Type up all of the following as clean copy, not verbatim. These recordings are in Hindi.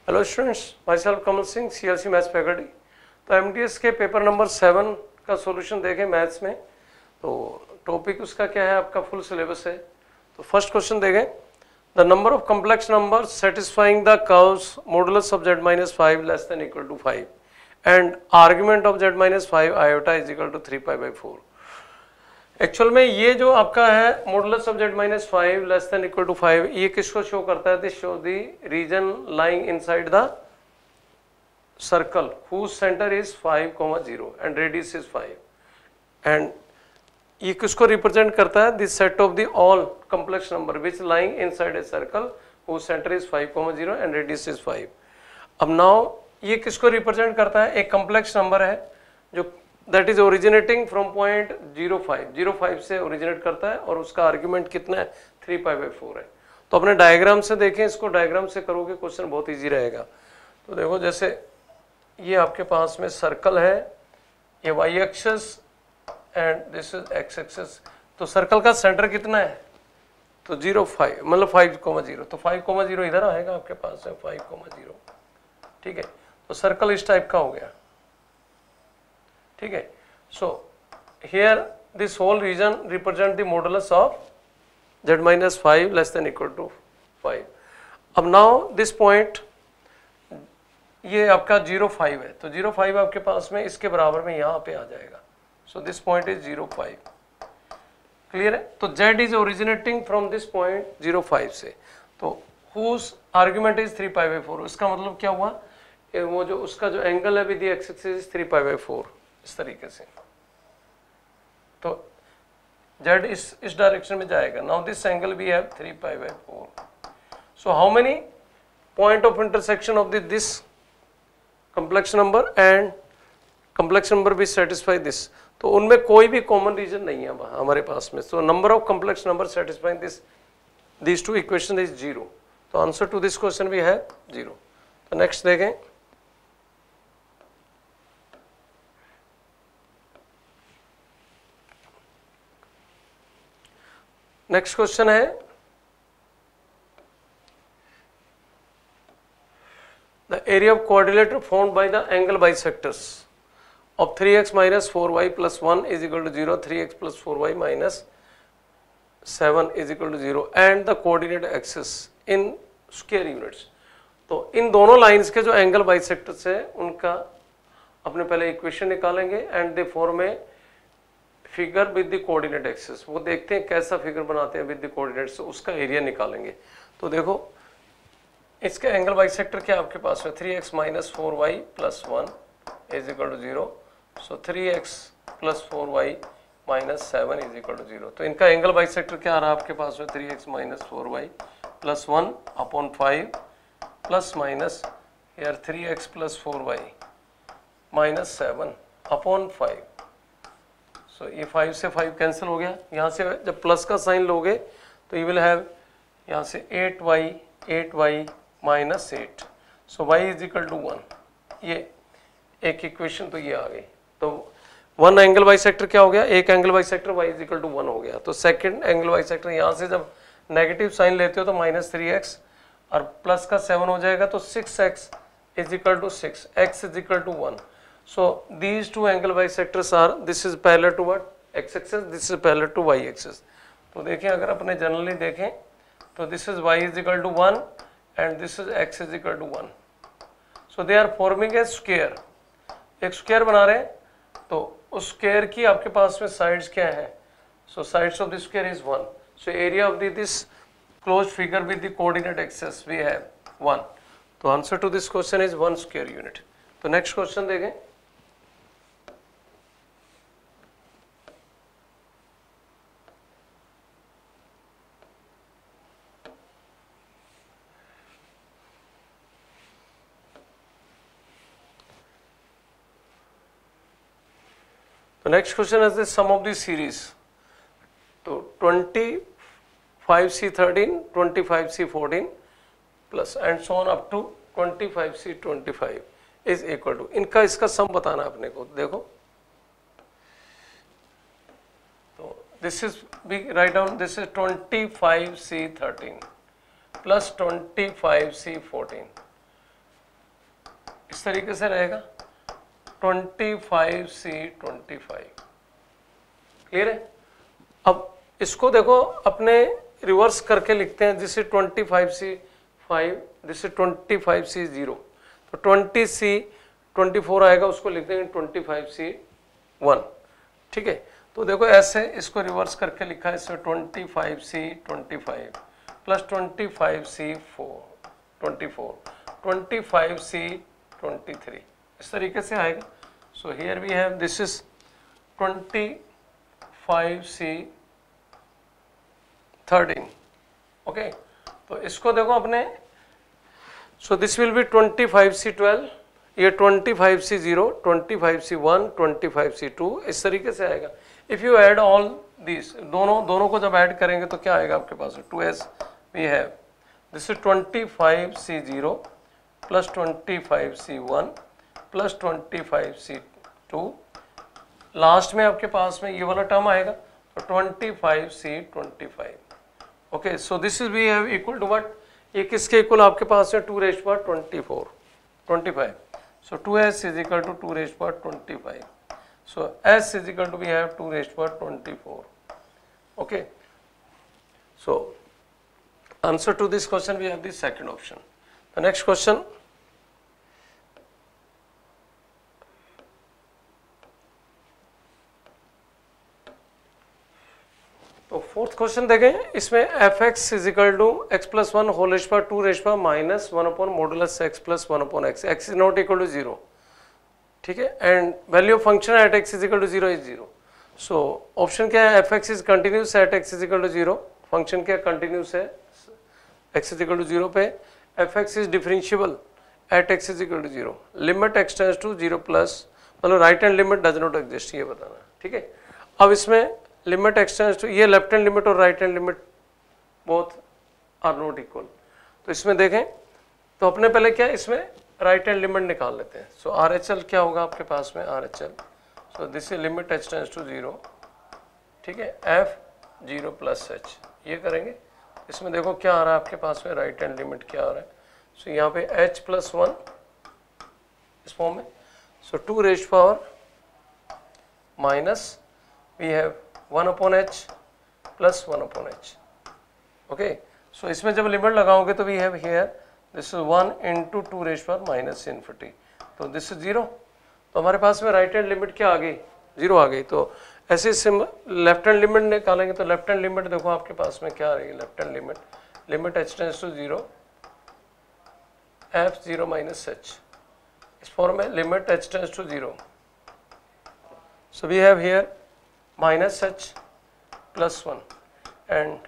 Hello students, myself Kamal Singh, CLC maths faculty. तो एमटीएस के पेपर नंबर 7 का सॉल्यूशन देखें मैथ्स में। तो टॉपिक उसका क्या है, आपका फुल सिलेबस है। तो फर्स्ट क्वेश्चन देखें, the number of complex number satisfying the curves modulus of z-5 less than equal to 5 and argument of z-5 iota is equal to 3π/4। Actual में ये जो आपका है modulus of z-5 less than equal to 5, ये किसको शो करता है? This show the region lying inside the circle whose center is 5,0 and radius is 5, and ये किसको रिप्रेजेंट करता है? This set of the all complex number which lying inside a circle whose center is 5,0 and radius is 5। अब नाउ ये किसको रिप्रेजेंट करता है? एक कॉम्प्लेक्स नंबर है जो that is originating from point 0,5 से ओरिजिनेट करता है और उसका आर्ग्यूमेंट कितना है? 3π/4 है। तो अपने डायग्राम से देखें, इसको डायग्राम से करोगे क्वेश्चन बहुत इजी रहेगा। तो देखो, जैसे ये आपके पास में सर्कल है, ये Y axis and this is X axis. तो सर्कल का सेंटर कितना है? तो 0,5 मतलब 5,0। तो 5,0 इधर आएगा आपके पास है 5,0, ठीक है। तो सर्कल इस टाइप का हो गया, ठीक है। So here this whole region represent the modulus of z-5 less than equal to 5। अब नाउ दिस पॉइंट, ये आपका 0,5 है, तो 0,5 आपके पास में इसके बराबर में यहाँ पे आ जाएगा। So this point is 0,5, clear है। तो z is originating from this point 0,5 से, तो हुज आर्ग्यूमेंट इज 3π/4। इसका मतलब क्या हुआ? वो जो उसका जो एंगल है विद द एक्स एक्सिस 3π/4, इस तरीके से। तो z इस डायरेक्शन में जाएगा। Now this angle we have 3π/4। So how many point of intersection of this complex number and complex number भी सेटिस्फाई दिस? तो उनमें कोई भी कॉमन रीजन नहीं है हमारे पास में। So number of complex number satisfying this two equation is 0। तो आंसर टू दिस क्वेश्चन भी है 0। तो नेक्स्ट देखें, नेक्स्ट क्वेश्चन है the area of quadrilateral formed by the angle bisectors of 3x minus 4y plus 1 is equal to 0, 3x plus 4y minus 7 is equal to 0 and the coordinate axis in square units। तो इन दोनों लाइंस के जो एंगल बाइसेक्टर्स है उनका अपने पहले इक्वेशन निकालेंगे and they form a figure with the coordinate axis. वो देखते हैं कैसा फिगर बनाते हैं विद द कोऑर्डिनेट्स, उसका एरिया निकालेंगे। तो देखो, इसका एंगल बाइसेक्टर क्या आपके पास है? 3x minus 4y plus 1 is equal to 0। So 3x plus 4y minus 7 is equal to 0। तो इनका एंगल बाइसेक्टर क्या आ रहा है आपके पास में? 3x minus 4y plus 1 upon 5 plus minus here 3x plus 4y minus 7 upon 5। So ये 5 से 5 कैंसिल हो गया। यहाँ से जब प्लस का साइन लोगे तो you will have यहाँ से 8y minus 8। So y is equal to 1। ये एक इक्वेशन तो ये आ गई। तो वन एंगल बाइसेक्टर क्या हो गया? एक angle bisector y is equal to 1 हो गया। तो सेकंड एंगल बाइसेक्टर, यहाँ से जब नेगेटिव साइन लेते हो तो -3x और प्लस का 7 हो जाएगा, तो 6x is equal to 6, x is equal to 1। So these two angle bisectors are, this is parallel to what? x axis, this is parallel to y axis. तो देखें, अगर अपने जनरली देखें तो this is y is equal to 1 and this is x is equal to 1। So they are forming a square, एक स्क्वायर बना रहे हैं। तो उस स्क्वायर की आपके पास में साइड्स क्या है? So sides of the square is 1। So area of this closed figure with the coordinate axis we have 1। तो answer to this question is 1 square unit. तो नेक्स्ट क्वेश्चन देखें, the next question is the sum of the series। तो 25c13, 25c14 plus and so on up to 25c25 is equal to, इनका इसका सम बताना अपने को। देखो, तो this is, we write down, this is 25c13 plus 25c14 इस तरीके से रहेगा 25C25। क्लियर है? अब इसको देखो अपने रिवर्स करके लिखते हैं, this is 25C5, this is 25C0, तो 20C24 आएगा, उसको लिख देंगे 25C1। ठीक है, तो देखो ऐसे इसको रिवर्स करके लिखा है, इसमें 25C25 प्लस 25C24 25C23 इस तरीके से आएगा। So here we have this is 25C13। Okay, तो इसको देखो अपने, सो दिस विल बी 25C12, ये 25C0, 25C1, 25C2 इस तरीके से आएगा। If you add all this, दोनों को जब ऐड करेंगे तो क्या आएगा आपके पास? 2s we have this is 25C0 plus 25C1 plus 25C2, last में आपके पास में ये वाला टर्म आएगा तो 25C25। Okay, so this is we have equal to what? ये किसके इक्वल आपके पास है? 2^24, so 2s is equal to 2^25, so s is equal to we have 2^24. Okay, so answer to this question we have the second option. The next question, तो फोर्थ क्वेश्चन देखें, इसमें fx is equal to x+1 whole raise power 2 raise power minus 1 upon modulus x+1 upon x, x is not equal to 0। ठीक है, and value of function at x is equal to 0 is 0। So option क्या है? fx is continuous at x is equal to 0, function क्या कंटिन्यूस है x इज इक्वल टू 0 पे, fx is differentiable at x is equal to 0, limit x tends to 0 plus, मतलब right hand limit does not exist, ये बताना। ठीक है, अब इसमें लिमिट एक्सटेंड्स टू, ये लेफ्ट हैंड लिमिट और right hand limit both are not equal, तो इसमें देखें तो अपने पहले क्या इसमें राइट हैंड लिमिट निकाल लेते हैं। सो RHL क्या होगा आपके पास में? RHL, so this is limit h tends to 0, ठीक है, f0 प्लस h, ये करेंगे। इसमें देखो क्या आ रहा है आपके पास में, राइट हैंड लिमिट क्या आ रहा है? सो यहाँ पे h+1 इस फॉर्म में, so 2 raise power minus we have 1 upon h plus 1 upon h। Okay, so इसमें जब लिमिट लगाओगे तो we have here this is 1 into 2 raise power minus infinity, तो दिस इज 0। तो हमारे पास में राइट हैंड लिमिट क्या आ गई? 0 आ गई। तो ऐसे लेफ्ट हैंड लिमिट निकालेंगे तो लेफ्ट हैंड लिमिट देखो आपके पास में क्या आ रही है? Left hand limit h tends to 0 f0 minus h, इस फॉर्म में limit h tends to 0, so we have here minus h plus 1 and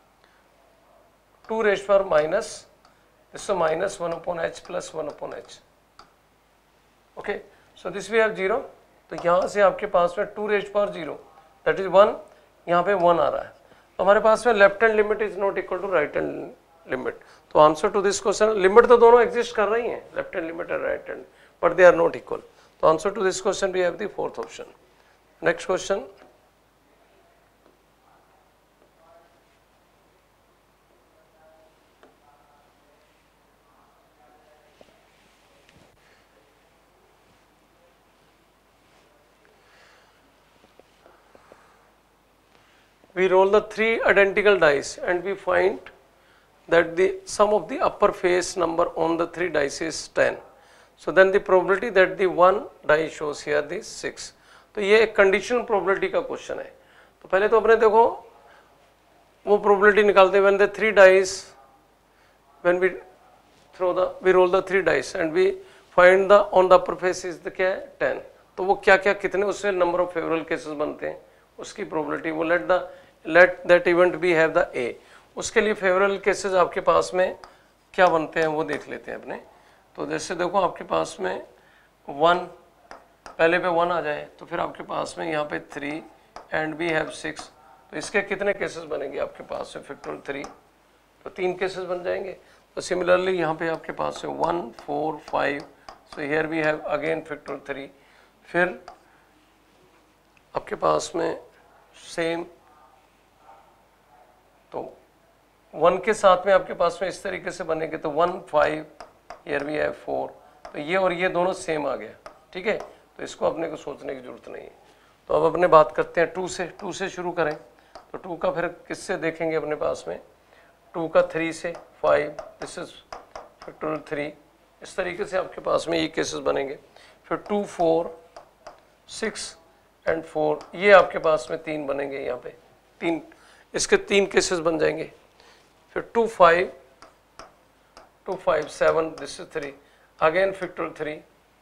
2 raised power minus, this is minus 1 upon h plus 1 upon h. Okay, so this we have 0, तो यहाँ से आपके पास में 2 raised power 0 that is 1, यहाँ पे 1 आ रहा है, तो हमारे पास में left hand limit is not equal to right hand limit. तो answer to this question, limit तो दोनों एग्जिस्ट कर रही हैं, left hand limit and right hand, but they are not equal. तो answer to this question we have the fourth option. Next question, we roll the 3 identical dice and we find that the sum of the upper face number on the 3 dice is 10. So then the probability that the one die shows here the 6. तो ये एक कंडीशनल प्रोबेबिलिटी का क्वेश्चन है। तो पहले तो अपने देखो वो प्रोबेबिलिटी निकालते हैं, when the 3 dice, when we roll the 3 dice and we find the on the upper face is the क्या है 10। तो वो क्या क्या कितने उससे नंबर ऑफ फेवरेबल केसेस बनते हैं उसकी प्रोबेबिलिटी, वो let that event be have the A, उसके लिए फेवरेबल केसेस आपके पास में क्या बनते हैं वो देख लेते हैं अपने। तो जैसे देखो आपके पास में 1, पहले पे 1 आ जाए तो फिर आपके पास में यहाँ पे 3 एंड वी हैव 6, तो इसके कितने केसेस बनेंगे आपके पास में? फैक्टोरियल 3, तो 3 केसेस बन जाएंगे। तो सिमिलरली यहाँ पे आपके पास में 1, 4, 5, so here we have again factorial 3, फिर आपके पास में सेम, तो 1 के साथ में आपके पास में इस तरीके से बनेंगे, तो 1, 5, हियर वी हैव 4, तो ये और ये दोनों सेम आ गया, ठीक है, तो इसको अपने को सोचने की जरूरत नहीं है। तो अब अपने बात करते हैं 2 से शुरू करें, तो 2 का फिर किससे देखेंगे अपने पास में, 2 का 3 से 5, दिस इज फैक्टोरियल 3, इस तरीके से आपके पास में ये केसेस बनेंगे। फिर 2, 4, 6 एंड 4, ये आपके पास में 3 बनेंगे, यहाँ पे 3, इसके 3 केसेस बन जाएंगे। फिर 2, 5, 7, this is 3, again factorial 3,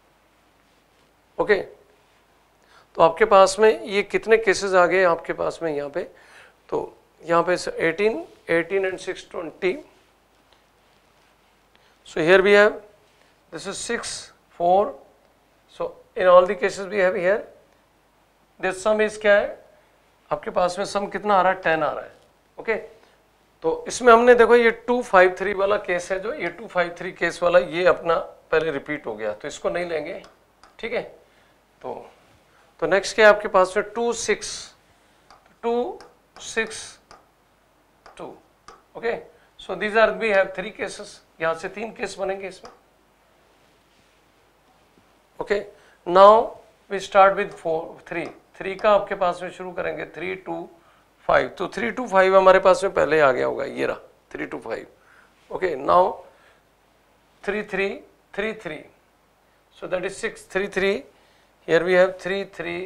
okay. तो आपके पास में ये कितने केसेस आ गए आपके पास में यहाँ पे, तो यहाँ पे 18 and 6, 20, so here we have this is 6, 4, so in all the cases we have here this sum is क्या है आपके पास में, सम कितना आ रहा है, 10 आ रहा है, ओके। तो इसमें हमने देखो ये 253 वाला केस है, जो ये 253 केस वाला ये अपना पहले रिपीट हो गया, तो इसको नहीं लेंगे, ठीक है। तो नेक्स्ट क्या है आपके पास में 2, 6, 2, okay. So these are we have 3 cases, यहां से 3 केस बनेंगे इसमें, okay. Now we start with 3 का आपके पास में शुरू करेंगे, 3, 2, 5, तो 3, 2, 5 हमारे पास में पहले आ गया होगा, ये रहा 3, 2, 5, okay. Now 3, 3, 3, 3, so that is 6, 3, 3, here we have 3, 3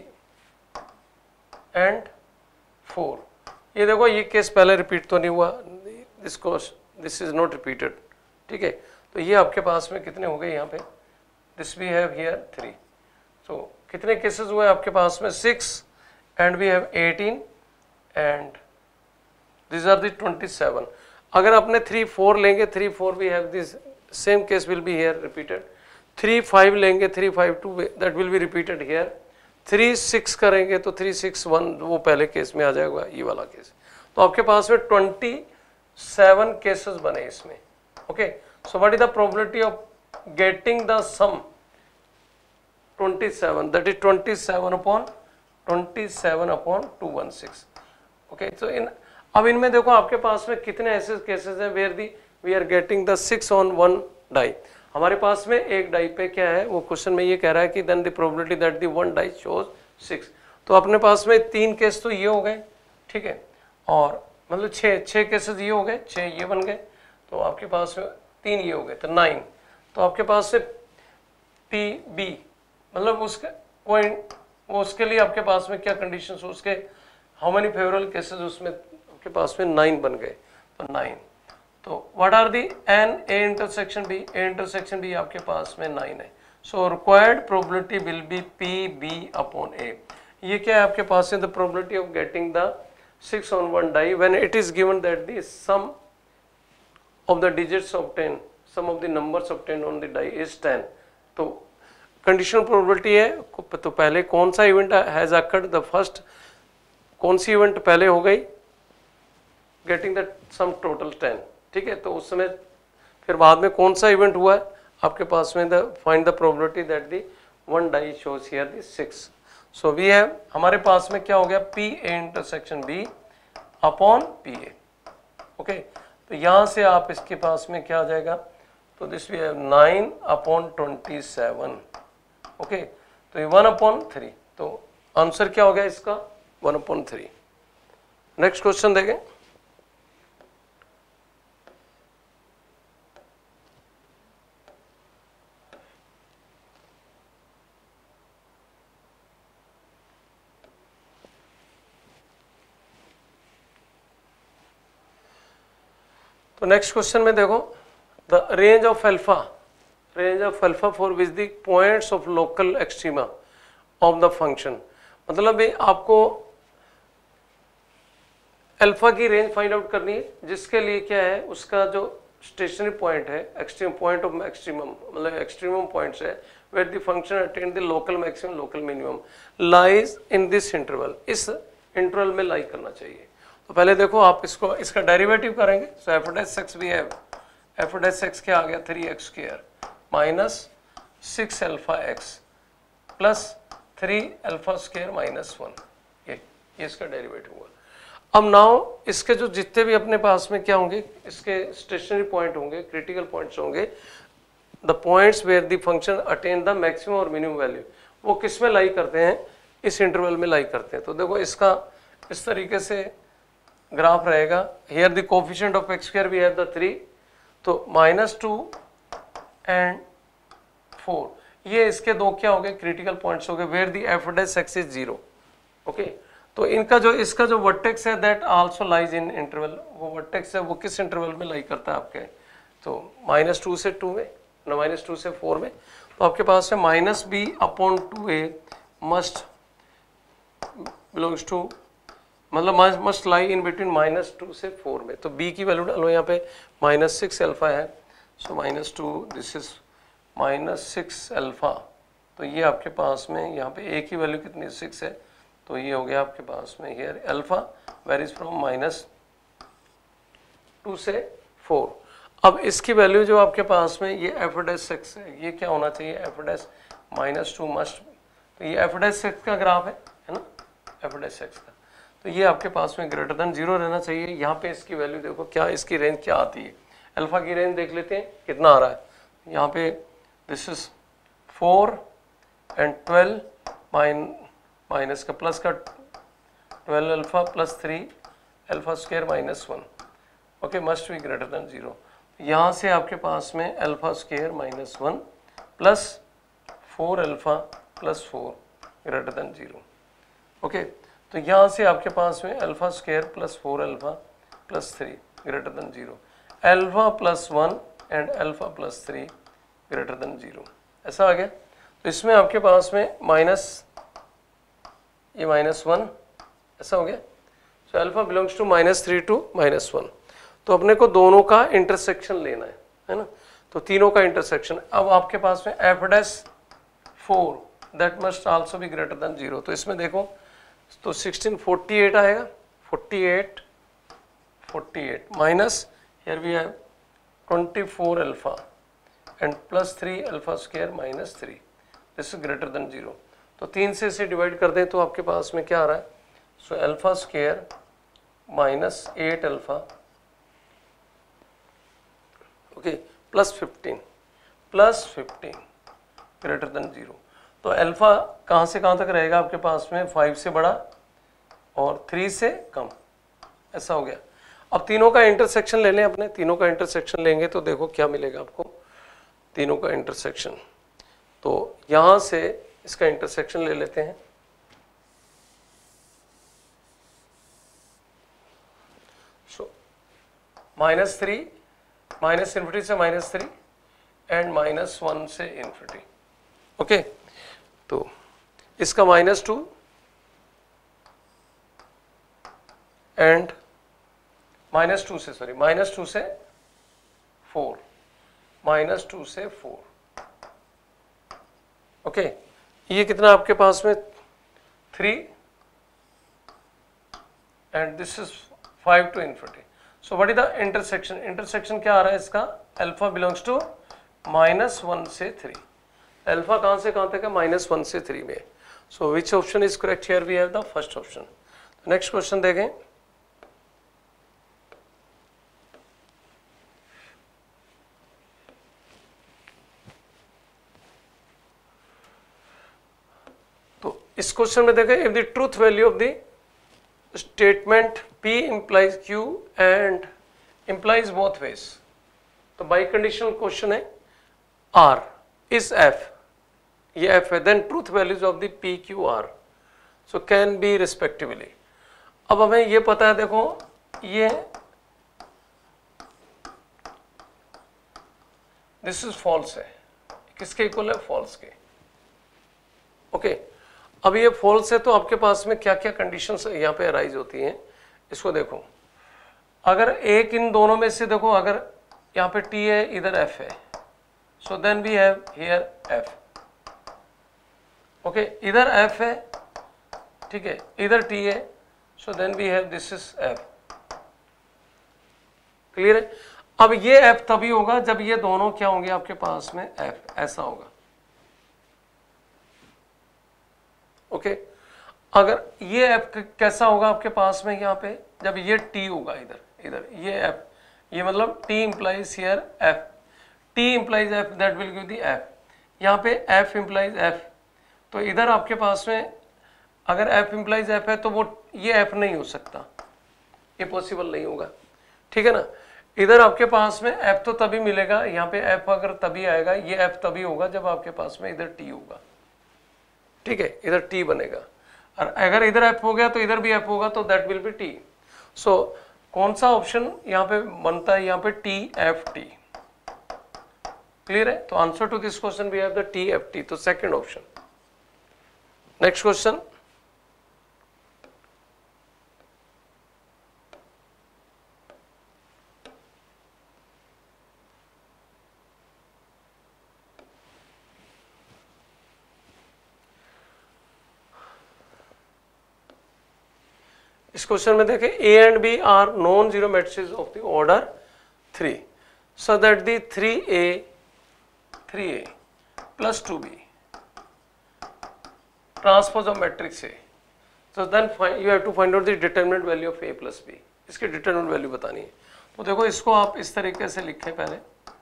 and 4, ये देखो ये केस पहले रिपीट तो नहीं हुआ, दिस इज नॉट रिपीटेड, ठीक है। तो ये आपके पास में कितने हो गए यहाँ पे, this we have here 3, so कितने केसेस हुए आपके पास में 6 and we have 18 and this are the 27। अगर आपने 3, 4 लेंगे, 3, 4 we have this same case will be here repeated, 3, 5 लेंगे, 3, 5, 2 that will be repeated here, 3, 6 करेंगे तो 3, 6, 1 वो पहले केस में आ जाएगा, ये वाला केस। तो आपके पास में 27 केसेस बने इसमें, okay. So what is the probability of getting the sum 27, that is 27/216, okay. तो अब इनमें देखो आपके पास में कितने ऐसे केसेस हैं where the we are getting the 6 on 1 die, हमारे पास में एक डाई पे क्या है, वो क्वेश्चन में ये कह रहा है कि then the probability that the 1 die shows 6, तो अपने पास में 3 केस तो ये हो गए, ठीक है, और मतलब 6 केसेस ये हो गए, 6 ये बन गए, तो आपके पास में 3 ये हो गए, तो 9। तो आपके पास से पी बी मतलब उसके वो उसके लिए आपके पास में क्या कंडीशंस हो, उसके हाउ मेनी फेवरेबल केसेस, उसमें आपके पास में 9 बन गए, तो 9। तो what are the n A intersection B आपके पास में 9 है, so required probability will be P B upon A. ये क्या है आपके पास में, the probability of getting the 6 on 1 die when it is given that the sum of the digits obtained, sum of the numbers obtained on the die is 10। तो कंडीशनल प्रोबेबिलिटी है, तो पहले कौन सा event has occurred, the first कौन सी इवेंट पहले हो गई, गेटिंग द सम टोटल 10, ठीक है। तो उस समय फिर बाद में कौन सा इवेंट हुआ है आपके पास में, the find the probability that the 1 die shows here the 6। So we have हमारे पास में क्या हो गया, P A intersection B upon P A, okay. तो यहां से आप इसके पास में क्या आ जाएगा, तो दिस वी हैव 9/27, ओके। तो ये 1/3, तो आंसर क्या हो गया इसका 1/3। नेक्स्ट क्वेश्चन देखें, तो नेक्स्ट क्वेश्चन में देखो, the range of alpha for which the points of local extrema of the function, मतलब आपको अल्फा की रेंज फाइंड आउट करनी है, जिसके लिए क्या है, उसका जो स्टेशनरी पॉइंट है, एक्सट्रीम पॉइंट ऑफ एक्सट्रीमम मतलब एक्सट्रीमम पॉइंट्स है, where the function attain the local maximum local minimum lies in this interval, इस इंटरवल में लाई करना चाहिए। तो पहले देखो आप इसका डेरिवेटिव करेंगे, so f dash x we have f dash x क्या आ गया 3x² minus 6 alpha x plus 3 alpha square minus 1, ये इसका डेरिवेटिव हुआ। अब नाउ इसके जो जितने भी अपने पास में क्या होंगे, इसके स्टेशनरी पॉइंट होंगे, क्रिटिकल पॉइंट्स होंगे, the points where the function attain the maximum और मिनिमम वैल्यू, वो किस में लाई करते हैं, इस इंटरवल में लाई करते हैं। तो देखो इसका इस तरीके से ग्राफ रहेगा। Here the coefficient of x square we have the 3, तो -2 एंड 4, ये इसके दो क्या हो गए क्रिटिकल पॉइंट्स हो गए where the f dash x is 0। Okay, तो इनका जो इसका जो वर्टेक्स है that also lies in interval, वो वर्टेक्स है वो किस इंटरवल में लाई करता है आपके, तो -2 से 2 में ना -2 से 4 में। तो आपके पास है -b/2a मस्ट बिलोंग्स टू, मतलब मस्ट लाई इन बिटवीन -2 से 4 में। तो b की वैल्यू डालो यहाँ पे -6 अल्फा है, सो -2 दिस इज -6 अल्फा। तो ये आपके पास में यहाँ पे a की वैल्यू कितनी 6 है, तो ये हो गया आपके पास में हियर अल्फा वेरीज फ्रॉम -2 से 4। अब इसकी वैल्यू जो आपके पास में ये एफ डैश एक्स है, ये क्या होना चाहिए एफ डैश -2 मस्ट, तो ये एफ डैश एक्स का ग्राफ है ना, एफ डैश एक्स का, तो ये आपके पास में ग्रेटर देन 0 रहना चाहिए। यहाँ पे इसकी वैल्यू देखो क्या, इसकी रेंज क्या आती है, अल्फा की रेंज देख लेते हैं कितना आ रहा है। यहाँ पे दिस इज 4 एंड 12 माइनस का प्लस का 12 alpha plus 3 alpha square -1, okay must be greater than 0। यहाँ से आपके पास में alpha square -1 plus 4 alpha plus 4 greater than 0। Okay, तो यहाँ से आपके पास में alpha square plus 4 alpha plus 3 greater than 0, alpha plus 1 and alpha plus 3 greater than 0, ऐसा आ गया। तो इसमें आपके पास में ये -1 ऐसा हो गया। So alpha belongs to -3 to -1। तो अपने को दोनों का इंटरसेक्शन लेना है ना, तो तीनों का इंटरसेक्शन। अब आपके पास में f dash 4 that must also be greater than 0। तो इसमें देखो तो 1648 आएगा, 48 minus here we have 24 alpha and plus 3 alpha square -3, this is greater than 0। तो 3 से इसे डिवाइड कर दें तो आपके पास में क्या आ रहा है, so alpha square -8 alpha okay plus 15 greater than 0। तो अल्फा कहाँ से कहाँ तक रहेगा आपके पास में, 5 से बड़ा और 3 से कम, ऐसा हो गया। अब तीनों का इंटरसेक्शन ले लें अपने, तीनों का इंटरसेक्शन लेंगे तो देखो क्या मिलेगा आपको, तीनों का इंटरसेक्शन। तो यहाँ से इसका इंटरसेक्शन ले लेते हैं, सो -3 -इन्फिनिटी से -3 एंड -1 से इन्फिनिटी। ओके, तो इसका -2 एंड -2 से 4 -2 से 4। ओके, ये कितना आपके पास में 3 and this is 5 to infinity. So what is the intersection, intersection क्या आ रहा है इसका, अल्फा बिलोंग्स टू -1 से 3। अल्फा कहाँ से कहाँ तक है, -1 से 3 में। So which option is correct, here we have the first option. Next question देखें, तो इस क्वेश्चन में देखें, if the truth value of the statement P implies Q and implies both ways, तो बाई कंडीशनल क्वेश्चन है, R is F, ये F है, then truth values of the P Q R so can be respectively। अब हमें ये पता है, देखो ये दिस इज फॉल्स है, किसके इक्वल है, फॉल्स के। ओके, अब ये फॉल्स है तो आपके पास में क्या क्या कंडीशंस यहाँ पे अराइज होती हैं, इसको देखो। अगर एक इन दोनों में से देखो, अगर यहाँ पे T है इधर F है, so then we have here F। Okay, इधर F है, ठीक है, इधर T है, so then we have this is F। Clear है। अब ये F तभी होगा जब ये दोनों क्या होंगे आपके पास में F, ऐसा होगा। ओके, अगर ये F कैसा होगा आपके पास में यहाँ पे, जब ये T होगा इधर ये F, ये मतलब T implies here F। T implies F, that will give the F. यहाँ पे F implies F, तो इधर आपके पास में अगर F implies F है तो वो ये F नहीं हो सकता, ये पॉसिबल नहीं होगा, ठीक है ना। इधर आपके पास में F तो तभी मिलेगा, यहाँ पे F अगर तभी आएगा, ये F तभी होगा जब आपके पास में इधर T होगा, ठीक है, इधर T बनेगा। और अगर इधर F हो गया तो इधर भी F होगा, तो that will be T। So कौन सा ऑप्शन यहाँ पे बनता है, यहाँ पे TFT, क्लियर है। तो answer to this question we have the TFT, तो सेकंड ऑप्शन। नेक्स्ट क्वेश्चन, इस क्वेश्चन में देखें A and B are non zero matrices of the order 3, so that the 3A plus 2B transpose of matrix A, so then you have to find out the determinant value of A plus B। इसकी डिटरमिनेंट वैल्यू बतानी है। तो देखो इसको आप इस तरीके से लिखें पहले,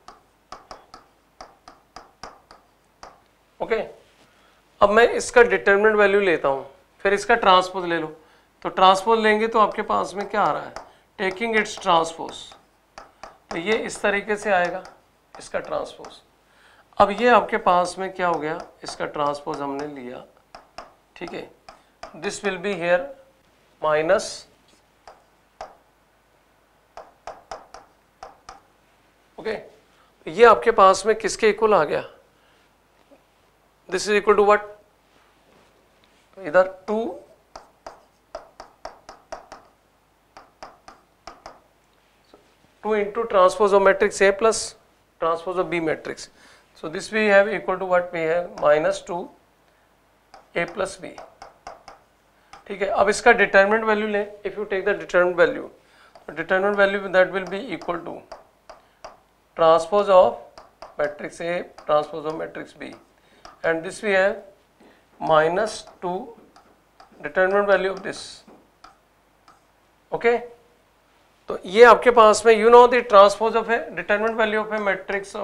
ओके। अब मैं इसका डिटरमिनेंट वैल्यू लेता हूं, फिर इसका ट्रांसपोज ले लो। तो ट्रांसपोज लेंगे तो आपके पास में क्या आ रहा है, टेकिंग इट्स ट्रांसपोज, तो ये इस तरीके से आएगा इसका ट्रांसपोज। अब ये आपके पास में क्या हो गया, इसका ट्रांसपोज हमने लिया, ठीक है। This will be here minus, okay. ये आपके पास में किसके इक्वल आ गया, this is equal to what, इधर 2 into transpose of matrix A plus transpose of B matrix. So this we have equal to what we have, minus 2 A plus B, ठीक है। अब इसका डिटरमिनेंट वैल्यू लें, if you take the determinant value, determinant value that will be equal to transpose of matrix A transpose of matrix B, and this we have minus 2 determinant value of this, okay. तो ये आपके पास में, you know the transpose of a determinant value of a matrix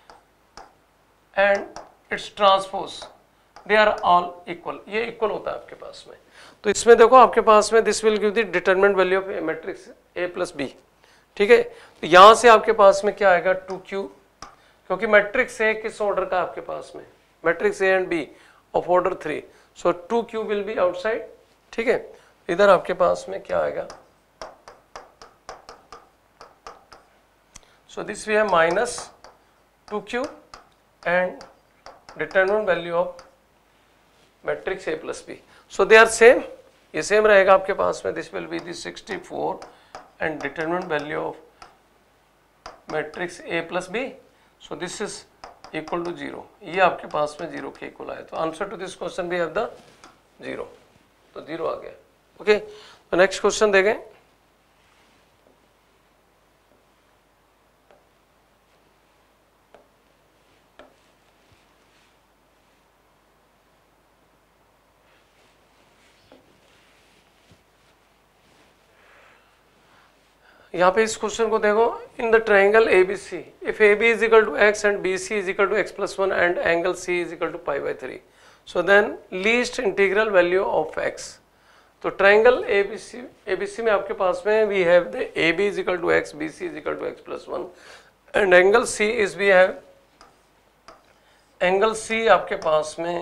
and its transpose, they are all equal, ये इक्वल होता है आपके पास में। तो इसमें देखो आपके पास में this will give the determinant value of a matrix A plus B, ठीक है। तो यहां से आपके पास में क्या आएगा, 2Q, क्योंकि मैट्रिक्स A किस ऑर्डर का आपके पास में, matrix A and B of order 3, so 2Q will be outside, ठीक है। इधर आपके पास में क्या आएगा, so this we have minus 2Q and determinant value of matrix A plus B, so they are same, ये सेम रहेगा आपके पास में, this will be the 64 and determinant value of matrix A plus B, so this is equal to 0, ये आपके पास में 0 के इक्वल आए। तो आंसर टू दिस क्वेश्चन भी हैव द 0, तो 0 आ गया, ओके। तो नेक्स्ट क्वेश्चन देखें, यहाँ पे इस क्वेश्चन को देखो, in the triangle ABC if AB is equal to x and BC is equal to x+1 and angle C is equal to π/3, so then least integral value of x। तो ट्राइंगल ABC में आपके पास में we have the AB is equal to x, BC is equal to x+1 and angle C is we have, angle C आपके पास में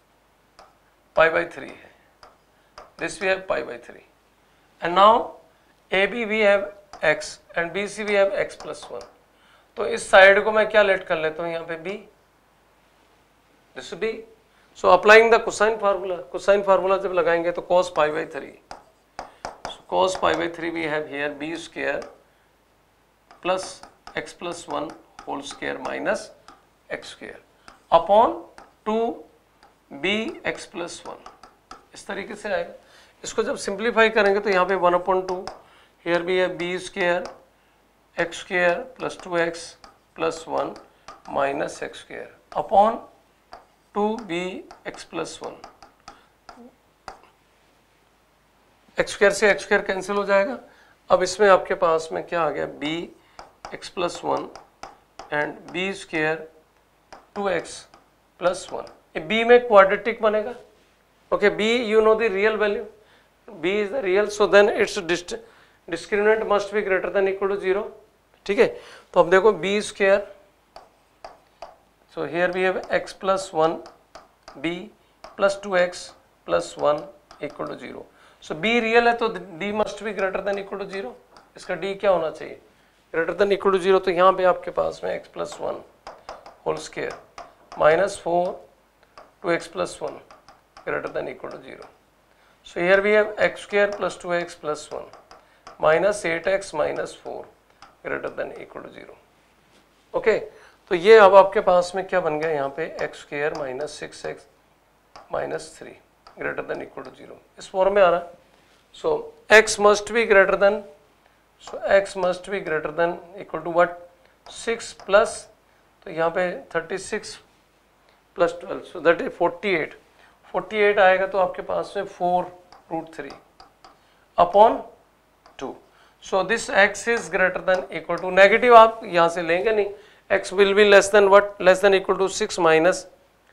π/3 है, this we have π/3, and now AB we have x and BC we have x+1, तो इस साइड को मैं क्या लेट कर लेता हूँ यहाँ पे B, this B, so applying the cosine formula, cosine formula जब लगाएंगे तो cos π/3, so cos π/3 we have here B square plus x+1 whole square minus x square upon 2B x+1, इस तरीके से आएगा। इसको जब सिंप्लीफाई करेंगे तो यहाँ पे 1/2, here we have B square x square plus 2x plus 1 minus x square upon 2B x+1, x square से x square कैंसिल हो जाएगा। अब इसमें आपके पास में क्या आ गया, B x+1 and B square 2x plus 1। B में क्वाड्रेटिक बनेगा। Okay, B you know the real value, b is the real, so then its discriminant must be greater than equal to 0। ठीक है, तो अब देखो b square, so here we have x plus 1 b plus 2x plus 1 equal to 0। so b real है तो d must be greater than equal to 0। इसका d क्या होना चाहिए, greater than equal to 0। तो यहाँ पे आपके पास में x plus 1 whole square minus 4 2x plus 1 greater than equal to 0। So here we have x square plus 2x plus 1 minus 8x minus 4 greater than equal to 0। Okay, तो ये अब आपके पास में क्या बन गया यहाँ पे, x square minus 6x minus 3 greater than equal to 0। इस फॉर्म में आ रहा है। So x must be greater than, so x must be greater than equal to what, 6 plus, तो यहाँ पे 36 plus 12, so that is 48। 48 आएगा तो आपके पास में 4√3 upon 2। So this x is greater than equal to, negative आप यहाँ से लेंगे नहीं, x will be less than what, less than equal to 6 minus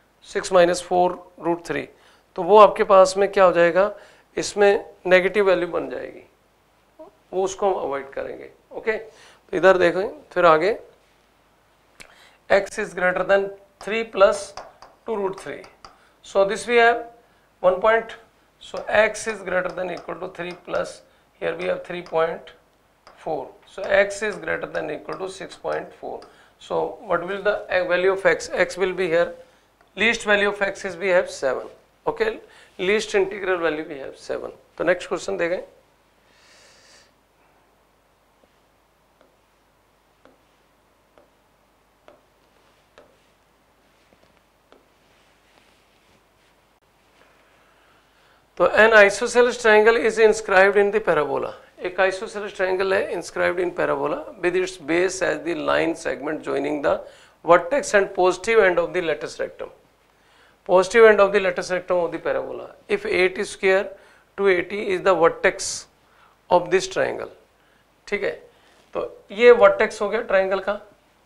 4√3। तो वो आपके पास में क्या हो जाएगा, इसमें नेगेटिव वैल्यू बन जाएगी, वो उसको हम अवॉइड करेंगे। ओके, तो इधर देखें फिर आगे, x is greater than 3 plus 2√3। So this we have 1 point, so x is greater than equal to 3 plus, here we have 3.4, so x is greater than equal to 6.4। so what will the value of x, x will be here, least value of x is we have 7। okay, least integral value we have 7। तो next question देखें, तो an isosceles triangle is inscribed in the parabola. एक आइसोसेलेस ट्राइंगल है inscribed in parabola with its base as the line segment joining the vertex and positive end of the latus rectum, positive end of the latus rectum of the parabola. If 80 square 280 is the vertex of this triangle. ठीक है, तो ये वर्टेक्स हो गया ट्राइंगल का।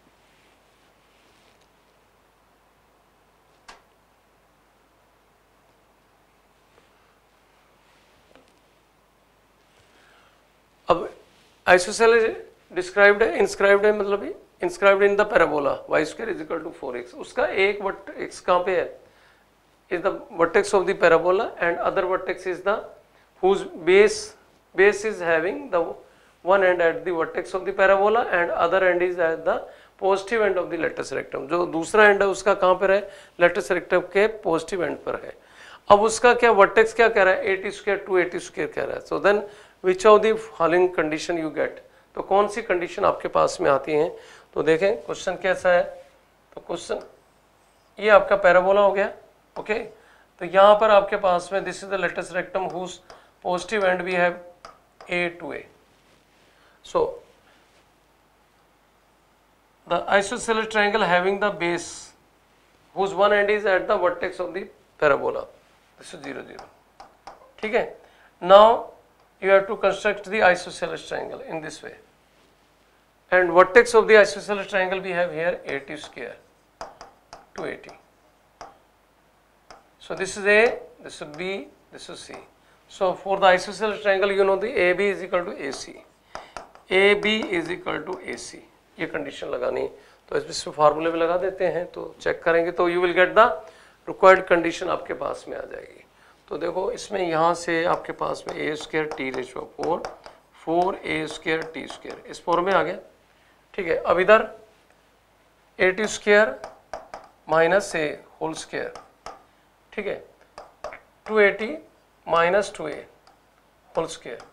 अब आइसोसेलेस डिस्क्राइब्ड है, इंस्क्राइब्ड है, मतलब inscribed in the parabola y square is equal to 4x। उसका एक वर्टेक्स कहाँ पे है, is the vertex of the parabola and other vertex is the whose base is having the one end at the vertex of the parabola and other end is at the positive end of the latus rectum। जो दूसरा एंड है उसका कहाँ पर है, लेटस रेक्टम के पॉजिटिव एंड पर है। अब उसका क्या वर्टेक्स क्या कह रहा है, 80 स्क्वायर 280 स्क्वायर कह रहा है। So then which of the following condition you get, तो कौन सी कंडीशन आपके पास में आती हैं। तो देखें क्वेश्चन कैसा है, तो क्वेश्चन ये आपका पैराबोला हो गया। ओके, तो यहाँ पर आपके पास में this is the latus rectum whose positive end we have a to a। so the isosceles triangle having the base whose one end is at the vertex of the parabola, this is 0 0। ठीक है, now you have to construct the isosceles triangle in this way and vertex of the isosceles triangle we have here 80 square 280। so this is a, this is b, this is c। so for the isosceles triangle you know the AB is equal to AC, AB is equal to AC, ये कंडीशन लगानी। तो इसमें फार्मूले में लगा देते हैं, तो चेक करेंगे तो you will get the required condition आपके पास में आ जाएगी। तो देखो इसमें यहाँ से आपके पास में a square t ratio 4 a square t square इस फॉर्म में आ गया। ठीक है, अब इधर 80 square minus a whole square, ठीक है, 280 माइनस 2a होल स्क्वायर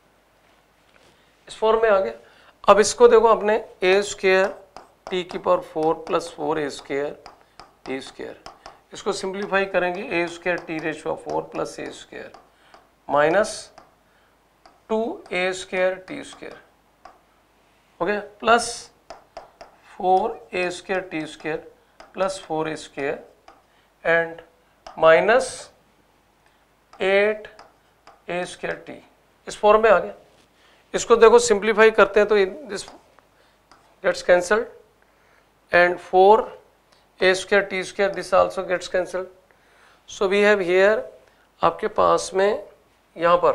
इस फॉर्म में आ गया। अब इसको देखो अपने a स्क्वायर टी की power 4 plus 4a square t square, इसको सिंप्लीफाई करेंगे a square t ratio 4 plus a square minus 2a square t square हो गया plus 4a square t square plus 4a square and minus 8a square t इस फॉर्म में आ गया। इसको देखो सिंप्लीफाई करते हैं तो this gets cancelled, and 4a square t square, this also gets cancelled. So we have here आपके पास में यहाँ पर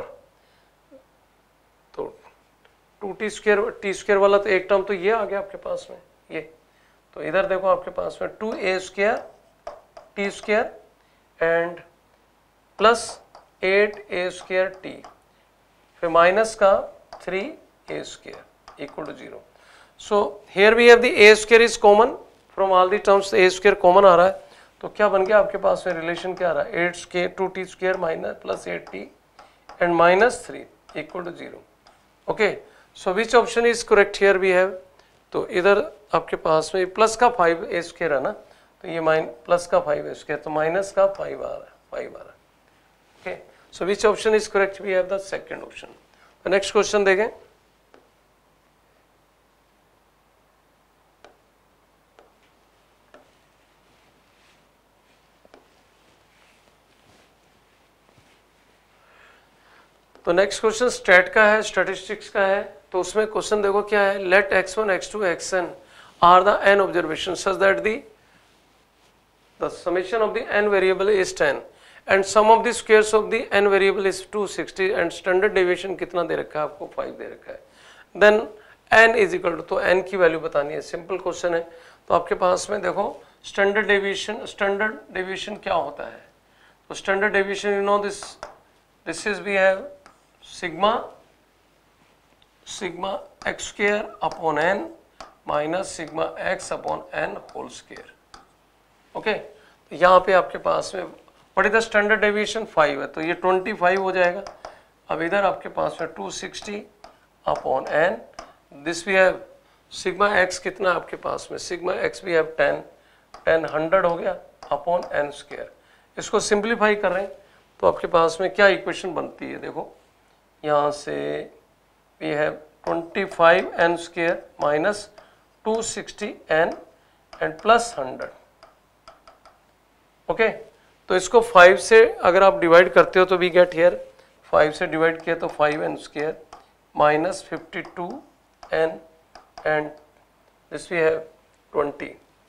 तो 2t स्क्वायर वाला तो एक टर्म तो ये आ गया आपके पास में, ये तो इधर देखो आपके पास में 2a square t square and plus 8a square t, फिर माइनस का 3a square equal to 0. So here we have the a square is common from all the terms, a square common आ रहा है, तो क्या बन गया आपके पास में रिलेशन क्या आ रहा है 8 square 2t square minus plus 8t and minus 3 equal to 0. Okay, so which option is correct here we have, तो इधर आपके पास में प्लस का 5a स्क्वायर है ना, तो ये प्लस का 5a स्क्वायर तो माइनस का 5 आ रहा है. Okay, so which option is correct, we have the second option. तो नेक्स्ट क्वेश्चन देखें. तो नेक्स्ट क्वेश्चन स्टैट का है, स्टैटिस्टिक्स का है. तो उसमें क्वेश्चन देखो क्या है, let x1 x2 xn are the n observation such that the summation of the n variable is 10 and sum of the squares of the n variable is 260 and standard deviation कितना दे रखा है आपको 5 दे रखा है. Then n is equal to, तो n की वैल्यू बतानी है, सिंपल क्वेश्चन है. तो आपके पास में देखो स्टैंडर्ड डेविएशन क्या होता है, तो standard deviation you know this is we have sigma x square upon n minus sigma x upon n whole square. Okay, तो यहाँ पे आपके पास में what is the standard deviation 5 है, तो ये 25 हो जाएगा. अब इधर आपके पास में 260 upon n, this we have sigma x कितना आपके पास में, सिग्मा x वी हैव 10 100 हो गया अपॉन n स्क्वायर. इसको सिंप्लीफाई कर रहे हैं तो आपके पास में क्या इक्वेशन बनती है, देखो यहाँ से we have 25n square minus 260n and plus 100. Okay, तो इसको 5 से अगर आप डिवाइड करते हो तो वी गेट हियर 5 से डिवाइड किया तो 5n square minus 52n and this we have 20.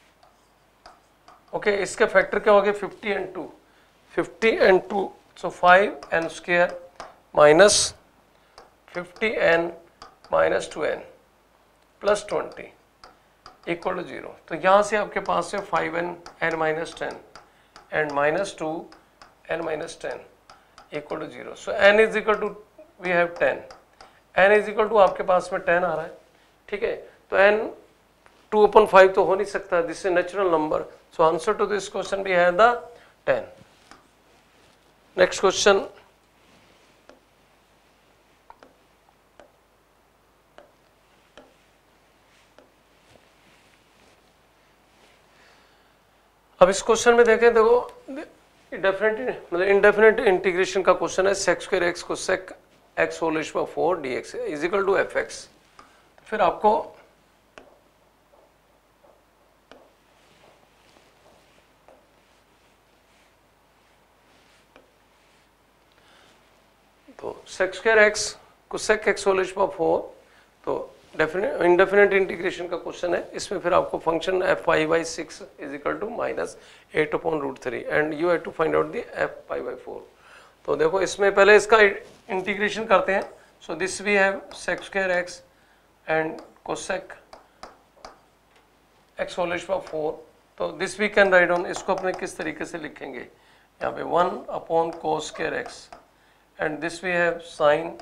Okay, इसके फैक्टर क्या हो गए 50 and 2 so 5n square minus 50n minus 2n plus 20 equal to 0. तो यहाँ से आपके पास है 5n minus 10 and minus 2n minus 10 equal to 0. So n is equal to we have 10, n is equal to आपके पास में 10 आ रहा है. ठीक है, तो n 2/5 तो हो नहीं सकता, this is natural number. So answer to this question we have the 10. Next question. अब इस क्वेश्चन में देखें, देखो इंडेफिनेट इंटीग्रेशन का क्वेश्चन है. सेक स्क्वायर एक्स को sec x whole ratio 4 dx is equal to f x. फिर आपको तो सेक स्क्वायर एक्स को सेक एक्स होल रेशो 4, तो इंडेफिनेट इंटीग्रेशन का क्वेश्चन है. इसमें फिर आपको function f5/6 is equal to minus 8/√3 and you have to find out the f5/4. तो देखो इसमें पहले इसका इंटीग्रेशन करते हैं. So this we have sec square x and cosec x whole ratio 4. तो this we can write on, इसको अपने किस तरीके से लिखेंगे, यहाँ पे 1/cos square x and this we have sine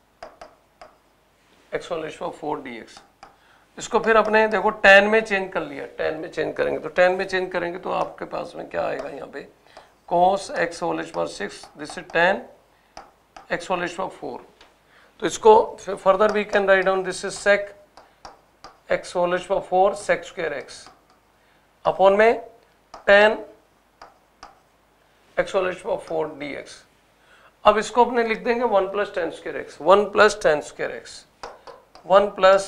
x whole ratio 4 dx. इसको फिर अपने देखो tan में चेंज कर लिया, tan में चेंज करेंगे, तो tan में चेंज करेंगे तो आपके पास में क्या आएगा, यहाँ पे cos x whole ratio 6, this is tan x whole ratio 4. तो इसको further we can write down, this is sec x whole ratio 4 sec square x upon में tan x whole ratio 4 dx. अब इसको अपने लिख देंगे 1 + tan square x, 1 + tan square x, 1 +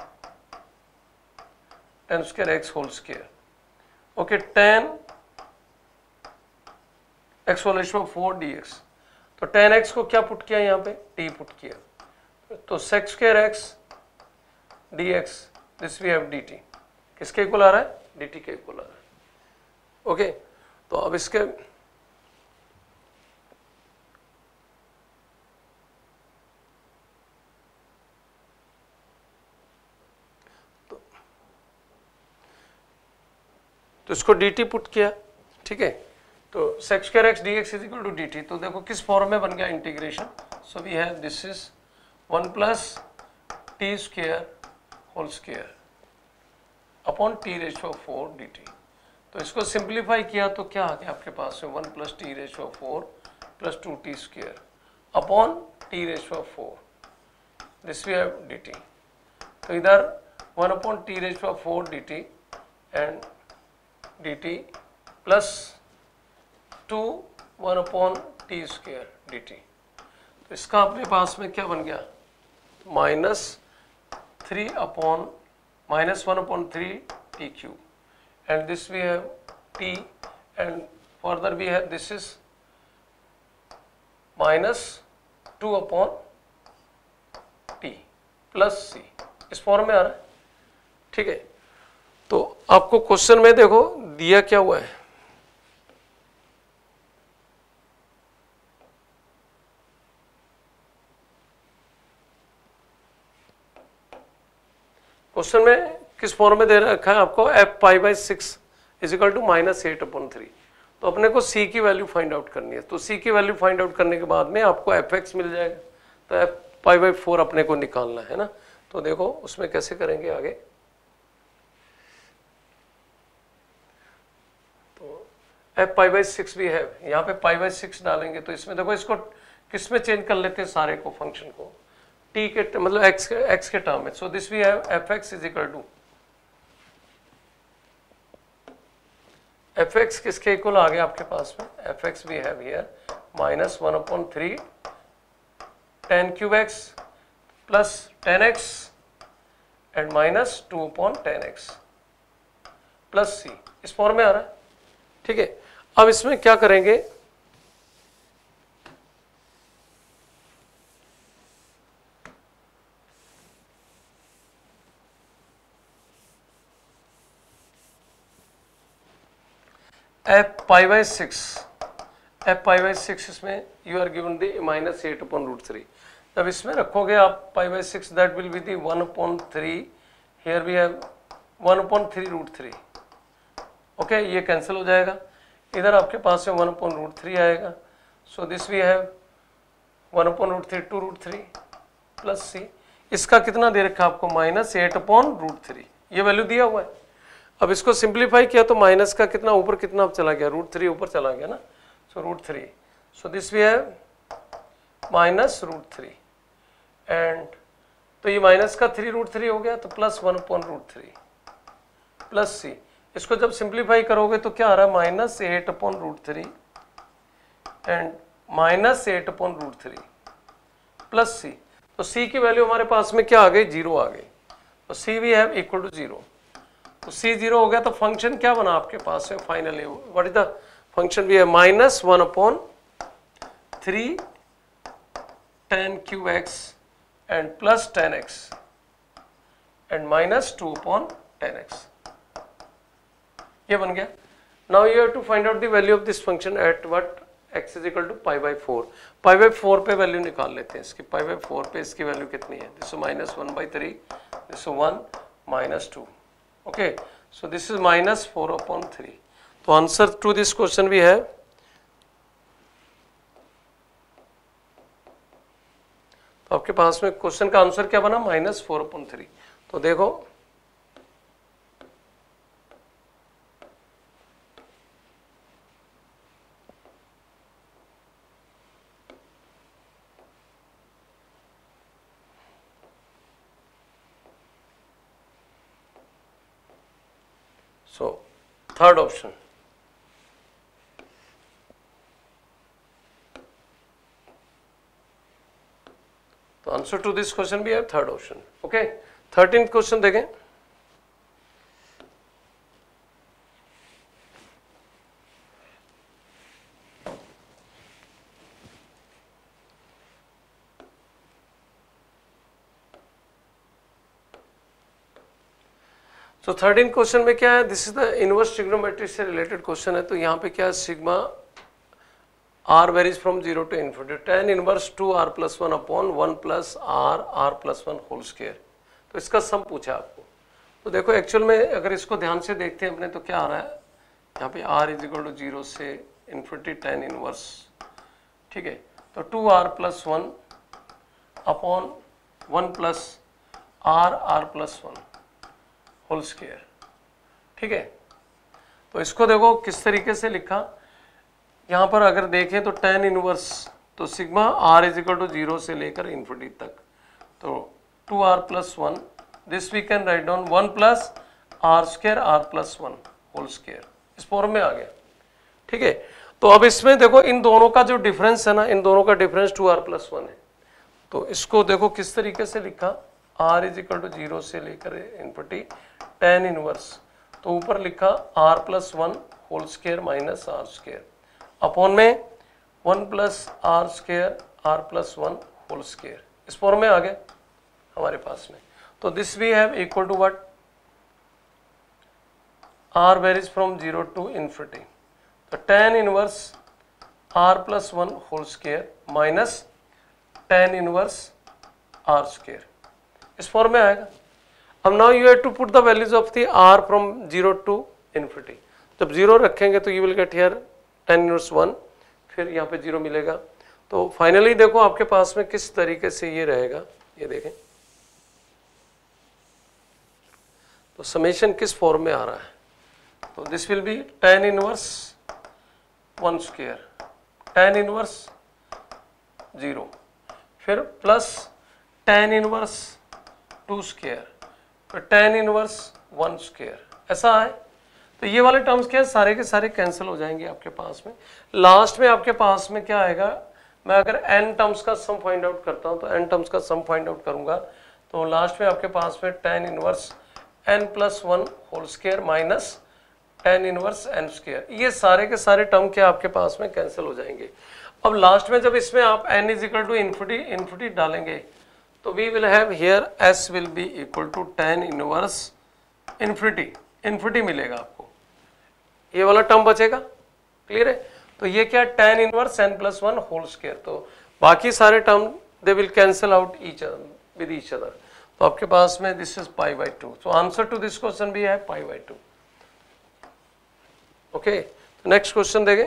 tan square x whole square. Okay, tan x whole ratio 4 dx. तो tan x को क्या पुट किया, यहाँ पे t पुट किया, तो sec square x dx, this we have dt. किसके इक्वल आ रहा है, dt के इक्वल आ रहा है। ओके, तो अब इसके तो इसको dt पुट किया, ठीक है, तो sec square x dx is equal to dt। तो देखो किस फॉर्म में बन गया integration, so we have this is 1 plus t square whole square upon t ratio 4 dt। तो इसको सिंप्लीफाई किया तो क्या आ गया आपके पास में 1 plus t ratio 4 plus 2 t square upon t ratio 4, this we have dt। तो इधर 1 upon t ratio 4 dt and dt plus 2 1 upon t square dt। तो इसका अपने पास में क्या बन गया, minus 1 upon 3 t cube and this we have t and further we have this is minus 2 upon t plus c, इस फॉर्म में आ रहा है, ठीक है। तो आपको क्वेश्चन में देखो दिया क्या हुआ है, क्वेश्चन में किस फॉर्म में दे रखा है आपको, f pi by 6 is equal to minus 8 upon 3। तो अपने को c की वैल्यू फाइंड आउट करनी है, तो c की वैल्यू फाइंड आउट करने के बाद में आपको fx मिल जाएगा, तो f पाई बाई 4 अपने को निकालना है ना। तो देखो उसमें कैसे करेंगे आगे, तो f पाई बाई 6 भी है, यहाँ पे पाई बाई 6 डालेंगे तो इसमें देखो इसको किस में चेंज कर लेते हैं सारे को, फंक्शन को t के मतलब x के टर्म में। So this we have fx is equal to fx किसके इक्वल आ गया आपके पास में, fx we have here minus 1 upon 3 tan cube x plus 10x and minus 2 upon 10x plus c, इस फॉर्म में आ रहा है, ठीक है। अब इसमें क्या करेंगे, f पाई बाई 6 इसमें you are given the minus 8 upon root 3। जब इसमें रखोगे आप pi by 6 that will be the 1 upon 3, here we have 1 upon 3 root 3, okay, ये कैंसिल हो जाएगा, इधर आपके पास में 1 अपॉन रूट 3 आएगा। So this we have 1 upon root 3 2 root 3 plus c, इसका कितना दे रखा आपको, माइनस 8 अपॉन रूट 3, ये वैल्यू दिया हुआ है। अब इसको सिंप्लीफाई किया तो माइनस का कितना ऊपर कितना चला गया, रूट 3 ऊपर चला गया ना, so root 3, so this we have minus root 3 and तो ये माइनस का 3 रूट 3 हो गया, तो plus 1 upon root 3 plus c, इसको जब सिंप्लीफाई करोगे तो क्या आ रहा है, minus 8 upon root 3 and minus 8 upon root 3 plus c। तो c की वैल्यू हमारे पास में क्या आ गई, 0 आ गई, तो c we have equal to 0। तो c 0 हो गया, तो फंक्शन क्या बना आपके पास है finally, what is the function we have, minus 1 upon 3 tan cube x and plus 10x and minus 2 upon 10x, ये बन गया। Now you have to find out the value of this function at what, x is equal to pi by 4। Pi by 4 पे वैल्यू निकाल लेते हैं इसकी, पाई बाई 4 पे इसकी वैल्यू कितनी है, this minus 1 by 3, this 1 minus 2, okay, so this is minus 4 upon 3। तो आंसर टू दिस क्वेश्चन भी है, तो आपके पास में क्वेश्चन का आंसर क्या बना, माइनस 4 अपॉन 3। तो देखो so third option, तो आंसर टू दिस क्वेश्चन भी है third option, okay. 13th question देखें, तो 13 क्वेश्चन में क्या है, this is the inverse trigonometry से रिलेटेड क्वेश्चन है। तो यहाँ पे क्या है, sigma r varies from 0 to infinity, tan inverse 2r + 1 अपॉन 1 + r + 1 होल स्क्वायर। तो इसका सम पूछा आपको। तो देखो एक्चुअल में अगर इसको ध्यान से देखते हैं अपने, तो क्या आ रहा है यहाँ पे, r = 0 से इन्फिनिटी tan इनवर्स, ठीक है। तो 2r + 1 अपॉन 1 + r + 1 होल स्क्वायर, ठीक है। तो इसको देखो किस तरीके से लिखा, यहाँ पर अगर देखें तो tan इनवर्स, तो सिग्मा r = 0 से लेकर इन्फिनिटी तक, तो 2r + 1, this we can write down 1 + r² + 1 whole square, इस फॉर्म में आ गया, ठीक है। तो अब इसमें देखो इन दोनों का जो डिफरेंस है ना, इन दोनों का डिफरेंस 2r + 1 है। तो इसको देखो किस तरीके से लिखा, r = 0 से लेकर इन्फिनिटी tan इनवर्स, तो ऊपर लिखा r + 1 whole square minus r² upon में 1 + r² + 1 होल स्क्वायर, इस फॉर्म में आ गया हमारे पास में। तो this we have equal to what, r varies from 0 to infinity, तो tan inverse r + 1 whole square minus tan inverse r², इस फॉर्म में आएगा। अब now you have to put the values of the r from 0 to infinity. जब 0 रखेंगे तो you will get here tan inverse 1, फिर यहाँ पे 0 मिलेगा। तो फाइनली देखो आपके पास में किस तरीके से ये रहेगा, ये देखें तो समेशन किस फॉर्म में आ रहा है। तो this will be tan inverse 1² tan inverse 0, फिर प्लस tan इनवर्स 2², फिर tan इनवर्स 1², ऐसा है। तो ये वाले टर्म्स क्या है, सारे के सारे कैंसिल हो जाएंगे आपके पास में। लास्ट में आपके पास में क्या आएगा, मैं अगर n टर्म्स का सम फाइंड आउट करता हूँ, तो n टर्म्स का सम फाइंड आउट करूंगा, तो लास्ट में आपके पास में tan inverse n + 1 whole square minus tan inverse n², ये सारे के सारे टर्म क्या आपके पास में कैंसिल हो जाएंगे। अब लास्ट में जब इसमें आप n = इन्फिनिटी डालेंगे, तो we will have here s will be equal to tan inverse infinity मिलेगा आपको, ये वाला टर्म बचेगा, क्लियर है। तो ये क्या, tan inverse n + 1 whole square, तो बाकी सारे term they will cancel out with each other. तो आपके पास में this is π/2, so answer to this question भी है π/2। ओके, नेक्स्ट क्वेश्चन देखें,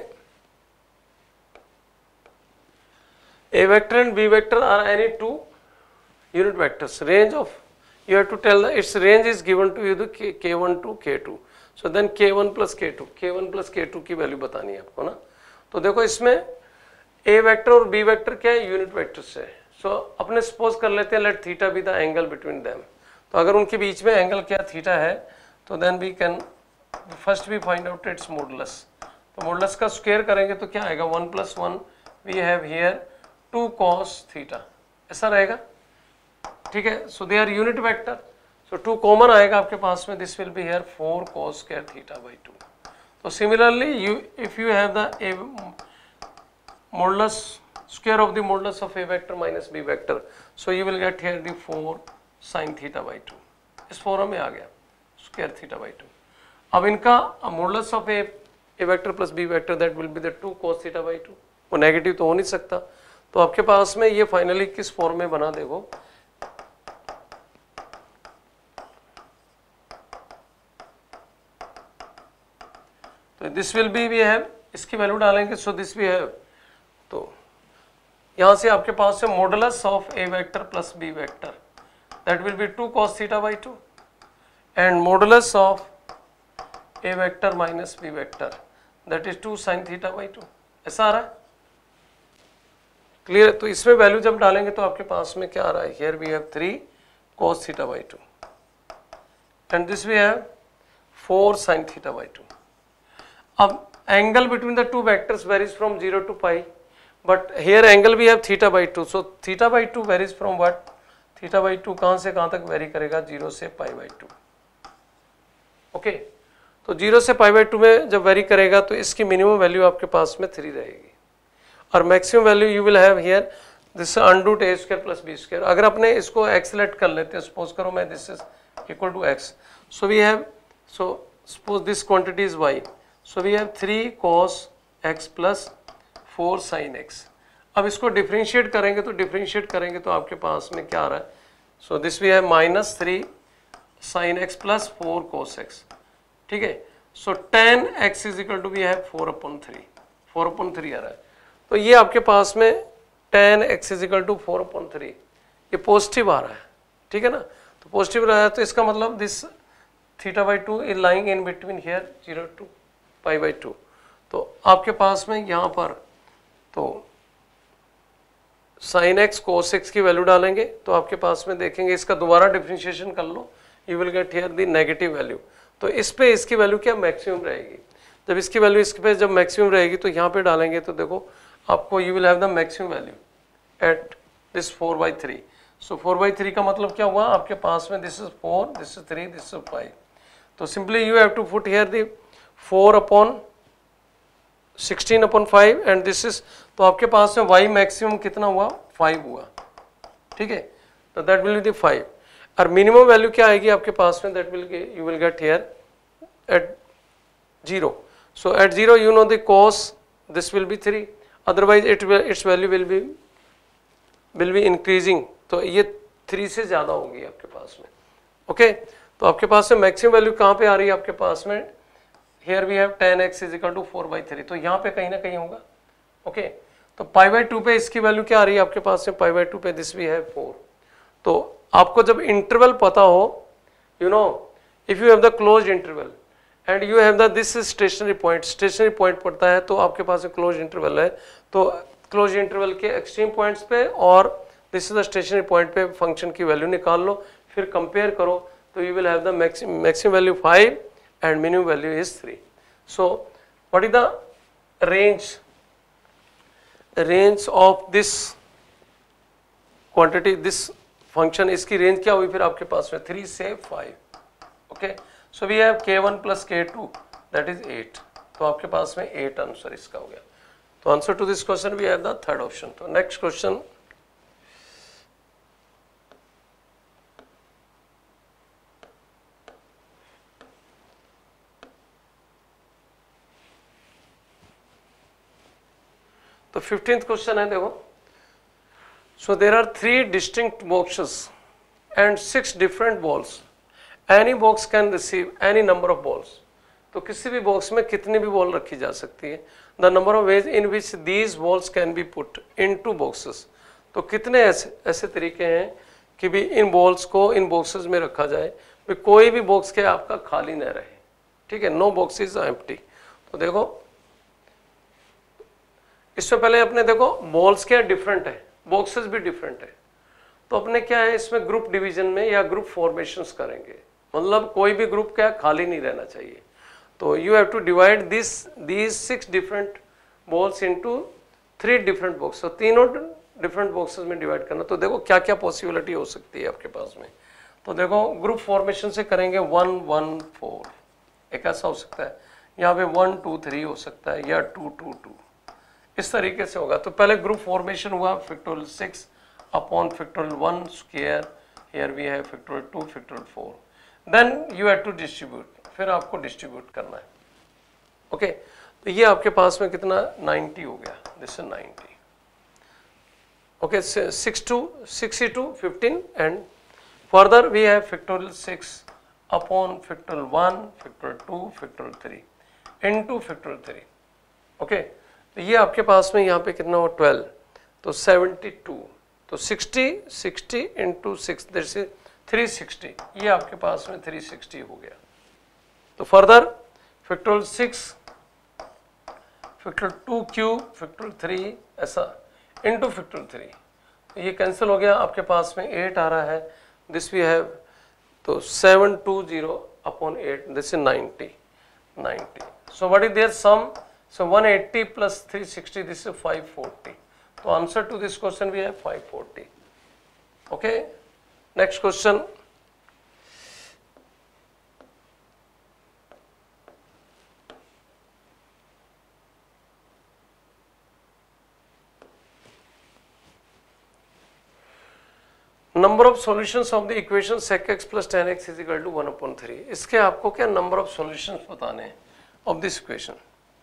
a vector and b vector are any two unit vectors, range of, you have to tell that its range is given to you the k1 to k2, so then k1 + k2 की वैल्यू बतानी है आपको ना। तो देखो इसमें a वेक्टर और b वेक्टर क्या है, यूनिट वेक्टर्स है। सो अपने सपोज कर लेते हैं let theta be the angle between them, तो अगर उनके बीच में एंगल क्या थीटा है, तो then we can first we find out its modulus. तो मॉडुलस का स्क्वायर करेंगे तो क्या आएगा, 1 + 1 we have here 2 cos theta, ऐसा रहेगा, ठीक है। So they are unit vector, सो 2 कॉमन आएगा आपके पास में, this will be here 4 cos² θ/2। तो similarly you if you have the modulus square of the modulus of a vector minus b vector, so you will get here the 4 sin θ/2, इस फॉर्म में आ गया square θ/2। अब इनका modulus of a vector plus b vector that will be the 2 cos θ/2, वो नेगेटिव तो हो नहीं सकता। तो आपके पास में ये फाइनली किस फॉर्म में बना, देखो तो this will be, we have, इसकी वैल्यू डालेंगे, सो दिस वी हैव, तो यहां से आपके पास से modulus of a vector plus b vector that will be 2 cos θ/2 and modulus of a vector minus B vector that is 2 sin θ/2, ऐसा आ रहा है, क्लियर। तो इसमें वैल्यू जब डालेंगे तो आपके पास में क्या आ रहा है, here we have 3 cos θ/2 and this we have 4 sin θ/2। अब angle between the two vectors varies from 0 to pi, but here angle we have θ/2, so θ/2 varies from what, θ/2 कहाँ से कहाँ तक वेरी करेगा, 0 से π/2, ओके। तो 0 से π/2 में जब वेरी करेगा तो इसकी मिनिमम वैल्यू आपके पास में 3 रहेगी, और maximum value you will have here this √ a² + b²। अगर अपने इसको x लेट कर लेते हैं, सपोज करो मैं this is equal to x, So we have, so suppose this quantity is y, so we have 3 cos x plus 4 sin x. अब इसको डिफरेंशिएट करेंगे तो आपके पास में क्या आ रहा है, so this we have minus 3 sin x plus 4 cos x, ठीक है. So tan x is equal to we have 4/3 आ रहा है. तो ये आपके पास में tan x is equal to 4/3, ये पॉजिटिव आ रहा है, ठीक है ना. तो पॉजिटिव रहा है तो इसका मतलब this θ/2 is lying in between here 0 to π/2. तो आपके पास में यहाँ पर तो sin x cos x की वैल्यू डालेंगे तो आपके पास में देखेंगे, इसका दोबारा डिफरेंशिएशन कर लो, you will get here the negative value. तो इस पे इसकी वैल्यू क्या मैक्सिमम रहेगी. जब इसकी वैल्यू इस पे जब मैक्सिमम रहेगी तो यहाँ पे डालेंगे तो देखो आपको you will have the maximum value at this 4/3. So 4/3 का मतलब क्या हुआ आपके पास में, this is 4, this is 3, this is 5. तो simply you have to put here the 4/16/5 and this is, तो आपके पास में y मैक्सिमम कितना हुआ, 5 हुआ, ठीक है. तो दैट विल बी द 5. और मिनिमम वैल्यू क्या आएगी आपके पास में, that will you will get here at 0. So at 0 you know the cos this will be 3, otherwise its value will be increasing. तो ये 3 से ज़्यादा होगी आपके पास में, ओके. तो आपके पास में मैक्सिमम वैल्यू कहाँ पे आ रही है आपके पास में, here we have tan x is equal to 4/3, तो यहाँ पे कहीं ना कहीं होगा, ओके. तो π/2 पे इसकी वैल्यू क्या आ रही है आपके पास में, π/2 पे दिस वी हैव 4. तो आपको जब इंटरवल पता हो, you know if you have the closed interval and you have the this stationary point पड़ता है, तो आपके पास एक क्लोज इंटरवल है, तो क्लोज इंटरवल के एक्सट्रीम पॉइंट्स पे और this is the stationary point पे फंक्शन की वैल्यू निकाल लो, फिर कंपेयर करो, तो you will have the maximum value 5 and minimum value is 3. So what is the range of this quantity, this function, इसकी रेंज क्या हुई फिर आपके पास में 3 से 5, okay. So we have k1 plus k2 that is 8. तो आपके पास में 8 आंसर इसका हो गया. तो answer to this question we have the third option. तो नेक्स्ट क्वेश्चन, तो 15th क्वेश्चन है, देखो. So there are 3 distinct boxes and 6 different balls. Any box can receive any number of balls. तो किसी भी बॉक्स में कितनी भी बॉल रखी जा सकती है. The number of ways in which these balls can be put into boxes. तो कितने ऐसे तरीके हैं कि भी इन बॉल्स को इन बॉक्सेस में रखा जाए, भी कोई भी बॉक्स के आपका खाली न रहे, ठीक है. No box is empty. तो देखो इससे पहले अपने देखो बॉल्स क्या डिफरेंट है, बॉक्सेस भी डिफरेंट है. तो अपने क्या है इसमें ग्रुप डिवीजन में या ग्रुप फॉर्मेशंस करेंगे, मतलब कोई भी ग्रुप क्या खाली नहीं रहना चाहिए. तो you have to divide these 6 different balls into 3 different box. तो तीनों डिफरेंट बॉक्सेस में डिवाइड करना. तो देखो क्या क्या पॉसिबिलिटी हो सकती है आपके पास में. तो देखो ग्रुप फॉर्मेशन से करेंगे 1 1 4, एक ऐसा हो सकता है. यहाँ पे 1 2 3 हो सकता है, या 2 2 2, इस तरीके से होगा. तो पहले ग्रुप फॉर्मेशन हुआ factorial 6 upon factorial 1 square, here we have factorial 2 factorial 4. Then you have to distribute, फिर आपको डिस्ट्रीब्यूट करना है, ओके. तो ये आपके पास में कितना 90 हो गया, this is 90, okay. 62 15 and further we have factorial 6 upon factorial 1 factorial 2 factorial 3 into factorial 3, okay. तो ये आपके पास में यहाँ पे कितना हो 12, तो 72. तो 60 इंटू 6 दैट्स 360, ये आपके पास में 360 हो गया. तो further factorial 6 factorial 2 cube factorial 3 ऐसा इंटू फैक्टोरियल 3. तो ये कैंसिल हो गया, आपके पास में 8 आ रहा है, दिस वी हैव. तो 720 upon 8 this is 90. So what is their sum. So 180 plus 360, this is 540. So answer to this question we have 540. Okay. Next question. Number of solutions of the equation sec x plus tan x is equal to 1/3। इसके आपको क्या नंबर ऑफ सॉल्यूशंस बताने हैं ऑफ दिस इक्वेशन,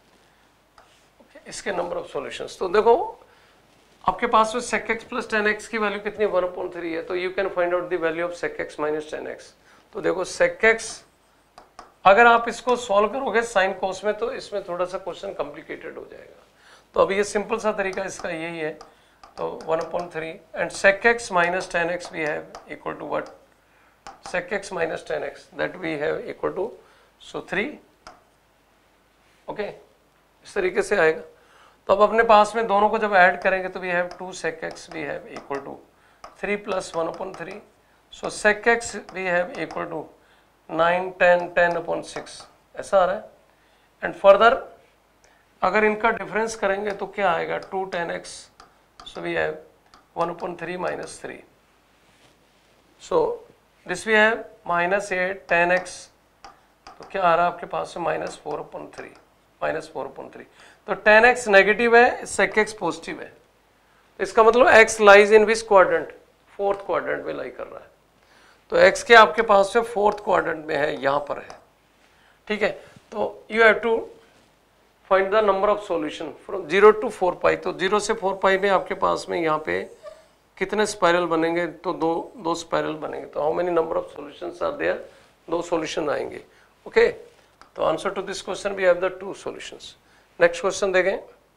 इसके नंबर ऑफ सॉल्यूशंस। तो देखो आपके पास में sec x plus tan x की वैल्यू कितनी 1/3 है, तो you can find out the value of sec x minus tan x। तो देखो sec x अगर आप इसको सॉल्व करोगे साइन कोस में तो इसमें थोड़ा सा क्वेश्चन कॉम्प्लिकेटेड हो जाएगा। तो अभी ये सिंपल सा तरीका इसका यही है, तो 1/3 and sec x minus tan x we have equal to what, sec x minus tan x that we have equal to so 3। Okay, इस तरीके से आएगा। तो अब अपने पास में दोनों को जब ऐड करेंगे तो we have 2 sec x we have equal to 3 plus 1/3। so sec x we have equal to 9 10 10/6 ऐसा आ रहा है। एंड फर्दर अगर इनका डिफरेंस करेंगे तो क्या आएगा 2 tan x, so we have 1/3 minus 3। so this we have minus 8 tan x, तो क्या आ रहा है आपके पास में -4/3 -4/3। तो tan x नेगेटिव है, sec x पॉजिटिव है, इसका मतलब x lies in which quadrant, fourth quadrant में लाई कर रहा है। तो x के आपके पास में फोर्थ क्वाड्रेंट में है, यहाँ पर है, ठीक है। तो you have to find the number of solution from 0 to 4 pi. तो 0 से 4 पाई में आपके पास में यहाँ पे कितने स्पाइरल बनेंगे, तो दो स्पाइरल बनेंगे। तो how many number of solutions are there, 2 solution आएंगे। ओके, तो answer to this question we have the 2 solutions. Next question देखें।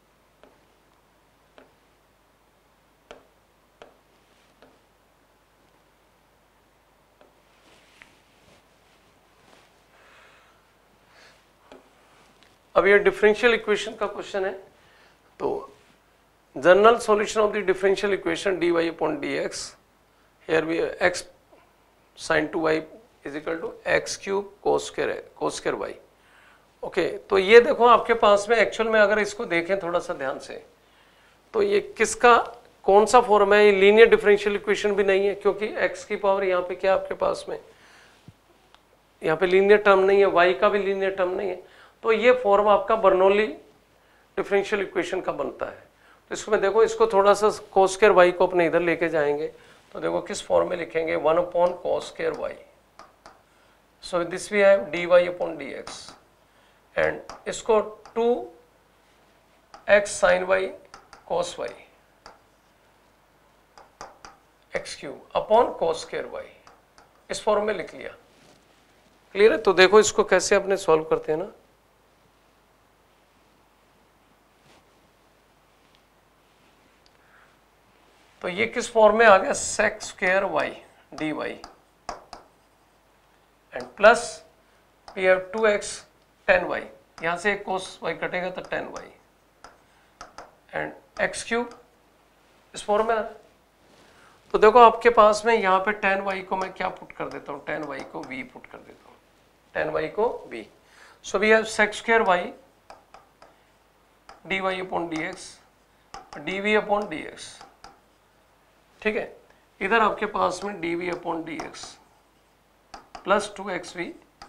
अब ये डिफरेंशियल इक्वेशन का क्वेश्चन है। तो general solution of the differential equation dy upon dx, here we x sin 2y is equal to x cube cos square y। Okay, तो ये देखो आपके पास में एक्चुअल में अगर इसको देखें थोड़ा सा ध्यान से, तो ये किसका कौन सा फॉर्म है, ये लीनियर डिफरेंशियल इक्वेशन भी नहीं है, क्योंकि x की पावर यहाँ पे क्या आपके पास में, यहाँ पे लीनियर टर्म नहीं है, y का भी लीनियर टर्म नहीं है। तो ये फॉर्म आपका बर्नौली डिफरेंशियल इक्वेशन का बनता है। तो इसमें देखो, इसको थोड़ा सा कोस स्क्वायर y को अपने इधर लेके जाएंगे, तो देखो किस फॉर्म में लिखेंगे 1/cos square y। So this we have dy upon dx and इसको 2x sin y cos y x cube upon cos square y, इस फॉर्म में लिख लिया। क्लियर है? तो देखो इसको कैसे अपने सॉल्व करते हैं ना। तो ये किस फॉर्म में आ गया, sec square y dy and plus we have 2x tan y, यहां से एक cos y कटेगा तो tan y and x cube इस फॉर्म में आ रहा है। तो देखो आपके पास में यहाँ पे tan y को मैं क्या पुट कर देता हूँ, tan y को v पुट कर देता हूँ, tan y को v। So we have sec square y dy upon dx dv upon dx, ठीक है। इधर आपके पास में dv upon dx plus 2xv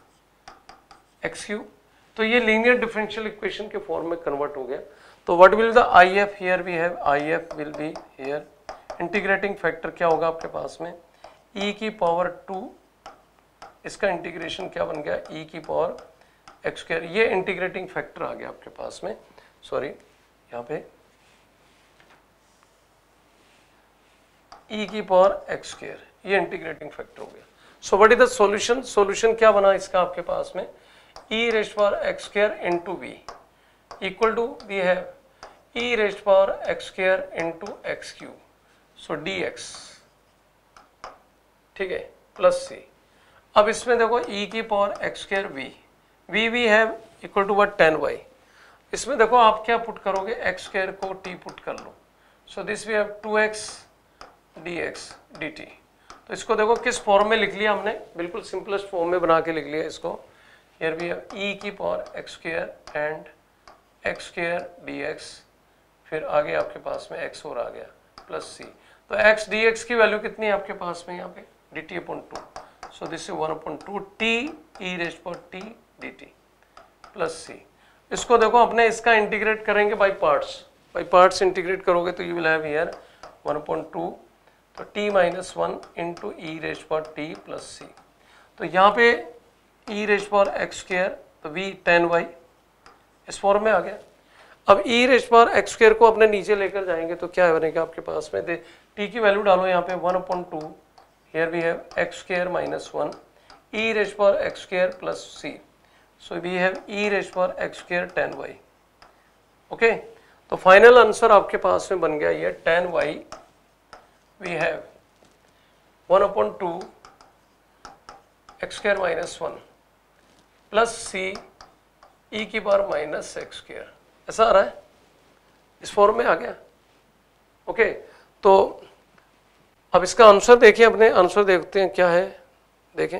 x cube. तो ये लीनियर डिफरेंशियल इक्वेशन के फॉर्म में कन्वर्ट हो गया। तो what will the if, here we have if will be here, integrating factor क्या होगा आपके पास में e की पावर 2, इसका इंटीग्रेशन क्या बन गया e की पावर x स्क्वायर। ये इंटीग्रेटिंग फैक्टर आ गया आपके पास में, सॉरी यहाँ पे e की पावर x स्क्वायर, ये इंटीग्रेटिंग फैक्टर हो गया। So what is the solution, solution क्या बना इसका आपके पास में e raised power x square into v equal to we have e raised power x square into x cube, so dx, ठीक है, प्लस c। अब इसमें देखो e की power x square v we have equal to what tan y। इसमें देखो आप क्या पुट करोगे, x स्क्वायर को t पुट कर लो, so this we have 2x dx dt। तो इसको देखो किस फॉर्म में लिख लिया हमने, बिल्कुल सिंपलेस्ट फॉर्म में बना के लिख लिया इसको। हियर वी हैव e की power x square and x square dx, फिर आगे आपके पास में x और आ गया प्लस c। तो x dx की वैल्यू कितनी है आपके पास में यहाँ पे dt upon 2, so this is 1/2 t e raised power t dt plus c। इसको देखो अपने इसका इंटीग्रेट करेंगे बाय पार्ट्स इंटीग्रेट करोगे तो यू विल हैव हियर 1/2 तो t minus 1 into e raise power t plus c. तो यहाँ पे e raise power x square तो v tan y इस फॉर्म में आ गया। अब e raise power x square को अपने नीचे लेकर जाएंगे तो क्या बनेगा आपके पास में, टी की वैल्यू डालो यहाँ पे 1/2, here we have x square minus 1 e raise power x square plus c, so we have e raise power x square tan y। Okay, तो फाइनल आंसर आपके पास में बन गया ये tan y we have 1/2 x square minus 1 plus c e की पावर माइनस एक्स स्क्वायर, ऐसा आ रहा है, इस फॉर्म में आ गया। ओके, तो अब इसका आंसर देखिए, अपने आंसर देखते हैं क्या है, देखें।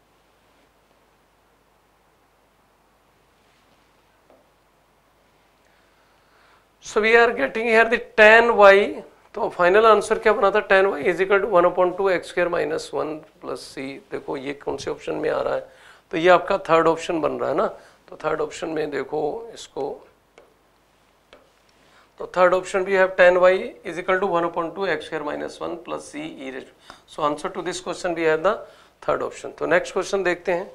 So we are getting here the tan y, तो फाइनल आंसर क्या बना था, tan y is equal to 1/2 x square minus 1 plus c. देखो ये कौन से ऑप्शन में आ रहा है, तो ये आपका थर्ड ऑप्शन बन रहा है ना। तो थर्ड ऑप्शन में देखो इसको, तो थर्ड ऑप्शन भी है tan y is equal to 1/2 x square minus 1 plus c e raise. So answer to this question भी है द थर्ड ऑप्शन। तो नेक्स्ट क्वेश्चन देखते हैं।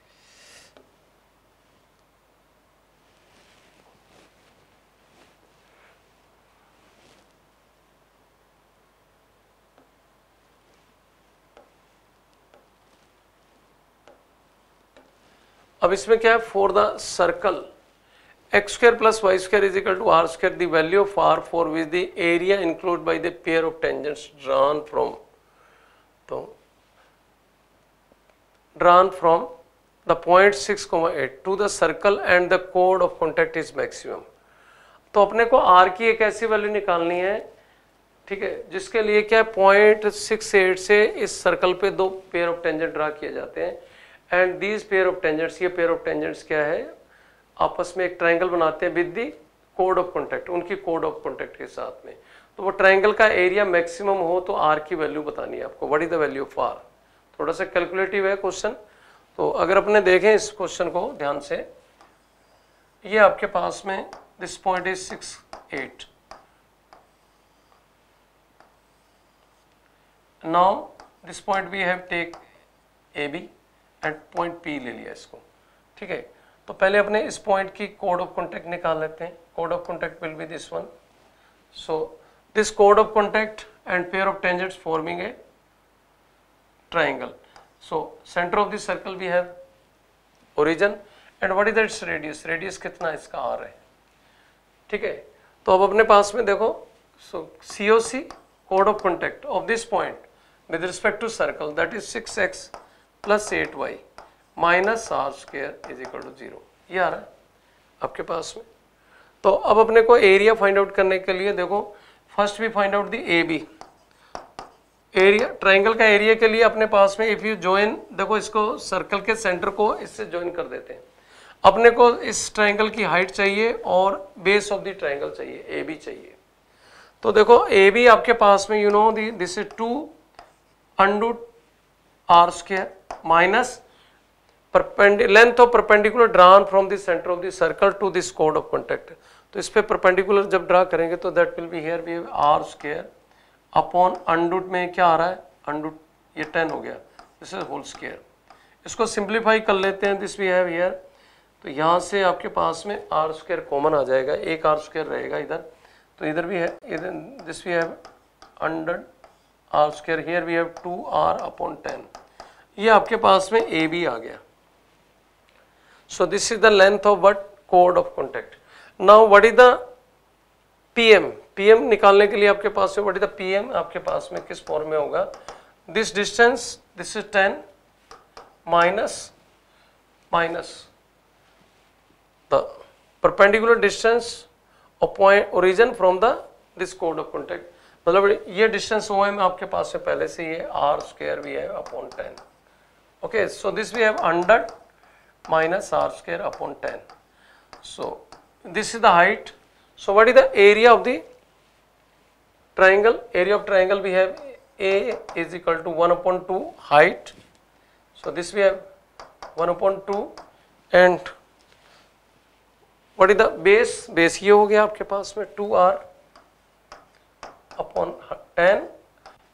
अब इसमें क्या है, for the circle x square plus Y square is equal to r square the value of r for which the area include by the pair of tangents drawn from, तो drawn from the point 6,8 to the circle and the कोड ऑफ कॉन्टैक्ट इज मैक्सिमम। तो अपने को आर की एक ऐसी वैल्यू निकालनी है, ठीक है, जिसके लिए क्या है 0.68 से इस सर्कल पे दो पेयर ऑफ टेंजेंट ड्रा किए जाते हैं and these pair of tangents, ये पेयर ऑफ टेंजेंट्स क्या है, आपस में एक ट्रायंगल बनाते हैं विद दी कोड ऑफ कॉन्टैक्ट, उनकी कोड ऑफ कॉन्टैक्ट के साथ में। तो वो ट्रायंगल का एरिया मैक्सिमम हो तो आर की वैल्यू बतानी है आपको, what is the value of r. थोड़ा सा कैलकुलेटिव है क्वेश्चन। तो अगर अपने देखें इस क्वेश्चन को ध्यान से, ये आपके पास में this point is 6,8, now this point we have take a b and point p ले लिया इसको, ठीक है। तो पहले अपने इस पॉइंट की कोड ऑफ कॉन्टैक्ट निकाल लेते हैं। कोड of contact will be this one. So this कोड of contact and pair of tangents forming a triangle. So centre of this circle we have origin and what is that radius, radius कितना इसका आर है, ठीक है। तो अब अपने पास में देखो, सो COC कोड of contact of this point with respect to circle that is 6x plus 8y minus r square is equal to 0, ये आ रहा है आपके पास में। तो अब अपने को एरिया फाइंड आउट करने के लिए देखो, first we find out the AB area, triangle का एरिया के लिए अपने पास में इफ यू जॉइन, देखो इसको सर्कल के सेंटर को इससे जॉइन कर देते हैं। अपने को इस ट्राइंगल की हाइट चाहिए और बेस ऑफ द ट्राइंगल चाहिए, AB चाहिए। तो देखो AB आपके पास में you know this is 2√r square minus length of perpendicular drawn from the centre of the circle to this कोड ऑफ कॉन्टैक्ट। तो इस पे परपेंडिकुलर जब ड्रा करेंगे तो that will be here we have r square upon under root में क्या आ रहा है, अंडरूट ये 10 हो गया, दिस इज होल स्क्वायर। इसको सिंप्लीफाई कर लेते हैं, दिस वी हैव हियर, तो यहाँ से आपके पास में r स्क्वायर कॉमन आ जाएगा, एक r स्क्वायर रहेगा इधर, तो इधर भी है, इधर this we have under r square, here we have 2r upon 10, ये आपके पास में AB आ गया। So this is the length of what code of contact. Now what is the PM? PM निकालने के लिए आपके पास में what is the PM आपके पास में किस फॉर्म में होगा, this distance, this is 10 minus the perpendicular distance of point origin from the this code of contact, मतलब ये distance OM आपके पास में पहले से ये r square भी है upon 10. Okay, so this we have under minus r square upon 10. So this is the height. So what is the area of the triangle? Area of triangle we have A is equal to 1/2 height. So this we have 1/2 and what is the base? Base ये हो गया आपके पास में 2r upon 10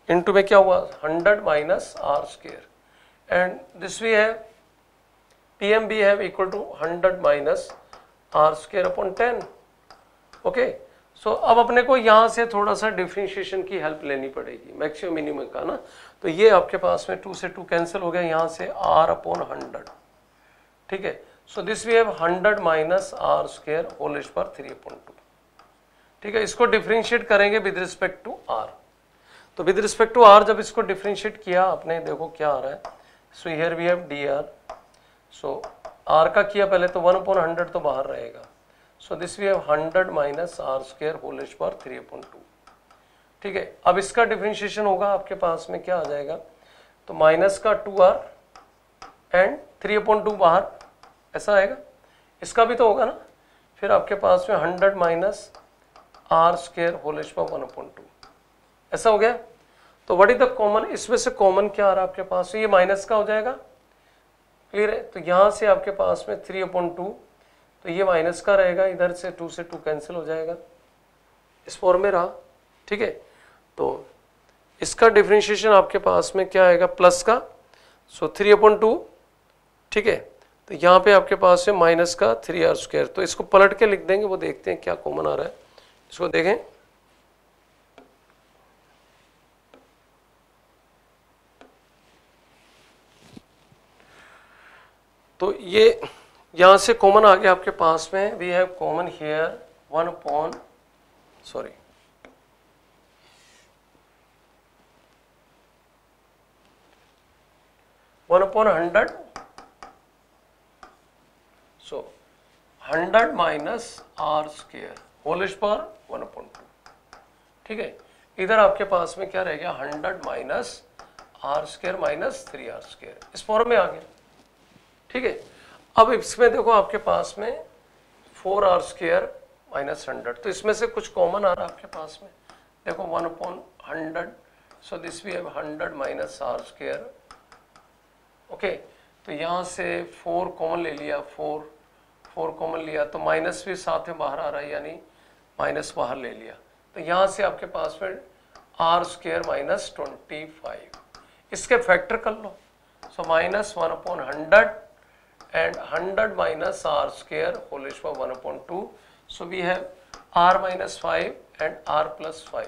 इनटू में क्या हुआ 100 minus r square and this we have pm we have equal to 100 minus r square upon 10। Okay, so अब अपने को यहाँ से थोड़ा सा डिफरेंशिएशन की हेल्प लेनी पड़ेगी मैक्सिमम मिनिमम का ना। तो ये आपके पास में 2 से 2 कैंसिल हो गया, यहाँ से r अपॉन 100, ठीक है। So this we have 100 minus r square whole raise power 3/2, ठीक है। इसको डिफरेंशिएट करेंगे विद रिस्पेक्ट टू r। तो विद रिस्पेक्ट टू r जब इसको डिफरेंशिएट किया आपने, देखो क्या आ रहा है। So here we have dr, so r का किया पहले तो 1/100 तो बाहर रहेगा। So this we have 100 minus r square whole raise power 3/2, ठीक है। अब इसका डिफरेंशिएशन होगा आपके पास में क्या आ जाएगा, तो माइनस का 2r एंड 3/2 बाहर, ऐसा आएगा। इसका भी तो होगा ना, फिर आपके पास में 100 minus r square whole raise power 1/2, ऐसा हो गया। तो व्हाट इज द कॉमन, इसमें से कॉमन क्या आ रहा है आपके पास, ये माइनस का हो जाएगा, क्लियर है। तो यहाँ से आपके पास में 3/2, तो ये माइनस का रहेगा, इधर से 2 से 2 कैंसिल हो जाएगा, इस फॉर्म में रहा, ठीक है। तो इसका डिफरेंशिएशन आपके पास में क्या आएगा, प्लस का, सो 3/2, ठीक है। तो यहाँ पे आपके पास है माइनस का 3r स्क्वायर, तो इसको पलट के लिख देंगे, वो देखते हैं क्या कॉमन आ रहा है, इसको देखें। तो ये यहाँ से कॉमन आ गया आपके पास में, we have common here 1/100 so 100 minus r square whole raise power 1/2, ठीक है। इधर आपके पास में क्या रह गया, 100 minus r square minus 3r square, इस फॉर्म में आ गया, ठीक है। अब इसमें देखो आपके पास में 4r स्क्वायर माइनस 100, तो इसमें से कुछ कॉमन आ रहा है आपके पास में, देखो 1/100, so this we have 100 minus r square, okay. तो यहाँ से 4 कॉमन ले लिया, 4 कॉमन लिया, तो माइनस भी साथ में बाहर आ रहा है, यानी माइनस बाहर ले लिया। तो यहाँ से आपके पास में आर स्क्वायर माइनस 25, इसके फैक्टर कर लो, so minus 1/100 and 100 minus r square whole raised by 1/2, so we have r minus 5 and r plus 5,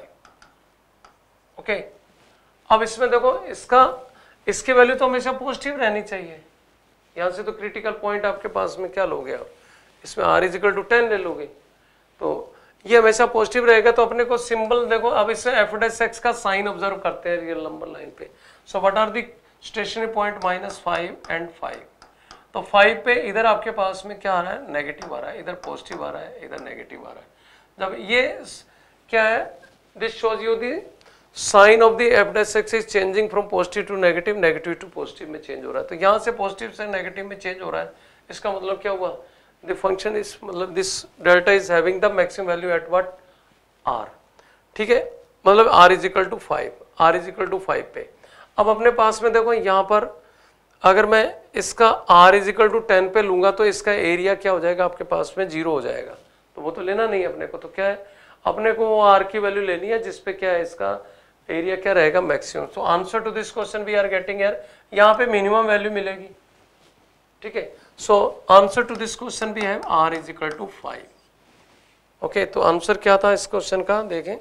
okay। अब इसमें देखो इसकी वैल्यू तो हमेशा पॉजिटिव रहनी चाहिए, यहाँ से तो क्रिटिकल पॉइंट आपके पास में क्या लोगे आप, इसमें r इज इक्वल टू 10 ले लोगे, तो ये हमेशा पॉजिटिव रहेगा। तो अपने को सिंबल देखो, अब इससे f' का साइन ऑब्जर्व करते हैं रियल नंबर लाइन पे। So what are the stationary point, -5 and 5, तो 5 पे इधर आपके पास में क्या आ रहा है, नेगेटिव आ रहा है, इधर पॉजिटिव आ रहा है, इधर नेगेटिव आ रहा है। जब ये क्या है, this shows you the sign of the f' is changing from positive to negative, negative to positive में चेंज हो रहा है। तो यहाँ से पॉजिटिव से नेगेटिव में चेंज हो रहा है, इसका मतलब क्या हुआ, द फंक्शन इज, मतलब this delta is having the maximum value at what, r, ठीक है। मतलब r is equal to 5, r is equal to 5 पे। अब अपने पास में देखो यहाँ पर अगर मैं इसका r इज इक्वल टू 10 पे लूंगा, तो इसका एरिया क्या हो जाएगा आपके पास में, 0 हो जाएगा। तो वो तो लेना नहीं अपने को, तो क्या है, अपने को वो r की वैल्यू लेनी है जिसपे क्या है, इसका एरिया क्या रहेगा, maximum. So answer to this question we are getting here, यहाँ पे मिनिमम वैल्यू मिलेगी, ठीक है। So answer to this question we have r is equal to 5, okay. तो आंसर क्या था इस क्वेश्चन का, देखें।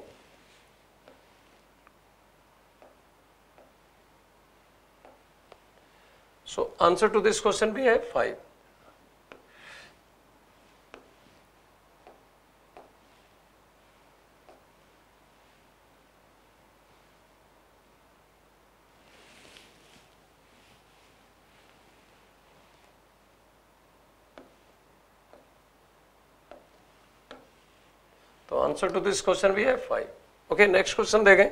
So answer to this question we have 5. तो आंसर टू दिस क्वेश्चन भी है 5, ओके। नेक्स्ट क्वेश्चन देखें।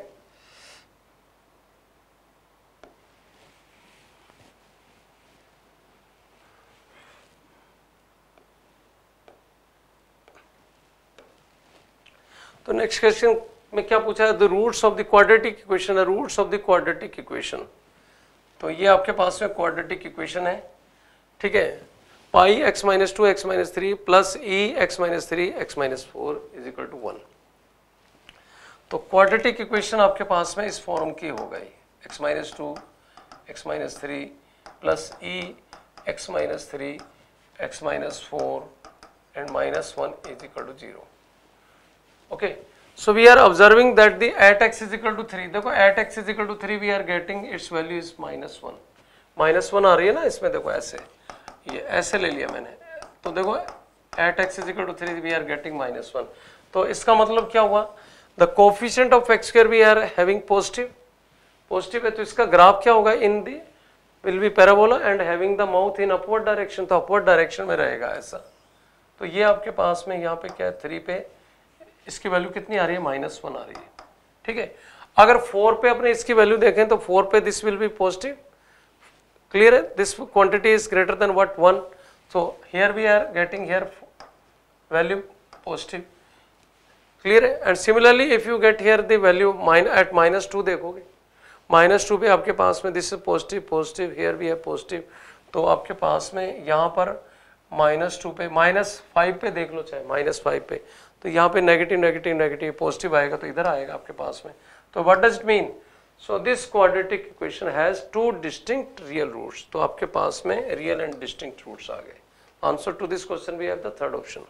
तो नेक्स्ट क्वेश्चन में क्या पूछा है, the roots of the quadratic equation है, roots of the quadratic equation. तो ये आपके पास में क्वाड्रेटिक इक्वेशन है, ठीक है। Pi x minus 2 x minus 3 plus e x minus 3 x minus 4 is equal to 1। तो क्वाड्रेटिक इक्वेशन आपके पास में इस फॉर्म की हो गई, x minus 2 x minus 3 plus e x minus 3 x minus 4 and minus 1 is equal to 0. Okay, so we are observing that the at x is equal to 3. देखो at x is equal to 3 we are getting its value is -1. -1 आ रही है ना इसमें, देखो ऐसे, ये ऐसे ले लिया मैंने, तो देखो at x is equal to 3 we are getting -1. तो इसका मतलब क्या हुआ, the coefficient of x square we are having positive है, तो इसका ग्राफ क्या होगा, in the will be parabola and having the mouth in upward direction, तो upward direction में रहेगा ऐसा. तो ये आपके पास में यहाँ पे क्या है, 3 पे इसकी वैल्यू कितनी आ रही है, -1 आ रही है. ठीक है, अगर 4 पे अपने इसकी वैल्यू देखें तो 4 पे this will be positive. Clear है, this quantity is greater than what 1, so here we are getting here value positive. Clear है, and similarly if you get here the value at -2 देखोगे, -2 पे आपके पास में दिस इज पॉजिटिव, हियर भी है पॉजिटिव, तो आपके पास में यहाँ पर -2 पे, -5 पे देख लो, चाहे -5 पे, तो यहाँ पे नेगेटिव पॉजिटिव आएगा, तो इधर आएगा आपके पास में. तो what does it mean, so this quadratic equation has 2 distinct real roots. तो आपके पास में रियल एंड डिस्टिंक्ट रूट्स आ गए. Answer to this question we have the third option.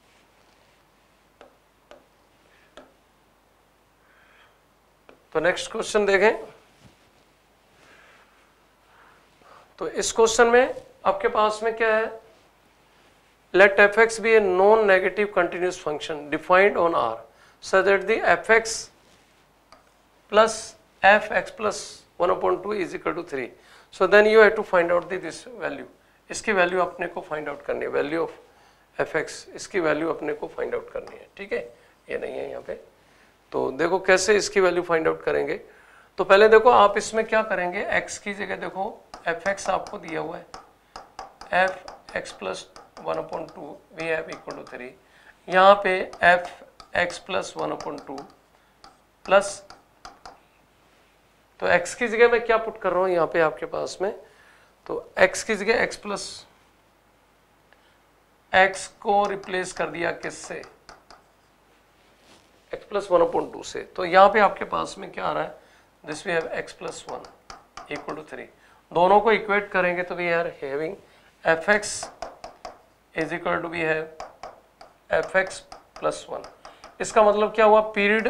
तो नेक्स्ट क्वेश्चन देखें. तो इस क्वेश्चन में आपके पास में क्या है, let fx be a non-negative continuous function defined on R such that the fx plus fx plus 1 upon 2 is equal to 3. So then you have to find out this value. इसकी वैल्यू अपने को फाइंड आउट करनी है, वैल्यू ऑफ fx, इसकी वैल्यू अपने को फाइंड आउट करनी है. ठीक है, ये नहीं है यहाँ पे. तो देखो कैसे इसकी वैल्यू फाइंड आउट करेंगे. तो पहले देखो आप इसमें क्या करेंगे, x की जगह देखो fx आपको दिया हुआ है, fx plus 1 upon 2 we have equal to 3. यहाँ पे fx plus 1 upon 2 प्लस, तो x की जगह मैं क्या पुट कर रहा हूँ यहाँ पे आपके पास में, तो x की जगह x प्लस, x को रिप्लेस कर दिया किससे, x प्लस 1 upon 2 से. तो यहाँ पे आपके पास में क्या आ रहा है, this we have x plus 1 equal to 3. दोनों को इक्वेट करेंगे तो we are having fx is equal to we have fx plus 1. इसका मतलब क्या हुआ, period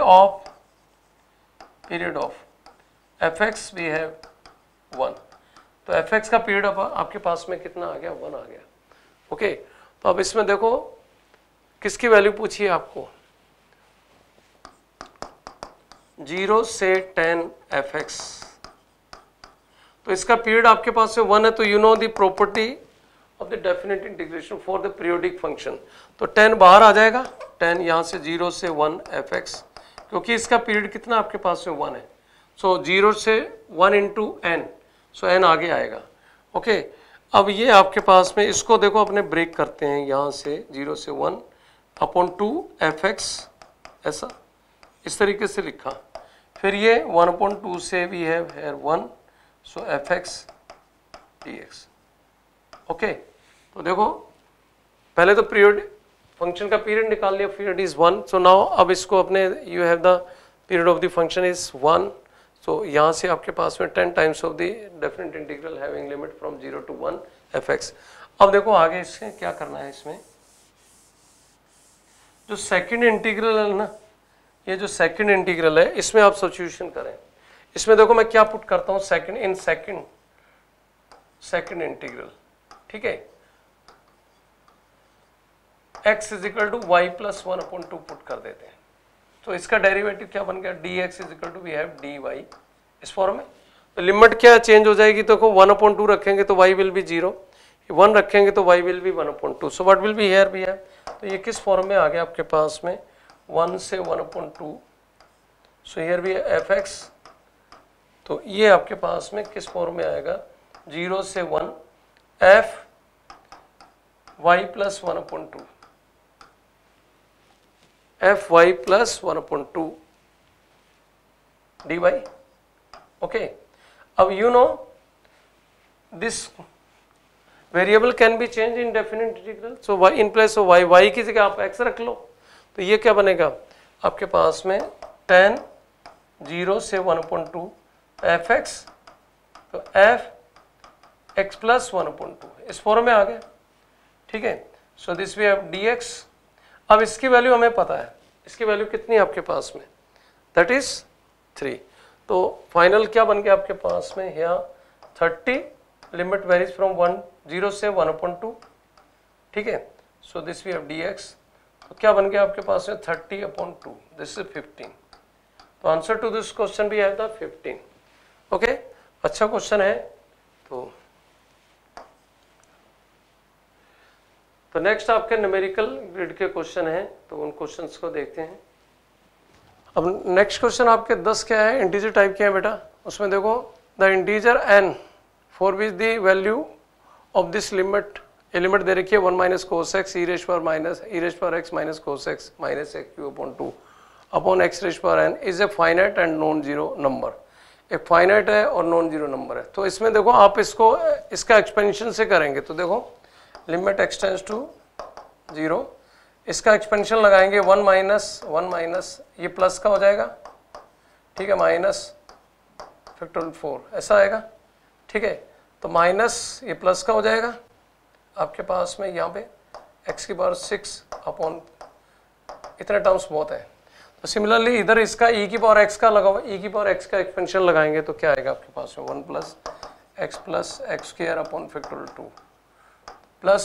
of fx we have 1. तो fx का पीरियड आपके पास में कितना आ गया, 1 आ गया. ओके, तो अब इसमें देखो किसकी वैल्यू पूछी है आपको, 0 से 10 fx. तो इसका पीरियड आपके पास में 1 है, तो you know the property of the definite integration for the periodic function. तो 10 बाहर आ जाएगा, 10 यहाँ से 0 से 1 fx, क्योंकि इसका पीरियड कितना आपके पास में 1 है. सो 0 से 1 इंटू n, सो n आगे आएगा. ओके, अब ये आपके पास में इसको देखो अपने ब्रेक करते हैं, यहाँ से 0 से 1 अपॉन 2 fx, ऐसा इस तरीके से लिखा. फिर ये 1 अपॉन 2 से we have here 1, so fx dx. Okay, तो देखो पहले तो पीरियड फंक्शन का पीरियड निकाल लिया, पीरियड इज 1. सो नाउ अब इसको अपने you have the period of the function is 1. So यहाँ से आपके पास में 10 times of the definite integral having limit from 0 to 1 fx. अब देखो आगे इससे क्या करना है, इसमें जो सेकंड इंटीग्रल है ना, ये जो सेकंड इंटीग्रल है इसमें आप सब्स्टिट्यूशन करें. इसमें देखो मैं क्या पुट करता हूँ, सेकंड इंटीग्रल. ठीक है, x is equal to y plus 1 upon 2 put कर देते हैं. तो इसका डेरिवेटिव क्या बन गया, dx is equal to we have dy इस फॉर्म में. तो लिमिट क्या चेंज हो जाएगी, तो 1 अपॉन 2 रखेंगे तो y विल बी 0, 1 रखेंगे तो y will be 1 upon 2. So what will be here we have, तो ये किस फॉर्म में आ गया आपके पास में, 1 से 1 upon 2. So here we fx, तो ये आपके पास में किस फॉर्म में आएगा, 0 से 1 f y plus 1 upon 2, f y plus 1 upon 2 dy. Okay, अब you know this variable can be change in definite integral. So y in place of y की जगह आप x रख लो, तो ये क्या बनेगा आपके पास में tan 0 से 1/2 एफ एक्स, तो एफ एक्स प्लस 1/2 इस फॉर्म में आ गया, ठीक है। So this we have d x. अब इसकी वैल्यू हमें पता है, इसकी वैल्यू कितनी है आपके पास में, दैट इज 3। तो फाइनल क्या बन गया आपके पास में यहाँ 30, लिमिट वेरीज फ्रॉम 0 से 1/2, ठीक है। So this we have d x, तो क्या बन गया आपके पास में 30/2, दिस इज 15। तो आंसर टू दिस क्वेश्चन भी है 15। ओके, अच्छा क्वेश्चन है। तो नेक्स्ट आपके न्यूमेरिकल ग्रिड के क्वेश्चन हैं, तो उन क्वेश्चंस को देखते हैं। अब नेक्स्ट क्वेश्चन आपके 10 क्या है, इंटीजर टाइप के हैं बेटा। उसमें देखो the integer n for which the value of this limit, ये लिमिट दे रखी है 1 - cos x e raised per x minus cos x minus x³ upon x raised per n is a finite and non zero number. एक फाइनाइट है और नॉन जीरो नंबर है। तो इसमें देखो आप इसको इसका एक्सपेंशन से करेंगे, तो देखो लिमिट एक्सटेंड्स टू 0, इसका एक्सपेंशन लगाएंगे 1 माइनस ये प्लस का हो जाएगा, ठीक है, माइनस फैक्टोरियल 4 ऐसा आएगा, ठीक है। तो माइनस ये प्लस का हो जाएगा आपके पास में यहाँ पे x⁻6 इतने टर्म्स बहुत है। तो सिमिलरली इधर इसका e⁻x का लगा हुआ, e⁻x का एक्सपेंशन लगाएंगे तो क्या आएगा आपके पास में 1 + x² 2 प्लस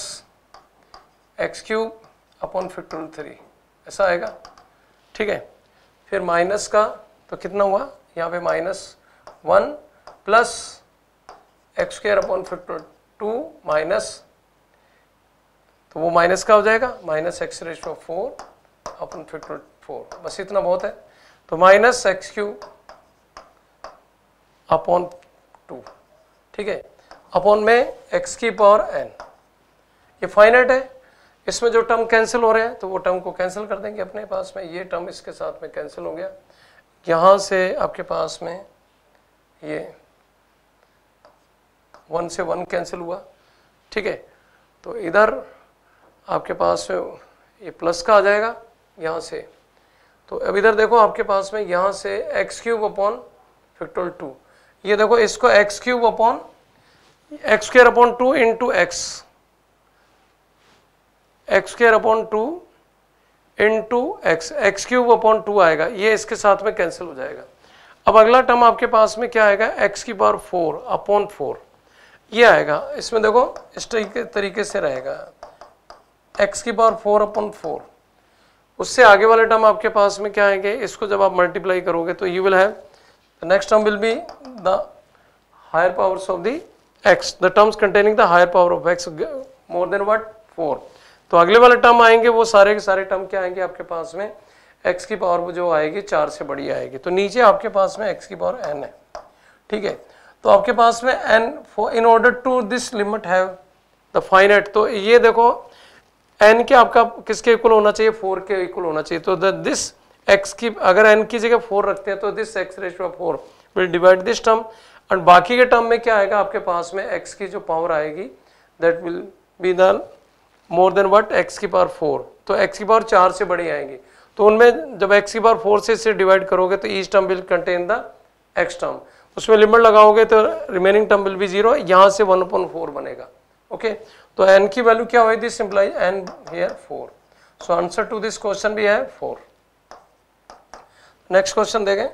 x³ 3 ऐसा आएगा, ठीक है। फिर माइनस का तो कितना हुआ यहाँ पे -1 प्लस x² 2 माइनस, तो वो माइनस का हो जाएगा -x⁴ 4, बस इतना बहुत है। तो -x³ 2, ठीक है, अपॉन में x⁻n, ये फाइनाइट है। इसमें जो टर्म कैंसिल हो रहे हैं तो वो टर्म को कैंसिल कर देंगे अपने पास में, ये टर्म इसके साथ में कैंसिल हो गया। यहाँ से आपके पास में ये 1 से 1 कैंसिल हुआ, ठीक है। तो इधर आपके पास में ये प्लस का आ जाएगा यहाँ से। तो अब इधर देखो आपके पास में यहाँ से x³ 2, ये देखो इसको x³ x² into x, x² into x, x³ 2 आएगा, ये इसके साथ में कैंसिल हो जाएगा। अब अगला टर्म आपके पास में क्या आएगा x⁴/4 ये आएगा। इसमें देखो इस तरीके से रहेगा x⁴/4, उससे आगे वाले टर्म आपके पास में क्या आएंगे, इसको जब आप मल्टीप्लाई करोगे तो you will have the next term will be the higher powers of the x, the terms containing the higher power of x more than what 4। तो अगले वाले टर्म आएंगे वो सारे के सारे टर्म क्या आएंगे आपके पास में x की पावर जो आएगी 4 से बड़ी आएगी। तो नीचे आपके पास में x⁻n है, ठीक है। तो आपके पास में n in order to this limit have the finite, तो ये देखो n के आपका किसके इक्वल होना चाहिए, 4 के इक्वल होना चाहिए। तो दिस x की अगर n की जगह 4 रखते हैं तो this x⁴ will divide this term, और बाकी के टर्म में क्या आएगा आपके पास में x की जो पावर आएगी that will be the more than what x⁴, तो x⁴ से बड़ी आएंगी। तो उनमें जब x⁴ से इसे डिवाइड करोगे तो each term will contain the x term, उसमें लिमिट लगाओगे तो रिमेनिंग टर्म विल बी 0, यहाँ से 1/4 बनेगा। ओके, तो n की वैल्यू क्या होगी, this imply n here 4। So answer to this question भी है 4। नेक्स्ट क्वेश्चन देखें।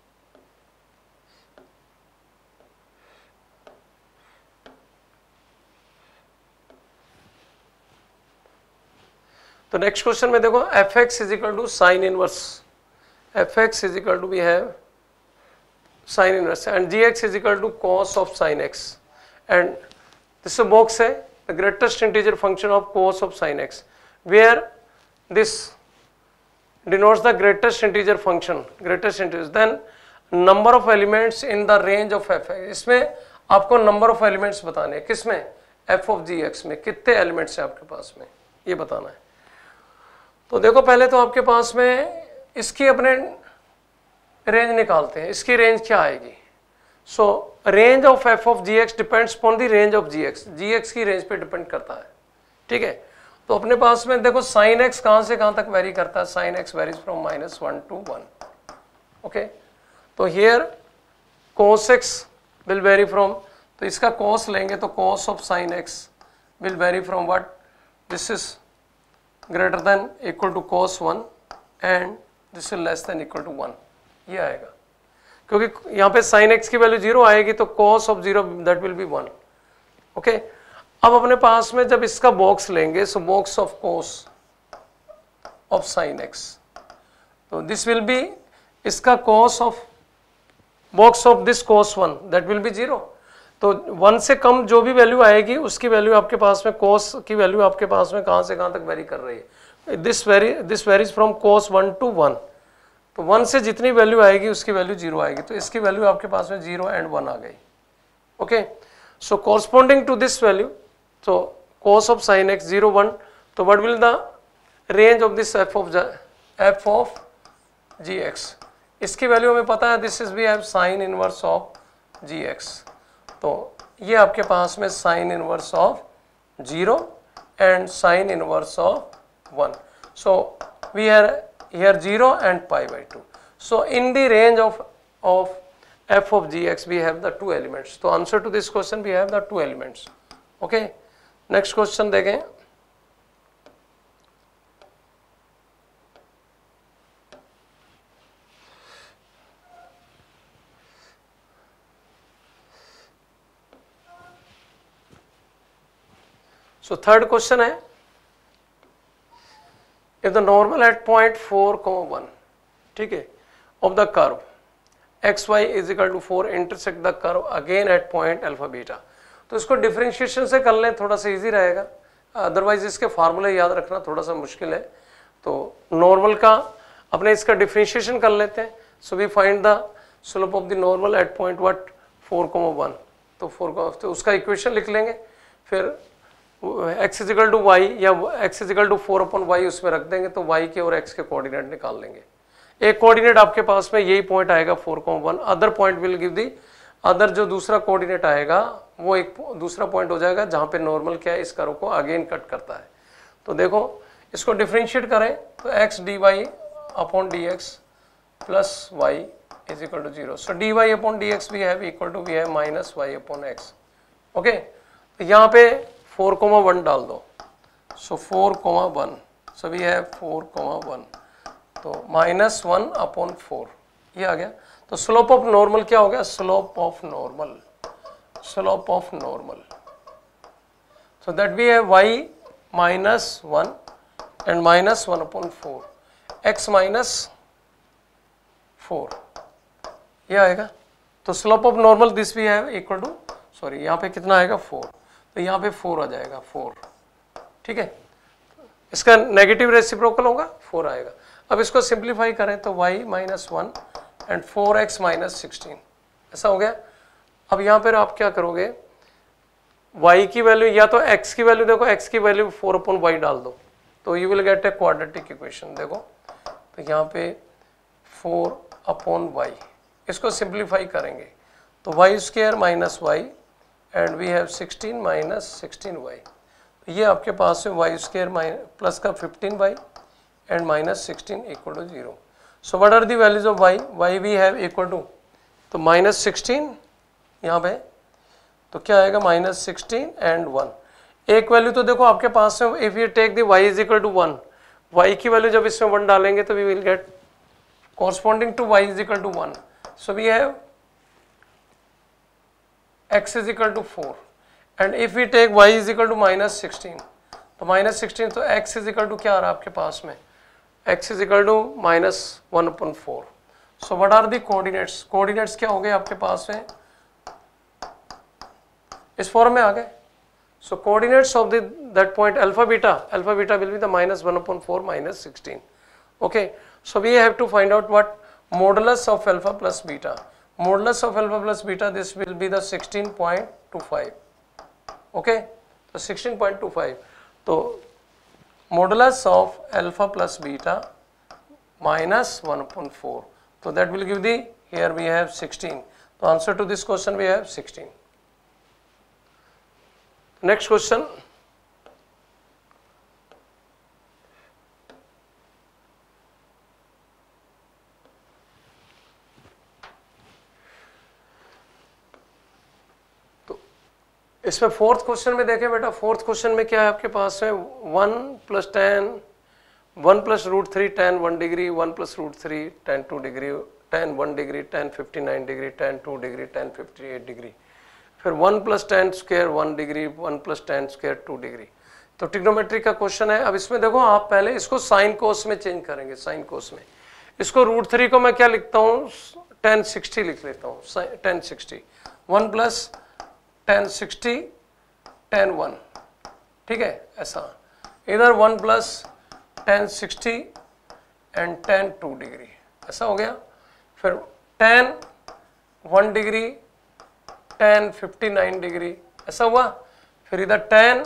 तो नेक्स्ट क्वेश्चन में देखो f(x) = sin inverse, f(x) = we have sin inverse and gx = cos of sin x, and this box है the greatest integer function of cos of sin x, where this denotes the greatest integer function, greatest integer, then number of elements in the range of f(x). इसमें आपको number of elements बताने हैं, किसमें f of gx में कितने elements हैं आपके पास में, ये बताना है। तो देखो पहले तो आपके पास में इसकी अपने रेंज निकालते हैं, इसकी रेंज क्या आएगी। So range of f of gx depends upon the range of gx की रेंज पे डिपेंड करता है, ठीक है। तो अपने पास में देखो sin x कहाँ से कहाँ तक वेरी करता है, sin x varies from -1 to 1, okay, तो here cos x will vary from, तो इसका cos लेंगे तो cos of sin x will vary from what, this is greater than equal to cos 1 and this is less than equal to 1, ये आएगा, क्योंकि यहाँ पे sin x की वैल्यू 0 आएगी तो cos of 0 that will be 1. Okay, अब अपने पास में जब इसका बॉक्स लेंगे, so box of cos of sin x, तो दिस विल बी, इसका cos of box of this cos 1 that will be 0. तो 1 से कम जो भी वैल्यू आएगी उसकी वैल्यू आपके पास में, cos की वैल्यू आपके पास में कहाँ से कहाँ तक वेरी कर रही है, this varies from cos 1 to 1. तो 1 से जितनी वैल्यू आएगी उसकी वैल्यू 0 आएगी, तो इसकी वैल्यू आपके पास में 0 and 1 आ गई. Okay, so corresponding to this value, so cos of sin x 0 1, तो what will the range of this f of gx, इसकी वैल्यू हमें पता है, this is we have sin inverse of gx, तो ये आपके पास में sin inverse of 0 and sin inverse of 1, so we are here 0 and pi by 2, so in the range of f of gx we have the two elements. तो answer to this question we have the two elements. okay, next question देखें. सो थर्ड क्वेश्चन है, if the normal at point 4,1, ठीक है, of the curve x y is equal to 4 intersect the curve again at point alpha beta. तो इसको डिफरेंशिएशन से कर लें, थोड़ा सा इजी रहेगा, अदरवाइज इसके फार्मूले याद रखना थोड़ा सा मुश्किल है. तो नॉर्मल का अपने इसका डिफरेंशिएशन कर लेते हैं. So we find the slope of the normal at point what 4,1, तो 4, तो उसका इक्वेशन लिख लेंगे, फिर x is equal to y या x is equal to 4/y उसमें रख देंगे, तो y के और x के कोऑर्डिनेट निकाल लेंगे. एक कोऑर्डिनेट आपके पास में यही पॉइंट आएगा 4,1, other point will give the other, जो दूसरा कोऑर्डिनेट आएगा वो एक दूसरा पॉइंट हो जाएगा जहाँ पे नॉर्मल क्या है, इस कर्व को अगेन कट करता है. तो देखो इसको डिफरेंशिएट करें तो x dy upon dx plus y is equal to 0. So dy upon dx we have equal to we have minus y upon x. Okay, तो यहाँ पे 4,1 डाल दो, सो 4,1, सो वी हैव 4,1, तो माइनस 1 अपॉन 4, ये आ गया. तो स्लोप ऑफ नॉर्मल क्या हो गया, slope of normal, slope of normal, so that we have y minus 1 and minus 1 upon 4, x minus 4, ये आएगा. तो slope of normal this we have equal to, sorry यहाँ पे कितना आएगा 4, तो यहाँ पे 4 आ जाएगा 4, ठीक है. इसका नेगेटिव रेसिप्रोकल होगा 4 आएगा. अब इसको सिंप्लीफाई करें तो y minus 1 and 4x minus 16, ऐसा हो गया. अब यहाँ पर आप क्या करोगे, y की वैल्यू या तो x की वैल्यू देखो, x की वैल्यू 4/y डाल दो, तो you will get a quadratic equation. देखो तो यहाँ पे 4/y, इसको सिंप्लीफाई करेंगे तो y square minus y and we have 16 minus 16y. ये आपके पास में y स्क्वायर प्लस का 15y and minus 16 equal to 0. So what are the values of y we have equal to, तो माइनस 16 यहाँ पे, तो क्या आएगा माइनस 16 एंड 1. एक वैल्यू तो देखो आपके पास में, if you take the y is equal to 1, y की वैल्यू जब इसमें 1 डालेंगे तो we will get corresponding to y is equal to 1. So we have x is equal to 4, and if we take y is equal to minus 16, तो minus 16, तो x is equal to क्या आ रहा है आपके पास में, x is equal to minus 1/4. So what are the coordinates? Coordinates क्या हो गए आपके पास में, इस फॉर्म में आ गए. So coordinates of that point alpha beta will be the minus 1/4 minus 16. Okay, so we have to find out what modulus of alpha plus beta. Modulus of alpha plus beta, this will be the 16.25. Okay, so 16.25. So modulus of alpha plus beta minus 1/4. So that will give the, here we have 16. So answer to this question we have 16. Next question. इसमें फोर्थ क्वेश्चन में देखें बेटा, फोर्थ क्वेश्चन में क्या है आपके पास है 1 + tan 1 + √3 tan 1 degree, 1 + √3 tan 2 degree, tan 1 degree, tan 59 degree, tan 2 degree, tan 58 degree, फिर 1 + tan square 1 degree, 1 + tan square 2 degree. तो ट्रिग्नोमेट्री का क्वेश्चन है। अब इसमें देखो आप पहले इसको साइन कोस में चेंज करेंगे, साइन कोस में इसको √3 को मैं क्या लिखता हूँ tan 60 लिख लेता हूँ, tan 60, 1 + tan 60 tan 1, ठीक है ऐसा, इधर 1 + tan 60 एंड tan 2 डिग्री, ऐसा हो गया। फिर tan 1 डिग्री, tan 59 डिग्री, ऐसा हुआ। फिर इधर tan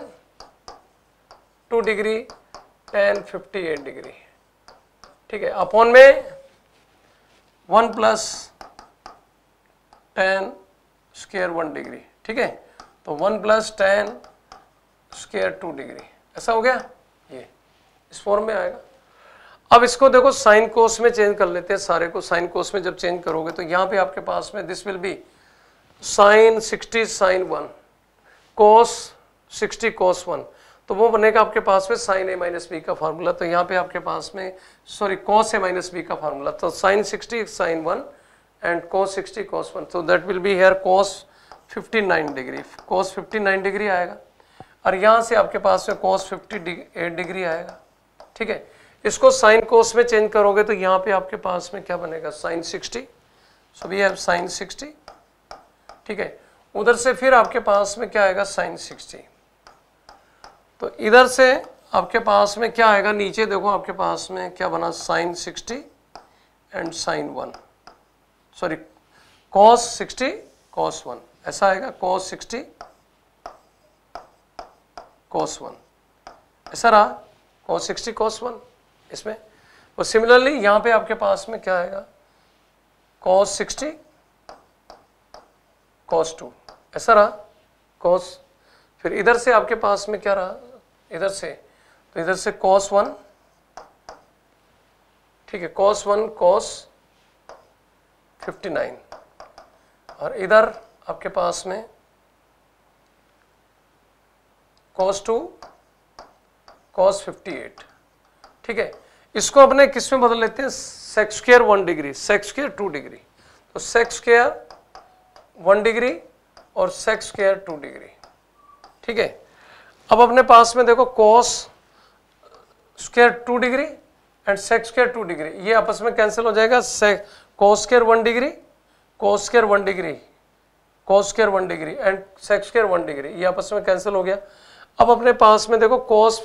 2 डिग्री, tan 58 डिग्री, ठीक है, अपॉन में 1 + tan स्क्वायर 1 डिग्री, ठीक है, तो 1 + tan स्क्वायर 2 डिग्री, ऐसा हो गया। ये इस फॉर्म में आएगा। अब इसको देखो साइन कोस में चेंज कर लेते हैं सारे को। साइन कोस में जब चेंज करोगे तो यहाँ पे आपके पास में this will be sin 60 sin 1 cos 60 cos 1, तो वो बनेगा आपके पास में sin a - b का फार्मूला। तो यहाँ पे आपके पास में सॉरी cos a - b का फार्मूला, तो sin 60 sin 1 and cos 60 cos 1, so that will be here cos 59 degree, cos 59 degree आएगा। और यहाँ से आपके पास में cos 58 डिग्री आएगा, ठीक है। इसको साइन कोस में चेंज करोगे तो यहाँ पे आपके पास में क्या बनेगा sin 60, so we have sin 60, ठीक है। उधर से फिर आपके पास में क्या आएगा sin 60, तो इधर से आपके पास में क्या आएगा, नीचे देखो आपके पास में क्या बना sin 60 and sin 1, sorry cos 60 cos 1, ऐसा आएगा cos 60 cos 1, ऐसा रहा cos 60 cos 1 इसमें। और सिमिलरली यहाँ पे आपके पास में क्या आएगा cos 60 cos 2, ऐसा रहा cos। फिर इधर से आपके पास में क्या रहा, इधर से तो इधर से cos 1, ठीक है, cos 1 cos 59, और इधर आपके पास में cos 2 cos 58, ठीक है। इसको अपने किस में बदल लेते हैं, sec square 1 degree, sec square 2 degree, तो sec स्क्वायर 1 डिग्री और sec स्क्वायर 2 डिग्री, ठीक है। अब अपने पास में देखो cos square 2 degree and sec square 2 degree, ये आपस में कैंसिल हो जाएगा। cos square 1 degree, cos square 1 degree, cos square 1 degree and sec square 1 degree, ये आपस में कैंसिल हो गया। अब अपने पास में देखो cos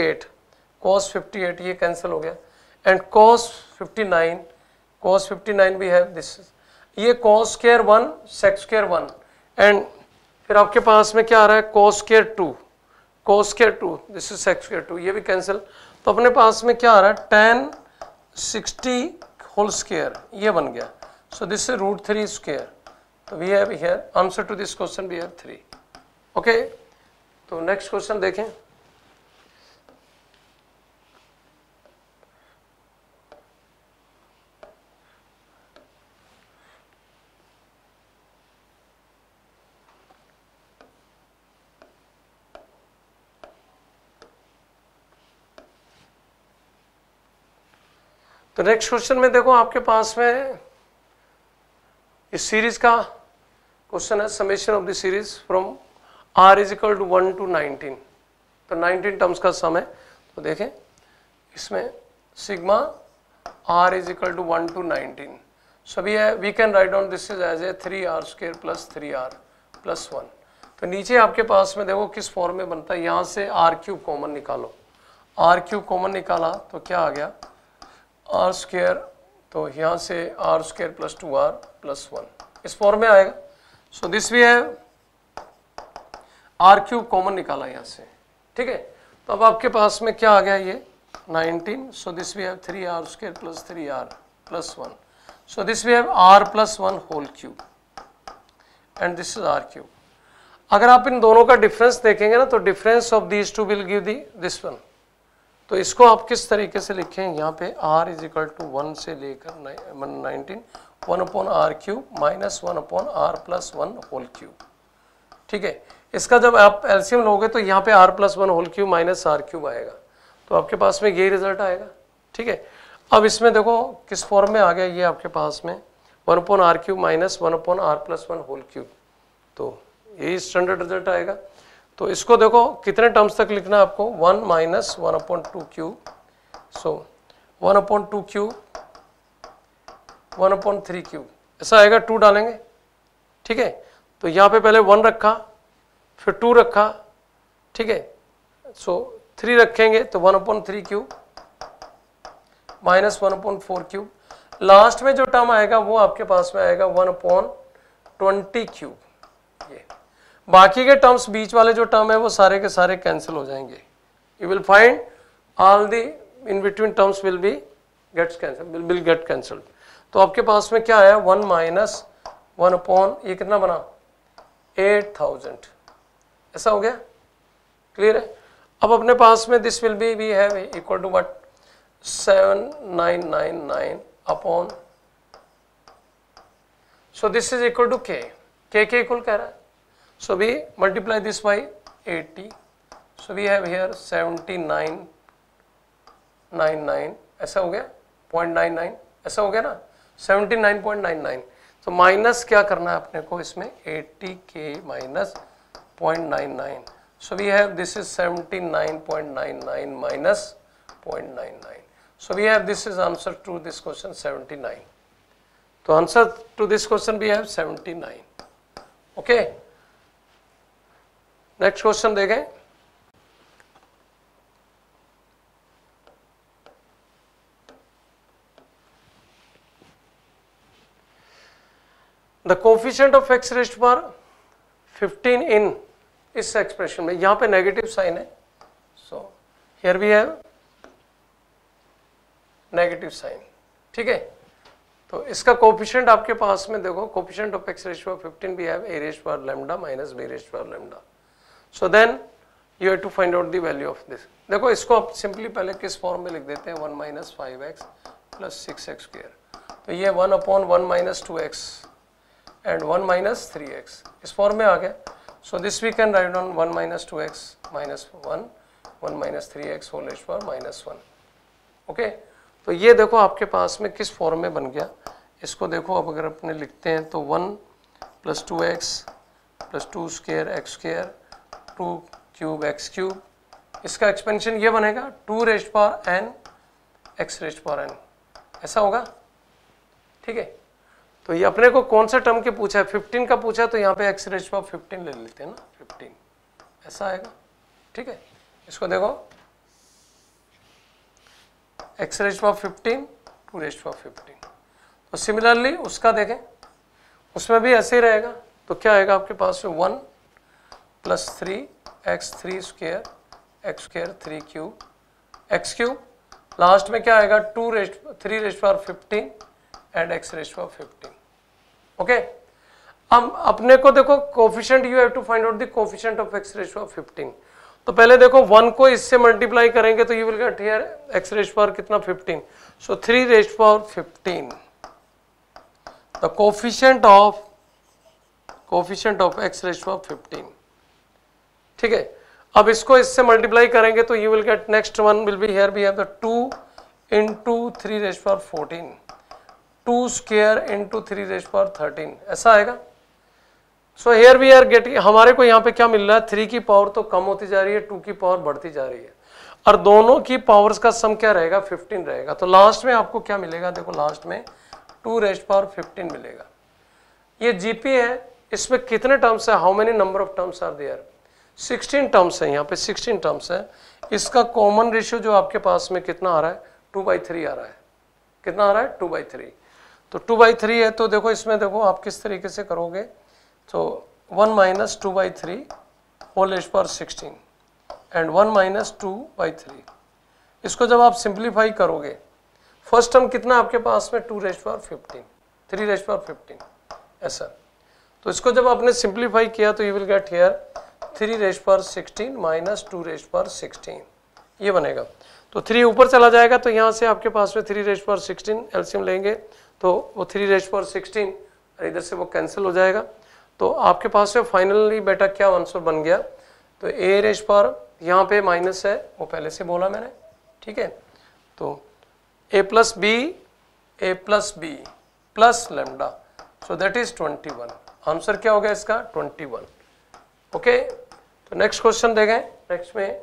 58 ये कैंसिल हो गया एंड cos 59 भी है दिस, ये cos square 1 sec square 1 and फिर आपके पास में क्या आ रहा है cos square 2 this is sec square 2, ये भी कैंसिल। तो अपने पास में क्या आ रहा है tan 60 होल स्क्वायर, ये बन गया, सो दिस इज √3 स्क्वायर। तो we have here answer to this question we have 3, okay. तो नेक्स्ट क्वेश्चन देखें। तो नेक्स्ट क्वेश्चन में देखो आपके पास में इस सीरीज का क्वेश्चन है, summation of the series from r = 1 to 19, तो 19 टर्म्स का सम है। तो देखें इसमें sigma r = 1 to 19, so we can write down this is as a 3r² + 3r + 1। तो नीचे आपके पास में देखो किस फॉर्म में बनता है, यहाँ से r³ कॉमन निकालो, r³ कॉमन निकाला तो क्या आ गया r², तो यहाँ से r² + 2r + 1 इस फॉर्म में आएगा। So this we have r³ common निकाला यहाँ से, ठीक है। तो अब आपके पास में क्या आ गया ये 19, so this we have 3r² + 3r + 1, so this we have r + 1 whole cube and this is r³। अगर आप इन दोनों का डिफरेंस देखेंगे ना तो difference of these two will give the this one. तो इसको आप किस तरीके से लिखें, यहाँ पे r = 1 से लेकर 19 1/r³ - 1/r + 1 होल क्यूब, ठीक है। इसका जब आप एलसीएम लोगे तो यहाँ पे r+1 whole cube minus r cube आएगा, तो आपके पास में यही रिजल्ट आएगा, ठीक है। अब इसमें देखो किस फॉर्म में आ गया ये आपके पास में 1/r³ minus 1/r+1 whole cube, तो यही स्टैंडर्ड रिजल्ट आएगा। तो इसको देखो कितने टर्म्स तक लिखना है आपको, 1 माइनस 1/2 सो 1/2 1/3 ऐसा आएगा, 2 डालेंगे, ठीक है। तो यहाँ पे पहले 1 रखा, फिर 2 रखा, ठीक है, सो 3 रखेंगे तो 1/3 माइनस 1/4, लास्ट में जो टर्म आएगा वो आपके पास में आएगा 1/20, ये बाकी के टर्म्स बीच वाले जो टर्म है वो सारे के सारे कैंसिल हो जाएंगे। You will find all the in between terms will get cancelled. तो आपके पास में क्या आया, 1 माइनस 1 ये कितना बना 8000, ऐसा हो गया, क्लियर है। अब अपने पास में this will be we have equal to what 7999 upon, so this is equal to k equal कह रहा है, so we multiply this by 80, so we have here 7999 ऐसा हो गया 0.99 ऐसा हो गया ना 79.99। तो माइनस क्या करना है अपने को इसमें 80k minus 0.99, so we have this is 79.99 minus 0.99, so we have this is answer to this question 79। तो answer to this question we have 79, okay. Next question देखें, the coefficient of x raised power 15 in इस एक्सप्रेशन में, यहां पे नेगेटिव साइन है, so here we have negative sign, ठीक है। तो इसका कोफिशिएंट आपके पास में देखो, coefficient of x raised power 15 we have a raised power lambda minus b raised power lambda, so then you have to find out the value of this. देखो इसको आप सिंपली पहले किस फॉर्म में लिख देते हैं, 1 माइनस 5x प्लस 6x², तो ये 1/1 minus 2x and 1 minus 3x इस फॉर्म में आ गया। So this we can write on 1 minus 2x minus 1 minus 3x whole raised power minus 1, okay. तो ये देखो आपके पास में किस फॉर्म में बन गया, इसको देखो अब अगर अपने लिखते हैं तो 1 plus 2x plus 2 square x², 2 cube x³, इसका एक्सपेंशन ये बनेगा 2 raised power n x raised power n, ऐसा होगा, ठीक है। तो ये अपने को कौन सा टर्म के पूछा है, 15 का पूछा है, तो यहाँ पे x रेज़्ड पावर 15 ले लेते हैं ना, 15 ऐसा आएगा, ठीक है। इसको देखो x raised power 15 2 raised power 15, तो सिमिलरली उसका देखें, उसमें भी ऐसे ही रहेगा। तो क्या आएगा आपके पास में 1 plus 3x3 square x² 3 cube x³ last में क्या आएगा 3 raised power 15 and x raised power 15, okay. अब अपने को देखो coefficient, you have to find out the coefficient of x raised power 15। तो पहले देखो 1 को इससे मल्टीप्लाई करेंगे तो you will get here x raised power कितना 15, so 3 raised power 15, the coefficient of x raised power 15, ठीक है। अब इसको इससे मल्टीप्लाई करेंगे तो you will get next one will be here we have the 2 into 3 raised power 14, 2 square into 3 raised power 13 ऐसा आएगा। So here we are getting, हमारे को यहाँ पे क्या मिल रहा है, 3 की पावर तो कम होती जा रही है, 2 की पावर बढ़ती जा रही है, और दोनों की पावर्स का सम क्या रहेगा 15 रहेगा। तो लास्ट में आपको क्या मिलेगा, देखो लास्ट में 2 रेज़्ड पावर 15 मिलेगा। ये जीपी है, इसमें कितने टर्म्स है, how many number of terms are there, 16 terms है, यहाँ पे 16 टर्म्स है। इसका कॉमन रेशियो जो आपके पास में कितना आ रहा है 2/3 आ रहा है, कितना आ रहा है 2/3, तो 2/3 है। तो देखो इसमें देखो आप किस तरीके से करोगे, तो 1 minus 2/3 whole raised power 16 and 1 minus 2/3, इसको जब आप सिंप्लीफाई करोगे, फर्स्ट टर्म कितना आपके पास में 2 रेज़्ड पावर 15, 3 रेज़्ड पावर 15 ऐसा। तो इसको जब आपने सिंप्लीफाई किया तो you will get here 3 raised power 16 minus 2 raised power 16 ये बनेगा। तो 3 ऊपर चला जाएगा, तो यहाँ से आपके पास में 3 रेज़्ड पावर 16 एलसीएम लेंगे तो वो 3 रेज़्ड पावर 16 और इधर से वो कैंसिल हो जाएगा। तो आपके पास में फाइनली बेटा क्या आंसर बन गया, तो ए रेज पर यहाँ पे माइनस है, वो पहले से बोला मैंने, ठीक है। तो a plus b plus lambda, so that is 21। Answer क्या हो गया इसका 21। ओके, तो नेक्स्ट क्वेश्चन देखें। नेक्स्ट में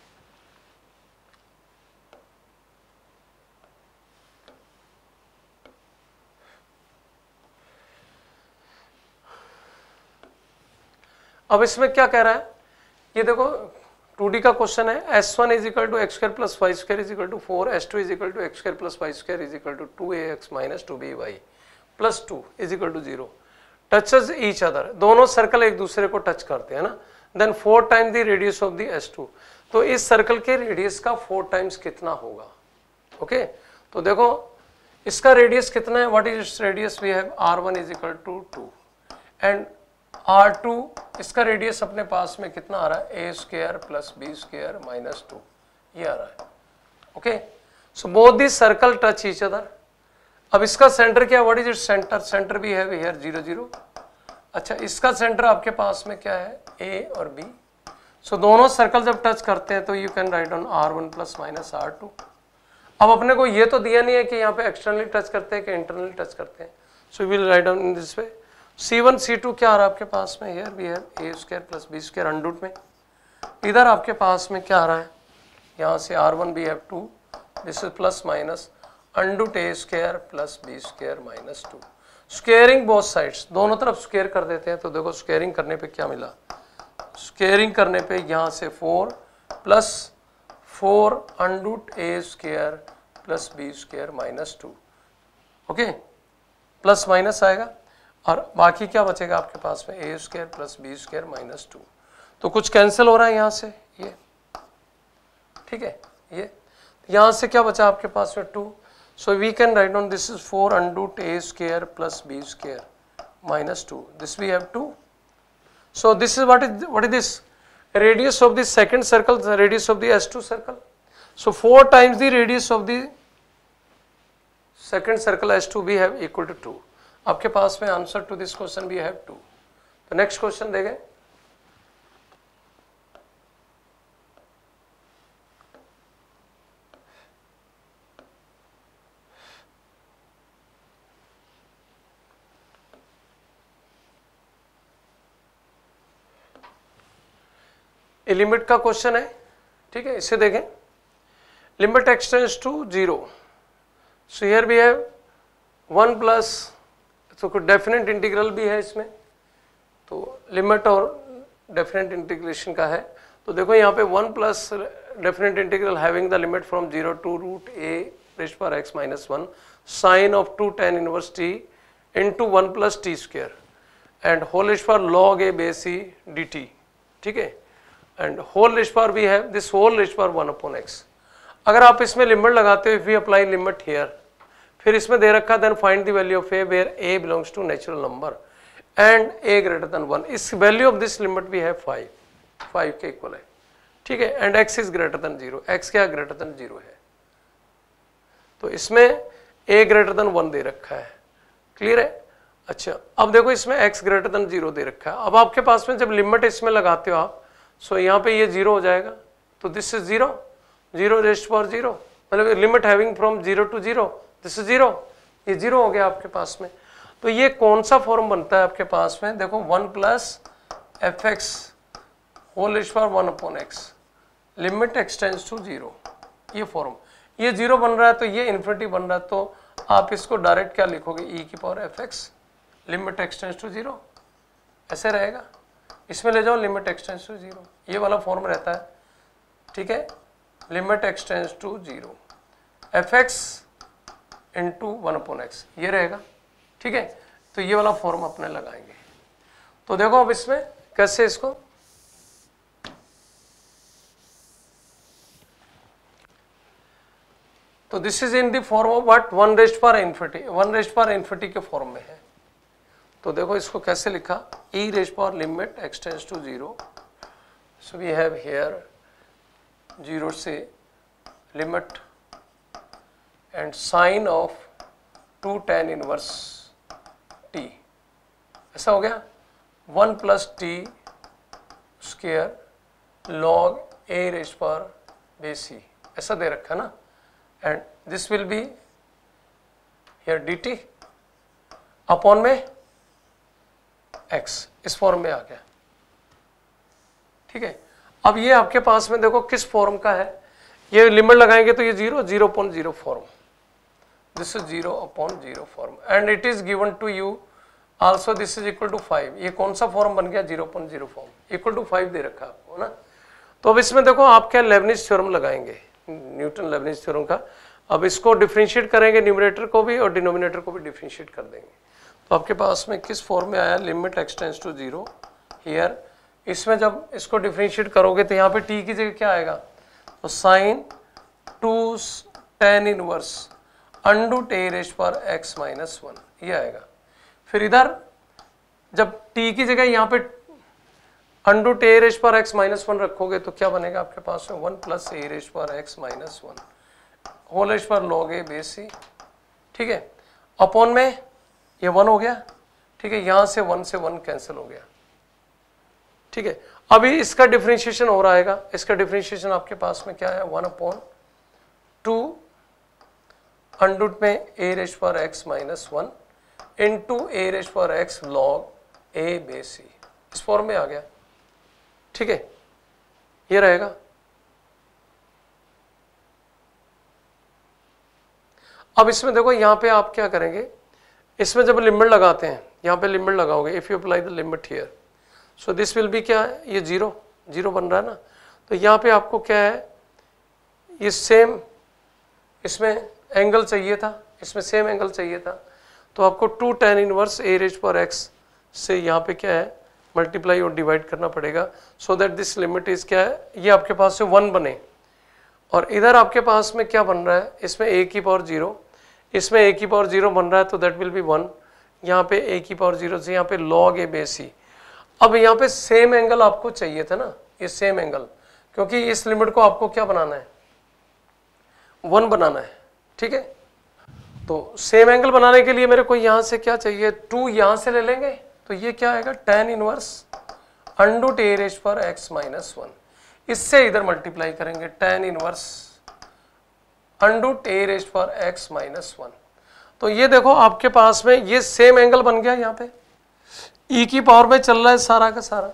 अब इसमें क्या कह रहा है, ये देखो 2D का क्वेश्चन है। S1 is equal to x square plus Y square is equal to 4, S2 is equal to x square plus Y square is equal to 2ax minus 2by plus 2 is equal to 0, touches each other, दोनों सर्कल एक दूसरे को टच करते हैं ना, then 4 times the radius of the S2, तो इस सर्कल के रेडियस का 4 टाइम्स कितना होगा। ओके, तो देखो इसका रेडियस कितना है, what is its radius, we have r1 is equal to 2 and R2 इसका रेडियस अपने पास में कितना आ रहा है, a square plus b square minus 2, ये आ रहा है। Okay, so both this circle touch each other. अब इसका सेंटर क्या, what is its centre, centre भी है हियर 0 0। अच्छा, इसका सेंटर आपके पास में क्या है, a और b, सो दोनों सर्कल जब टच करते हैं तो you can write on r1 plus minus r2। अब अपने को ये तो दिया नहीं है कि यहाँ पे एक्सटर्नली टच करते हैं कि इंटरनली टच करते हैं, so we will write on in this way. C1 C2 क्या आ रहा है आपके पास में, here we have a square plus b square under root में, इधर आपके पास में क्या आ रहा है, यहाँ से r1 भी have 2, this is plus minus under root a square plus b square minus 2, squaring both sides, दोनों तरफ स्क्वेयर कर देते हैं। तो देखो स्क्वेयरिंग करने पे क्या मिला, स्क्वेयरिंग करने पे यहाँ से 4 plus 4 under root a square plus b square minus 2, okay, plus minus आएगा और बाकी क्या बचेगा आपके पास में, a square plus b square minus 2, तो कुछ कैंसिल हो रहा है यहाँ से, ये ठीक है, ये यहाँ से क्या बचा आपके पास में 2, so we can write on this is 4 under root a square plus b square minus 2, this we have 2, so this is what is this radius of the second circle, radius of the S2 circle, so 4 times the radius of the second circle S2 we have equal to 2। आपके पास में answer to this question we have 2। तो नेक्स्ट क्वेश्चन देखें। ये लिमिट का क्वेश्चन है, ठीक है, इसे देखें। Limit extends to 0, so here we have 1 plus, तो कुछ डेफिनेट इंटीग्रल भी है इसमें, तो लिमिट और डेफिनेट इंटीग्रेशन का है। तो देखो यहाँ पे 1 plus definite integral having the limit from 0 to root a raise power x minus 1 sine of 2 tan inverse t into 1 plus t square and whole raise power log a base c dt, ठीक है, and whole raise power we have this whole raise power 1 upon x। अगर आप इसमें लिमिट लगाते हो, if we apply limit here, फिर इसमें दे रखा then find the value of a where a belongs to natural number and a greater than 1, इस value of this limit we have 5 के इक्वल है, ठीक है, and x is greater than 0, x क्या ग्रेटर देन 0 है, तो इसमें a ग्रेटर देन 1 दे रखा है, क्लियर है। अच्छा, अब देखो इसमें x ग्रेटर देन 0 दे रखा है। अब आपके पास में जब लिमिट इसमें लगाते हो आप, सो यहाँ पे ये 0 हो जाएगा, तो दिस इज 0 रेज़ पावर 0, मतलब limit having from 0 to 0, this is 0, ये 0 हो गया आपके पास में। तो ये कौन सा फॉर्म बनता है आपके पास में, देखो 1 plus f x whole raise power 1 upon x, limit extends to 0, ये फॉर्म, ये 0 बन रहा है तो ये इन्फिनिटी बन रहा है, तो आप इसको डायरेक्ट क्या लिखोगे, e की power f x limit extends to 0, ऐसे रहेगा। इसमें ले जाओ लिमिट एक्सटेंड्स टू 0, ये वाला फॉर्म रहता है, ठीक है, limit extends to 0 f x into 1 upon x, ये रहेगा, ठीक है। तो ये वाला फॉर्म अपने लगाएंगे। तो देखो अब इसमें कैसे इसको, तो this is in the form of what 1 raise power infinity, 1 raise power infinity के फॉर्म में है। तो देखो इसको कैसे लिखा, e raise power limit extends to 0, so we have here 0 से limit and sine of 2 tan inverse t, ऐसा हो गया, 1 plus t square log a raise power base c, ऐसा दे रखा है ना, and this will be here d t upon में x, इस फॉर्म में आ गया। ठीक है, अब ये आपके पास में देखो किस फॉर्म का है, ये लिमिट लगाएंगे तो ये 0.0 form, this is 0/0 form and it is given to you also this is equal to 5। ये कौन सा फॉर्म बन गया, 0.0 फॉर्म, इक्वल टू 5 दे रखा है आपको ना। तो अब इसमें देखो आप क्या लेबनिज थ्योरम लगाएंगे, न्यूटन लेबनिज थ्योरम का। अब इसको डिफरेंशिएट करेंगे, न्यूमरेटर को भी और डिनोमिनेटर को भी डिफरेंशिएट कर देंगे। तो आपके पास में किस फॉर्म में आया, limit x tends to 0 here. इसमें जब इसको डिफरेंशिएट करोगे तो यहाँ पे t की जगह क्या आएगा, तो sine 2 tan inverse under root a raise power x minus 1 ये आएगा। फिर इधर जब t की जगह यहाँ पे under root a raise power x minus 1 रखोगे तो क्या बनेगा आपके पास में 1 plus a raise power x minus 1 whole raise power log a base c। ठीक है, अपॉन में ये 1 हो गया। ठीक है, यहां से 1 कैंसिल हो गया। ठीक है, अभी इसका डिफरेंशिएशन हो रहा है, इसका डिफरेंशिएशन आपके पास में क्या है, 1/2 अंडूट में a raise power x minus 1 into a raise power x log a base c, इस फॉर्म में आ गया। ठीक है, ये रहेगा। अब इसमें देखो यहाँ पे आप क्या करेंगे, इसमें जब लिमिट लगाते हैं, यहाँ पे लिमिट लगाओगे, if you apply the limit here so this will be क्या है, ये 0 बन रहा है ना। तो यहाँ पे आपको क्या है, ये सेम इसमें एंगल चाहिए था, इसमें सेम एंगल चाहिए था, तो आपको 2 tan inverse a raise power x से यहाँ पे क्या है मल्टीप्लाई और डिवाइड करना पड़ेगा, so that this limit is क्या है, ये आपके पास से 1 बने। और इधर आपके पास में क्या बन रहा है, इसमें a की पावर 0, इसमें a की पावर 0 बन रहा है, तो दैट विल बी 1। यहाँ पे a की पावर 0 से यहाँ पे log a बेस c। अब यहाँ पे सेम एंगल आपको चाहिए था ना, ये सेम एंगल, क्योंकि इस लिमिट को आपको क्या बनाना है, 1 बनाना है। ठीक है, तो सेम एंगल बनाने के लिए मेरे को यहाँ से क्या चाहिए, 2 यहाँ से ले लेंगे, तो ये क्या आएगा, tan inverse under root a raise power x minus 1, इससे इधर मल्टीप्लाई करेंगे tan inverse under root a raise power x minus 1। तो ये देखो आपके पास में ये सेम एंगल बन गया, यहाँ पे e की पावर में चल रहा है सारा का सारा,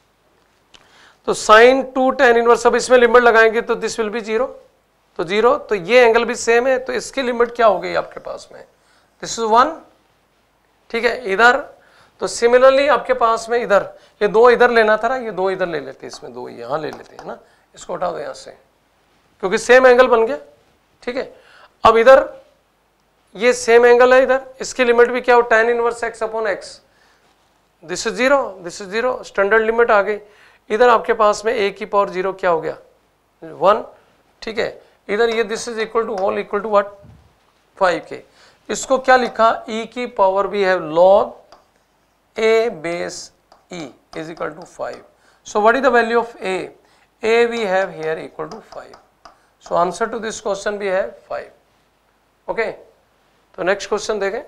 तो साइन 2 tan इनवर्स, अब इसमें लिमिट लगाएंगे तो दिस विल बी 0, तो 0, तो ये एंगल भी सेम है, तो इसकी लिमिट क्या हो गई आपके पास में, दिस इज 1। ठीक है, इधर तो सिमिलरली आपके पास में इधर ये 2 इधर लेना था ना, ये 2 इधर ले लेते, इसमें 2 यहाँ ले लेते हैं ना, इसको हटा दो यहाँ से, क्योंकि सेम एंगल बन गया। ठीक है, अब इधर ये सेम एंगल है, इधर इसकी लिमिट भी क्या हो, tan inverse x upon x, this is 0, standard limit आ गई। इधर आपके पास में a की पावर 0 क्या हो गया, 1। ठीक है, इधर ये this is equal to whole equal to what, 5k। इसको क्या लिखा, e की power we have log a base e is equal to 5. So what is the value of a? A we have here equal to 5. So answer to this question we have 5. Okay, तो next question देखें।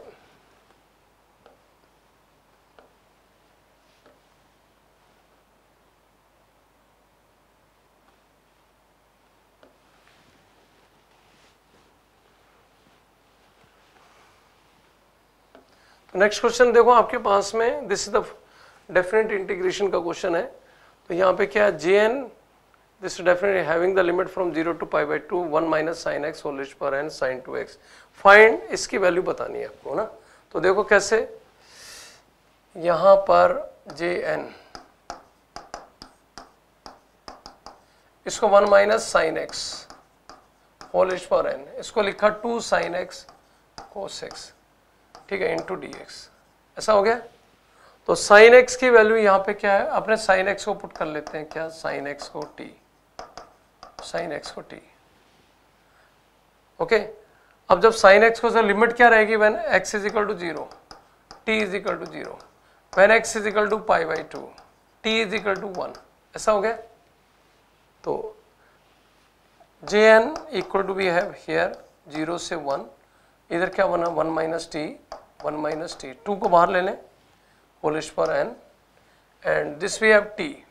नेक्स्ट क्वेश्चन देखो आपके पास में, this is the definite integration का क्वेश्चन है। तो यहाँ पे क्या है, jn this definite having the limit from 0 to π/2 1 minus sine x whole raise power n sine 2x। Find इसकी वैल्यू बतानी है आपको ना। तो देखो कैसे, यहाँ पर jn इसको 1 minus sine x whole raise power n, इसको लिखा 2 साइन एक्स कोस एक्स, ठीक है, इंटू डी एक्स, ऐसा हो गया। तो साइन एक्स की वैल्यू यहाँ पे क्या है, अपने साइन एक्स को पुट कर लेते हैं, क्या साइन एक्स को t, साइन एक्स को t। ओके, अब जब साइन एक्स को, सर लिमिट क्या रहेगी, when x is equal to 0, t is equal to 0, when x is equal to π/2, t is equal to 1, ऐसा हो गया। तो jn equal to we have here 0 से 1, इधर क्या बना 1 माइनस टी, 1 माइनस टी, 2 को बाहर ले लें whole raise power n, and this we have t,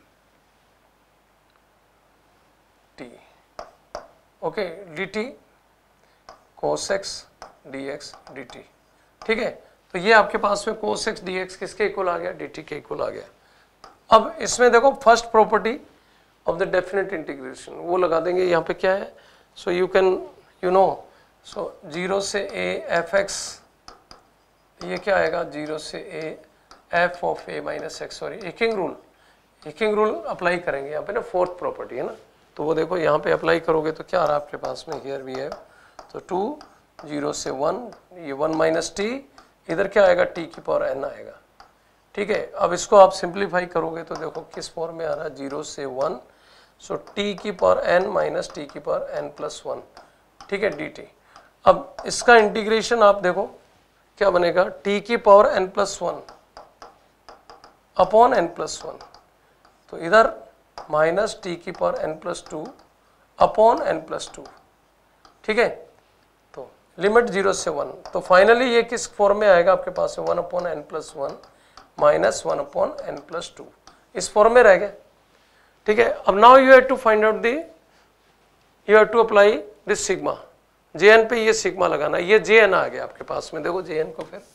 okay, dt cos x dx dt, ठीक है। तो ये आपके पास में cos x dx किसके इक्वल आ गया, dt के इक्वल आ गया। अब इसमें देखो first property of the definite integration वो लगा देंगे, यहाँ पे क्या है, so you can you know, so 0 से a f(x), ये क्या आएगा 0 से a f of a minus x, sorry a king rule apply करेंगे यहाँ पे ना, फोर्थ प्रॉपर्टी है ना, तो वो देखो यहाँ पे अप्लाई करोगे तो क्या आ रहा है आपके पास में, हियर वी हैव, तो 2 0 से 1, ये 1 माइनस टी, इधर क्या आएगा t की पावर n आएगा, ठीक है। अब इसको आप सिंप्लीफाई करोगे तो देखो किस फॉर्म में आ रहा है, 0 से 1, सो t की पावर n माइनस टी की पावर n प्लस 1, ठीक है, dt। अब इसका इंटीग्रेशन आप देखो क्या बनेगा, t की power n plus 1 upon n plus 1, तो इधर माइनस टी की power n plus 2 upon n plus 2, ठीक है। तो लिमिट 0 से 1, तो फाइनली ये किस फॉर्म में आएगा आपके पास में, 1 upon n plus 1 minus 1 upon n plus 2, इस फॉर्म में रह गया, ठीक है। अब now you have to find out the, you have to apply this sigma, jn पे ये सिग्मा लगाना, ये jn आ गया आपके पास में, देखो jn को फिर,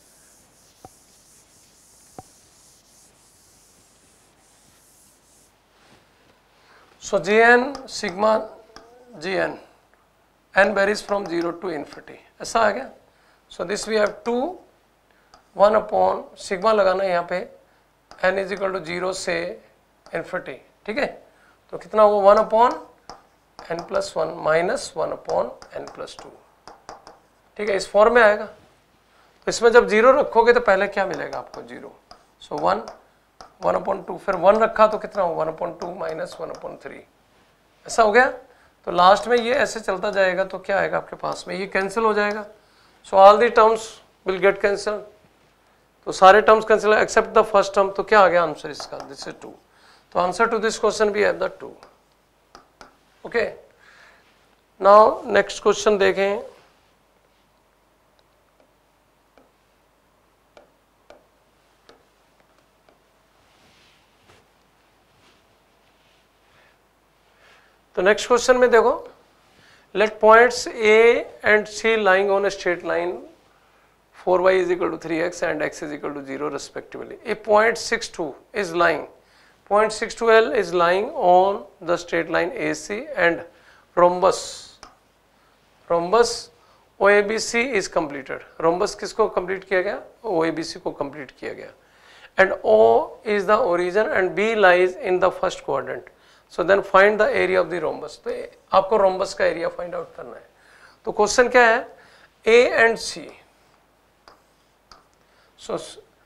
so jn sigma jn n varies from 0 to infinity, ऐसा आ गया। so this we have 2 1 upon sigma लगाना है यहाँ पे, n इज इक्वल टू 0 से इन्फिनिटी, ठीक है। तो कितना हुआ 1 upon n plus 1 minus 1 upon n plus 2, ठीक है, इस फॉर्म में आएगा। तो इसमें जब 0 रखोगे तो पहले क्या मिलेगा आपको 0, सो 1 अपॉन 2, फिर 1 रखा तो कितना हो 1 अपॉन 2 माइनस 1 अपॉन 3, ऐसा हो गया। तो लास्ट में ये ऐसे चलता जाएगा तो क्या आएगा आपके पास में, ये कैंसिल हो जाएगा, so all the terms will get cancel, तो सारे terms cancel except the first term, तो क्या आ गया आंसर इसका, दिस इज 2। तो आंसर टू दिस क्वेश्चन भी have the 2, okay. Now next question देखें, तो नेक्स्ट क्वेश्चन में देखो, let points A and C lying on a straight line 4y is equal to 3x and x is equal to 0 respectively. If point 62 is lying, point 62L is lying on the straight line AC and rhombus OABC is completed. Rhombus किसको complete किया गया, OABC को complete किया गया, and O is the origin and B lies in the first quadrant. So then find the area of the rhombus. तो आपको rhombus का एरिया फाइंड आउट करना है। तो क्वेश्चन क्या है, A and C, so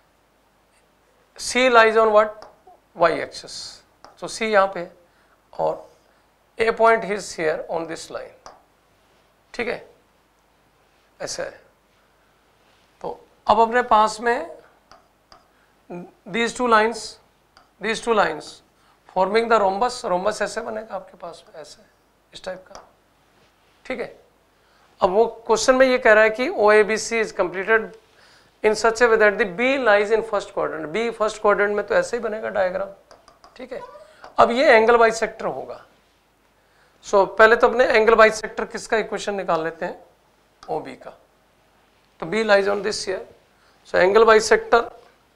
C lies on what, y axis, so C यहाँ पे, और A point is here on this line, ठीक है, ऐसा है। तो अब अपने पास में these two lines forming the rhombus ऐसे बनेगा आपके पास में, ऐसे इस टाइप का, ठीक है। अब वो क्वेश्चन में ये कह रहा है कि OABC is completed in such a way that the B lies in first quadrant, B first quadrant में तो ऐसे ही बनेगा डायग्राम, ठीक है। अब ये एंगल बाइसेक्टर होगा, सो पहले तो अपने एंगल बाइसेक्टर किसका इक्वेशन निकाल लेते हैं, OB का, तो B lies on this here, so angle bisector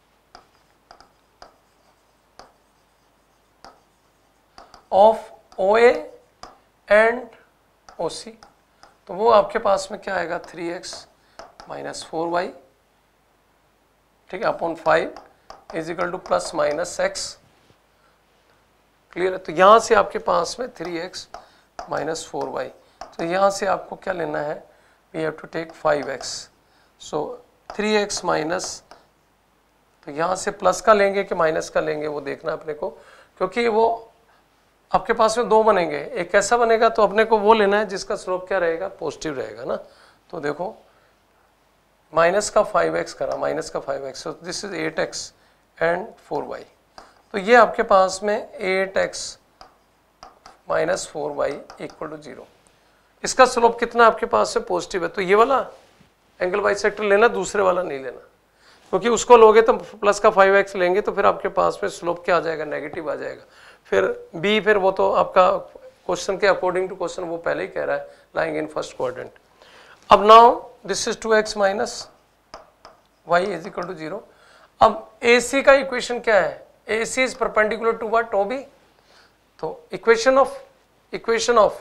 of OA and OC, तो वो आपके पास में क्या आएगा 3x माइनस 4y, ठीक है, upon 5 is equal to plus minus x, clear है। तो यहाँ से आपके पास में 3x माइनस 4y, तो यहाँ से आपको क्या लेना है, we have to take 5x, so 3x minus, तो यहाँ से प्लस का लेंगे कि माइनस का लेंगे वो देखना अपने को, क्योंकि वो आपके पास में दो बनेंगे, एक कैसा बनेगा, तो अपने को वो लेना है जिसका स्लोप क्या रहेगा, पॉजिटिव रहेगा ना। तो देखो माइनस का 5x करा, माइनस का 5x, so this is 8x and 4y, तो ये आपके पास में 8x minus 4y equal to 0, इसका स्लोप कितना आपके पास से पॉजिटिव है, तो ये वाला एंगल बाइसेक्टर लेना, दूसरे वाला नहीं लेना, क्योंकि उसको लोगे तो प्लस का 5x लेंगे तो फिर आपके पास में स्लोप क्या आ जाएगा, नेगेटिव आ जाएगा। फिर b, फिर वो तो आपका क्वेश्चन के अकॉर्डिंग टू क्वेश्चन वो पहले ही कह रहा है लाइंग इन फर्स्ट क्वाड्रेंट। अब now this is 2x minus y is equal to 0। अब AC का इक्वेशन क्या है, AC is perpendicular to what, OB। तो equation of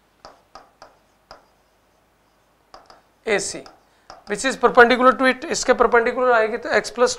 AC which is perpendicular to it, इसके परपेंडिकुलर आएगी तो x plus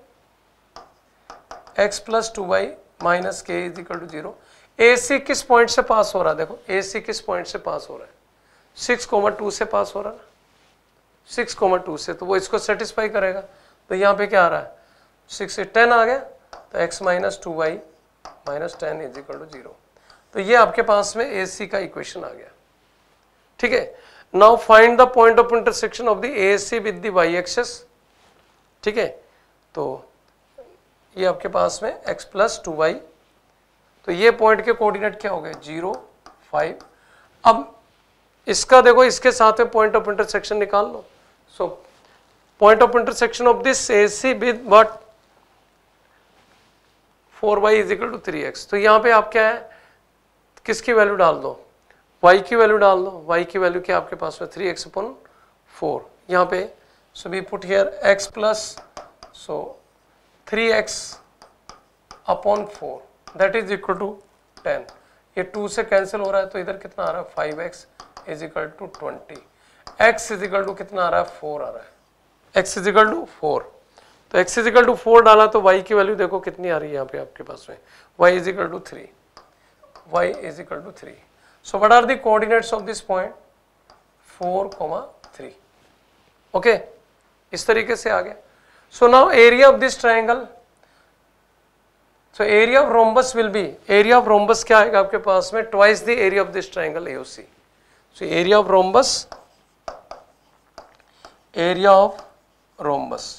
2y minus k is equal to 0। AC किस पॉइंट से पास हो रहा है, देखो AC किस पॉइंट से पास हो रहा है, 6,2 से पास हो रहा है ना, 6,2 से, तो वो इसको सेटिस्फाई करेगा। तो यहाँ पे क्या आ रहा है, 6 से 10 आ गया, तो x minus 2y minus 10 is equal to 0। तो ये आपके पास में AC का इक्वेशन आ गया, ठीक है। Now find the point of intersection of the AC with the y axis, ठीक है। तो ये आपके पास में x प्लस 2y, तो ये पॉइंट के कोऑर्डिनेट क्या हो गए, 0, 5। अब इसका देखो, इसके साथ में पॉइंट ऑफ इंटरसेक्शन निकाल लो। So point of intersection of this AC with what, 4y is equal to 3x। तो यहाँ पे आप क्या है, किसकी वैल्यू डाल दो, y की वैल्यू डाल दो। y की वैल्यू क्या आपके पास में 3x अपॉन 4 यहाँ पे। So we put here x plus, so 3x upon 4 that is equal to 10। ये 2 से कैंसिल हो रहा है तो इधर कितना आ रहा है, 5x is equal to 20। x is equal to कितना आ रहा है, 4 आ रहा है, x इज इक्वल टू 4। तो x इज इक्वल टू 4 डाला तो y की वैल्यू देखो कितनी आ रही है यहाँ पे आपके पास में, y is equal to 3, y is equal to 3। So what are the coordinates of this point, 4,3। Okay, इस तरीके से आ गया। So now area of this triangle, so area of rhombus will be, area of rhombus क्या आएगा आपके पास में, twice the area of this triangle AOC। So area of rhombus, area of rhombus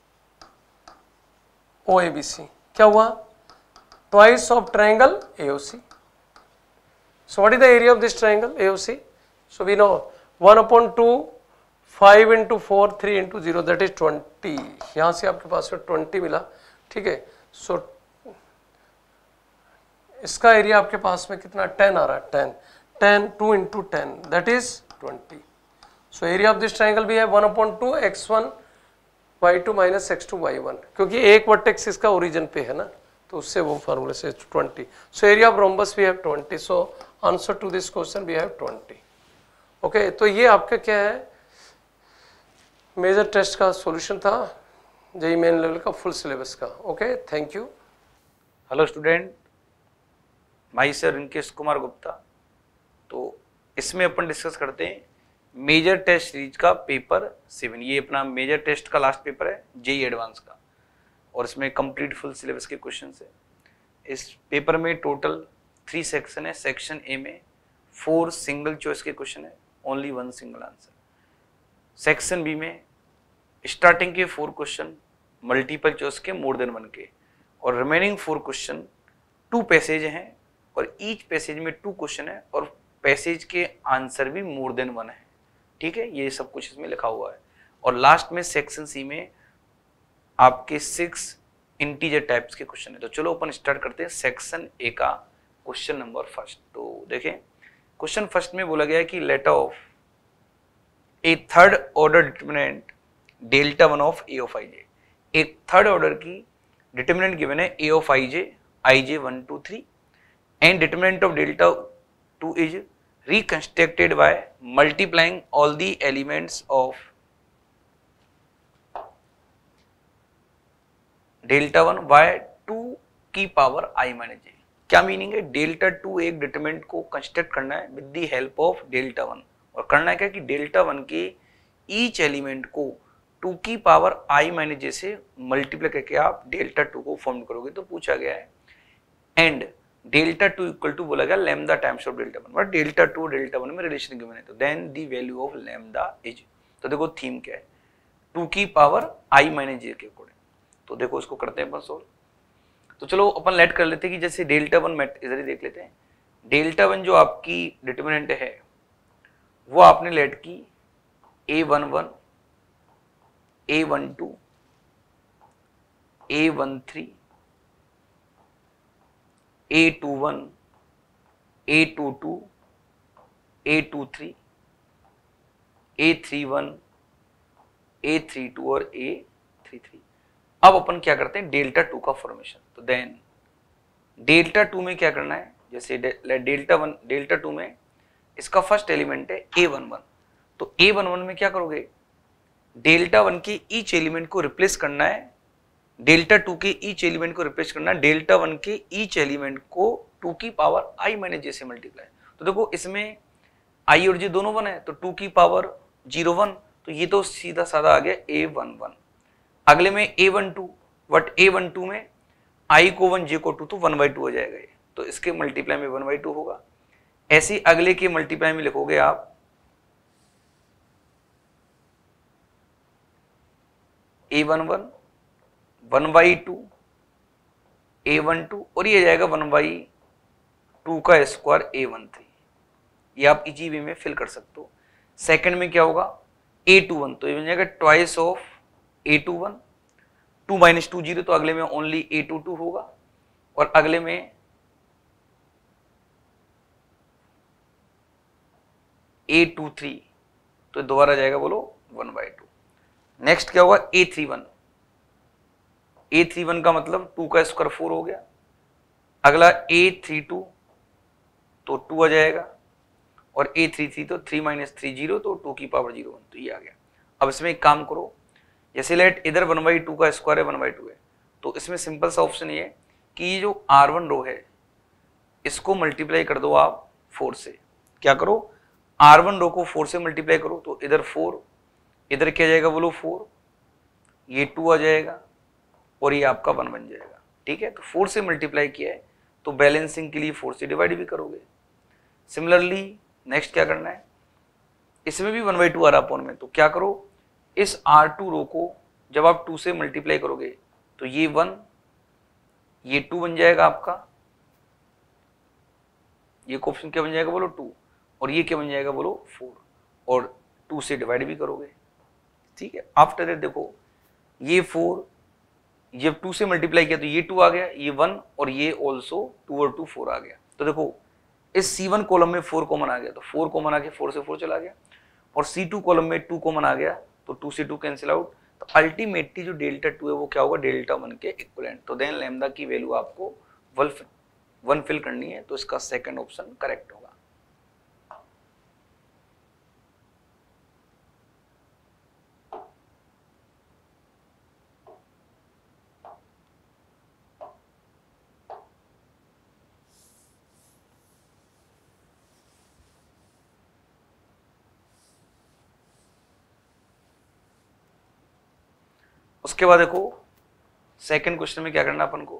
OABC क्या हुआ, twice of triangle AOC। So what is the area of this triangle AOC? So we know 1/2, 5 into 4, 3 into 0 that is 20। यहाँ से आपके पास में 20 मिला, ठीक है। So इसका एरिया आपके पास में कितना, 10 आ रहा है, 10 2 into 10 that is 20। So area of this triangle भी है 1/2 x1 y2 minus x2 y1, क्योंकि एक वर्टेक्स इसका ओरिजिन पे है ना, तो उससे वो फार्मूले से 20। So area of rhombus we have 20। So answer to this question we have 20। Okay, तो ये आपका क्या है, मेजर टेस्ट का सॉल्यूशन था, जेईई मेन लेवल का फुल सिलेबस का। Okay, thank you. Hello student, my sir Rinkesh Kumar Gupta. तो इसमें अपन डिस्कस करते हैं मेजर टेस्ट सीरीज का पेपर 7। ये अपना मेजर टेस्ट का लास्ट पेपर है जेईई एडवांस का, और इसमें कंप्लीट फुल सिलेबस के क्वेश्चन है। इस पेपर में टोटल 3 सेक्शन है। सेक्शन ए में 4 सिंगल चॉइस के क्वेश्चन है, only 1 single answer. Section B में स्टार्टिंग के 4 क्वेश्चन मल्टीपल चॉइस के मोर देन 1 के, और रिमेनिंग 4 क्वेश्चन 2 पैसेज हैं, और ईच पैसेज में 2 क्वेश्चन है, और पैसेज के आंसर भी मोर देन 1 है। ठीक है, ये सब कुछ इसमें लिखा हुआ है। और लास्ट में सेक्शन सी में आपके 6 इंटीजर टाइप्स के क्वेश्चन है। तो चलो अपन स्टार्ट करते हैं सेक्शन ए का क्वेश्चन नंबर फर्स्ट। तो देखें, क्वेश्चन फर्स्ट में बोला गया है कि let of a third order determinant delta 1 of A of I J. एक थर्ड ऑर्डर की डिटरमिनेंट गिवन है A of I J 1 2 3, and determinant of delta 2 is reconstructed by multiplying all the elements of delta 1 by 2 की पावर i माइनस जे। क्या मीनिंग है, डेल्टा 2 एक डिटरमिनेंट को कंस्ट्रक्ट करना है with the help of delta 1, और करना है क्या कि डेल्टा 1 के ईच एलिमेंट को 2 की पावर i माइनस जे से मल्टीप्लाई करके आप डेल्टा 2 को फॉर्म करोगे। तो पूछा गया है एंड डेल्टा 2 इक्वल टू बोला गया lambda times of delta 1, but delta 2 delta 1 में रिलेशन गिवन है, तो then the value of lambda is. तो देखो थीम क्या है, 2 की पावर i माइनस जे के अकॉर्डिंग। तो देखो इसको करते हैं अपन सोल्व। तो चलो अपन लेट कर लेते हैं कि जैसे डेल्टा 1 इधर ही देख लेते हैं। डेल्टा 1 जो आपकी डिटरमिनेंट है वो आपने लेट की a11 a12 A13, A21, A22, A23, A31, A32 और A33। अब अपन क्या करते हैं, डेल्टा 2 का फॉर्मेशन। तो देन डेल्टा 2 में क्या करना है, जैसे डेल्टा 2 में इसका फर्स्ट एलिमेंट है A11, तो A11 में क्या करोगे, डेल्टा 1 के ईच एलिमेंट को रिप्लेस करना है, डेल्टा 2 के ईच एलिमेंट को रिप्लेस करना है डेल्टा 1 के ईच एलिमेंट को 2 की पावर i माइनस j से मल्टीप्लाई। तो देखो इसमें i और j दोनों 1 है, तो 2 की पावर 0 1, तो ये तो सीधा साधा आ गया A11। अगले में A12, बट A12 में i को 1 j को 2, तो 1/2 हो जाएगा ये, तो इसके मल्टीप्लाई में 1/2 होगा। ऐसे ही अगले के मल्टीप्लाई में लिखोगे आप A11 1/2 A12, और ये जाएगा 1/2 का स्क्वायर A13। ये आप इजी वे में फिल कर सकते हो। सेकंड में क्या होगा, A21, तो ये बन जाएगा ट्वाइस ऑफ A21, 2 - 2 0, तो अगले में ओनली A22 होगा, और अगले में A23, तो दोबारा जाएगा बोलो 1/2। नेक्स्ट क्या होगा, A31 का मतलब 2 का स्क्वायर 4 हो गया। अगला A32, तो 2 आ जाएगा, और A33 तो 3 - 3 0, तो 2 की पावर 0 1, तो ये आ गया। अब इसमें एक काम करो, जैसे लेट इधर 1/2 का स्क्वायर है 1/2 है, तो इसमें सिंपल सा ऑप्शन ये है कि ये जो R1 रो है इसको मल्टीप्लाई कर दो आप 4 से। क्या करो, R1 रो को 4 से मल्टीप्लाई करो, तो इधर 4, इधर क्या जाएगा बोलो 4, ये 2 आ जाएगा, और ये आपका 1 बन जाएगा। ठीक है, तो 4 से मल्टीप्लाई किया है, तो बैलेंसिंग के लिए 4 से डिवाइड भी करोगे। सिमिलरली नेक्स्ट क्या करना है, इसमें भी 1/2 आ रहा अपॉन में, तो क्या करो, इस R2 रो को जब आप 2 से मल्टीप्लाई करोगे, तो ये 1, ये 2 बन जाएगा आपका, ये ऑप्शन क्या बन जाएगा बोलो 2, और ये क्या बन जाएगा बोलो 4, और 2 से डिवाइड भी करोगे। ठीक है, आफ्टर दैट देखो ये 4, जब 2 से मल्टीप्लाई किया तो ये 2 आ गया, ये 1, और ये ऑल्सो 2 और 2 4 आ गया। तो देखो इस C1 कॉलम में 4 कॉमन आ गया, तो 4 कॉमन आ गया, 4 से 4 चला गया, और C2 कॉलम में 2 कॉमन आ गया, तो 2 से 2 कैंसिल आउट। तो अल्टीमेटली जो डेल्टा 2 है वो क्या होगा, डेल्टा 1 के इक्विवेलेंट। तो देन लैम्डा की वैल्यू आपको 1 फिल करनी है, तो इसका सेकंड ऑप्शन करेक्ट होगा। उसके बाद देखो सेकंड क्वेश्चन में क्या करना अपन को,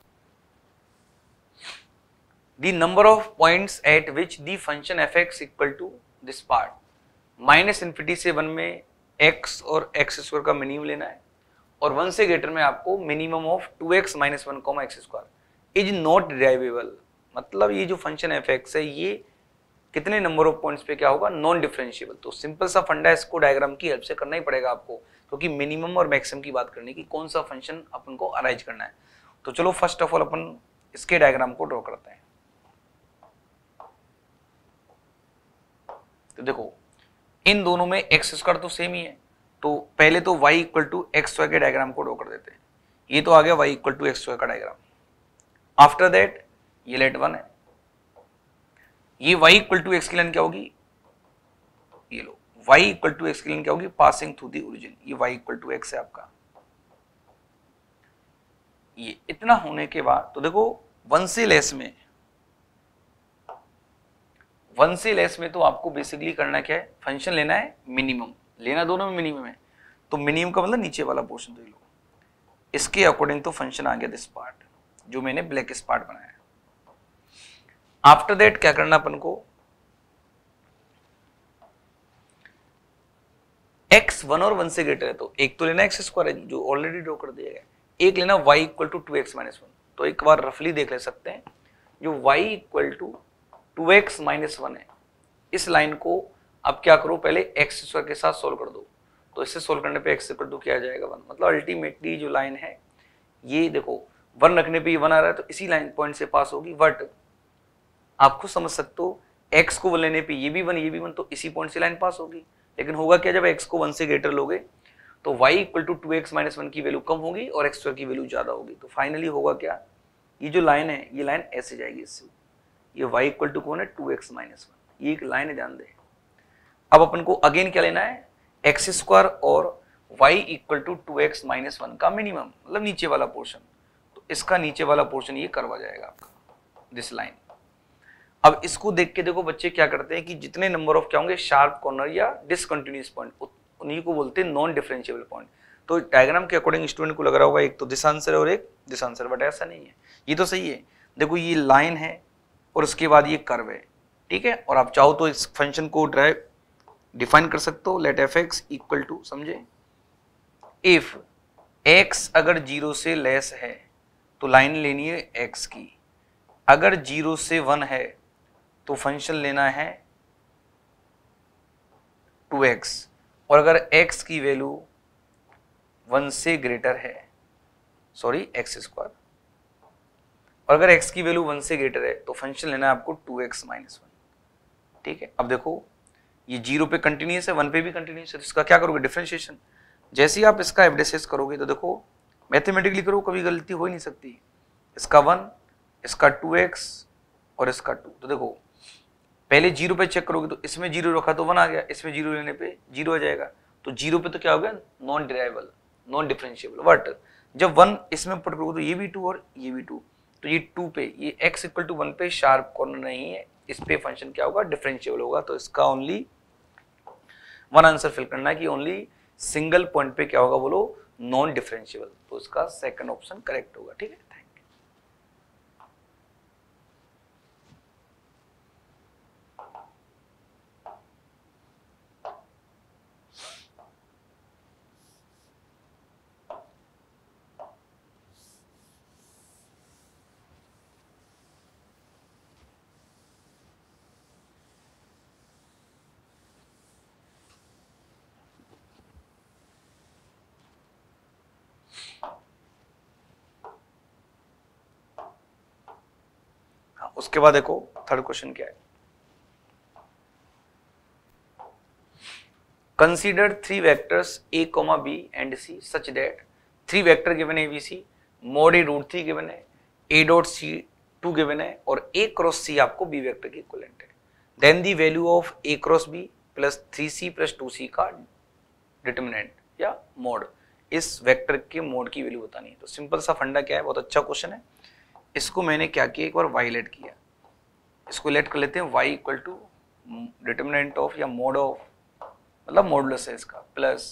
the number of points at which the function f(x) equal to this part, -∞ से 1 में x और x² का मिनिमम लेना है, और 1 से ग्रेटर में आपको minimum of 2x - 1, x² is not derivable. मतलब ये जो फंक्शन f(x) है ये कितने नंबर ऑफ पॉइंट्स पे क्या होगा, नॉन डिफरेंशिएबल। तो सिंपल सा फंडा है, इसको डायग्राम की हेल्प से करना ही पड़ेगा आपको, क्योंकि मिनिमम और मैक्सिमम की बात करने की कौन सा फंक्शन अपन को अराइज करना है। तो चलो फर्स्ट ऑफ ऑल अपन इसके डायग्राम को ड्रॉ करते हैं। तो देखो इन दोनों में x² तो सेम ही है, तो पहले तो y = x² के डायग्राम को ड्रॉ कर देते हैं। ये तो आ गया y = x² का डायग्राम। आफ्टर दैट ये लेट 1 है, ये y = x की लाइन क्या होगी, ये लो y = x की लाइन क्या होगी, पासिंग थ्रू द ओरिजिन। ये y = x है आपका। ये इतना होने के बाद तो देखो 1 से लेस में तो आपको बेसिकली करना क्या है, फंक्शन लेना है मिनिमम, लेना दोनों में मिनिमम है, तो मिनिमम का मतलब नीचे वाला पोर्शन तो लो, इसके अकॉर्डिंग तो फंक्शन आ गया दिस पार्ट जो मैंने ब्लैक पार्ट बनाया। आफ्टर दैट क्या करना अपन को, x 1 और 1 से ग्रेटर है तो एक तो लेना x² है जो ऑलरेडी ड्रॉ कर दिया गया, एक लेना y = 2x - 1। तो एक बार रफली देख ले सकते हैं, जो y = 2x - 1 है, इस लाइन को अब क्या करो, पहले x² के साथ सोल्व कर दो, तो इससे सोल्व करने पे x = क्या आ जाएगा 1। मतलब अल्टीमेटली जो लाइन है ये देखो 1 रखने पे ये 1 आ रहा है तो इसी लाइन पॉइंट से पास होगी, बट आप खुद समझ सकते हो x को 1 लेने पे ये भी 1 ये भी 1, तो इसी पॉइंट से लाइन पास होगी। लेकिन होगा क्या, जब x को 1 से ग्रेटर लोगे तो y equal to 2x minus 1 की वैल्यू कम होगी और x स्क्वायर की वैल्यू ज्यादा होगी। तो फाइनली होगा क्या, ये जो लाइन है ये लाइन ऐसे जाएगी इससे, ये y इक्वल टू कौन है 2x माइनस 1, ये एक लाइन है, ध्यान दे। अब अपन को अगेन क्या लेना है, एक्स स्क्वायर और y equal to 2x minus 1 का मिनिमम, मतलब नीचे वाला पोर्शन। तो इसका नीचे वाला पोर्शन ये करवा जाएगा आपका, दिस लाइन। अब इसको देख के देखो बच्चे क्या करते हैं कि जितने नंबर ऑफ क्या होंगे शार्प कॉर्नर या डिसकंटिन्यूअस पॉइंट, उन्हीं को बोलते हैं नॉन डिफरेंशिएबल पॉइंट। तो डायग्राम के अकॉर्डिंग स्टूडेंट को लग रहा होगा एक तो दिस आंसर है और एक दिस आंसर, बट ऐसा नहीं है, ये तो सही है। देखो ये लाइन है और उसके बाद ये कर्व है, ठीक है। और आप चाहो तो इस फंक्शन को डिफाइन कर सकते हो, let F x equal to, समझे, इफ x अगर 0 से लेस है तो लाइन लेनी है x की, अगर 0 से 1 है तो फंक्शन लेना है 2x, और अगर x की वैल्यू 1 से ग्रेटर है, सॉरी x स्क्वायर, और अगर x की वैल्यू 1 से ग्रेटर है तो फंक्शन लेना है आपको 2x माइनस 1, ठीक है। अब देखो ये 0 पे कंटिन्यूस है, 1 पे भी कंटिन्यूस है, तो इसका क्या करोगे, डिफरेंशिएशन। जैसे ही आप इसका एफडेसिस करोगे तो देखो मैथमेटिकली करो, कभी गलती हो ही नहीं सकती। इसका 1, इसका 2x और इसका 2, तो देखो पहले 0 पे चेक करोगे तो इसमें 0 रखा तो 1 आ गया, इसमें 0 लेने पे 0 आ जाएगा, तो 0 पे तो क्या हो गया, non derivable, non differentiable. But जब 1 इसमें पुट करोगे तो ये भी 2 और ये भी 2, तो ये 2 पे, ये x इक्वल टू 1 पे शार्प कॉर्नर नहीं है, इस पे फंक्शन क्या होगा, डिफरेंशिएबल होगा। तो इसका ओनली वन आंसर फिल करना है कि ओनली सिंगल पॉइंट पे क्या होगा, बोलो, नॉन डिफरेंशिएबल। तो इसका सेकंड ऑप्शन करेक्ट होगा, ठीक है। Thank you. उसके बाद देखो थर्ड क्वेश्चन क्या है, consider 3 vectors a, b and c such that 3 vector given है abc, mod a root 3 given है, a डॉट c 2 गिवन है और a क्रॉस c आपको b वेक्टर की इक्विवेलेंट है। Then the value of a cross b plus 3c plus 2c का डिटरमिनेंट या मोड, इस वेक्टर के मोड की वैल्यू बतानी है। तो सिंपल सा फंडा क्या है, बहुत अच्छा क्वेश्चन है। इसको मैंने क्या किया, एक बार y लेट किया, इसको लेट कर लेते हैं y equal to determinant of या मोड ऑफ, मतलब मॉडुलस है इसका, plus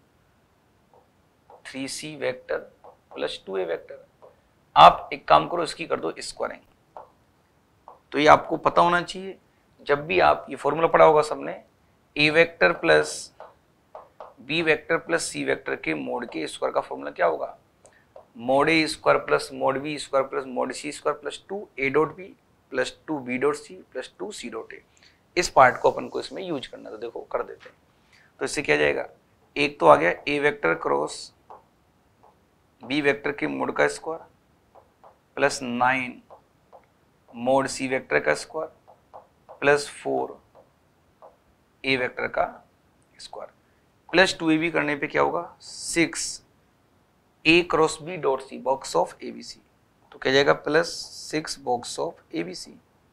3c vector plus 2a vector. आप एक काम करो, इसकी कर दो स्क्वायरिंग। तो ये आपको पता होना चाहिए, जब भी आप ये फॉर्मूला पढ़ा होगा सबने, a vector plus b vector plus c vector के मोड के स्क्वायर का फॉर्मूला क्या होगा, mod a square plus mod b square plus mod c square plus 2a dot b plus 2b dot c plus 2c dot a। इस पार्ट को अपन को इसमें यूज करना, तो देखो कर देते हैं। तो इससे क्या जाएगा, एक तो आ गया a vector cross b vector के मोड का square plus 9 mod c vector का स्क्वायर प्लस 4 a वेक्टर का स्क्वायर प्लस 2ab करने पे क्या होगा, 6 a cross b dot c box of abc। तो क्या जाएगा, प्लस 6 बॉक्स ऑफ abc,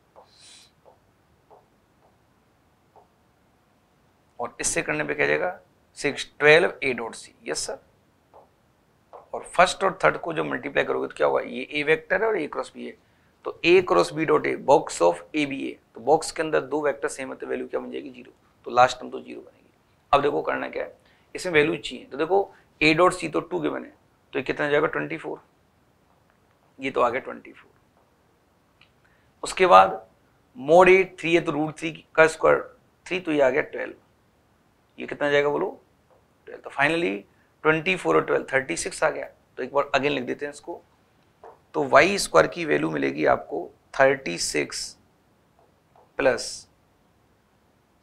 और इससे करने पे क्या जाएगा, 6 12 a dot c। Yes sir. और फर्स्ट और थर्ड को जो मल्टीप्लाई करोगे तो क्या होगा, ये a वेक्टर है और a क्रॉस b है, तो a cross b dot a box of aba, तो बॉक्स के अंदर दो वेक्टर सेम है तो वैल्यू क्या बन जाएगी, 0। तो लास्ट टर्म तो 0 बनेगी। अब देखो करना क्या है, इसमें वैल्यू चाहिए, तो देखो a डॉट c तो 2 गिवन है, तो ये कितना जाएगा 24, ये तो आ गया 24। उसके बाद मोड ए 3 है तो रूट 3 का स्क्वायर 3, तो ये आ गया 12, ये कितना जाएगा बोलो 12। तो फाइनली 24 और 12 36 आ गया। तो एक बार अगेन लिख देते हैं इसको, तो वाई स्क्वायर की वैल्यू मिलेगी आपको 36 प्लस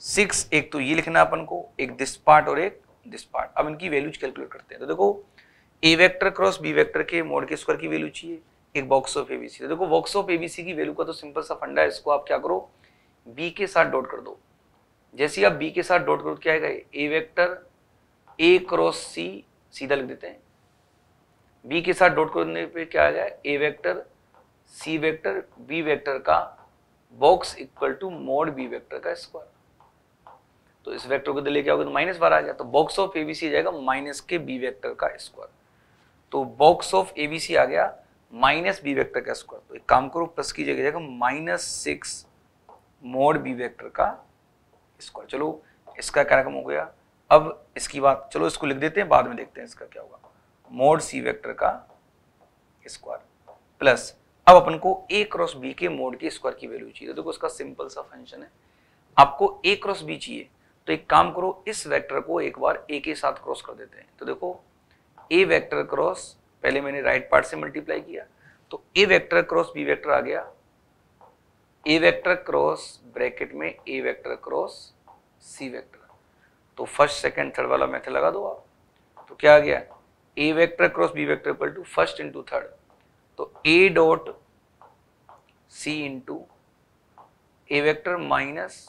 6, एक तो ये लिखना अपन को, एक दिस पार्ट और एक दिस पार्ट। अब इनकी वैल्यूज कैलकुलेट करते हैं। तो देखो A vector cross B vector के मोड के स्क्वायर की वैल्यू चाहिए, एक बॉक्स ऑफ एबीसी। तो देखो बॉक्स ऑफ एबीसी की वैल्यू का तो सिंपल सा फंडा है, इसको आप क्या करो बी के साथ डॉट कर दो। जैसे ही आप बी के साथ डॉट करो क्या आएगा, ए वेक्टर ए क्रॉस सी, सीधा लिख देते हैं। बी के साथ डॉट करने पे क्या आएगा, A vector C vector B vector का box equal to mod B vector का स्क्वायर। तो इस वेक्टर को लेके आओगे तो -12 आ गया, तो बॉक्स ऑफ एबीसी जाएगा माइनस के बी वेक्टर का स्क्वायर। तो बॉक्स ऑफ एबीसी आ गया माइनस बी वेक्टर का स्क्वायर। तो एक काम करो प्लस की जगह जाएगा -6 मोड बी वेक्टर का स्क्वायर। चलो इसका कार्यक्रम हो गया। अब इसकी बात, चलो इसको लिख देते हैं, बाद में देखते हैं इसका क्या होगा। मोड सी वेक्टर का स्क्वायर प्लस, अब अपन को ए क्रॉस बी के मोड के स्क्वायर की वैल्यू चाहिए। तो देखो इसका सिंपल सा फंक्शन है, आपको ए क्रॉस बी चाहिए, तो एक काम करो इस वेक्टर को एक बार ए के साथ क्रॉस कर देते हैं। तो देखो ए वेक्टर क्रॉस, पहले मैंने राइट पार्ट से मल्टीप्लाई किया, तो A vector cross B vector आ गया, ए वेक्टर क्रॉस ब्रैकेट में A vector cross C vector. तो फर्स्ट सेकंड थर्ड वाला मेथड लगा दो आप, तो क्या आ गया, A vector cross B vector equal to first into third, तो A dot C into A vector minus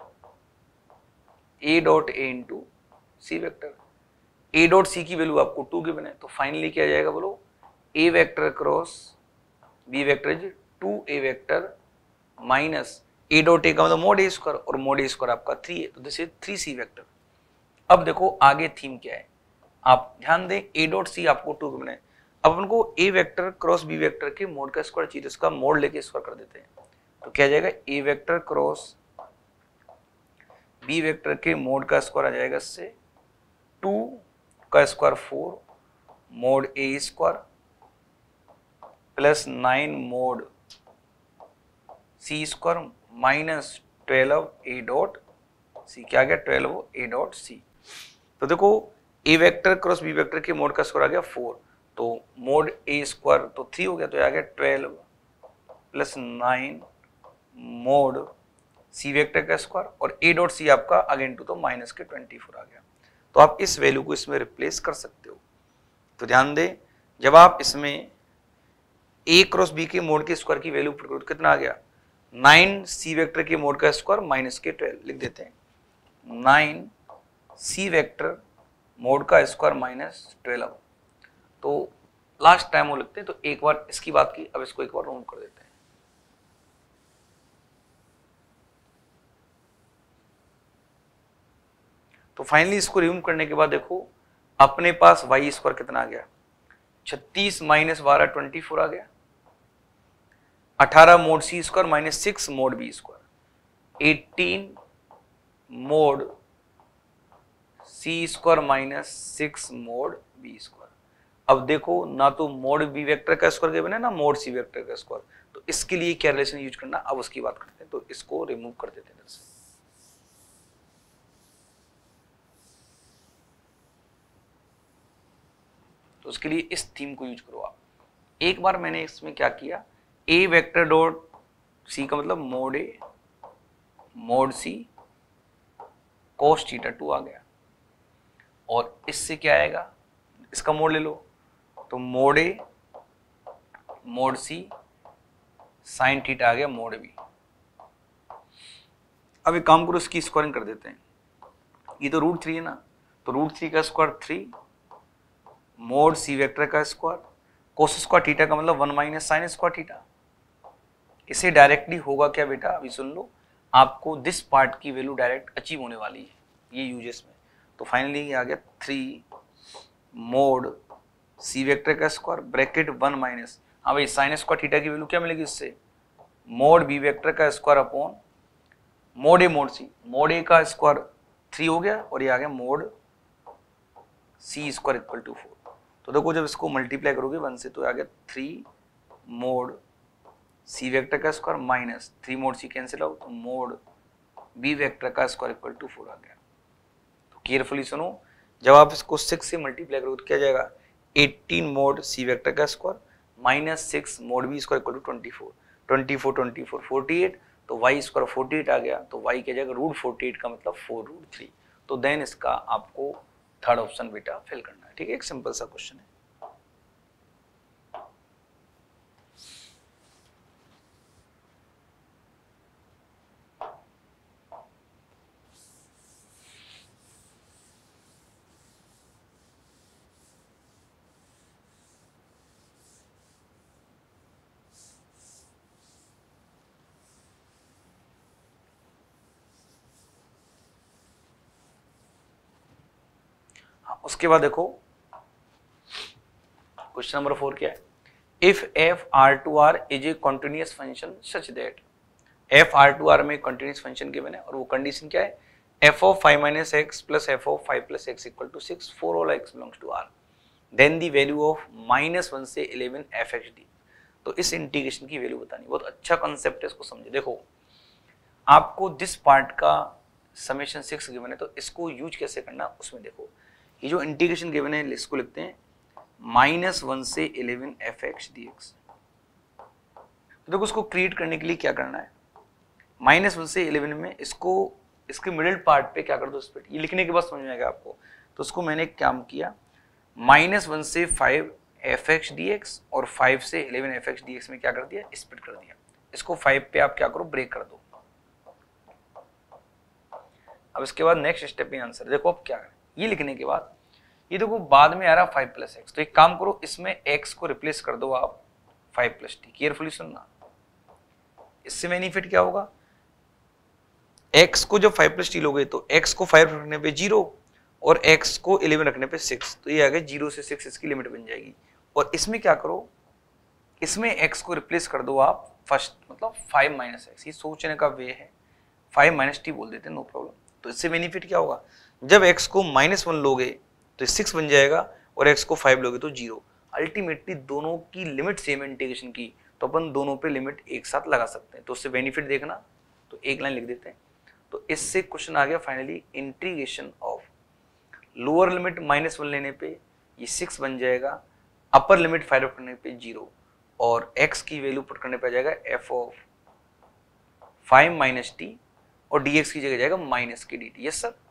A dot A into C vector. A dot C की वैल्यू आपको 2 गिवन है, तो फाइनली क्या जाएगा बोलो, A vector cross B vector is 2a vector minus A dot A का मतलब मोड ए स्क्वायर, और मोड ए स्क्वायर आपका 3 है, तो दिस इज 3c वेक्टर। अब देखो आगे थीम क्या है, आप ध्यान दें, ए डॉट सी आपको 2 गिवन है। अब अपन को A vector cross B vector के मोड का स्क्वायर चाहिए, इसका मोड लेके स्क्वायर कर देते हैं। तो क्या जाएगा, A vector cross B vector के मोड का स्क्वायर आ जाएगा इससे 2 का square 4 mod A square plus 9 mod C square minus 12 A dot C. क्या आ गया, 12 ए डॉट सी। तो देखो A vector cross B vector के मोड का स्क्वायर आ गया 4, तो मोड ए स्क्वायर तो 3 हो गया, तो आ गया 12 प्लस 9 मोड सी वेक्टर का स्क्वायर, और ए डॉट सी आपका अगेन टू तो माइनस के 24 आ गया। तो आप इस वैल्यू को इसमें रिप्लेस कर सकते हो। तो ध्यान दें, जब आप इसमें ए क्रॉस बी के मोड के स्क्वायर की वैल्यू पुट करो तो कितना आ गया, 9 सी वेक्टर के मोड का स्क्वायर माइनस के 12, लिख देते हैं 9 सी वेक्टर मोड का स्क्वायर माइनस 12। तो लास्ट टाइम वो लिखते हैं, तो एक बार इसकी बात की, अब इसको एक बार रिमूव कर देते हैं। तो फाइनली इसको रिमूव करने के बाद देखो अपने पास वाई स्क्वायर कितना आ गया, 36 माइनस 12 24 आ गया, 18 mod C square minus 6 mod B square, 18 mod C square minus 6 mod B square. अब देखो ना तो मोड बी वेक्टर का स्क्वायर गिवन है ना मोड सी वेक्टर का स्क्वायर, तो इसके लिए क्या रिलेशन यूज करना, अब उसकी बात करते हैं। तो इसको रिमूव कर देते हैं इधर से। तो उसके लिए इस थीम को यूज करो आप। एक बार मैंने इसमें क्या किया, ए वेक्टर डॉट सी का मतलब mod A mod C cos theta 2 आ गया, और इससे क्या आएगा, इसका मोड ले लो, तो mod A mod C sine theta आ गया मोड बी। अब एक काम करो, इसकी स्क्वायरिंग कर देते हैं। ये तो √3 है ना, तो √3 का स्क्वायर 3 मोड सी वेक्टर का स्क्वायर कोस स्क्वायर थीटा का मतलब 1 माइनस साइन स्क्वायर थीटा। इसे डायरेक्टली होगा क्या बेटा, अभी सुन लो, आपको दिस पार्ट की वैल्यू डायरेक्ट अचीव होने वाली है ये यूजेस में। तो फाइनली ये आ गया 3 मोड सी वेक्टर का स्क्वायर ब्रैकेट 1 माइनस, हाँ भाई साइन स्क्वायर थीटा की वैल्यू क्या मिलेगी इससे, मोड बी वेक्टर का square upon mod A mod C. Mod A का स्क्वायर 3 हो गया, और ये आ गया mod C square equal to 4। तो देखो जब इसको मल्टीप्लाई करोगे 1 से, तो आ गया 3 मोड सी वेक्टर का square minus 3 mod C cancel out, तो मोड बी वेक्टर का स्क्वायर इक्वल टू 4 आ गया। तो केयरफुली सुनो, जब आप इसको 6 से मल्टीप्लाई करोगे तो क्या जाएगा, 18 मोड सी वेक्टर का square minus 6 mod B square equal to 24, 24 24 48, तो वाई स्क्वायर 48 आ गया। तो वाई क्या जाएगा, √48 का मतलब 4√3। तो देन इसका आपको थर्ड ऑप्शन बेटा फिल करना है, ठीक है, एक सिंपल सा क्वेश्चन है। उसके बाद देखो क्वेश्चन नंबर 4 क्या है, if F R to R is a continuous function such that F R to R में कंटिन्यूअस फंक्शन गिवन है और वो कंडीशन क्या है, F of 5 minus X plus F of 5 plus X equal to 6 for all X belongs to R, then the value of -1 से 11 एफ एक्स डी। तो इस इंटीग्रेशन की वैल्यू बतानी, बहुत अच्छा कॉन्सेप्ट है, इसको समझे। देखो आपको दिस पार्ट का समेशन 6 गिवन है, तो इसको यूज कैसे करना उसमें देखो, ये जो इंटीग्रेशन गिवन है इसको लिखते हैं -1 से 11 एफ एक्स डी एक्स। तो देखो उसको क्रिएट करने के लिए क्या करना है, -1 से 11 में इसको इसके मिडिल पार्ट पे क्या कर दो स्प्लिट, ये लिखने के बाद समझ में आएगा आपको। तो उसको मैंने काम किया -1 से 5 एफ एक्स डी एक्स और 5 से 11 एफ एक्स डी एक्स में क्या कर दिया, स्प्लिट कर दिया। इसको 5 पे आप क्या करो, ब्रेक कर दो। अब इसके बाद नेक्स्ट स्टेप में आंसर देखो, अब क्या करें, ये लिखने के बाद ये देखो बाद में आ रहा 5 प्लस एक्स, तो एक काम करो इसमें x को रिप्लेस कर दो आप 5 प्लस टी। केयरफुली सुनना, इससे बेनिफिट क्या होगा, x को जब 5 प्लस टी लोगे तो x को 5 रखने पे 0 और x को 11 रखने पे 6, तो ये आ गया 0 से 6 इसकी लिमिट बन जाएगी। और इसमें क्या करो, इसमें x को रिप्लेस कर दो आप फर्स्ट, मतलब 5 माइनस एक्स, ये सोचने का वे है, 5 माइनस टी बोल देते हैं, नो प्रॉब्लम। तो इससे बेनिफिट क्या होगा, जब x को -1 लोगे तो 6 बन जाएगा और x को 5 लोगे तो 0। अल्टीमेटली दोनों की लिमिट सेम इंटीग्रेशन की, तो अपन दोनों पे लिमिट एक साथ लगा सकते हैं। तो उससे बेनिफिट देखना, तो एक लाइन लिख देते हैं। तो इससे क्वेश्चन आ गया finally, integration of lower limit -1 लेने पे ये 6 बन जाएगा, अपर लिमिट 5 रखने पे 0, और x की वैल्यू पुट करने पे आ जाएगा f ऑफ 5 माइनस टी, और dx की जगह जाएगा माइनस की dt। यस सर,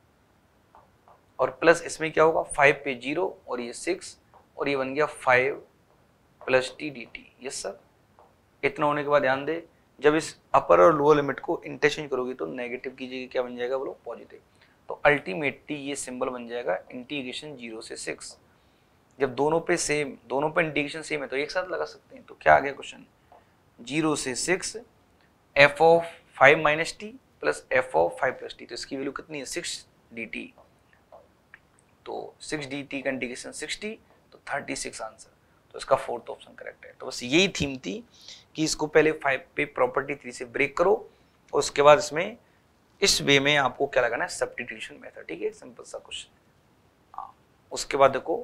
और प्लस इसमें क्या होगा, 5 पे 0 और ये 6, और ये बन गया 5 plus T dt। Yes sir, इतना होने के बाद ध्यान दे, जब इस अपर और लोअर लिमिट को इंटरचेंज करोगे तो नेगेटिव की जगह क्या बन जाएगा, बोलो पॉजिटिव। तो अल्टीमेटली ये सिंबल बन जाएगा इंटीग्रेशन 0 से 6। जब दोनों पे इंटीग्रेशन सेम है तो एक साथ लगा सकते हैं। तो क्या आ गया क्वेश्चन, 0 से 6 F of 5 minus T plus F of 5 plus T, तो इसकी वैल्यू कितनी है, 6 dt। तो 6 dt का इंटीग्रेशन 60, तो 36 आंसर। तो इसका 4th ऑप्शन करेक्ट है। तो बस यही थीम थी कि इसको पहले 5 पे प्रॉपर्टी 3 से ब्रेक करो, और उसके बाद इसमें इस वे में आपको क्या लगाना है, सब्स्टिट्यूशन मेथड। ठीक है, सिंपल सा क्वेश्चन। उसके बाद देखो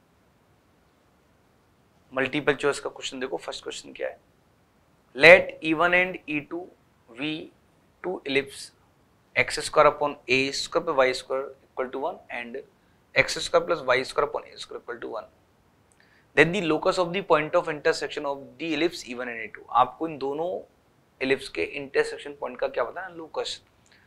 मल्टीपल चॉइस का क्वेश्चन देखो, फर्स्ट क्वेश्चन क्या है, let E1 and E2 V two ellipse x square upon a square पे y square equal to 1 and x square plus y square upon a square equal to 1, then the locus of the point of intersection of the ellipse E1 and E2। आपको इन दोनों इलिप्स के इंटरसेक्शन पॉइंट का क्या पता है, लोकस।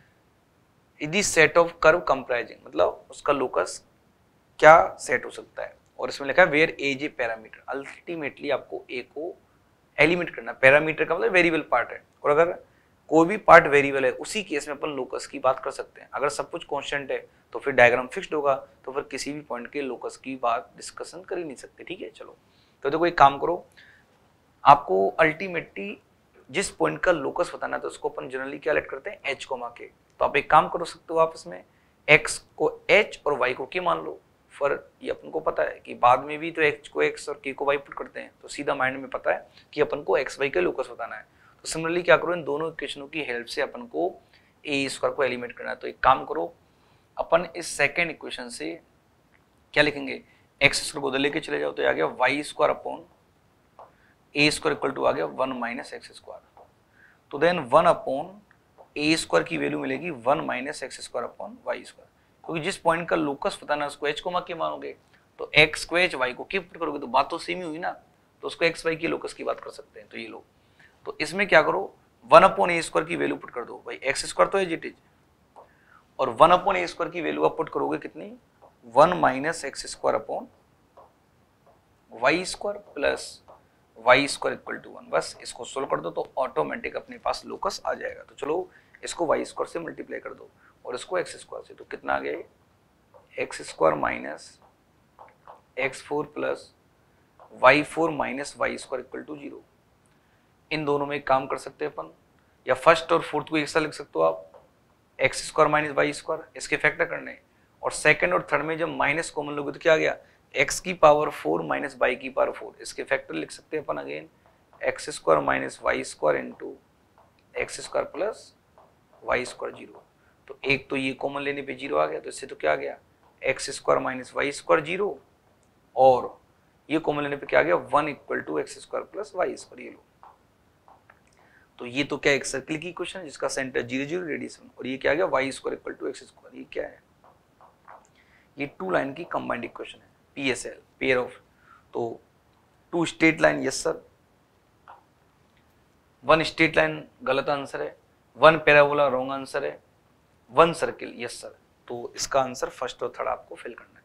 यदि सेट ऑफ कर्व कंप्राइजिंग, मतलब उसका लोकस क्या सेट हो सकता है, और इसमें लिखा है where A J parameter. Ultimately आपको ए को एलिमिनेट करना, पैरामीटर का मतलब वेरिएबल पार्ट है, और अगर कोई भी पार्ट वेरिएबल है उसी केस में अपन लोकस की बात कर सकते हैं। अगर सब कुछ कांस्टेंट है तो फिर डायग्राम फिक्स्ड होगा, तो फिर किसी भी पॉइंट के लोकस की बात डिस्कशन कर ही नहीं सकते। ठीक है, चलो तो देखो एक काम करो, आपको अल्टीमेटली जिस पॉइंट का लोकस बताना है तो उसको अपन जनरली क्या लेट करते हैं, एच कोमा के। तो आप एक काम कर सकते हो, आप इसमें एक्स को एच और वाई को के मान लो। फॉर ये अपन को पता है कि बाद में भी तो एक्स को एक्स और के को वाई पुट करते हैं, तो सीधा माइंड में पता है कि अपन को एक्स वाई का लोकस बताना है। तो सिमिलरली क्या करो, इन दोनों इक्वेशनों की हेल्प से अपन को ए स्क्वायर को एलिमिनेट करना है। तो एक काम करो, अपन इस सेकेंड इक्वेशन से क्या लिखेंगे, एक्स स्क्वायर को उधर लेके चले जाओ, तो आ गया Y square upon A square equal to आ गया 1 माइनस एक्स स्क्वायर। तो देन 1 अपॉन ए स्क्वायर की वैल्यू मिलेगी 1 minus X square upon Y square, क्योंकि जिस पॉइंट का लोकस बताना है उसको एच को के मानोगे, तो एक्स को एच वाई को के पुट करोगे, तो बात तो सेम ही हुई ना, तो उसको एक्स वाई की लोकस की बात कर सकते हैं। तो ये लो, तो इसमें क्या करो, 1 अपॉन ए स्क्वायर की वैल्यू पुट कर दो, भाई एक्स स्क्वायर तो एज इट इज, और 1 अपॉन ए स्क्वायर की वैल्यू आप पुट करोगे कितनी, 1 minus X square upon Y square plus Y square equal to 1। बस इसको सोल्व कर दो तो ऑटोमेटिक अपने पास लोकस आ जाएगा। तो चलो इसको वाई स्क्वायर से मल्टीप्लाई कर दो और इसको एक्स स्क्वायर से, तो कितना आ गया, x square minus X four plus Y four minus Y square equal to 0। इन दोनों में काम कर सकते हैं अपन, या फर्स्ट और फोर्थ को एक साथ लिख सकते हो आप, X square minus Y square, इसके फैक्टर करने, और सेकंड और थर्ड में जब माइनस कॉमन लोगे तो क्या आ गया, x की पावर 4 माइनस y की पावर 4। इसके फैक्टर लिख सकते हैं अपन again, X square minus Y square into x square plus Y square 0। तो एक तो ये कॉमन लेने पे 0 आ गया, तो इससे तो क्या आ गया, x square minus Y square 0, और ये कॉमन लेने पे क्या आ गया 1 equal to x square plus Y square. ये लो, तो ये तो क्या एक सर्किल की इक्वेशन है जिसका सेंटर 0 0 रेडियस 1, और ये क्या आ गया Y square equal to x square. ये क्या है, ये टू लाइन की कंबाइंड इक्वेशन है, PSL पेयर ऑफ। तो two straight line yes sir, one straight line गलत आंसर है, वन पैराबोला रॉन्ग आंसर है, वन सर्किल यस सर। तो इसका आंसर फर्स्ट और थर्ड आपको फिल करना है।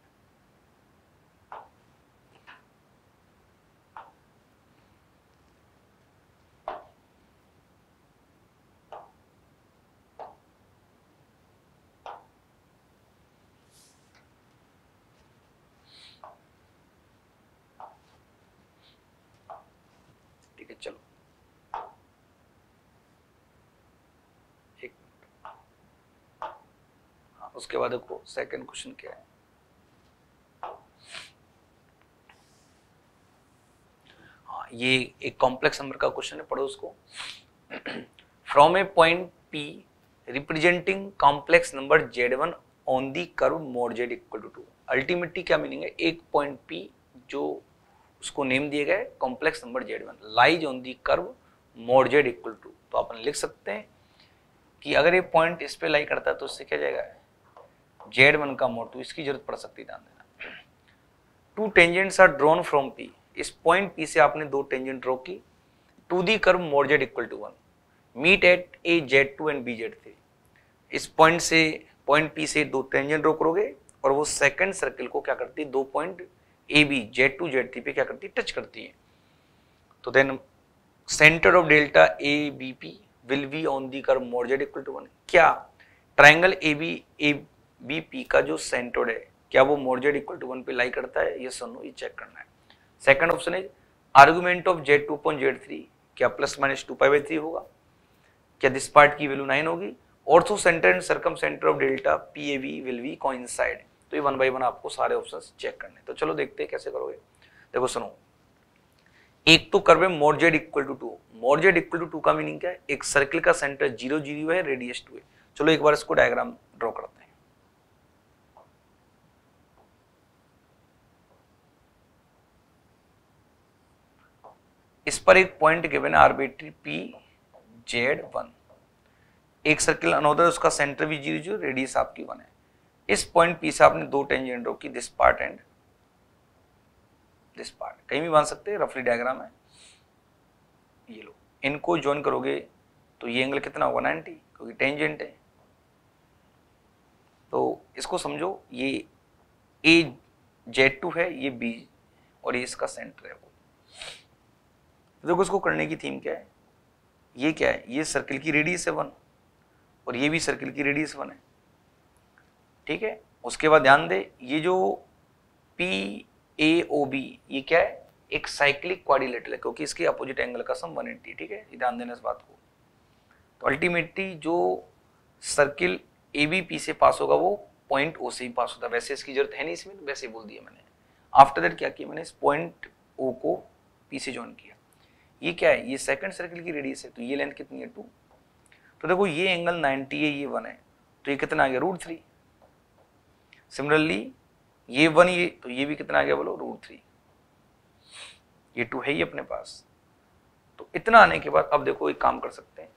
ठीक है, चलो एक मिनट। हाँ, उसके बाद देखो सेकंड क्वेश्चन क्या है। हाँ, ये एक कॉम्प्लेक्स नंबर का क्वेश्चन है, पढ़ो उसको। From a point P representing complex number Z1 on the curve mod Z equal to 2। Ultimately क्या मीनिंग है, एक पॉइंट P जो उसको नेम दिए गए complex number Z1 lies on the curve mod Z equal to. तो अपन लिख सकते हैं कि अगर ये पॉइंट इस पे लाई करता है तो उससे क्या जाएगा Z1 का मोड, तो इसकी जरूरत पड़ सकती है, ध्यान देना। Two tangents are drawn from P, इस पॉइंट P से आपने दो टेंजेंट ड्रॉ की to the curve mod Z equal to 1, meet at A Z2 and B Z3। इस पॉइंट P से दो टेंजेंट ड्रॉ करोगे और वो सेकंड सर्किल को क्या करती है, दो पॉइंट AB Z2 Z3 पे क्या करती है, टच करती है। तो then centre of delta ABP will be on the curve mod Z equal to 1। क्या ट्राइंगल ABP का जो सेंटर है क्या वो मोड Z इक्वल टू 1 पे लाई करता है, यस और नो, ये चेक करना है। सेकंड ऑप्शन है argument of Z2 upon Z3 क्या प्लस माइनस 2π/3 होगा, क्या दिस पार्ट की वैल्यू 9 होगी। Orthocentre and circumcentre of delta PAB will be coincide. तो ये 1 by 1 आपको सारे ऑप्शंस चेक करने। तो चलो देखते हैं कैसे करोगे। देखो सुनो, एक तो कर्व है mod Z equal to 2। Mod Z equal to 2 का मीनिंग क्या है, एक सर्किल का सेंटर 0 0 है, रेडियस 2 है। चलो एक बार इसको डायग्राम ड्रॉ करते हैं। इस पर एक पॉइंट गिवन है आर्बिट्री PZ1, एक सर्किल अनोदर, उसका सेंटर भी 0 0, रेडियस आपकी 1 है। इस पॉइंट P से आपने दो टेंजेंट ड्रॉ की, this part and this part, कहीं भी मान सकते हैं, रफली डायग्राम है। ये लो, इनको ज्वाइन करोगे तो ये एंगल कितना होगा 90, क्योंकि टेंजेंट है। तो इसको समझो, ये AZ2 है, ये B और ये इसका सेंटर है वो। देखो इसको करने की थीम क्या है, ये क्या है, ये सर्किल की रेडियस है 1 और ये भी सर्किल की रेडियस 1 है, ठीक है। उसके बाद ध्यान दे, ये जो PAOB ये क्या है, एक साइक्लिक क्वाड्रिलेटरल है, क्योंकि इसके अपोजिट एंगल का सम 180, ठीक है, ध्यान देना इस बात को। तो अल्टीमेटली जो सर्किल ABP से पास होगा वो पॉइंट O से ही पास होता है। वैसे इसकी जरूरत है नहीं इसमें, तो वैसे बोल दिया मैंने। आफ्टर दैट क्या किया मैंने, इस पॉइंट O को P से ज्वाइन किया। ये क्या है, ये सेकंड सर्किल की रेडियस है, तो ये लेंथ कितनी है 2। तो देखो ये एंगल 90 है, ये 1 है, तो ये कितना आ गया √3। सिमिलरली ये 1, ये तो ये भी कितना आ गया बोलो √3। ये 2 है ही अपने पास। तो इतना आने के बाद अब देखो एक काम कर सकते हैं,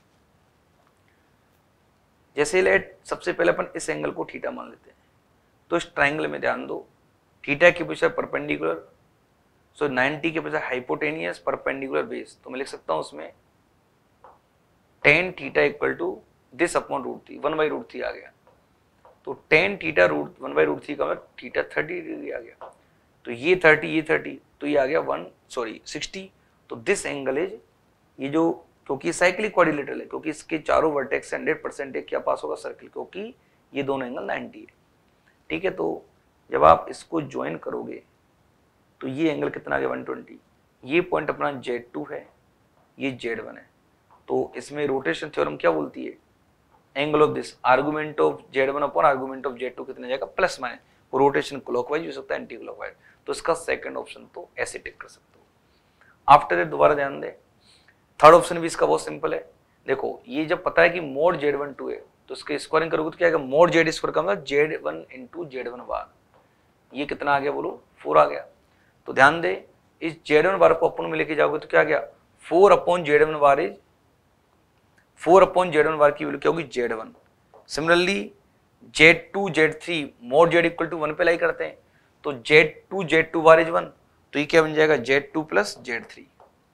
जैसे लेट सबसे पहले अपन इस एंगल को थीटा मान लेते हैं। तो इस ट्राइंगल में ध्यान दो, थीटा के पीछे परपेंडिकुलर, सो 90 के पीछे हाइपोटेनियस परपेंडिकुलर बेस। तो मैं लिख सकता हूं उसमें tan theta equal to this upon √3, 1/√3 आ गया। तो tan थीटा 1/√3 का मतलब थीटा 30 डिग्री आ गया। तो ये 30, ये 30, तो ये आ गया 60। तो दिस एंगल इज, ये जो, क्योंकि साइक्लिक क्वाड्रिलेटरल है, क्योंकि इसके चारों वर्टेक्स 100% क्या पास होगा सर्किल, क्योंकि ये दोनों एंगल 90 है, ठीक है। तो जब आप इसको ज्वाइन करोगे तो ये एंगल कितना आ गया 120। ये पॉइंट अपना Z2 है, ये Z1 है। तो इसमें रोटेशन थ्योरम क्या बोलती है, angle of this argument of Z1 upon argument of Z2 कितना जाएगा प्लस माइनस, रोटेशन क्लॉकवाइज हो सकता है एंटी क्लॉकवाइज, तो इसका सेकंड ऑप्शन तो ऐसे टिक कर सकते हो। आफ्टर दैट दोबारा ध्यान दें, थर्ड ऑप्शन भी इसका बहुत सिंपल है। देखो ये जब पता है कि मोड Z12 है तो इसके स्क्वायरिंग करोगे तो क्या आएगा, मोड Z स्क्वायर का मतलब Z1 इंटू Z1 बार, ये कितना आ गया बोलो 4 आ गया। तो ध्यान दे इस Z1 बार को अपन में लेके जाओगे तो क्या आ गया 4 upon Z1 bar is 4 upon Z1 bar की वैल्यू क्या होगी Z1। Similarly Z2 Z3 mod Z equal to 1 पे लाई करते हैं तो Z2 Z2 बार इज 1, तो ये क्या बन जाएगा Z2 प्लस Z3।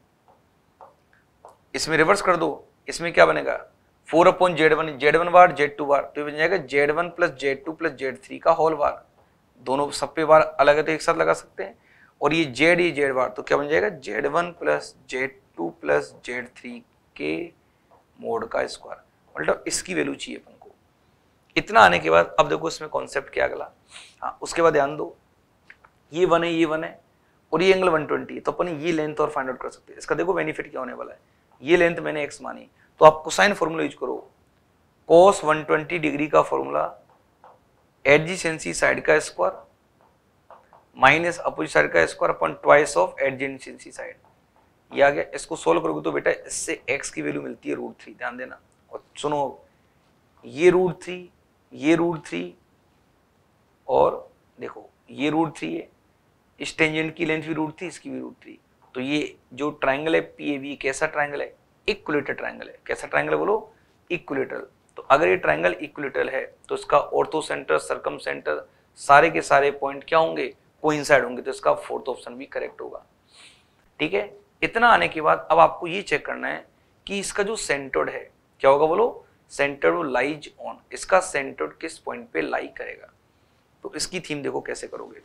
इसमें रिवर्स कर दो, इसमें क्या बनेगा 4 अपॉन Z1 बार Z2 बार, तो ये बन जाएगा Z1 plus Z2 plus Z3 का होल बार, दोनों सब पे बार अलग है तो एक साथ लगा सकते हैं, और ये Z बार तो क्या बन जाएगा Z1 plus Z2 plus Z3 के मोड का स्क्वायर, मतलब इसकी वैल्यू चाहिए अपन को। इतना आने के बाद अब देखो इसमें कॉन्सेप्ट क्या अगला, हाँ उसके बाद ध्यान दो ये 1 है ये 1 है और ये एंगल 120 है, तो अपन ये लेंथ और फाइंड आउट कर सकते हैं। इसका देखो बेनिफिट क्या होने वाला है, ये लेंथ मैंने x मानी तो आप कोसाइन फॉर्मूला यूज करो, cos 120 डिग्री का फॉर्मूला एडजेसेंसी साइड का स्क्वायर माइनस अपोजिट साइड का square upon twice of adjacency side, ये आ गया। इसको सोल्व करोगे तो बेटा इससे x की वैल्यू मिलती है √3, ध्यान देना और सुनो ये √3 ये √3 और देखो ये √3 है, इस टेंजेंट की लेंथ भी √3 इसकी भी √3, तो ये जो ट्राइंगल है PAB कैसा ट्राइंगल है, इक्विलेटरल ट्राइंगल है। कैसा ट्राइंगल है बोलो, इक्विलेटरल। तो अगर ये ट्राइंगल इक्विलेटरल है तो इसका ऑर्थो सेंटर सर्कम सेंटर सारे के सारे पॉइंट क्या होंगे कोइंसाइड होंगे, तो इसका फोर्थ ऑप्शन भी करेक्ट होगा। ठीक है, इतना आने के बाद अब आपको ये चेक करना है कि इसका जो सेंटर्ड है क्या होगा बोलो, सेंटर्ड लाइज ऑन, इसका सेंटर्ड किस पॉइंट पे लाई करेगा। तो इसकी थीम देखो कैसे करोगे,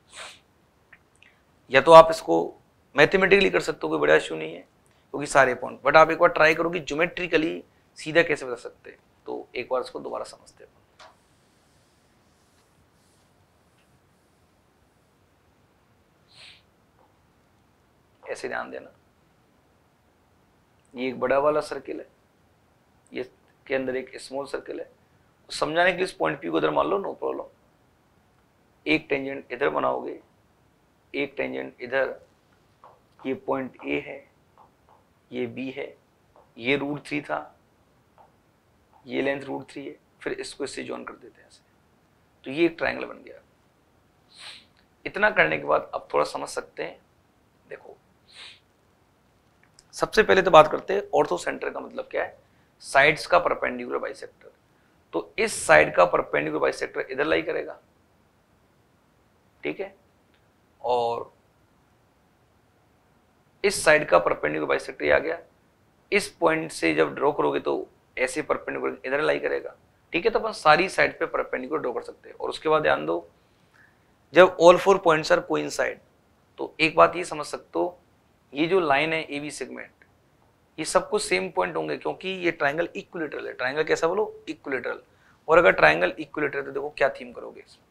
या तो आप इसको मैथमेटिकली कर सकते हो, कोई बड़ा इश्यू नहीं है क्योंकि सारे पॉइंट, बट आप एक बार ट्राई करो कि ज्योमेट्रिकली सीधा कैसे बता सकते हैं। तो एक बार इसको दोबारा समझते हैं। ऐसे ध्यान देना, ये एक बड़ा वाला सर्किल है, ये के अंदर एक स्मॉल सर्किल है। समझाने के लिए इस पॉइंट पी को इधर मान लो, नो प्रॉब्लम। एक टेंजेंट इधर बनाओगे, एक टेंजेंट इधर, ये पॉइंट ए है, ये बी है, ये √3 था, ये लेंथ √3 है, फिर इसको इससे जॉइन कर देते हैं ऐसे, तो ये एक ट्रायंगल बन गया। इतना करने के बाद अब थोड़ा समझ सकते हैं। देखो सबसे पहले तो बात करते हैं ऑर्थो सेंटर का मतलब क्या है, साइड्स का परपेंडिकुलर बाइसेक्टर। तो इस साइड का परपेंडिकुलर बाइसेक्टर इधर लाई करेगा, ठीक है, और इस साइड का परपेंडिकुलर बाइसेक्टर आ गया। इस पॉइंट से जब ड्रॉ करोगे तो ऐसे परपेंडिकुलर इधर लाई करेगा, ठीक है। तो अपन सारी साइड पे परपेंडिकुलर ड्रॉ कर सकते हैं। और उसके बाद ध्यान दो, जब ऑल 4 पॉइंट्स आर कोइंसाइड, तो एक बात ये समझ सकते हो, ये जो लाइन है AB सेगमेंट, ये सब कुछ सेम पॉइंट होंगे क्योंकि ये ट्रायंगल इक्विलेटरल है। ट्रायंगल कैसा बोलो, इक्विलेटरल। और अगर ट्रायंगल इक्विलेटरल तो देखो क्या थीम करोगे इसमें,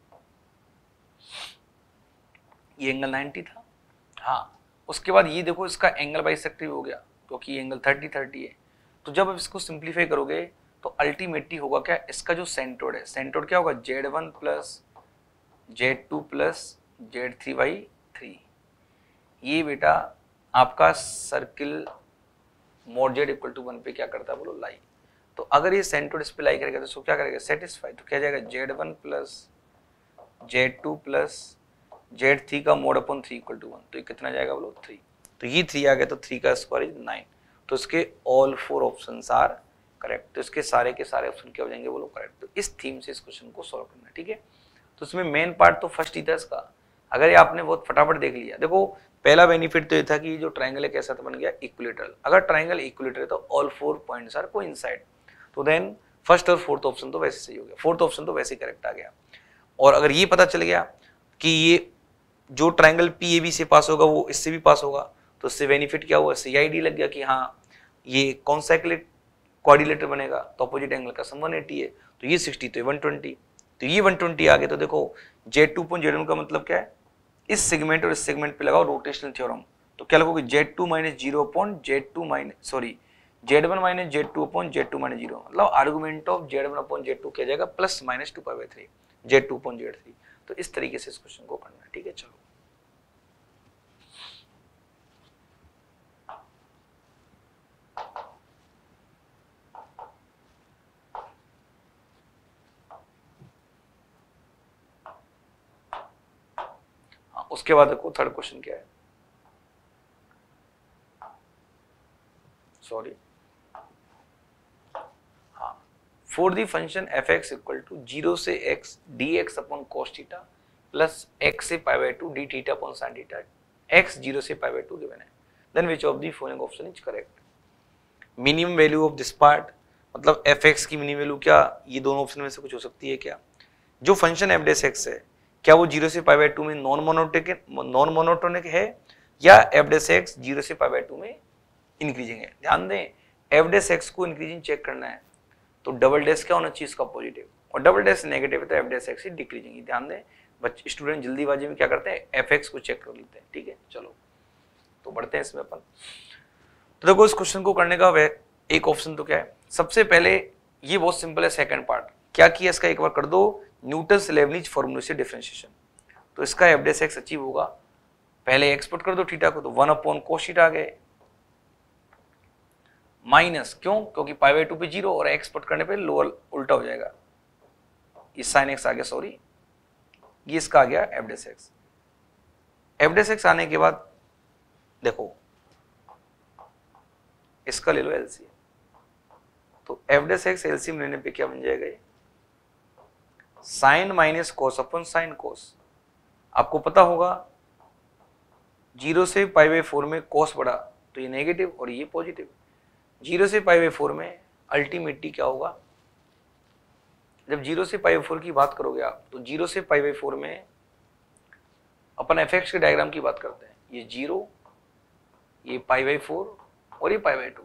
ये एंगल 90 था, हाँ। उसके बाद ये देखो इसका एंगल बाइसेक्टर हो गया क्योंकि एंगल 30 है। तो जब आप इसको सिंप्लीफाई करोगे तो अल्टीमेटली होगा क्या, इसका जो सेंटरोड है, सेंटरोड क्या होगा Z1 plus Z2 plus Z3/3। ये बेटा आपका circle mod Z equal to 1 पे क्या करता है बोलो, लाई। तो अगर ये सेंटरोड इस पे लाई करेगा तो इसको क्या करेगा, सेटिस्फाई। तो क्या जाएगा Z1 plus Z2 plus Z3 का मोड अपॉन 3 इक्वल टू 1। तो ये कितना जाएगा बोलो 3। तो ये 3 आ गया, तो 3 का स्क्वायर इज 9। तो इसके ऑल 4 ऑप्शंस आर करेक्ट। तो इसके सारे के सारे ऑप्शन क्या हो जाएंगे बोलो, करेक्ट। तो इस थीम से इस क्वेश्चन को सॉल्व करना है, ठीक है। तो इसमें मेन पार्ट तो फर्स्ट ही था इसका। अगर ये आपने बहुत फटाफट देख लिया, देखो पहला बेनिफिट तो ये था कि जो ट्रायंगल है कैसा तो बन गया इक्विलेटरल। अगर ट्रायंगल इक्विलेटरल है तो ऑल 4 पॉइंट्स आर कोइंसाइड। तो देन फर्स्ट और फोर्थ ऑप्शन तो वैसे सही हो गया, फोर्थ ऑप्शन तो वैसे करेक्ट आ गया। और अगर ये पता चल गया कि ये जो ट्रायंगल PAB से पास होगा वो इससे भी पास होगा, तो इससे बेनिफिट क्या हुआ, CID लग गया कि हाँ ये कौन सा क्वाड्रिलेटर बनेगा, तो अपोजिट एंगल का सम 180 है, तो ये 60 तो ये 120, तो ये 120 आ गया। तो देखो Z2/Z1 का मतलब क्या है, इस सेगमेंट और इस सेगमेंट पे लगाओ रोटेशनल थ्योरम, तो क्या लगोगे Z2 - 0/Z2 - z1 minus z2 upon z2 minus 0, मतलब argument of z1 upon z2 क्या जाएगा plus minus 2π/3 z2 upon z3। तो इस तरीके से इस क्वेश्चन को करना है, ठीक है। चलो हाँ, उसके बाद देखो थर्ड क्वेश्चन क्या है, सॉरी, हाँ, for the function f(x) equal to 0 से x dx upon cos theta plus x से π/2 d theta upon sin theta, x 0 से π/2 गिवन है, then which of the following option is correct. Minimum value of this part, मतलब f(x) की मिनिमम वैल्यू क्या, ये दोनों ऑप्शन में से कुछ हो सकती है क्या। जो फंक्शन f(x) है क्या वो 0 से π/2 में नॉन मोनोटोनिक है या f(x) 0 से π/2 में इंक्रीजिंग है। ध्यान दें f(x) को इंक्रीजिंग चेक करना है तो डबल डैश क्या होना चाहिए इसका पॉजिटिव, और डबल डैश नेगेटिव है तो f(x) डिक्रीजिंग। ध्यान दें बच्चे स्टूडेंट जल्दीबाजी में क्या करते हैं f(x) को चेक कर लेते हैं, ठीक है। चलो तो बढ़ते हैं इसमें अपन। तो देखो इस क्वेश्चन को करने का एक ऑप्शन तो क्या है, सबसे पहले ये बहुत सिंपल है, सेकंड पार्ट क्या किया इसका एक बार कर दो, न्यूटन्स लेबनिज फॉर्मूले से डिफरेंशिएशन। तो इसका f(x) अचीव होगा, पहले एक्सपोर्ट कर दो थीटा को, तो 1 अपॉन कोस थीटा आ गए, माइनस क्यों, क्योंकि π/2 पे 0 और एक्सपोर्ट करने पे लोअर उल्टा हो जाएगा, ये sin x आ गया, सॉरी ये इसका आ गया f(x). f(x) आने के बाद देखो इसका ले लो एलसीएम, तो f(x) एलसीएम लेने पे क्या बन जाएगा, ये sine minus cos upon sine cos. आपको पता होगा 0 से π/4 में कोस बढ़ा तो ये नेगेटिव और ये पॉजिटिव, 0 से π/4 में अल्टीमेटली क्या होगा, जब 0 से π/4 की बात करोगे आप तो 0 से π/4 में अपन f(x) के डायग्राम की बात करते हैं, ये 0, ये π/4 और ये π/2।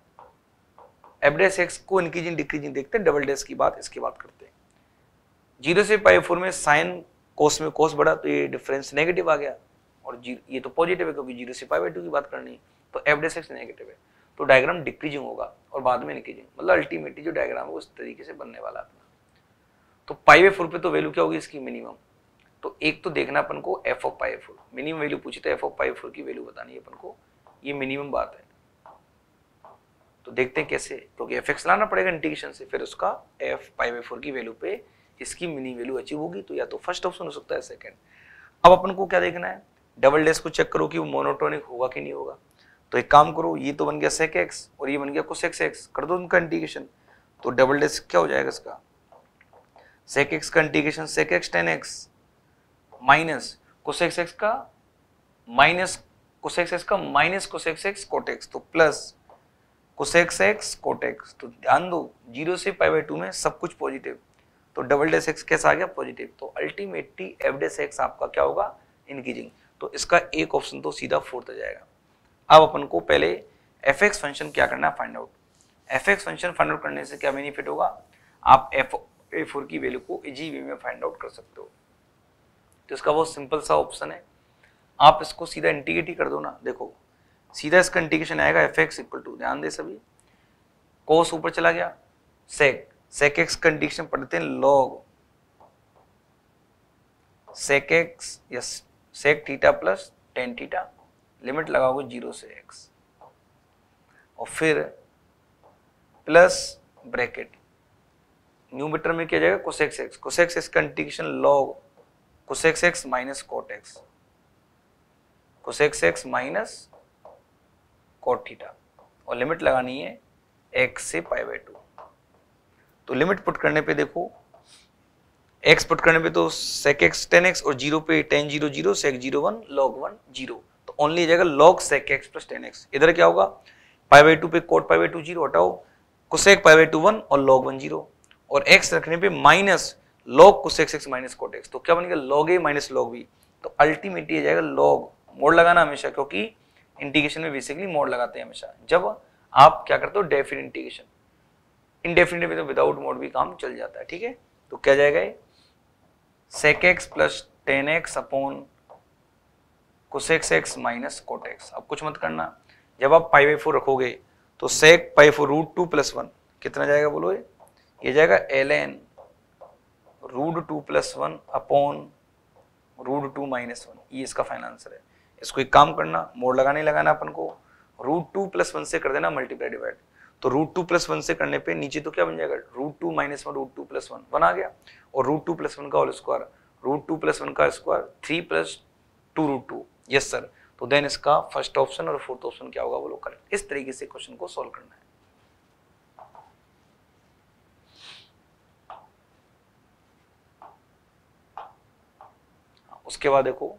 f(x) को इंक्रीजिंग डिक्रीजिंग देखते हैं, डबल डैश की बात इसकी बात करते हैं। 0 से π/4 में साइन कोस में कोस बढ़ा तो ये डिफरेंस नेगेटिव आ गया, और ये तो पॉजिटिव है क्योंकि 0 से π/2 की बात करनी है, तो f(x) नेगेटिव है, तो डायग्राम डिक्रीजिंग होगा और बाद में इंक्रीजिंग, मतलब अल्टीमेटली जो डायग्राम है वो इस तरीके से बनने वाला अपना। तो π/4 पे तो वैल्यू क्या होगी इसकी मिनिमम, तो एक तो देखना अपन को f(π/4) मिनिमम वैल्यू पूछी तो f(π/4) की वैल्यू बतानी है अपन को, ये मिनिमम बात है। तो देखते हैं कैसे, क्योंकि f(x) लाना पड़ेगा इंटीग्रेशन से, फिर उसका f(π/4) की वैल्यू पे इसकी मिनिमम वैल्यू अचीव होगी, तो या तो फर्स्ट ऑप्शन हो सकता है सेकंड। अब अपन को क्या देखना है, डबल डैश को चेक करो कि वो मोनोटोनिक होगा कि नहीं होगा। तो एक काम करो, ये तो बन गया sec x और ये बन गया cos x, कर दो उनका इंटीग्रेशन, तो डबल डैश क्या हो जाएगा इसका, sec x का integration sec x tan x minus cos x का माइनस cos x का minus cos x cot x, तो plus cos x cot x। तो ध्यान दो 0 से π/2 में सब कुछ पॉजिटिव, तो डबल डैश x कैसा आ गया पॉजिटिव, तो अल्टीमेटली f(x) आपका क्या होगा इंक्रीजिंग। तो इसका एक ऑप्शन तो सीधा फोर्थ आ जाएगा। अब अपन को पहले f(x) फंक्शन क्या करना है find out. f(x) function find out करने से क्या बेनिफिट होगा, आप f(4) की वैल्यू को इजी वे में फाइंड आउट कर सकते हो। तो इसका बहुत सिंपल सा ऑप्शन है, आप इसको सीधा इंटीग्रेट ही कर दो ना। देखो सीधा इसका इंटीग्रेशन आएगा f(x) इक्वल टू, ध्यान दे सभी, कोस ऊपर चला गया, sec x का इंटीग्रेशन पढ़ते हैं log sec x yes sec theta plus tan theta, limit लगाओगे 0 से x और फिर प्लस ब्रैकेट, न्यूमरेटर में क्या जाएगा cos x का integration log cos x minus cot x, cos x minus cot theta, और लिमिट लगानी है x से π/2। तो लिमिट पुट करने पे देखो x पुट करने पे तो sec x tan x और 0 पे tan 0 0 sec 0 1 log 1 0, तो ओनली जाएगा log sec x plus tan x। इधर क्या होगा π/2 पे cot π/2 0 हटाओ, cosec π/2 1 और log 1 0, और x रखने पे minus log cosec x minus cot x, तो क्या बन गया log a minus log b। तो अल्टीमेटली जाएगा log, मोड लगाना हमेशा, क्योंकि इंटीग्रेशन में बेसिकली मोड लगाते हैं हमेशा जब आप क्या करते हो डेफिनेट इंटीग्रेशन, इंडेफिनेट में तो विदाउट मोड भी काम चल जाता है, ठीक है। तो क्या जाएगा ये sec x plus tan x upon cosec x minus cot x। अब कुछ मत करना, जब आप π/4 रखोगे तो सेक पाई फॉर √2 + 1 कितना जाएगा बोलो, ये जाएगा ln √2 + 1 अपॉन √2 - 1, ये इसका फाइनल आंसर है। इसको एक काम करना, मोड लगाने लगाना अपन को, √2 + 1 से कर देना मल्टीप्लाई डिवाइड, तो √2 + 1 से करने पे नीचे तो क्या बन जाएगा, √2 - 1 √2 + 1 1 आ गया, और √2 + 1 का होल स्क्वायर, √2 + 1 का स्क्वायर 3 + 2 √2, यस सर। तो देन इसका फर्स्ट ऑप्शन और फोर्थ ऑप्शन क्या होगा बोलो, करेक्ट। इस तरीके से क्वेश्चन को सॉल्व करना है। उसके बाद देखो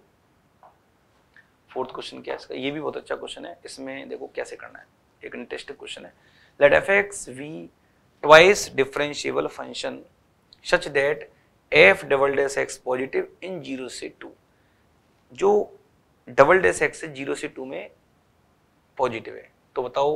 फोर्थ क्वेश्चन क्या है इसका, ये भी बहुत अच्छा क्वेश्चन है। इसमें देखो कैसे करना है, एक इंटरेस्टिंग क्वेश्चन है। Let f(x) be twice differentiable function such that f"(x) positive in 0 से 2, जो "(x) से 0 से 2 में पॉजिटिव है, तो बताओ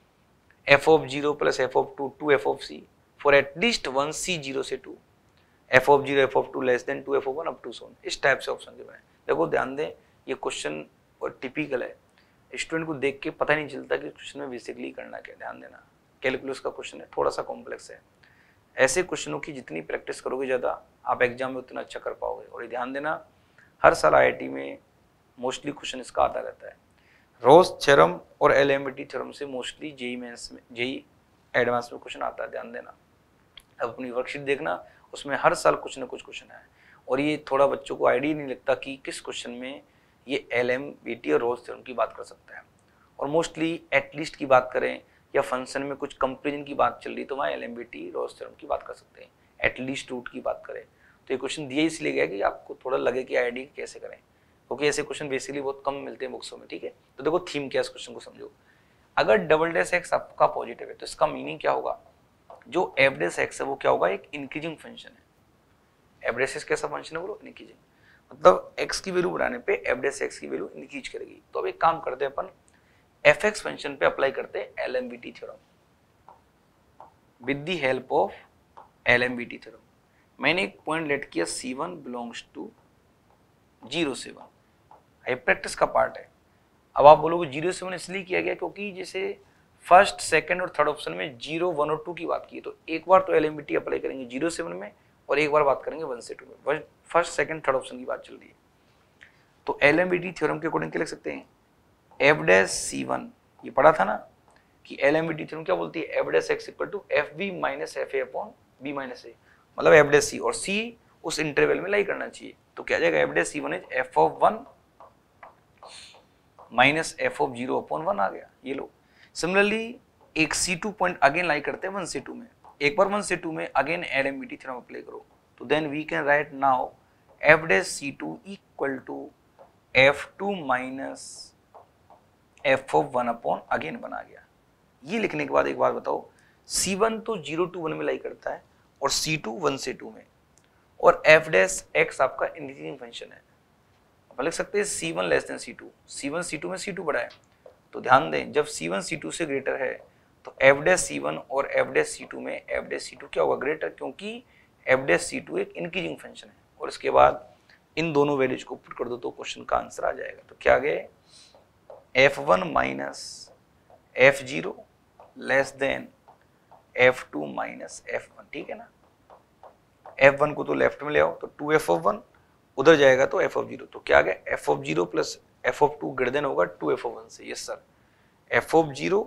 f(0) + f(2) 2f(c) for at least 1 c 0 से 2, f(0) f(2) less than 2f(1) up to so on। इस टाइप से ऑप्शन दिए हैं। देखो ध्यान दें, ये क्वेश्चन और टिपिकल है, स्टूडेंट को देख के पता नहीं चलता कि क्वेश्चन में बेसिकली करना क्या। ध्यान देना, कैलकुलस का क्वेश्चन है, थोड़ा सा कॉम्प्लेक्स है। ऐसे क्वेश्चनों की जितनी प्रैक्टिस करोगे ज़्यादा, आप एग्जाम में उतना अच्छा कर पाओगे। और ये ध्यान देना, हर साल IIT में मोस्टली क्वेश्चन इसका आता रहता है। रोज थ्योरम और एलएमबीटी थ्योरम से मोस्टली जेई मेंस में, जेई एडवांस में क्वेश्चन आता है। ध्यान देना, अब अपनी वर्कशीट देखना, उसमें हर साल कुछ ना कुछ क्वेश्चन है। और ये थोड़ा बच्चों को आइडिया नहीं लगता कि किस क्वेश्चन में ये एलएमबीटी और रोज थ्योरम की बात कर सकता है। और मोस्टली एटलीस्ट की बात करें या फंक्शन में कुछ कंपेरिजन की बात चल रही तो वहाँ एलएमबीटी रोज थ्योरम की बात कर सकते हैं। एटलीस्ट रूट की बात करें तो ये क्वेश्चन दिए इसलिए गया कि आपको थोड़ा लगे कि आइडिया कैसे करें, क्योंकि ऐसे क्वेश्चन बेसिकली बहुत कम मिलते हैं बुक्सों में। ठीक है, तो देखो थीम क्या है, इस क्वेश्चन को समझो। अगर f(x) आपका पॉजिटिव है तो इसका मीनिंग क्या होगा, जो f(x) है वो क्या होगा, एक इंक्रीजिंग फंक्शन है। f(x) कैसा फंक्शन है बोलो, इंक्रीजिंग, मतलब x की वैल्यू बढ़ाने पे f(x) की वैल्यू इंक्रीज करेगी। तो अब एक काम करते हैं अपन, fx फंक्शन पे अप्लाई करते हैं LMVT theorem with the help of LMVT theorem. मैंने एक पॉइंट लेट किया c1 बिलोंग्स टू 0 से 1, ये प्रैक्टिस का पार्ट है। अब आप बोलोगे 0 से 1 इसलिए किया गया क्योंकि जैसे फर्स्ट, सेकंड और थर्ड ऑप्शन में 0, 1 और 2 की बात की, तो एक बार तो एलएमबीटी अप्लाई करेंगे 0 से 1 में, और एक बार बात करेंगे 1 से 2 में। फर्स्ट, सेकंड, थर्ड ऑप्शन की बात चल रही है। तो एलएमबीटी थ्योरम के अकॉर्डिंग क्या लिख सकते हैं, f'(c1), ये पढ़ा था ना कि एलएमबीटी थ्योरम क्या बोलती है, f'(x) = fb - fa upon b - a, मतलब f'(c) और c उस इंटरवल में लाई करना चाहिए। तो क्या जाएगा, f'(c1) is f(1) - f(0) upon 1 आ गया। ये लो, सिमिलरली एक c2 पॉइंट अगेन लाई करते हैं 1 से 2 में, एक बार 1 से 2 में अगेन एलएमबीटी थ्योरम अप्लाई करो, तो then we can write now f'(c2) = f2 - f(1) upon again 1 आ गया। ये लिखने के बाद एक बात बताओ, c1 तो 0 to 1 में लाई करता है और c2 1 से 2 में, और f'(x) आपका इंक्रीजिंग फंक्शन है। अब लिख सकते हैं c1 less than c2, c1 c2 में c2 बड़ा है, तो ध्यान दें जब c1 c2 से ग्रेटर है तो f'(c1) और f'(c2) में f'(c2) क्या होगा, ग्रेटर, क्योंकि f'(c2) एक इंक्रीजिंग फंक्शन है। और इसके बाद इन दोनों वैल्यूज को पुट कर दो तो क्वेश्चन का आंसर आ जाएगा। तो क्या आ गया, f1 - f0 less than f2 - f1, ठीक है ना। f1 को तो लेफ्ट में ले आओ तो 2f(1), उधर जाएगा तो f(0), तो क्या आ गया, f(0) plus f(2) greater than होगा 2f(1) से। Yes sir, f(0)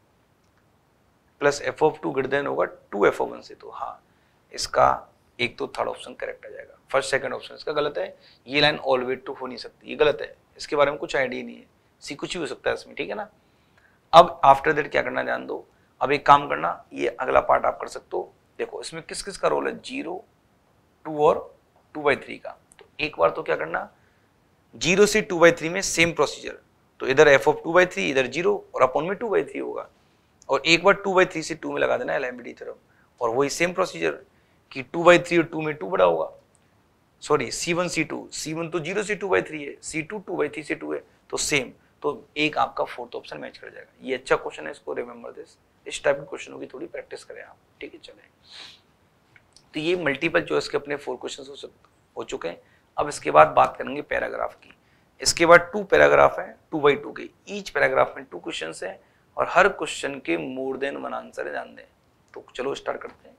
plus f(2) greater than होगा 2f(1) से। तो हाँ, इसका एक तो थर्ड ऑप्शन करेक्ट आ जाएगा, फर्स्ट सेकंड ऑप्शन इसका गलत है। ये लाइन ऑलवेज ट्रू हो नहीं सकती, ये गलत है, इसके बारे में कुछ आइडिया नहीं है, सी कुछ भी हो सकता है इसमें, ठीक है ना। अब आफ्टर दैट क्या करना, ध्यान दो। अब एक काम करना, ये अगला पार्ट आप कर सकते हो। देखो इसमें किस किस का रोल है, 0, 2 और 2/3 का। तो एक बार तो क्या करना, 0 से 2/3 में सेम प्रोसीजर, तो इधर f(2/3) इधर 0 और अपॉन में 2/3 होगा, और एक बार 2/3 से 2 में लगा देना एलएमबीटी थ्योरम, और वही सेम प्रोसीजर कि 2/3 और 2 में 2 बड़ा होगा। सॉरी, c1 c1 तो 0 से 2/3 है, c2 2/3 से 2 है, तो सेम, तो एक आपका फोर्थ ऑप्शन मैच कर जाएगा। ये अच्छा क्वेश्चन है, इसको रिमेंबर दिस। इस टाइप के क्वेश्चनों की थोड़ी प्रैक्टिस करें आप, ठीक है। चलें, तो ये मल्टीपल चॉइस के अपने 4 क्वेश्चन हो चुके हैं। अब इसके बाद बात करेंगे पैराग्राफ की। इसके बाद 2 पैराग्राफ है 2x2 के, ईच पैराग्राफ में 2 क्वेश्चन है और हर क्वेश्चन के मोर देन वन आंसर है, ध्यान दें। तो चलो स्टार्ट करते हैं।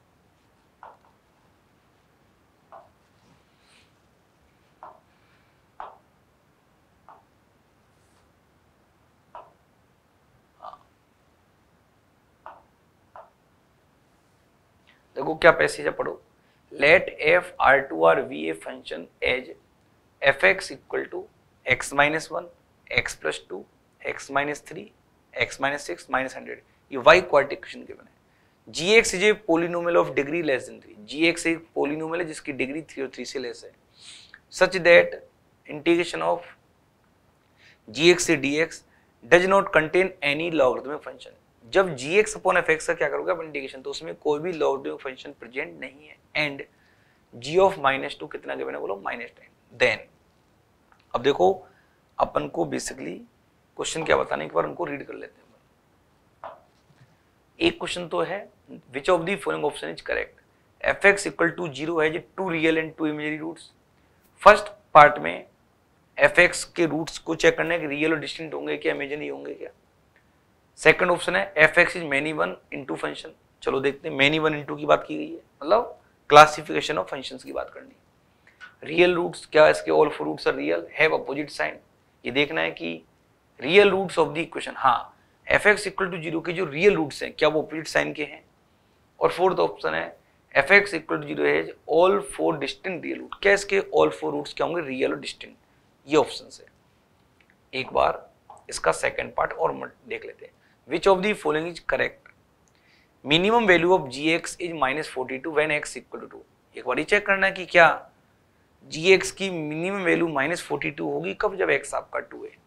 देखो क्या पैसेज है, पढ़ो। Let f R to R be a function as f x equal to x minus one, x plus two, x minus three, x minus six, minus 100। ये वाई क्वाड्रेटिक इक्वेशन के बने। G x is a polynomial of degree less than 3। G x एक पोलिनोमियल है जिसकी डिग्री 3 और 3 से लेस है। Such that integration of g x से d x does not contain any logarithmic function. जब g x upon f x का क्या करोगे आप इंटीग्रेशन, तो उसमें कोई भी लॉगरिथमिक फंक्शन प्रेजेंट नहीं है। And g of minus two कितना गिवन है, बोलो -10। देन अब देखो अपन को बेसिकली क्वेश्चन क्या बताने के बाद उनको रीड कर लेते हैं। एक क्वेश्चन तो है which of the following option is correct. F x equal to 0 है, 2 real and 2 imaginary roots. First part में एफ एक्स के रूट्स को चेक करना है कि रियल और डिस्टिंक्ट होंगे क्या, इमेजिनरी होंगे क्या। सेकंड ऑप्शन है f x is many one into function. चलो देखते हैं, मेनी वन इनटू की बात की गई है, मतलब क्लासिफिकेशन ऑफ फंक्शंस की बात करनी है। रियल रूट्स क्या इसके, all four roots are real, have opposite sign. ये देखना है कि real roots of the equation, हाँ एफ एक्स इक्वल टू 0 के जो रियल रूट्स हैं क्या वो अपोजिट साइन के हैं। और फोर्थ ऑप्शन है एफ एक्स इक्वल टू 0 है all four distinct real root. क्या इसके ऑल फोर रूट्स क्या होंगे, रियल और डिस्टिंक्ट। ये ऑप्शन है। एक बार इसका सेकंड पार्ट और देख लेते हैं। Which of the following is correct. Minimum value of g x is -42 when x equal to 2। एक बार ये चेक करना है कि क्या जी एक्स की मिनिमम वैल्यू -42 होगी कब, जब एक्स आपका 2 है।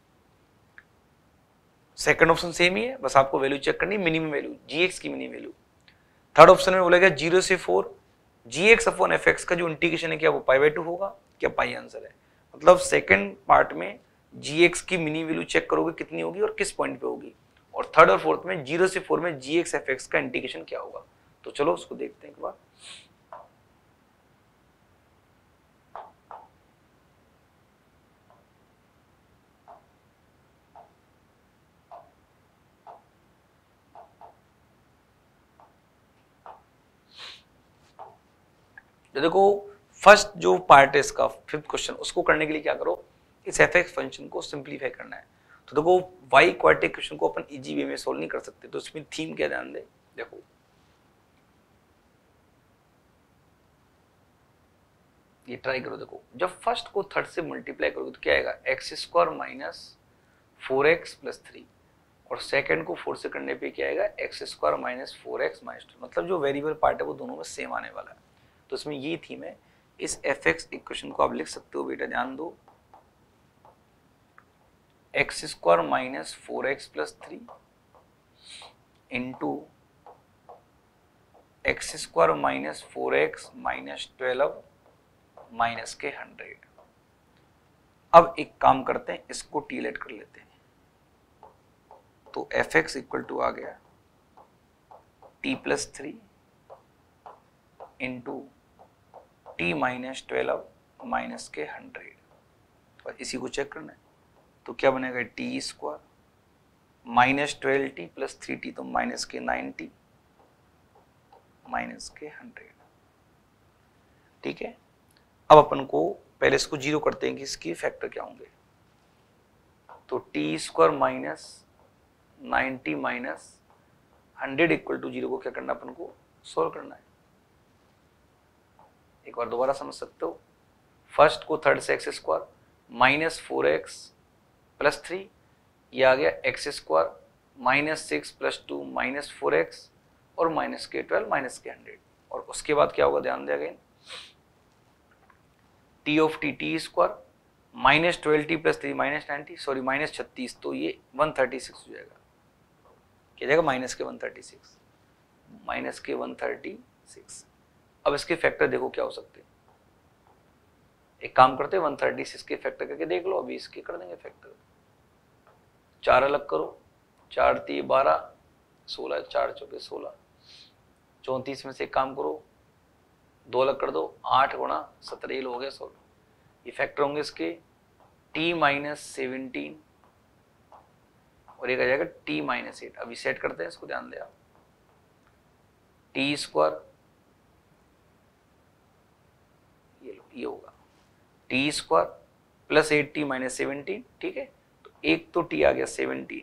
सेकंड ऑप्शन सेम ही है, बस आपको वैल्यू चेक करनी है, मिनिमम वैल्यू जी एक्स की मिनिमम वैल्यू। थर्ड ऑप्शन में बोलेगा 0 से 4 g x upon f x का जो इंटीग्रेशन है क्या वो π/2 होगा, क्या पाई आंसर है। मतलब सेकंड पार्ट में जी एक्स की मिनिमम वैल्यू चेक करोगे कितनी होगी और किस पॉइंट पे होगी। और थर्ड और फोर्थ में 0 से 4 में जी एक्स एफ एक्स का इंटीग्रेशन क्या होगा। तो चलो उसको देखते हैं एक बार। तो देखो फर्स्ट जो पार्ट है इसका फिफ्थ क्वेश्चन, उसको करने के लिए क्या करो, इस एफ एक्स फंक्शन को सिंप्लीफाई करना है। तो देखो वाई क्वाड्रेटिक इक्वेशन को अपन इजी वे में सोल्व नहीं कर सकते, तो इसमें थीम क्या ध्यान दे। देखो ये ट्राई करो, देखो जब फर्स्ट को थर्ड से मल्टीप्लाई करोगे तो क्या आएगा, x² - 4x + 3। और सेकंड को 4 से करने पे क्या आएगा, x² - 4x - 2। मतलब जो वेरिएबल पार्ट है वो दोनों में सेम आने वाला है। तो इसमें ये थीम है। इस एफ एक्स इक्वेशन को आप लिख सकते हो बेटा, ध्यान दो, x² - 4x + 3 into x² - 4x - 12 minus के 100। अब एक काम करते हैं, इसको टीलेट कर लेते हैं। तो एफ एक्स इक्वल टू आ गया t+3 इंटू t - 12 माइनस के 100। और इसी को चेक करना है, तो क्या बनेगा, t² -12t + 3t, तो माइनस के 90 माइनस के 100। ठीक है, अब अपन को पहले इसको 0 करते हैं कि इसकी फैक्टर क्या होंगे। तो t² - 90 माइनस 100 इक्वल टू 0 को क्या करना, अपन को सोल्व करना है। एक बार दोबारा समझ सकते हो, फर्स्ट को थर्ड से x² - 4x + 3, ये आ गया x² - 6 + 2 - 4x और माइनस के 12 माइनस के 100। और उसके बाद क्या होगा, ध्यान दें again, t of t t² -12t + 3 -90, sorry -36, तो ये 136 हो जाएगा। क्या जाएगा, माइनस के 136 माइनस के 136। अब इसके फैक्टर देखो क्या हो सकते हैं। एक काम करते हैं, 136 के फैक्टर करके देख लो, अभी इसके कर देंगे फैक्टर। 4 अलग करो, 4 × 3 = 12, 16, 4 × 4 = 16, 34 में से एक काम करो, 2 अलग कर दो, 8 × 17 हो गया 16। ये फैक्टर होंगे इसके t - 17 और एक आ जाएगा t माइनस 8। अभी सेट करते हैं इसको, ध्यान दे आप, टी स्क्वायर, ये लो, ये होगा T square plus 8t minus 17, ठीक है। तो एक तो t आ गया 17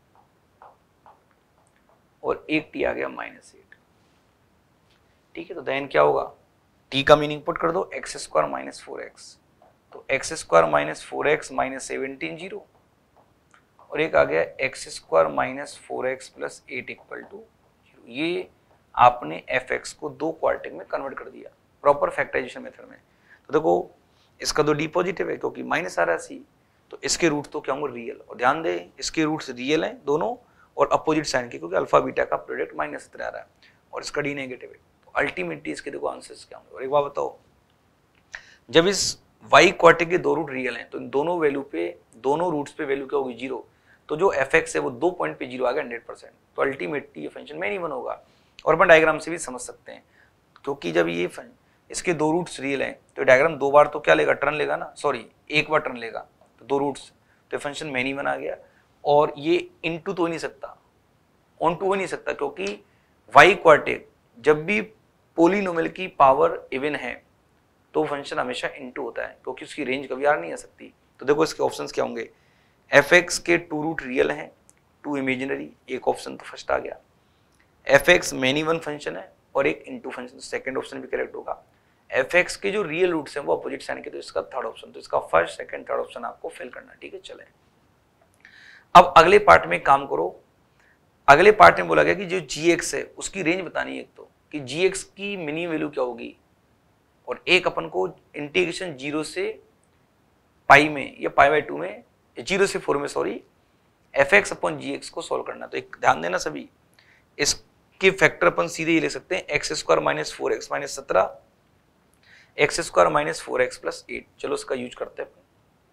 और एक t आ गया माइनस 8, ठीक है। तो देन क्या होगा, t का मीनिंग पुट कर दो, एक्स स्क्वायर माइनस 4x, तो x square minus 4x minus 17 zero, और एक आ गया x square minus 4x plus 8 equal to 0। ये आपने fx को दो क्वार्टिक में कन्वर्ट कर दिया प्रॉपर फैक्टराइजेशन मेथड में। तो देखो इसका तो डी पॉजिटिव है क्योंकि माइनस आ रहा है सी, तो इसके रूट तो क्या होंगे रियल, और ध्यान दे इसके रूट्स रियल हैं दोनों और अपोजिट साइन के, क्योंकि अल्फा बीटा का प्रोडक्ट माइनस आ रहा है और इसका डी नेगेटिव है। तो अल्टीमेटली इसके देखो आंसर्स क्या होंगे। और एक बात बताओ, जब इस y क्वार्टिक के दो रूट रियल हैं तो इन दोनों वैल्यू पे, दोनों रूट्स पे वैल्यू क्या होगी, जीरो। तो जो fx है वो 2 पॉइंट पे जीरो आ गया 100%, तो अल्टीमेटली ये फंक्शन में नहीं बन होगा। और अपन डायग्राम से भी समझ सकते हैं, क्योंकि जब ये इसके दो रूट्स रियल हैं तो डायग्राम दो बार तो क्या लेगा, टर्न लेगा ना, सॉरी एक बार टर्न लेगा, तो दो रूट्स, तो फंक्शन में नहीं बना गया। और ये इनटू तो हो नहीं सकता, ऑन टू हो नहीं सकता, क्योंकि y क्वार्टिक जब भी पोलिनोमियल की पावर इवन है तो फंक्शन हमेशा इनटू होता है, क्योंकि उसकी रेंज कभी आ नहीं आ सकती। तो देखो इसके ऑप्शंस क्या होंगे, fx के टू रूट रियल हैं, टू इमेजिनरी, एक ऑप्शन तो फर्स्ट आ गया। fx मेनी वन फंक्शन है और एक इनटू फंक्शन, सेकंड ऑप्शन भी करेक्ट होगा। fx के जो रियल रूट्स हैं वो अपोजिट साइन के, तो इसका थर्ड ऑप्शन, तो इसका फर्स्ट सेकंड थर्ड ऑप्शन आपको फिल करना, ठीक है। चले अब अगले पार्ट में काम करो। अगले पार्ट में बोला गया कि जो gx है उसकी रेंज बतानी है, एक तो कि gx की मिनी वैल्यू क्या होगी, और एक अपन को इंटीग्रेशन 0 से पाई में या पाई बाय 2 में, 0 से 4 में सॉरी, fx अपॉन gx को सॉल्व करना। तो एक ध्यान देना सभी, इसके फैक्टर अपन सीधे ही ले सकते हैं, x square minus 4x minus 17, x square minus 4x plus 8। चलो इसका यूज करते हैं।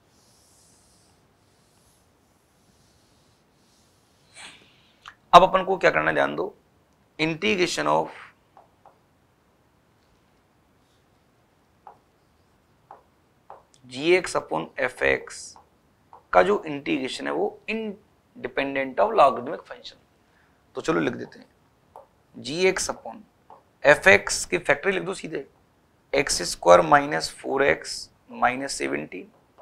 अब अपन को क्या करना है, ध्यान दो, integration of gx upon fx का जो इंटीग्रेशन है वो इंडिपेंडेंट ऑफ लॉगरिथमिक फंक्शन। तो चलो लिख देते हैं, gx अपॉन fx की फैक्टरी लिख दो सीधे, x square minus 4x minus 17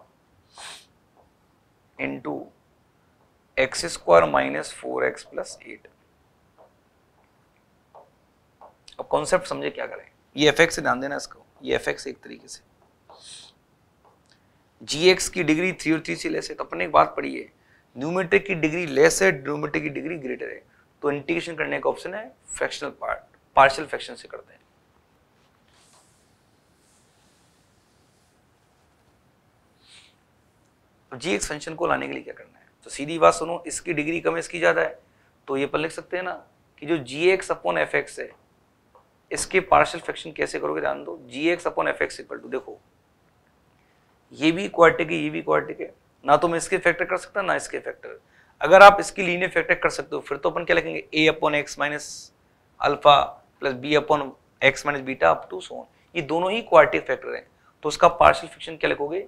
into x square minus 4x plus 8। अब कॉन्सेप्ट समझे क्या करें, ये fx से ध्यान देना इसको, ये fx एक तरीके से, gx की डिग्री 3 और 3 से लेस है, तो अपने एक बात पढ़ी है, न्यूमेरिक की डिग्री लेस है, डिनोमिनेटर की डिग्री ग्रेटर है, तो इंटीग्रेशन करने का ऑप्शन है फ्रैक्शनल पार्ट, पार्शियल फ्रैक्शन से करते हैं। तो gx फंक्शन को लाने के लिए क्या करना है, तो सीधी बात सुनो, इसकी डिग्री कम है इसकी ज्यादा है, तो ये पर लिख सकते हैं ना कि जो gx अपॉन fx है इसके पार्शियल फ्रैक्शन कैसे करोगे, ध्यान दो, gx upon fx equal to, देखो ये भी क्वाड्रेटिक है ये भी क्वाड्रेटिक है, ना तो मैं इसके फैक्टर कर सकता ना इसके फैक्टर। अगर आप इसकी लीनियर फैक्टर कर सकते हो फिर तो अपन क्या लिखेंगे, a upon x minus alpha plus b upon x minus beta up to so on, ये दोनों ही क्वाड्रेटिक फैक्टर हैं, तो उसका पार्शियल फ्रैक्शन क्या लिखोगे,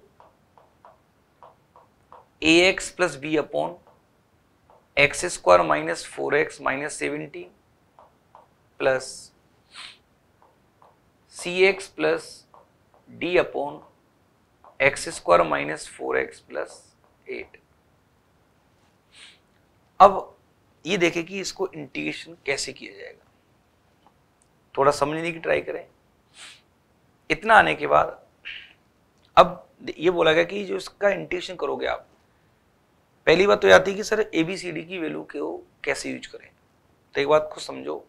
ax plus b upon x square minus 4x minus 17 plus cx plus d upon x square minus 4x plus 8। अब ये देखें कि इसको इंटीग्रेशन कैसे किया जाएगा, थोड़ा समझने की ट्राई करें। इतना आने के बाद अब ये बोला गया कि जो इसका इंटीग्रेशन करोगे आप, पहली बात तो आती है कि सर ABCD की वैल्यू को कैसे यूज करें। तो एक बात को समझो,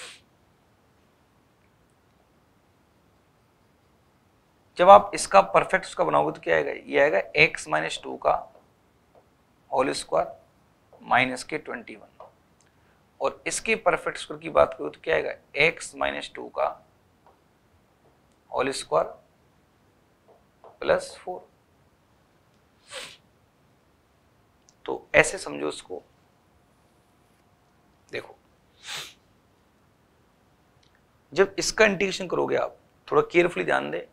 जब आप इसका परफेक्ट उसका बनाओगे तो क्या आएगा, ये आएगा x माइनस 2 का होल स्क्वायर माइनस के 21, और इसके परफेक्ट स्क्वायर की बात करो तो क्या आएगा, x माइनस 2 का होल स्क्वायर प्लस 4। तो ऐसे समझो इसको, देखो जब इसका इंटीग्रेशन करोगे आप, थोड़ा केयरफुली ध्यान दे,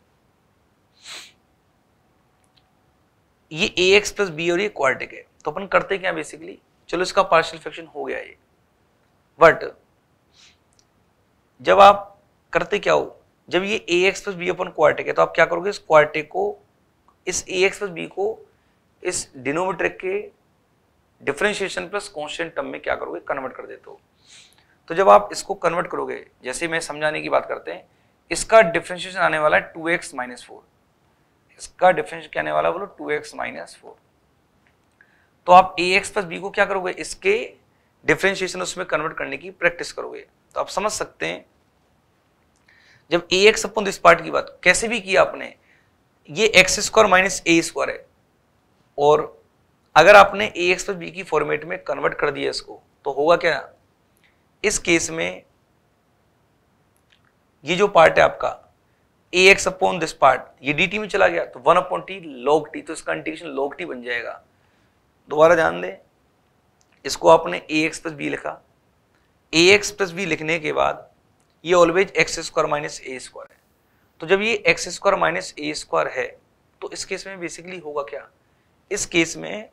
ये ax प्लस बी और ये क्वाड्रेटिक है, तो अपन करते क्या बेसिकली, चलो इसका पार्शियल फ्रैक्शन हो गया ये, बट जब आप करते क्या हो, जब ये ए एक्स प्लस बी अपन क्वार्टिक है तो आप क्या करोगे, इस क्वार्टिक को, इस ए एक्स प्लस बी को इस डिनोमिनेटर के डिफरेंशिएशन प्लस कांस्टेंट टर्म में क्या करोगे, कन्वर्ट कर देते हो। तो जब आप इसको कन्वर्ट करोगे, जैसे मैं समझाने की बात करते हैं, इसका डिफरेंशिएशन आने वाला है 2x माइनस 4, इसका डिफरेंशिएशन क्या आने वाला है बोलो 2x माइनस 4। तो आप ए एक्स प्लस बी को क्या करोगे, इसके डिफरेंशिएशन उसमें कन्वर्ट करने की प्रैक्टिस करोगे। तो आप समझ सकते हैं जब ए एक्स अपन दिस पार्ट की बात कैसे भी किया आपने, ये x square minus a square है, और अगर आपने ए एक्स प्लस बी की फॉर्मेट में कन्वर्ट कर दिया इसको, तो होगा क्या, इस केस में ये जो पार्ट है आपका a x upon this part, ये डी टी में चला गया तो 1 अपॉन टी लॉग टी, तो इसका इंटीग्रेशन लॉग टी बन जाएगा। दोबारा ध्यान दें, इसको आपने ए एक्स प्लस बी लिखा, ए एक्स प्लस बी लिखने के बाद ये always x square minus a square है। तो जब ये x square minus a square है तो इस केस में बेसिकली होगा क्या, इस केस में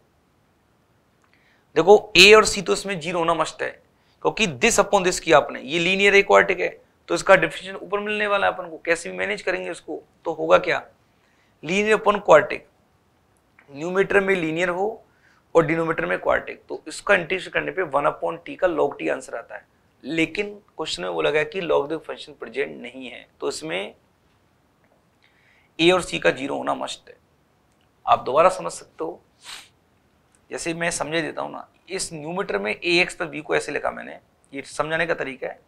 देखो ए और सी तो इसमें जीरो होना मस्ट है, क्योंकि दिस अपॉन दिस किया आपने, ये लीनियर इक्वालिटिक है, तो इसका डिफरेंशिएशन ऊपर मिलने वाला है अपन को, कैसे भी मैनेज करेंगे इसको। तो होगा क्या, लीनियर अपॉन क्वार्टिक, न्यूमेटर में लीनियर हो और डिनोमिनेटर में क्वार्टिक, तो इसका इंटीग्रेशन करने पे 1 अपॉन टी का लॉग टी आंसर आता है। लेकिन क्वेश्चन में बोला गया कि लॉगरिथमिक फंक्शन प्रेजेंट नहीं है, तो इसमें ए और सी का जीरो होना मस्ट है। आप दोबारा समझ सकते हो, जैसे मैं समझा देता हूं ना, इस न्यूमेटर में ए एक्स प्लस बी को ऐसे लिखा मैंने, ये समझाने का तरीका है।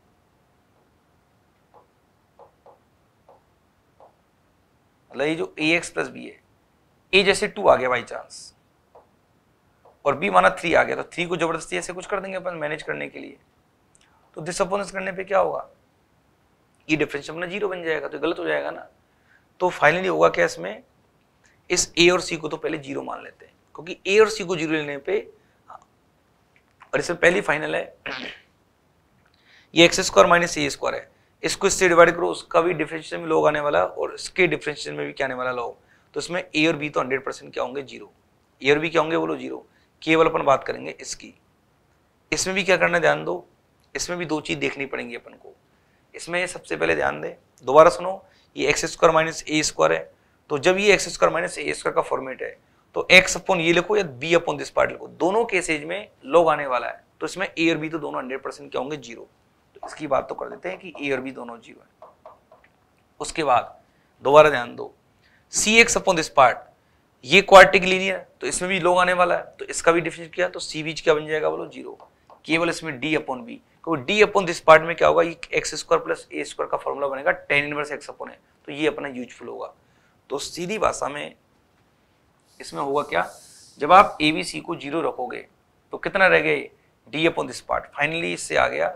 मतलब ये जो ए एक्स प्लस बी है, ए जैसे 2 आ गया बाई चांस और बी माना 3 आ गया, तो 3 को जबरदस्ती ऐसे कुछ कर देंगे अपन मैनेज करने के लिए, तो दिस अपॉन करने पे क्या होगा, ये डिफरेंशियल अपना जीरो बन जाएगा, तो गलत हो जाएगा ना। तो फाइनली होगा क्या, इसमें इस ए और सी को तो पहले जीरो मान लेते हैं, क्योंकि ए और सी को जीरो लेने पे, और इसमें पहली फाइनल है ये x square minus a square है, इसको इससे डिवाइड करो, उसका भी डिफरेंशियल में लॉग आने वाला और इसके डिफरेंशियल में भी क्या आने वाला लॉग, तो इसमें ए और बी तो 100% क्या होंगे, जीरो। ए और बी क्या होंगे बोलो, जीरो। केवल अपन बात करेंगे इसकी, इसमें भी क्या करना ध्यान दो, इसमें भी दो चीज देखनी पड़ेंगी अपन को। इसमें सबसे पहले ध्यान दे, दोबारा सुनो, ये x square minus a square है, तो जब ये x square minus a square का फॉर्मेट है तो एक्स अपॉन ये लिखो या बी अपॉन दिस पार्ट लिखो, दोनों केसेज में लॉग आने वाला है, तो इसमें ए और बी तो दोनों 100% क्या होंगे, जीरो। तो इसकी बात तो कर देते हैं कि ए और बी दोनों जीरो है। उसके बाद दोबारा ध्यान दो, c x upon this part, ये क्वाड्रेटिक लीनियर, तो इसमें भी लॉग आने वाला है, तो इसका भी डिफरेंशिएट किया तो सी बीच क्या बन जाएगा बोलो, जीरो। केवल इसमें डी अपॉन बी, क्योंकि डी अपॉन दिस पार्ट में क्या होगा, ये x square plus a square का फॉर्मूला बनेगा टेन इनवर्स एक्स अपॉन है, तो ये अपना यूजफुल होगा। तो सीधी भाषा में इसमें होगा क्या, जब आप ए बी सी को जीरो रखोगे तो कितना रह गए, d upon this part. Finally इससे आ गया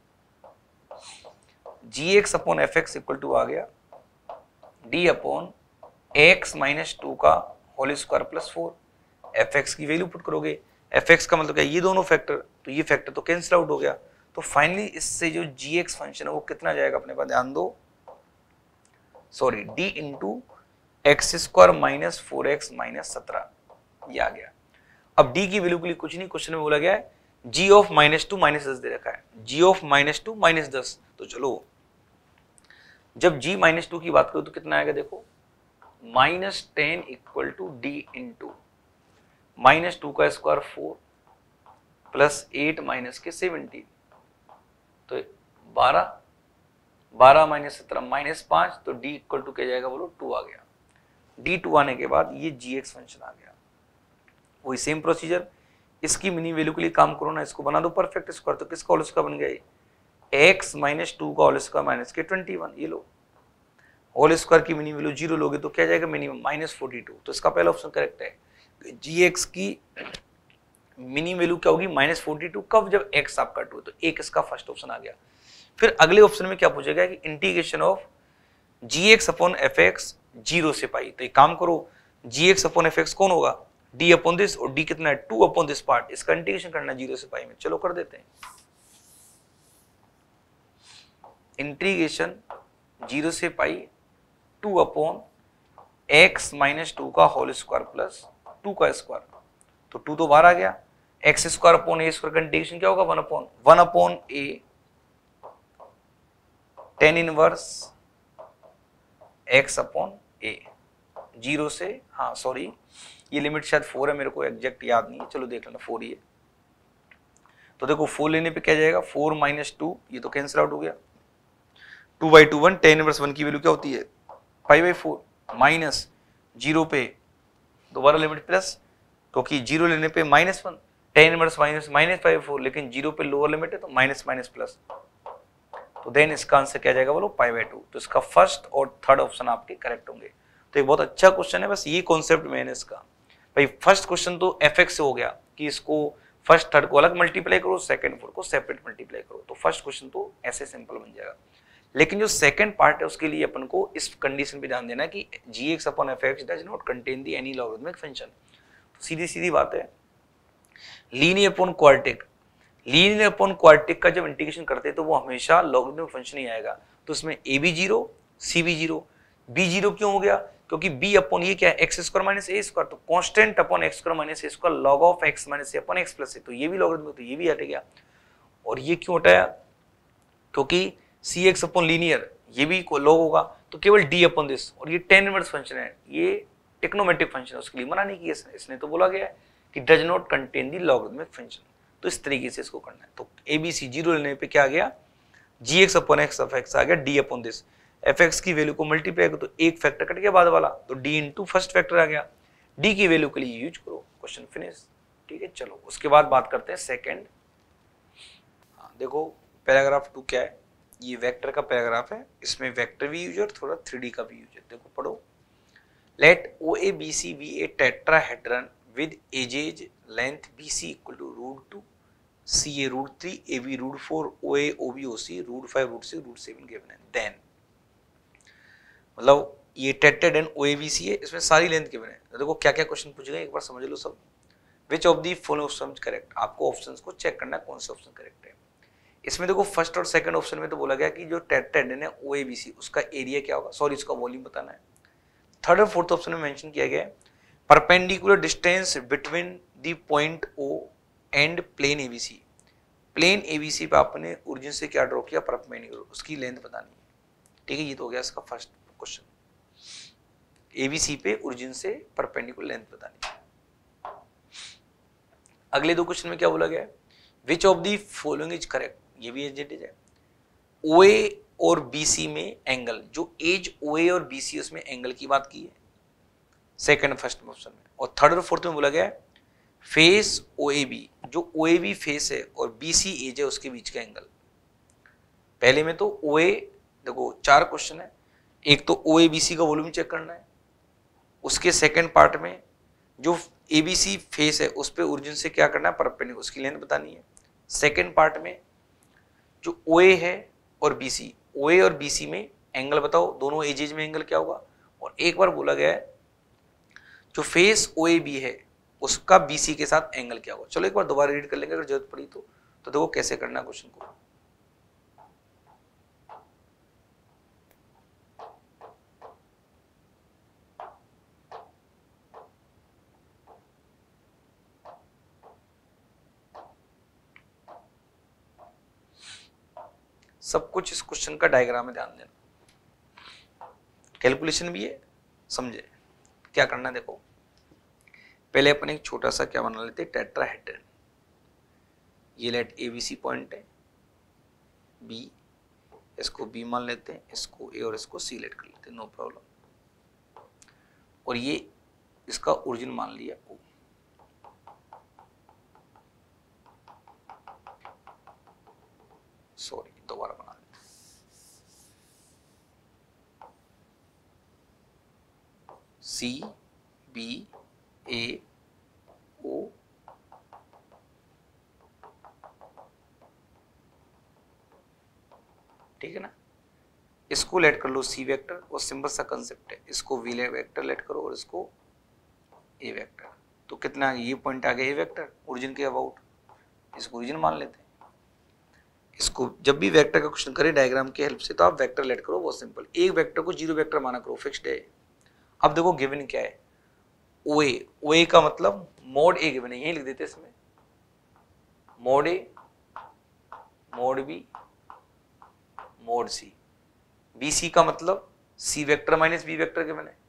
g x upon f x equal to आ गया डी अपॉन एक्स माइनस 2 का whole square plus 4। F x की वैल्यू पुट करोगे, एफ एक्स का मतलब क्या, ये दोनों फैक्टर, तो ये फैक्टर तो कैंसिल आउट हो गया। तो फाइनली इससे जो जी एक्स फंक्शन है वो कितना जाएगा अपने पास, ध्यान दो, sorry d into x square minus 4x minus 17, ये आ गया। अब डी की वैल्यू के लिए कुछ नहीं, क्वेश्चन में बोला गया है जी ऑफ -2 -10 दे रखा है, जी ऑफ -2 -10। तो चलो जब g -2 की बात करो तो कितना आएगा, देखो -10 इक्वल टू डी इंटू -2 का स्क्वायर 4 प्लस 8 माइनस के 17, तो 12 माइनस 17 -5, तो d इक्वल टू क्या जाएगा बोलो, 2 आ गया। d2 आने के बाद ये gx फंक्शन आ गया। वही सेम प्रोसीजर, इसकी मिनी वैल्यू के लिए काम करो ना, इसको बना दो परफेक्ट स्क्वायर, तो किसका होल स्क्वायर बन गया, x -2 का होल स्क्वायर माइनस के 21, ये लो होल स्क्वायर की मिनी वैल्यू 0 लोगे तो क्या जाएगा मिनिमम -42, तो इसका पहला ऑप्शन करेक्ट है। gx की मिनी वैल्यू क्या होगी -42, कब, जब x आपका 2, तो एक इसका फर्स्ट ऑप्शन आ गया। फिर अगले ऑप्शन में क्या पूछेगा कि integration of gx upon fx 0 से पाई, तो एक काम करो, gx अपॉन fx कौन होगा, d अपॉन दिस, और d कितना है 2 अपॉन दिस पार्ट, इसका इंटीग्रेशन करना 0 से पाई में, चलो कर देते हैं। इंटीग्रेशन 0 से पाई 2 अपॉन x -2 का होल स्क्वायर प्लस 2 का स्क्वायर, तो 2 तो बाहर आ गया, एक्स स्क्वायर अपॉन ए स्क्वायर का इंटीग्रेशन क्या होगा, 1 upon a tan inverse x upon a, 0 से, हाँ सॉरी ये लिमिट शायद 4 है, मेरे को एग्जैक्ट याद नहीं है, चलो देख लेना 4 ही है। तो देखो 4 लेने पे क्या जाएगा, 4 माइनस 2, ये तो कैंसिल आउट हो गया, 2/2 1, टेन इनवर्स 1 की वैल्यू क्या होती है 5/4, माइनस 0 पे दोबारा लिमिट प्लस, क्योंकि 0 लेने पे -1, टेन इनवर्स -5/4, लेकिन 0 पे लोअर लिमिट है तो माइनस माइनस प्लस, तो देन इसका आंसर क्या जाएगा बोलो π/2। तो इसका फर्स्ट और थर्ड ऑप्शन आपके करेक्ट होंगे। तो एक बहुत अच्छा क्वेश्चन है, बस ये कॉन्सेप्ट मेन है इसका। भाई फर्स्ट क्वेश्चन तो fx से हो गया कि इसको फर्स्ट थर्ड को अलग मल्टीप्लाई करो, सेकंड फोर्थ को सेपरेट मल्टीप्लाई करो, तो फर्स्ट क्वेश्चन तो ऐसे सिंपल बन जाएगा। लेकिन जो सेकंड पार्ट है उसके लिए अपन को इस कंडीशन पे ध्यान देना है कि gx/fx does not contain the any logarithmic function. तो सीधी सीधी बात है, linear upon quadratic, linear upon quadratic का जब इंटीग्रेशन करते हैं तो वो हमेशा लॉगरिथमिक फंक्शन ही आएगा। तो इसमें a भी 0 c भी 0, b 0 क्यों हो गया, क्योंकि b अपॉन ये क्या है x square minus a square, तो constant upon x square minus a square log of x minus a upon x plus a, तो ये भी लॉगरिथमिक, तो ये भी हट गया। और ये क्यों हटाया, क्योंकि cx अपॉन लीनियर ये भी लॉग होगा, तो केवल d अपॉन दिस, और ये टेन इनवर्स फंक्शन है, ये टेक्नोमेट्रिक फंक्शन है, उसके लिए मना नहीं किया इसने तो बोला गया है कि does not contain the logarithmic function. तो इस तरीके से इसको करना है। तो ABC 0 लेने पे क्या आ गया, gx/x ऑफ x आ गया d अपॉन दिस, fx की वैल्यू को मल्टीप्लाई करो तो एक फैक्टर कट गया बाद वाला, तो d इंटू फर्स्ट फैक्टर आ गया, d की वैल्यू के लिए यूज करो, क्वेश्चन फिनिश। ठीक है, चलो उसके बाद बात करते हैं सेकंड। हाँ देखो पैराग्राफ 2 क्या है, ये वेक्टर का पैराग्राफ है, इसमें वेक्टर भी यूज है और थोड़ा 3D का भी यूज है। देखो पढ़ो, let OABC be a tetrahedron with edges length BC equal to √2, CA √3, AB √4, OA OB OC √5 √6 √7 given है। then मतलब ये टेट्राहेड्रन OABC है, इसमें सारी लेंथ गिवन है। तो देखो क्या क्या क्वेश्चन पूछ गए एक बार समझ लो सब। Which of the following options correct, आपको ऑप्शंस को चेक करना है कौन से ऑप्शन करेक्ट है। इसमें देखो फर्स्ट और सेकंड ऑप्शन में तो बोला गया कि जो टेट्राहेड्रन है OABC उसका एरिया क्या होगा, सॉरी उसका वॉल्यूम बताना है। थर्ड और फोर्थ ऑप्शन में मेंशन किया गया है perpendicular distance between the point O and plane ABC, plane ABC पे आपने ओरिजिन से क्या ड्रॉ किया परपेंडिकुलर, उसकी लेंथ बतानी है। ठीक है, ये तो हो गया इसका फर्स्ट क्वेश्चन, ABC पे ओरिजिन से परपेंडिकुलर लेंथ बतानी है। अगले दो क्वेश्चन में क्या बोला गया है, which of the following is correct, ये भी एजेंटेज है। OA और BC में एंगल, जो एज OA और BC उसमें एंगल की बात की है सेकंड फर्स्ट ऑप्शन में, और थर्ड और फोर्थ में बोला गया है फेस OAB, जो OAB फेस है और BC एज है उसके बीच का एंगल। पहले में तो OA, देखो 4 क्वेश्चन है, एक तो OABC का वॉल्यूम चेक करना है, उसके सेकंड पार्ट में जो ABC फेस है उस पे ओरिजिन से क्या करना है परपेंडिकुलर, उसकी लेंथ बतानी है। सेकंड पार्ट में जो OA है और BC, OA और BC में एंगल बताओ, दोनों एजेज में एंगल क्या होगा। और एक बार बोला गया है जो फेस OAB है उसका BC के साथ एंगल क्या होगा। चलो एक बार दोबारा रीड कर लेंगे अगर जरूरत पड़ी तो देखो कैसे करना है क्वेश्चन को। सब कुछ इस क्वेश्चन का डायग्राम में ध्यान देना, कैलकुलेशन भी है, समझे क्या करना है। देखो पहले अपन एक छोटा सा क्या बना लेते हैं टेट्राहेड्रन, ये लेट ABC पॉइंट है, B, इसको B मान लेते हैं, इसको A और इसको C लेट कर लेते हैं, नो प्रॉब्लम। और ये इसका ओरिजिन मान लिया O, सॉरी दोबारा बना लेते C B A O, ठीक है ना। इसको लेट कर लो C वेक्टर, और सिंपल सा कंसेप्ट है, इसको V वेक्टर लेट करो और इसको A वेक्टर, तो कितना ये पॉइंट आ गया A वेक्टर ओरिजिन के अबाउट, इसको ओरिजिन मान लेते हैं। इसको जब भी वेक्टर का क्वेश्चन करें डायग्राम की हेल्प से तो आप वेक्टर लेट करो, बहुत सिंपल, एक वेक्टर को 0 वेक्टर माना करो, फिक्स्ड है। अब देखो गिवन क्या है OA, OA का मतलब मोड A गिवन है, यही लिख देते इसमें, mod A, mod B, mod C. B C का मतलब C vector minus B vector given है,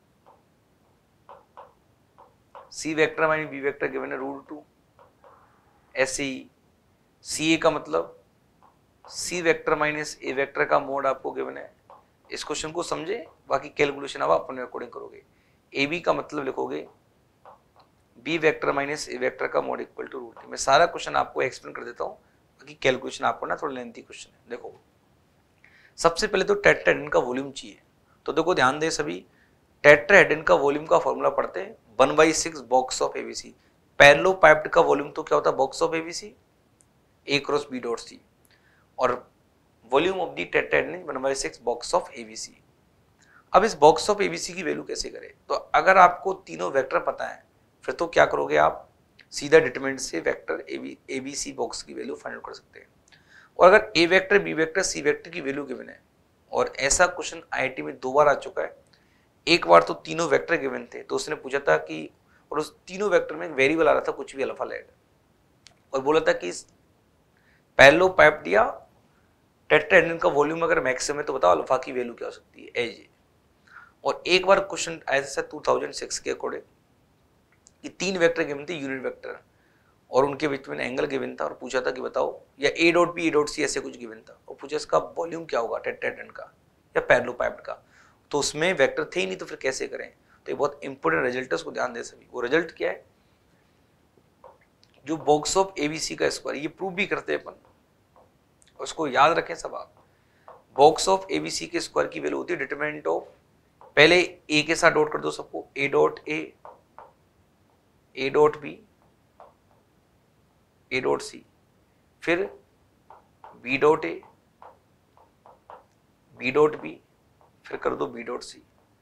C vector minus B vector given है √2। ऐसे ही सी ए का मतलब C vector minus A vector का मोड आपको गिवन है। इस क्वेश्चन को समझे, बाकी कैलकुलेशन आप अपने अकॉर्डिंग करोगे। ए बी का मतलब लिखोगे B vector minus A vector का मोड इक्वल टू √3। मैं सारा क्वेश्चन आपको एक्सप्लेन कर देता हूँ, बाकी कैलकुलेशन आपको ना थोड़ा लेंथी क्वेश्चन है। देखो सबसे पहले तो टेट्राहेड्रन का वॉल्यूम चाहिए। तो देखो ध्यान दे सभी, टेट्राहेड्रन का वॉल्यूम का फॉर्मूला पढ़ते हैं 1/6 बॉक्स ऑफ एबीसी। पैरेललोपाइप्ड का वॉल्यूम तो क्या होता है, box of ABC A cross B dot C, और volume of the tetrahedron 1/6 box of ABC. अब इस बॉक्स ऑफ एबीसी की वैल्यू कैसे करें, तो अगर आपको तीनों वेक्टर पता है फिर तो क्या करोगे आप, सीधा डिटरमिनेंट से वेक्टर एबीसी बॉक्स की वैल्यू फाइंड आउट कर सकते हैं। और अगर A vector B vector C vector की वैल्यू गिवन है, और ऐसा क्वेश्चन आईआईटी में 2 बार आ चुका है। एक बार तो तीनों वेक्टर गिवन थे, तो उसने पूछा था कि, और उस तीनों वेक्टर में एक वेरिएबल आ रहा था कुछ भी अल्फा लेट, और बोला था कि पैरेललोपाइप्ड या टेट्राहेड्रन का वॉल्यूम अगर मैक्सिमम है तो बताओ अल्फा की वैल्यू क्या हो सकती है, एज। और एक बार क्वेश्चन ऐसा 2006 के अकॉर्डिंग कि 3 वेक्टर गिवन थे यूनिट वेक्टर, और उनके बीच में एंगल गिवन था, और पूछा था कि बताओ, या A dot B A dot C ऐसे कुछ गिवन था, और पूछा इसका वॉल्यूम क्या होगा टेट्राहेड्रन का या पैरेललोपाइप्ड का। तो उसमें वेक्टर थे ही नहीं, तो फिर कैसे करें। तो ये बहुत इंपॉर्टेंट रिजल्ट है, उसको ध्यान दे सभी। वो रिजल्ट क्या है, जो बॉक्स ऑफ एबीसी का स्क्वायर, ये प्रूव भी करते हैं अपन, उसको याद रखें सब आप। बॉक्स ऑफ एबीसी के स्क्वायर की वैल्यू होती है डिटरमिनेंट ऑफ, पहले ए के साथ डॉट कर दो सबको, A dot B, A dot C, फिर B dot A, B dot B, फिर कर दो बी डॉट सी,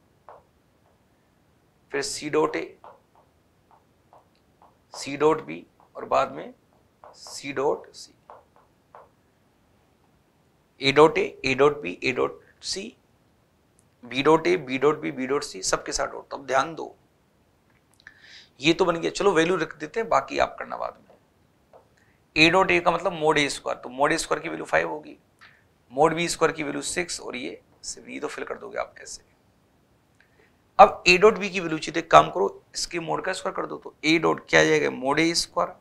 फिर C dot A, C dot B, और बाद में C dot C, A dot B, A dot C, B dot A, B dot B, B dot C, सबके साथ डॉट। तो अब ध्यान दो, ये तो बन गया, चलो वैल्यू रख देते हैं, बाकी आप करना बाद में। ए डॉट ए का मतलब मोड ए स्क्वायर, तो मोड ए स्क्वायर की वैल्यू 5 होगी, मोड बी स्क्वायर की वैल्यू 6, और ये 7, ये तो फिल कर दोगे आप ऐसे। अब ए डॉट बी की वैल्यू चाहिए, तो काम करो इसके मोड का स्क्वायर कर दो, तो ए डॉट क्या आ जाएगा, mod A square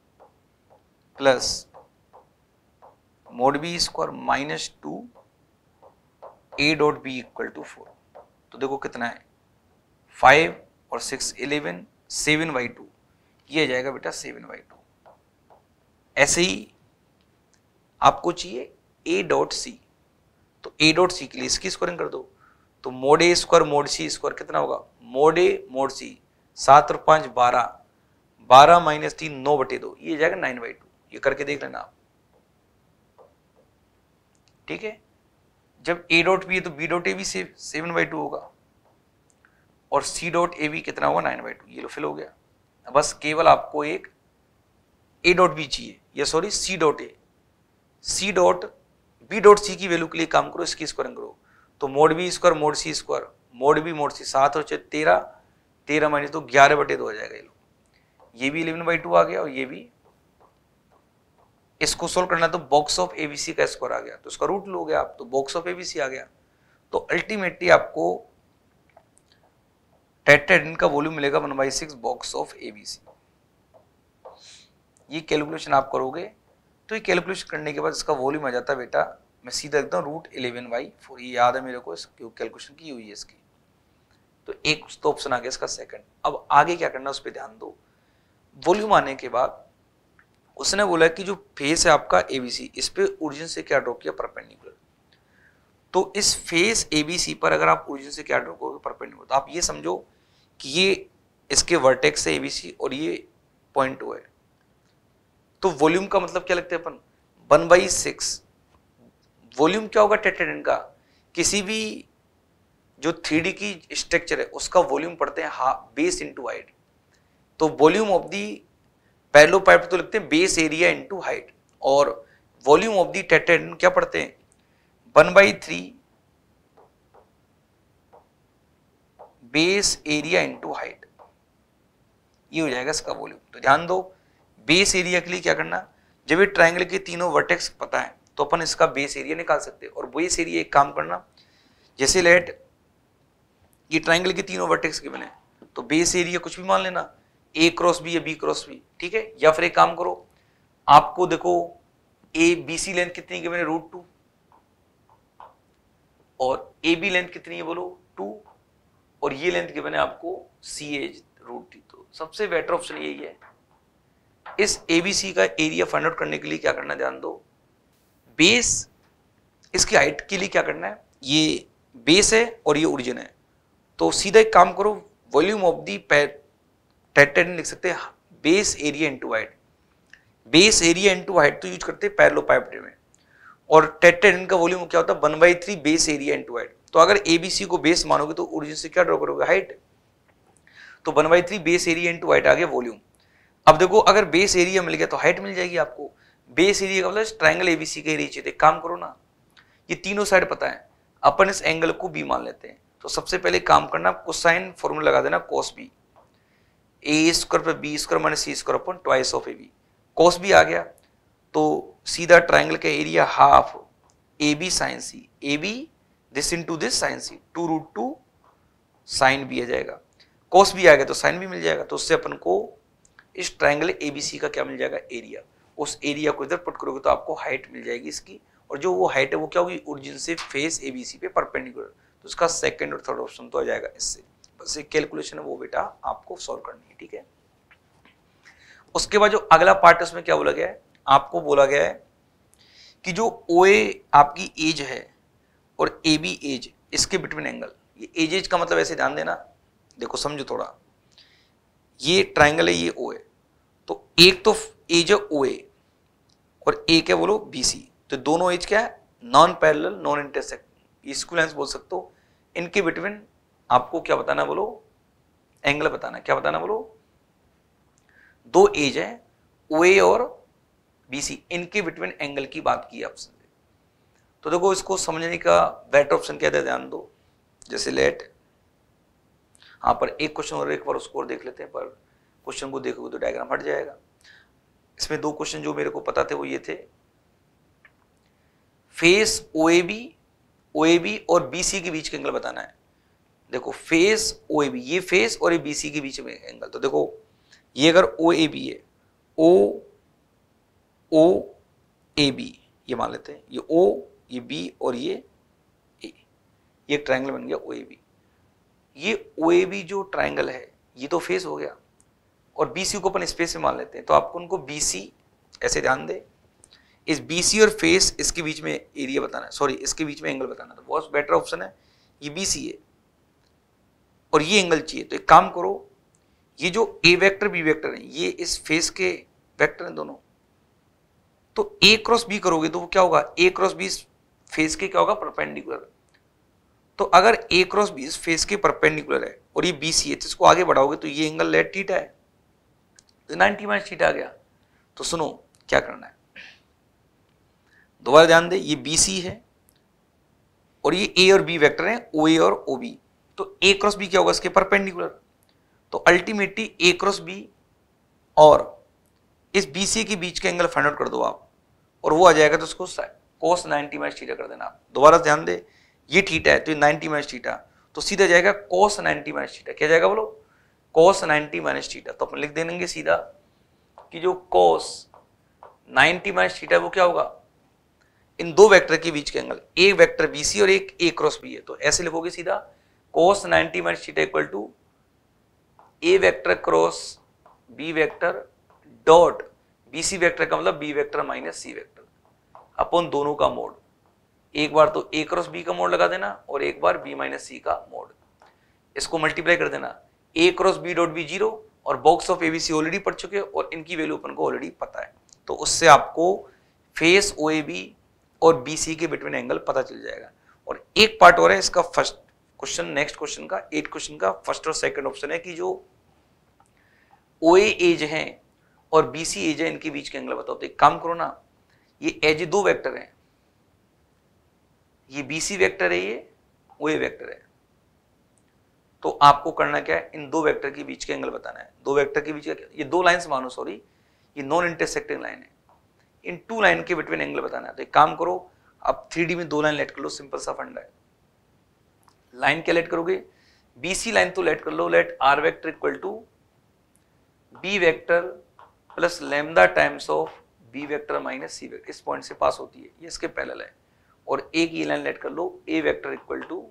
plus mod B square -2 A dot B equal to 4। तो देखो कितना है, 5 और 6 11, 7/2, ये आ जाएगा बेटा 7/2। ऐसे ही आपको चाहिए ए डॉट सी, तो ए डॉट सी के लिए इसकी स्क्वायरिंग कर दो, तो mod A square mod C square कितना होगा, मोड ए मोड सी 7 और 5 12, 12 - 3 9/2, ये जाएगा 9/2। ये करके देख लेना आप, ठीक है। जब ए डॉट बी है तो बी डॉट ए भी 7/2 होगा, और सी डॉट ए बी कितना होगा 9/2। ये लो फिल हो गया। बस केवल आपको एक ए डॉट बी चाहिए, या sorry C dot A, C dot B dot C की वैल्यू के लिए काम करो, इसकी स्क्वायरिंग करो, तो mod B square mod C square, mod B mod C 7 और 6 13, 13 - 2 11/2 हो जाएगा। ये लो, ये भी 11/2 आ गया, और ये भी। इसको सोल्व करना तो बॉक्स ऑफ एबीसी का स्क्वायर आ गया, तो उसका रूट लोगे आप, तो बॉक्स ऑफ एबीसी आ गया। तो अल्टीमेटली आपको टेट्राहेड्रन का वॉल्यूम मिलेगा 1/6 बॉक्स ऑफ एबीसी। ये कैलकुलेशन आप करोगे, तो ये कैलकुलेशन करने के बाद इसका वॉल्यूम आ जाता है बेटा, मैं सीधा लिखता हूँ √11/4। ये याद है मेरे को, कैलकुलेशन की हुई है इसकी। तो एक तो ऑप्शन आ गया इसका सेकंड। अब आगे क्या करना उस पर ध्यान दो। वॉल्यूम आने के बाद उसने बोला कि जो फेस है आपका एबीसी, इस पे ओरिजिन से क्या ड्रॉ किया, परपेंडिकुलर। तो इस फेस एबीसी पर अगर आप ओरिजिन से क्या ड्रॉ करोगे, परपेंडिकुलर, तो आप ये समझो कि ये इसके वर्टेक्स है एबीसी, और ये पॉइंट O है। तो वॉल्यूम का मतलब क्या लगता है अपन, 1/6। वॉल्यूम क्या होगा टेट्राहेड्रन का, किसी भी जो 3D की स्ट्रक्चर है उसका वॉल्यूम पढ़ते हैं बेस इंटू हाइट। तो वॉल्यूम ऑफ दी पैरेललोपाइप्ड तो लिखते हैं बेस एरिया इंटू हाइट, और वॉल्यूम ऑफ दी टेट्राहेड्रन क्या पढ़ते हैं, 1/3 बेस एरिया इंटू हाइट। ये हो जाएगा इसका वॉल्यूम। तो ध्यान दो, बेस एरिया के लिए क्या करना, जब ये ट्राइंगल के तीनों वर्टेक्स पता है तो अपन इसका बेस एरिया निकाल सकते हैं। और बेस एरिया एक काम करना, जैसे लेट ये ट्राइंगल के तीनों वर्टेक्स गिवन है तो बेस एरिया कुछ भी मान लेना, ए क्रॉस बी या बी क्रॉस बी, ठीक है। या फिर एक काम करो, आपको देखो ए बी सी लेंथ कितनी गिवन है, √2, और ए बी लेंथ कितनी है बोलो 2, और ये लेंथ गिवन है आपको सी एज √3। तो सबसे बेटर ऑप्शन यही है। इस एबीसी का एरिया फाइंड आउट करने के लिए क्या करना, ध्यान दो, बेस इसकी हाइट के लिए क्या करना है, ये बेस है और ये ओरिजिन है, तो सीधा एक काम करो, वॉल्यूम ऑफ दी टेट्राहेड्रन लिख सकते हैं base area into height. Base area into height तो यूज करते हैं पैरेललोपाइपेड में, और टेट्राहेड्रन का वॉल्यूम क्या होता है 1/3 बेस एरिया इनटू हाइट। तो अगर एबीसी को बेस मानोगे तो ओरिजिन से क्या ड्रॉ करोगे, हाइट, तो 1/3 बेस एरिया इनटू हाइट आ गया वॉल्यूम। अब देखो अगर बेस एरिया मिल गया तो हाइट मिल जाएगी आपको। बेस एरिया का मतलब ट्राइंगल एबीसी का एरिया चाहिए, एक काम करो ना, ये तीनों साइड पता है, अपन इस एंगल को बी मान लेते हैं। तो सबसे पहले काम करना, कोसाइन फॉर्मूला लगा देना cos b, a स्क्वायर पर b square minus c square upon twice of ab। cos b आ गया तो सीधा ट्राइंगल का area half ab sin c, ab this into this sin c, 2√2 sin b आ जाएगा। cos b आ गया तो sin b मिल जाएगा। तो उससे अपन को इस ट्राइंगल एबीसी का क्या मिल जाएगा, एरिया। उस एरिया को इधर पुट करोगे तो आपको हाइट मिल जाएगी इसकी, और जो वो हाइट है वो क्या होगी, ओरिजिन से फेस एबीसी पे परपेंडिकुलर। तो उसका सेकंड और थर्ड ऑप्शन तो आ जाएगा इससे। बस एक कैलकुलेशन है वो बेटा आपको सॉल्व करनी है, ठीक है। उसके बाद जो अगला पार्ट उसमें क्या बोला गया है, आपको बोला गया है कि जो OA आपकी एज है और AB एज, इसके बिटवीन एंगल, ये एज का मतलब ऐसे ध्यान देना, देखो समझो थोड़ा, ये ट्राइंगल है, ये O है, तो एक तो एज है OA और एक है बोलो BC, तो दोनों एज क्या है, नॉन पैरेलल नॉन इंटरसेक्ट, इसको लेंस बोल सकते हो। इनके बिटवीन आपको क्या बताना बोलो, एंगल बताना, क्या बताना बोलो, दो एज है OA और BC, इनके बिटवीन एंगल की बात की आपसे। तो देखो इसको समझने का बेटर ऑप्शन क्या है, ध्यान दो, जैसे लेट यहाँ पर एक क्वेश्चन और एक बार उसको और देख लेते हैं, पर क्वेश्चन को देखोगे तो डायग्राम हट जाएगा। इसमें दो क्वेश्चन जो मेरे को पता थे वो ये थे, फेस OAB और BC के बीच का एंगल बताना है। देखो फेस OAB, ये फेस और ये BC के बीच में एंगल, तो देखो ये अगर OAB है, OAB ये मान लेते हैं, ये O, ये B और ये A, ये ट्राइंगल बन गया OAB। ये OAB जो ट्राइंगल है ये तो फेस हो गया, और BC को अपन स्पेस में मान लेते हैं, तो आपको उनको BC ऐसे ध्यान दे, इस BC और फेस इसके बीच में एरिया बताना है, सॉरी इसके बीच में एंगल बताना, तो बहुत बेटर ऑप्शन है ये BC है और ये एंगल चाहिए। तो एक काम करो, ये जो A वेक्टर B वेक्टर है ये इस फेस के वेक्टर हैं दोनों, तो A क्रॉस B करोगे तो वो क्या होगा, A क्रॉस B फेस के क्या होगा, परपेंडिकुलर। तो अगर A क्रॉस B इस फेस के परपेंडिकुलर है और ये BC है, तो इसको आगे बढ़ाओगे तो ये एंगल लेट थीटा है, तो 90 माइनस थीटा आ गया। तो सुनो क्या करना है, दोबारा ध्यान दे, ये BC है और ये A और B वेक्टर हैं, OA और OB, तो A क्रॉस B क्या होगा, इसके परपेंडिकुलर। तो अल्टीमेटली A क्रॉस B और इस BC के बीच के एंगल फाइंड आउट कर दो आप, और वो आ जाएगा, तो उसको cos 90 माइनस थीटा कर देना आप। दोबारा ध्यान दे, ये थीटा है तो ये 90 माइनस थीटा, तो सीधा जाएगा cos 90 माइनस थीटा, क्या जाएगा बोलो, cos 90 माइनस थीटा। तो अपन लिख देंगे सीधा कि जो cos 90 माइनस थीटा वो क्या होगा, इन दो वेक्टर के बीच के एंगल, एक वेक्टर BC और एक A क्रॉस B है, तो ऐसे लिखोगे सीधा cos 90 minus theta equal to A vector cross B vector dot BC vector का मतलब B vector minus C vector अपन दोनों का मोड। एक बार तो A क्रॉस B का मोड लगा देना और एक बार B माइनस C का मोड, इसको मल्टीप्लाई कर देना, A cross B dot B 0, और बॉक्स ऑफ ABC ऑलरेडी पढ़ चुके हैं और इनकी वैल्यू अपन को ऑलरेडी पता है, तो उससे आपको फेस OAB और BC के बिटवीन एंगल पता चल जाएगा। और एक पार्ट और है इसका, फर्स्ट क्वेश्चन नेक्स्ट क्वेश्चन का 8 क्वेश्चन का फर्स्ट और सेकंड ऑप्शन है कि जो OA एज है और BC एज है इनके बीच के एंगल बताओ। तो एक काम करो ना, ये एज दो वेक्टर हैं, ये BC वेक्टर है, ये OA वेक्टर है, तो आपको करना क्या है, इन दो वेक्टर के बीच के एंगल बताना है। दो वेक्टर के बीच का, ये दो लाइंस मानो, सॉरी ये नॉन इंटरसेक्टिंग लाइन है, इन टू लाइन के बिटवीन एंगल बताना है। तो एक काम करो, अब 3D में 2 लाइन लेट कर लो, सिंपल सा फंडा है। लाइन क्या लेट करोगे, BC लाइन तो लेट कर लो, let R vector equal to B vector plus lambda times of B vector minus C vector, इस पॉइंट से पास होती है, ये इसके पैरेलल है। और एक ये लाइन लेट कर लो, A vector equal to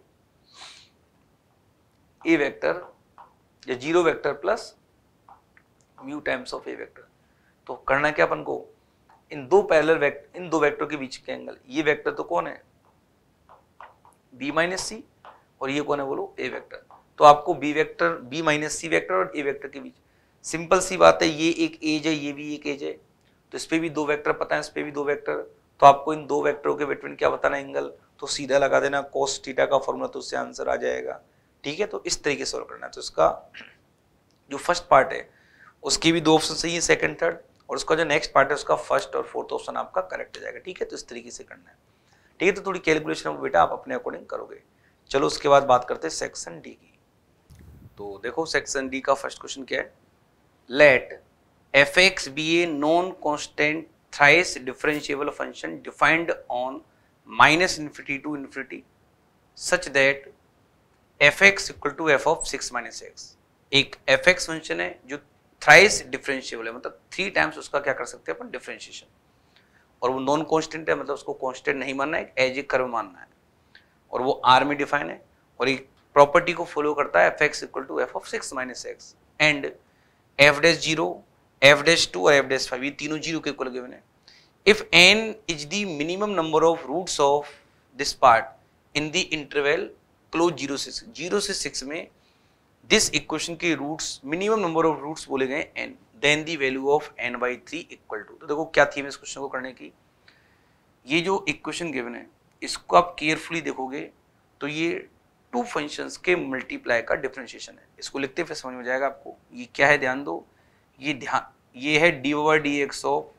A vector या 0 vector plus mu times of A vector. तो करना क्या अपन को, इन दो पैरेलल वेक्टर, इन दो वेक्टर के बीच के एंगल, ये वेक्टर तो कौन है B माइनस सी, और ये कौन है बोलो A वेक्टर। तो आपको B vector, B minus C vector और A वेक्टर के बीच, सिंपल सी बात है, ये एक एज है, ये भी एक एज है, तो इस पे भी 2 वेक्टर पता है, इस पे भी 2 वेक्टर, तो आपको इन 2 वेक्टरों के बिटवीन क्या बताना है, एंगल। तो सीधा लगा देना cos थीटा का फॉर्मूला, तो उससे आंसर आ जाएगा। ठीक है, तो इस तरीके से सॉल्व करना है। तो इसका जो फर्स्ट पार्ट है उसकी भी 2 ऑप्शन सही है, सेकंड थर्ड, और उसका जो नेक्स्ट पार्ट है उसका फर्स्ट और फोर्थ ऑप्शन आपका करेक्ट हो जाएगा। ठीक है, तो इस तरीके से करना है। ठीक है, तो थोड़ी कैलकुलेशन बेटा आप अपने अकॉर्डिंग करोगे। चलो उसके बाद बात करते हैं सेक्शन डी की। तो देखो सेक्शन डी का फर्स्ट क्वेश्चन क्या है, let fx be a non constant thrice differentiable function defined on minus infinity to infinity such that fx equal to f of 6 minus x। एक fx फंक्शन है जो थ्राइस डिफरेंशिएबल है, मतलब 3 टाइम्स उसका क्या कर सकते हैं अपन, डिफरेंशिएशन, और वो नॉन कांस्टेंट है, मतलब उसको कांस्टेंट नहीं मानना है, एज ए कर्व मानना है, और वो R में डिफाइन है, और एक प्रॉपर्टी को फॉलो करता है fx equal to f of 6 minus x and f dash 0, f dash 2 और f dash 5, ये तीनों 0 के इक्वल गिवन है। If n is the minimum number of roots of this part in the interval close 0 से 6 में this equation के roots, minimum number of roots बोले गए n, then the value of n by 3 equal to। तो देखो क्या थी इस क्वेश्चन को करने की, ये जो इक्वेशन गिवन है इसको आप केयरफुली देखोगे तो ये 2 फंक्शंस के मल्टीप्लाई का डिफरेंशिएशन है। इसको लिखते फिर समझ में जाएगा आपको ये क्या है, ध्यान दो, ये है d/dx of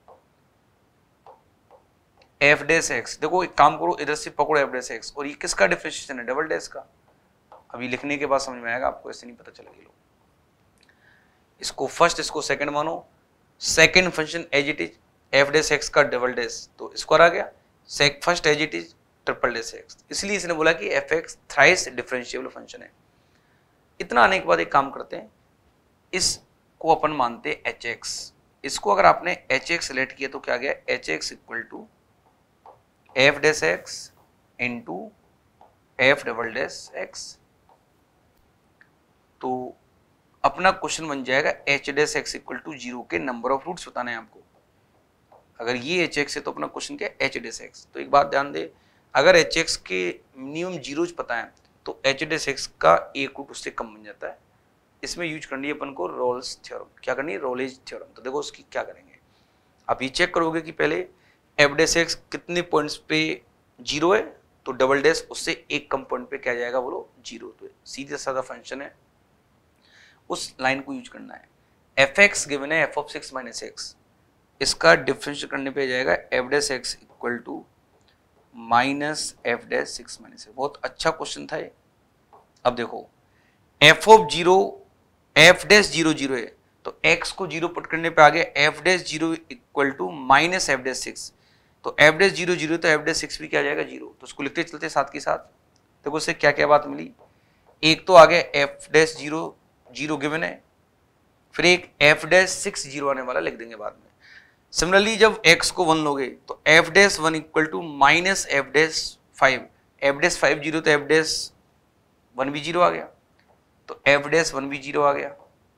f dash x। देखो एक काम करो, इधर से पकड़ो f डैश x, और ये किसका डिफरेंशिएशन है, डबल डैश का। अभी लिखने के बाद समझ में आएगा आपको, ऐसे नहीं पता चलेगा। लो इसको फर्स्ट, इसको सेकंड मानो, second function as it is f dash x का डबल डैश, तो स्क्वायर आ गया, first as it is triple dash x, इसलिए इसने बोला कि fx थ्राइस डिफरेंशिएबल फंक्शन है। इतना आने के बाद एक काम करते हैं, इसको अपन मानते हैं hx। इसको अगर आपने hx सेलेक्ट किया तो क्या गया, hx equal to f dash x into f double dash x। तो अपना क्वेश्चन बन जाएगा h dash x equal to 0 के नंबर ऑफ रूट्स बताना है आपको। अगर ये hx है तो अपना क्वेश्चन क्या है, h डैश x। तो एक बात ध्यान दे, अगर hx के मिनिमम 0 पता है तो h डैश x का एक रूट उससे कम बन जाता है। इसमें यूज करनी है अपन को रोल्स थ्योरम। क्या करनी है, रोलेज थ्योरम। तो देखो उसकी क्या करेंगे, आप ये चेक करोगे कि पहले f डैश x कितने पॉइंट्स पे 0 है, तो डबल डैश उससे एक कम पॉइंट पे क्या जाएगा बोलो 0। तो सीधा साधा फंक्शन है, उस लाइन को यूज करना है। fx गिवन है f ऑफ 6 माइनस x, इसका डिफरेंशिएट करने पे जाएगा f dash x equal to minus f dash 6 minus. बहुत अच्छा क्वेश्चन था ये। अब देखो f ऑफ 0, f डैश 0 0 है, तो x को 0 पुट करने पे आ गया f dash 0 equal to minus f dash 6। तो f डैश 0 0 तो f डैश 6 भी क्या आ जाएगा 0। तो उसको लिखते चलते साथ के साथ। देखो उससे क्या क्या बात मिली, एक तो आ गया f डैश 0 0 गिवन है, फिर एक f डैश 6 0 आने वाला लिख देंगे बाद में। सिमिलरली जब x को 1 लोगे तो f dash 1 equal to minus f dash 5, f dash 5 0 तो f डैश 1 भी 0 आ गया, तो f डैश 1 भी 0 आ गया।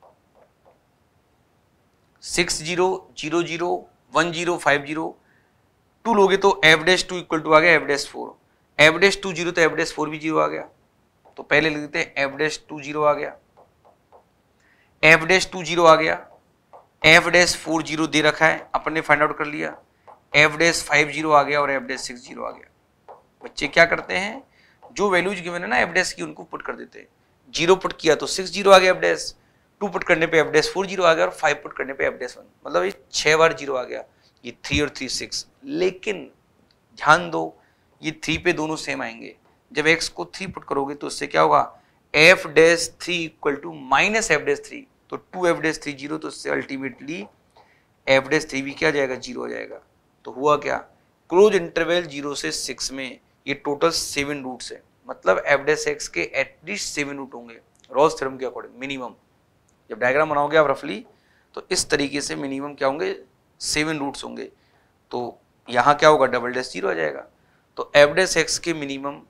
6 0 0 0 1 0 5 0 2 लोगे तो f डैश 2 इक्वल टू आ गया f डैश 4, f डैश 2 0 तो f डैश 4 भी 0 आ गया। तो पहले लिख देते हैं f डैश 2 0 आ गया, f डैश 2 0 आ गया, f डैश 4 0 दे रखा है अपन ने फाइंड आउट कर लिया, f डैश 5 0 आ गया और f डैश 6 0 आ गया। बच्चे क्या करते हैं, जो वैल्यूज गिवन है ना f डैश की उनको पुट कर देते हैं। 0 पुट किया तो 6 0 आ गया f डैश, 2 पुट करने पे f डैश 4 0 आ गया और 5 पुट करने पे f डैश 1, मतलब ये 6 बार 0 आ गया। ये 3 और 3 6, लेकिन ध्यान दो ये 3 पे दोनों सेम आएंगे। जब x को 3 पुट करोगे तो उससे क्या होगा, f dash 3 equal to minus f dash 3, तो 2 f डैश 3 0, तो उससे अल्टीमेटली एफ डैश 3 भी क्या आ जाएगा, 0 आ जाएगा। तो हुआ क्या, क्लोज इंटरवल 0 से 6 में ये टोटल 7 रूट्स है, मतलब एफ डैश एक्स के एटलीस्ट 7 रूट होंगे रॉल्स थ्योरम के अकॉर्डिंग मिनिमम। जब डायग्राम बनाओगे आप रफली तो इस तरीके से मिनिमम क्या होंगे, 7 रूट्स होंगे। तो यहाँ क्या होगा, डबल डैश 0 आ जाएगा। तो एफ डैश एक्स के मिनिमम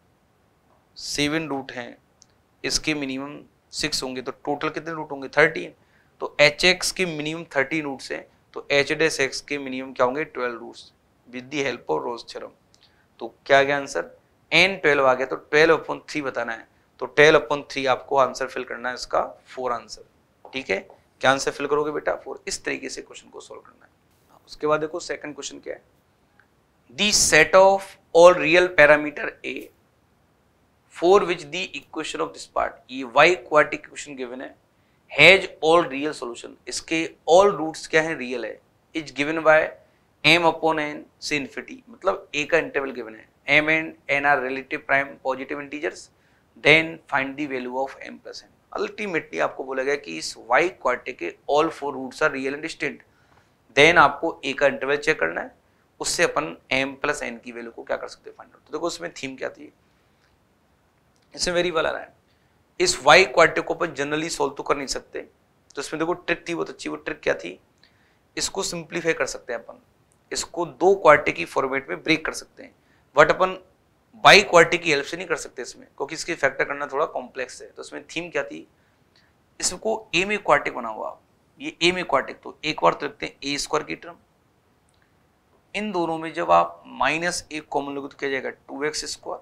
7 रूट हैं, इसके मिनिमम 6 होंगे, तो टोटल कितने रूट होंगे, 13। तो एच एक्स के मिनिमम 13 रूट्स हैं, तो एच डैश एक्स के मिनिमम क्या होंगे, 12 roots with the help of Rolle's theorem. तो क्या आ गया आंसर, n 12 आ गया। तो 12/3 बताना है, तो 12/3 आपको आंसर फिल करना है इसका 4 आंसर। ठीक है, क्या आंसर फिल करोगे बेटा, 4। इस तरीके से क्वेश्चन को सोल्व करना है। उसके बाद देखो सेकंड क्वेश्चन क्या है, the set of all real parameter a for which the equation of this part, ये y क्वाड्रेटिक इक्वेशन गिवन है, हैज ऑल रियल सॉल्यूशन, इसके ऑल रूट्स क्या है, रियल है, इज गिवन बाय m/n से इन्फिनिटी, मतलब a का इंटरवल गिवन है, m and n are relative prime positive integers, then find the value of m + n। Ultimately आपको बोला गया कि इस y क्वाड्रेटिक के all 4 roots are real and distinct, then आपको a का इंटरवल चेक करना है, उससे अपन m + n की वैल्यू को क्या कर सकते हैं, फाइंड आउट। तो देखो उसमें थीम क्या थी, इसमें वेरी वाला रहा है, इस y क्वाड्रेटिक को अपन जनरली सोल्व तो कर नहीं सकते, तो इसमें देखो ट्रिक थी बहुत अच्छी। वो ट्रिक क्या थी, इसको सिंप्लीफाई कर सकते हैं अपन, इसको 2 क्वाड्रेटिक की फॉर्मेट में ब्रेक कर सकते हैं, बट अपन बाई क्वाड्रेटिक की हेल्प से नहीं कर सकते इसमें, क्योंकि इसकी फैक्टर करना थोड़ा कॉम्प्लेक्स है। तो इसमें थीम क्या थी, इसको ए में क्वाड्रेटिक बना हुआ, ये ए में क्वाड्रेटिक, तो एक बार तो लिखते हैं a² की टर्म, इन दोनों में जब आप -1 कॉमन लोगे तो क्या जाएगा, 2x²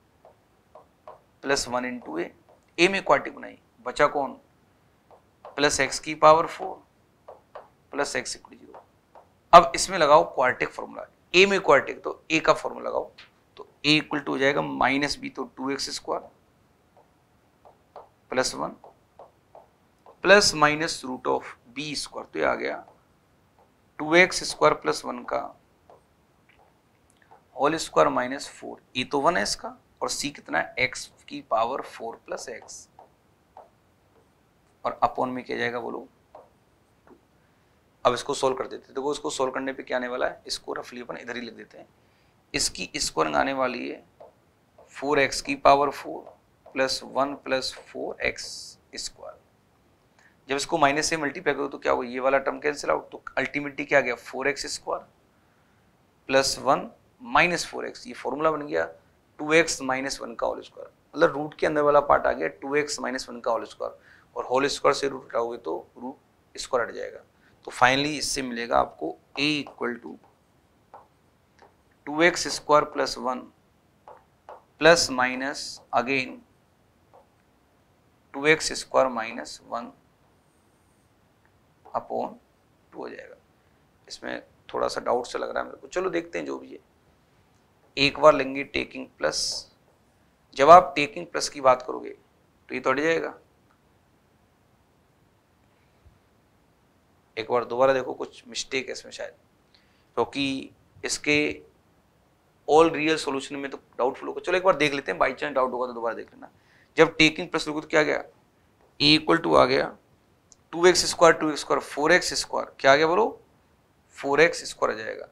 + 1 × a में क्वाड्रेटिक बनाई, बचा कौन, +x⁴ + x = 0। अब इसमें लगाओ क्वाड्रेटिक फॉर्मूला, a में क्वाड्रेटिक तो a का फॉर्मूला लगाओ, तो a = हो जाएगा -b, तो 2x² + 1 ± √b², तो ये आ गया 2x² + 1 का होल स्क्वायर -4, ए तो 1 है इसका, और c कितना है, x⁴ + x, और अपॉन में क्या जाएगा बोलो 2। अब इसको सोल्व कर देते हैं। देखो इसको सोल्व करने पे क्या आने वाला है, इसको रफली अपन इधर ही लिख देते हैं। इसकी स्क्वायरिंग आने वाली है 4x⁴ + 1 + 4x²। जब इसको माइनस से मल्टीप्लाई करो तो क्या होगा, ये वाला टर्म कैंसिल आउट, तो अल्टीमेटली क्या आ गया, 4x² + 1 - 4x, ये फॉर्मूला बन गया 2x - 1 का होल स्क्वायर, मतलब रूट के अंदर वाला पार्ट आ गया 2x - 1 का होल स्क्वायर, और होल स्क्वायर से रूट हटाओगे तो रूट स्क्वायर हट जाएगा। तो फाइनली इससे मिलेगा आपको a = 2x² + 1 ± again 2x² - 1 upon 2 हो जाएगा। इसमें थोड़ा सा डाउट सा लग रहा है मेरे को, चलो देखते हैं जो भी है। एक बार लेंगे टेकिंग प्लस, जब आप टेकिंग प्लस की बात करोगे तो ये तो हट जाएगा। एक बार दोबारा देखो, कुछ मिस्टेक है इसमें शायद, क्योंकि इसके ऑल रियल सॉल्यूशन में तो डाउटफुल होगा। चलो एक बार देख लेते हैं, बाई चांस डाउट होगा तो दोबारा देख लेना। जब टेकिंग प्लस लोगे तो क्या गया, a = आ गया 2x² 4x², क्या आ गया बोलो, 4x² आ जाएगा।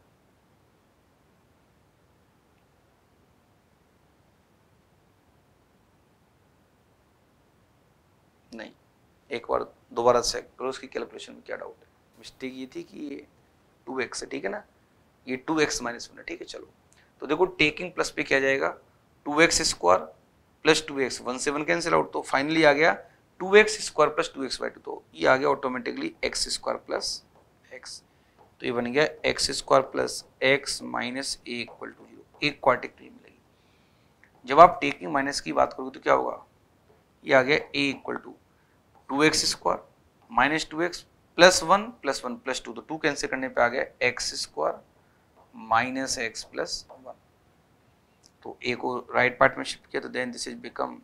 नहीं, एक बार दोबारा चेक करो उसकी कैलकुलेशन में क्या डाउट है। मिस्टेक ये थी कि ये 2x है, ठीक है ना, ये 2x - 1 है, ठीक है। चलो तो देखो टेकिंग प्लस पे क्या जाएगा, 2x² + 2x, 1 से 1 कैंसिल आउट, तो फाइनली आ गया 2x² + 2x/2, तो ये आ गया ऑटोमेटिकली x² + x, तो ये बन गया x² + x - a = 0, एक क्वाड्रेटिक नहीं मिलेगी। जब आप टेकिंग माइनस की बात करोगे तो क्या होगा, ये आ गया a = 2x² - 2x + 1 + 1 + 2, तो 2 कैंसिल करने पे आ गया x² - x + 1, तो a को राइट पार्ट में शिफ्ट किया, तो देन दिस इज बिकम,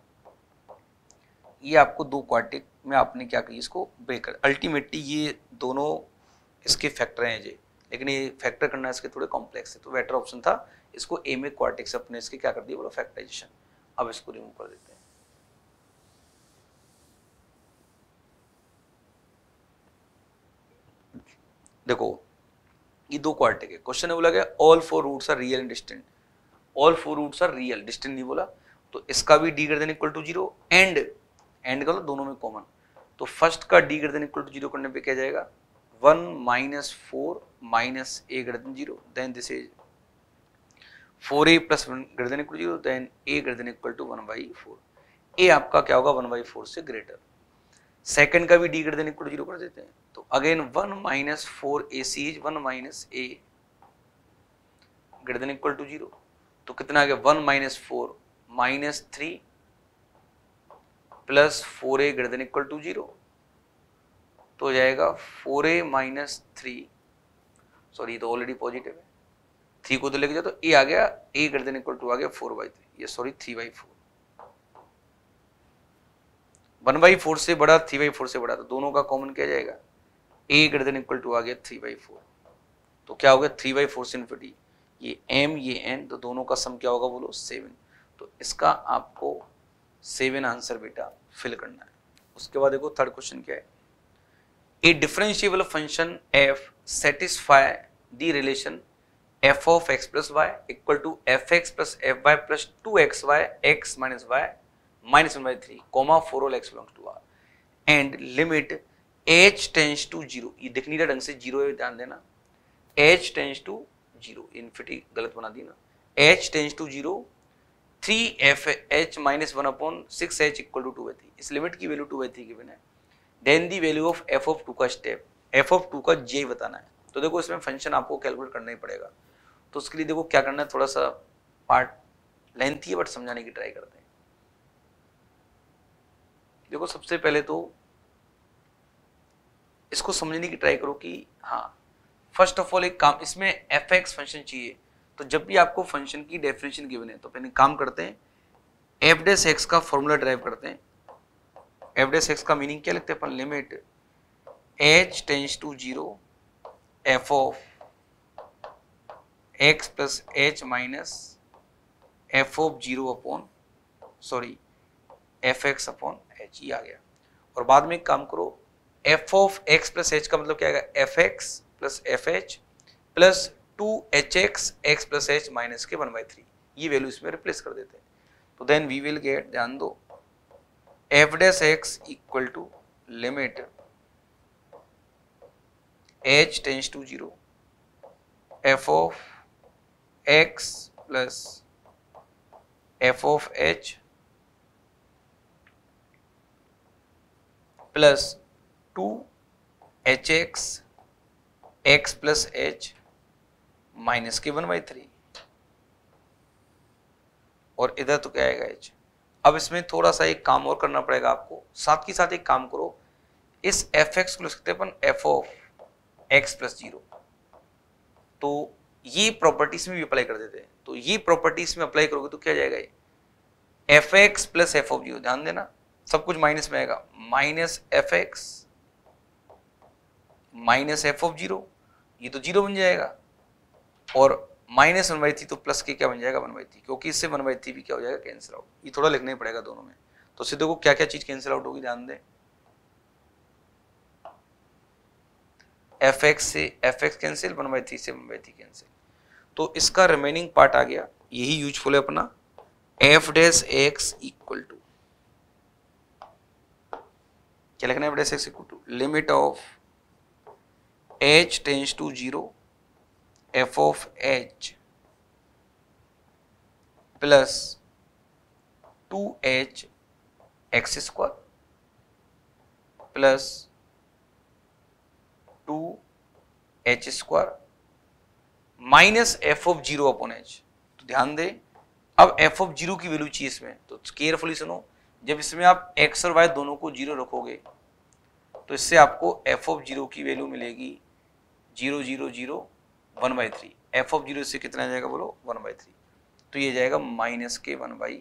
ये आपको 2 क्वाड्रेटिक में आपने क्या किया, इसको ब्रेक कर। अल्टीमेटली ये दोनों इसके फैक्टर हैं जी, लेकिन ये फैक्टर करना इसके थोड़े कॉम्प्लेक्स है, तो बेटर ऑप्शन था इसको a में क्वाड्रेटिक से अपने इसके क्या कर दिया बोलो, फैक्टराइजेशन। अब इसको रिमूव कर देते हैं। देखो ये दो क्वाड्रेटिक है, क्वेश्चन में बोला गया all four roots are real and distinct, all four roots are real, distinct नहीं बोला, तो इसका भी D greater than equal to 0 and का तो दोनों में कॉमन, तो फर्स्ट का D greater than equal to 0 करने पे क्या जाएगा 1 minus 4 minus a greater than 0, then this is 4a plus 1 greater than equal to 0, then a greater than equal to 1/4, a आपका क्या होगा 1/4 से ग्रेटर, सेकंड का भी D greater than equal to 0 कर देते हैं, तो again 1 minus 4ac is 1 minus a greater than equal to 0, तो कितना आ गया 1 minus 4 minus 3 plus 4a greater than equal to 0, तो हो जाएगा 4a माइनस 3, सॉरी तो ऑलरेडी पॉजिटिव है, 3 को तो लेके जाओ तो a आ गया, a greater than equal to आ गया 4/3, ये सॉरी 3/4, 1/4 से बड़ा 3/4 से बड़ा, तो दोनों का कॉमन क्या जाएगा, a greater than equal to आ गया 3/4, तो क्या हो गया 3/4 से इन्फिनिटी, ये m ये n, तो दोनों का सम क्या होगा बोलो 7, तो इसका आपको 7 आंसर बेटा फिल करना है। उसके बाद देखो थर्ड क्वेश्चन क्या है, a differentiable function f satisfy the relation f of x plus y equal to fx plus fy plus 2xy x minus y minus 1/3 comma 4 all x belongs to R and limit h tends to 0, ये दिख नहीं रहा ढंग से 0 है, ध्यान देना, h tends to 0, इन्फिनिटी गलत बना दी ना, h tends to 0 3f(h minus 1/6h equal to 2/3, इस लिमिट की वैल्यू 2/3 गिवन है, then the value of f of 2 का स्टेप, f of 2 का j बताना है, तो देखो इसमें फंक्शन आपको कैलकुलेट करना ही पड़ेगा, तो उसके लिए देखो क्या करना है, थोड़ा सा पार्ट लेंथी है बट समझाने की ट्राई करते हैं। देखो सबसे पहले तो इसको समझने की ट्राई करो कि हाँ फर्स्ट ऑफ ऑल एक काम, इसमें fx फंक्शन चाहिए, तो जब भी आपको फंक्शन की डेफिनेशन गिवन है तो पहले काम करते हैं f डैश x का फॉर्मूला ड्राइव करते हैं, f डैश x का मीनिंग क्या लिखते हैं अपन, limit h tends to 0 f of x plus h minus f of 0 upon sorry fx upon h, ये आ गया, और बाद में एक काम करो f of x plus h का मतलब क्या आएगा fx plus fh plus 2hx x plus h minus के 1/3, ये वैल्यू इसमें रिप्लेस कर देते हैं, तो देन वी विल गेट, ध्यान दो, f dash x equal to limit h tends to 0 f of x plus f of h plus 2hx x plus h minus के 1/3, और इधर तो क्या आएगा h। अब इसमें थोड़ा सा एक काम और करना पड़ेगा आपको, साथ ही साथ एक काम करो, इस fx को लिख सकते हैं अपन f ऑफ x प्लस 0, तो ये प्रॉपर्टीज में भी अप्लाई कर देते हैं, तो ये प्रॉपर्टीज में अप्लाई करोगे तो क्या जाएगा, ये fx प्लस f ऑफ 0, ध्यान देना सब कुछ माइनस में आएगा, minus fx minus f of 0, ये तो 0 बन जाएगा, और माइनस 1/3 तो प्लस के क्या बन जाएगा 1/3, क्योंकि इससे 1/3 भी क्या हो जाएगा कैंसिल आउट, ये थोड़ा लिखना ही पड़ेगा दोनों में, तो सीधे को क्या क्या चीज कैंसिल आउट होगी, ध्यान दें, fx से fx कैंसिल, 1/3 से 1/3 कैंसिल, तो इसका रिमेनिंग पार्ट आ गया, यही यूजफुल है अपना, f dash x equal to क्या लिखना है, f dash x equal to limit of h tends to 0 f of h plus 2h x square plus 2h square minus f of 0 upon h, तो ध्यान दे अब f ऑफ 0 की वैल्यू चाहिए इसमें, तो केयरफुली सुनो, जब इसमें आप x और y दोनों को 0 रखोगे तो इससे आपको f ऑफ 0 की वैल्यू मिलेगी 0 0 0 1/3, f ऑफ 0 से कितना जाएगा बोलो 1/3, तो ये जाएगा माइनस के 1/,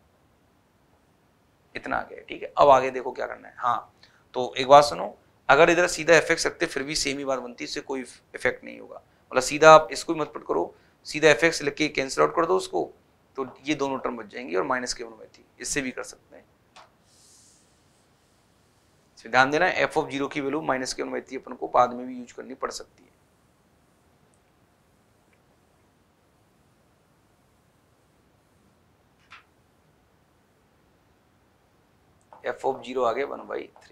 इतना आ गया, ठीक है। अब आगे देखो क्या करना है, हाँ तो एक बात सुनो, अगर इधर सीधा fx रखते फिर भी सेम ही बात बनती, इससे कोई इफेक्ट नहीं होगा, मतलब सीधा आप इसको भी मत पुट करो, सीधा fx लिख के कैंसिल आउट कर दो उसको, तो ये दोनों टर्म बच जाएंगी, और माइनस के 1/3 इससे भी कर सकते हैं। ध्यान देना एफ ऑफ जीरो की वैल्यू माइनस के 1/3 अपन को बाद में भी यूज करनी पड़ सकती है। एफ ऑफ जीरो आ गया 1/3।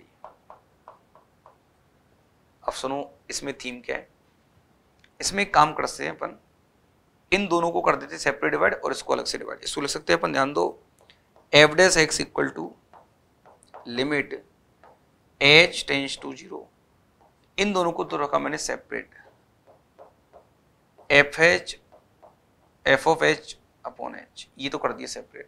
अब सुनो इसमें थीम क्या है, इसमें एक काम कर सकते हैं अपन, इन दोनों को कर देते सेपरेट डिवाइड और इसको अलग से डिवाइड। इसको लिख सकते हैं अपन, ध्यान दो, F dash X equal to limit H tends to zero, इन दोनों को तो रखा मैंने separate, F of H upon H, ये तो कर दिया सेपरेट।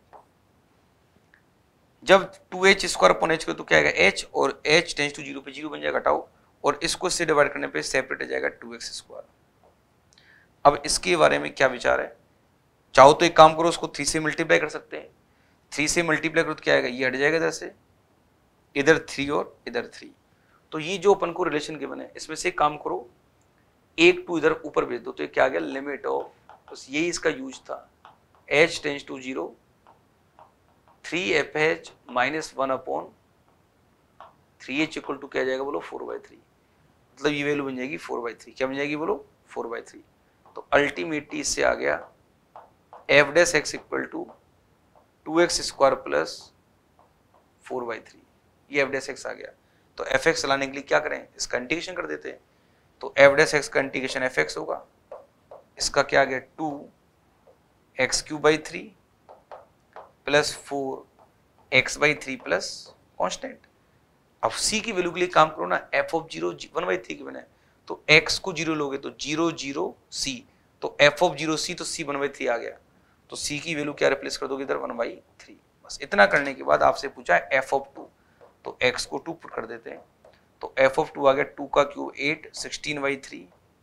जब 2h स्क्वायर अपॉन एच तो क्या आएगा h, और h टेंस टू जीरो पे जीरो बन जाएगा, हटाओ, और इसको इससे डिवाइड करने पे सेपरेट हो जाएगा 2x स्क्वायर। अब इसके बारे में क्या विचार है, चाहो तो एक काम करो, उसको 3 से मल्टीप्लाई कर सकते हैं, 3 से मल्टीप्लाई करो तो क्या आएगा, ये हट जाएगा इधर से, इधर 3 और इधर 3, तो ये जो अपन को रिलेशन गिवन है इसमें से काम करो, एक 2 इधर ऊपर भेज दो, तो ये क्या आ गया, लिमिट ऑफ, बस यही इसका यूज था, h tends to zero 3fh minus 1 upon 3h equal to क्या जाएगा बोलो 4/3, मतलब ये वैल्यू बन जाएगी 4/3, क्या बन जाएगी बोलो 4/3। तो अल्टीमेटली इससे आ गया F dash X equal to 2x square plus 4/3, ये एफ डैश एक्स आ गया। तो एफ एक्स लाने के लिए क्या करें, इसका इंटीग्रेशन कर देते हैं, तो एफ डैश एक्स का इंटीग्रेशन एफ एक्स होगा, इसका क्या आ गया 2x³ 3 plus 4x/3 plus constant. अब c की वैल्यू के लिए काम करो ना, f ऑफ जीरो 1/3 के बना है, तो x को 0 लोगे तो 0 0 c, तो f ऑफ 0 c, तो c 1/3 आ गया, तो c की वैल्यू क्या रिप्लेस कर दोगे इधर 1/3। बस इतना करने के बाद आपसे पूछा है f ऑफ 2, तो x को 2 पुट कर देते हैं, तो f ऑफ 2 आ गया 2 का क्यूब 8 16/3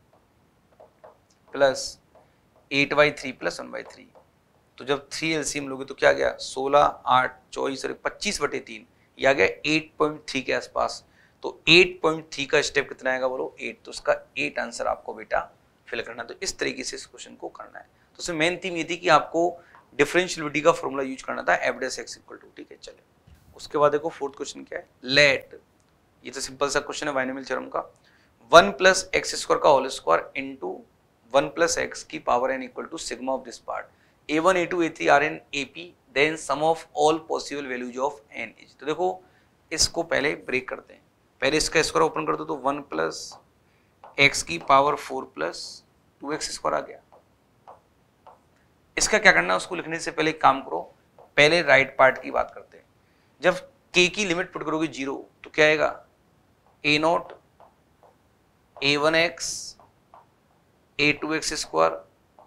प्लस 8/3 प्लस 1/3। तो जब 3 एलसीएम लोगे तो क्या गया 16 8 24 और 25/3, ये आ गया 8.3 के आसपास। तो 8.3 का स्टेप कितना आएगा बोलो 8, तो इसका 8 आंसर आपको बेटा फिल करना है। तो इस तरीके से इस क्वेश्चन को करना है। तो उसमें मेन थीम ये थी कि आपको डिफरेंशियलिटी का फॉर्मूला यूज करना था, F dash X equal to, ठीक है। चले उसके बाद देखो फोर्थ क्वेश्चन क्या है, लेट, ये तो सिंपल सा क्वेश्चन है बाइनोमियल थ्योरम का, 1 प्लस एक्स स्क्वायर का whole square into 1 plus X की power N equal to sigma of this part a1 a2 a3 are in AP, then sum of all possible values of n is। तो देखो इसको पहले ब्रेक करते हैं, पहले इसका स्क्वायर ओपन कर दो, तो 1 प्लस एक्स की पावर 4 प्लस 2x स्क्वायर आ गया। इसका क्या करना है, उसको लिखने से पहले एक काम करो, पहले राइट पार्ट की बात करते हैं। जब k की लिमिट पुट करोगे 0 तो क्या आएगा a0 a1x a2x स्क्वायर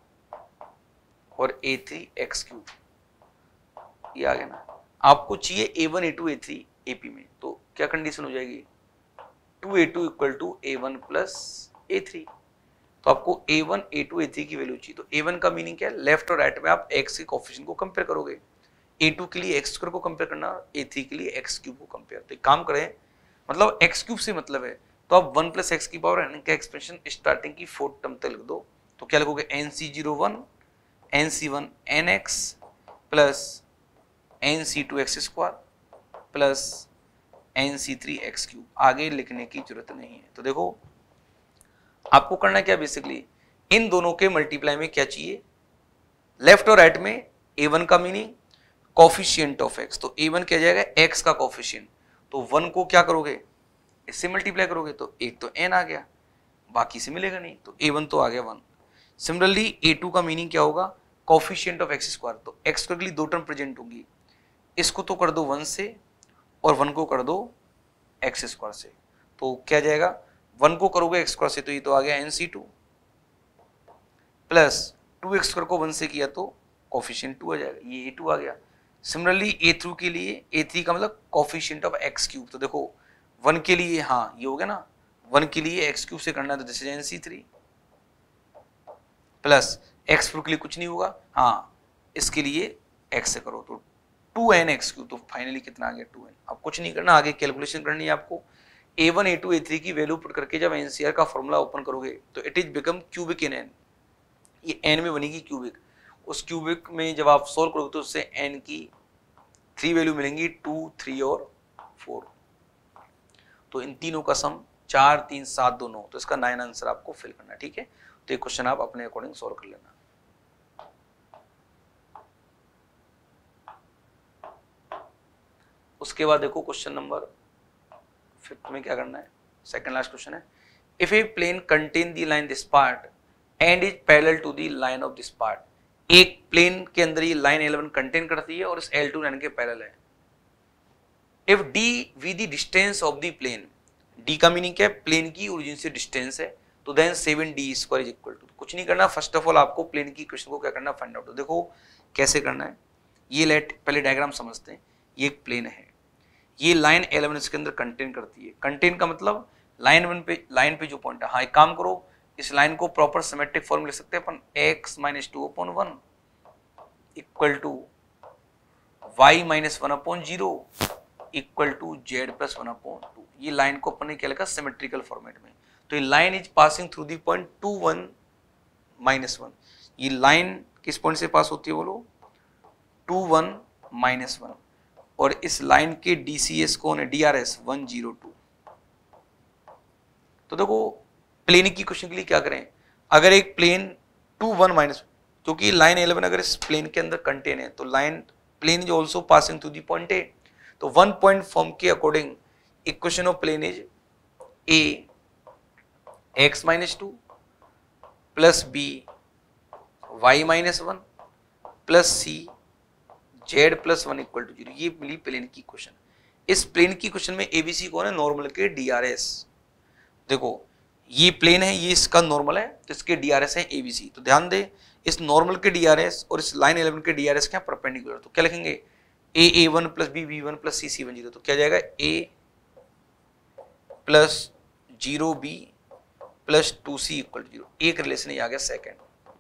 और a3x³, ये आ गया ना। आपको चाहिए a1 a2 a3 AP में, तो क्या कंडीशन हो जाएगी 2a2 equal to a1 plus a3। तो आपको a1 a2 a3 की वैल्यू चाहिए। तो a1 का मीनिंग क्या है, लेफ्ट और राइट में आप x के कोफिशिएंट को कंपेयर करोगे, a2 के लिए x² को कंपेयर करना, a3 के लिए x³ को कंपेयर। तो एक काम करें, मतलब x³ से मतलब है, तो आप 1 प्लस एक्स की पावर n का एक्सप्रेशन स्टार्टिंग की 4th टर्म तक लिख दो। तो क्या लिखोगे nc01 nc1 nx plus nc2x square plus nc3x³, आगे लिखने की जरूरत नहीं है। तो देखो आपको करना क्या, बेसिकली इन दोनों के मल्टीप्लाई में क्या चाहिए, लेफ्ट और राइट में a1 का मीनिंग कोफिशिएंट ऑफ x, तो a1 क्या जाएगा x का कोफिशिएंट, तो 1 को क्या करोगे इससे मल्टीप्लाई करोगे, तो एक तो n आ गया, बाकी से मिलेगा नहीं, तो a1 तो आ गया 1। सिमिलरली a2 का मीनिंग क्या होगा, कोफिशिएंट ऑफ x स्क्वायर, तो x स्क्वायर के लिए 2 टर्म प्रेजेंट होंगी, इसको तो कर दो 1 से और 1 को कर दो x स्क्वायर से, तो क्या जाएगा 1 को करोगे x स्क्वायर से तो ये तो आ गया nc2 प्लस 2x स्क्वायर को 1 से किया तो कोफिशिएंट 2 आ जाएगा, ये a2 आ गया। सिमिलरली a3 के लिए, a3 का मतलब कोफिशिएंट ऑफ x³, तो देखो 1 के लिए, हाँ ये हो गया ना, 1 के लिए x³ से करना है तो this is nc3 plus x4 के लिए कुछ नहीं होगा, हाँ इसके लिए x से करो तो 2nx³, तो फाइनली कितना आ गया 2n। अब कुछ नहीं करना, आगे कैलकुलेशन करनी है आपको। a1 a2 a3 की वैल्यू पुट करके जब NCR का फॉर्मूला ओपन करोगे तो it is become cubic in n, ये n में बनेगी क्यूबिक, उस क्यूबिक में जब आप सोल्व करोगे तो उससे n की 3 वैल्यू मिलेंगी, 2 3 और 4। तो इन तीनों का सम 4 3 7 2 9, तो इसका 9 आंसर आपको फिल करना है। ठीक है, तो ये क्वेश्चन आप अपने अकॉर्डिंग सॉल्व कर लेना। उसके बाद देखो क्वेश्चन नंबर 5 में क्या करना है, सेकंड लास्ट क्वेश्चन है। If a plane contain the line this part and is parallel to the line of this part, एक प्लेन के अंदर ये लाइन L1 कंटेन करती है और इस L2 लाइन के पैरेलल है। If D be the distance of the plane, D का मीनिंग क्या है, प्लेन की ओरिजिन से डिस्टेंस है, तो then 7d square is equal to, कुछ नहीं करना, फर्स्ट ऑफ ऑल आपको प्लेन की इक्वेशन को क्या करना, फाइंड आउट। देखो कैसे करना है, ये लेट पहले डायग्राम समझते हैं। ये एक प्लेन है, ये लाइन L1 इसके अंदर कंटेन करती है। कंटेन का मतलब लाइन पे जो पॉइंट है। हाँ, एक काम करो, इस लाइन को प्रॉपर सिमेट्रिक फॉर्म लिख सकते हैं अपन, x - 2/1 equal to y - 1/0 equal to z + 1/2। ये लाइन को अपन ने क्या लिखा, सिमेट्रिकल फॉर्मेट में। तो ये line is passing through the point 2 1 -1। ये लाइन किस पॉइंट से पास होती है बोलो, 2 1 -1, और इस लाइन के DCS कौन है, DRS 102। तो देखो प्लेन की क्वेश्चन के लिए क्या करें, अगर एक प्लेन 2 1 -, क्योंकि लाइन L1 अगर इस प्लेन के अंदर कंटेन है, तो line plane is also passing through the point A, तो 1 पॉइंट फॉर्म के according equation of plane is A x - 2 plus B y - 1 plus C z + 1 equal to 0। ये मिली प्लेन की क्वेश्चन। इस प्लेन की क्वेश्चन में ABC कौन है, नॉर्मल के DRS। देखो ये प्लेन है, ये इसका नॉर्मल है, तो इसके DRS है ABC। तो ध्यान दे, इस नॉर्मल के DRS और इस लाइन L1 के DRS क्या परपेंडिकुलर, तो क्या लिखेंगे, A1 plus B1 plus C1 तो क्या जाएगा, A plus 0B plus 2C equal to 0। एक रिलेशन आ गया सेकेंड,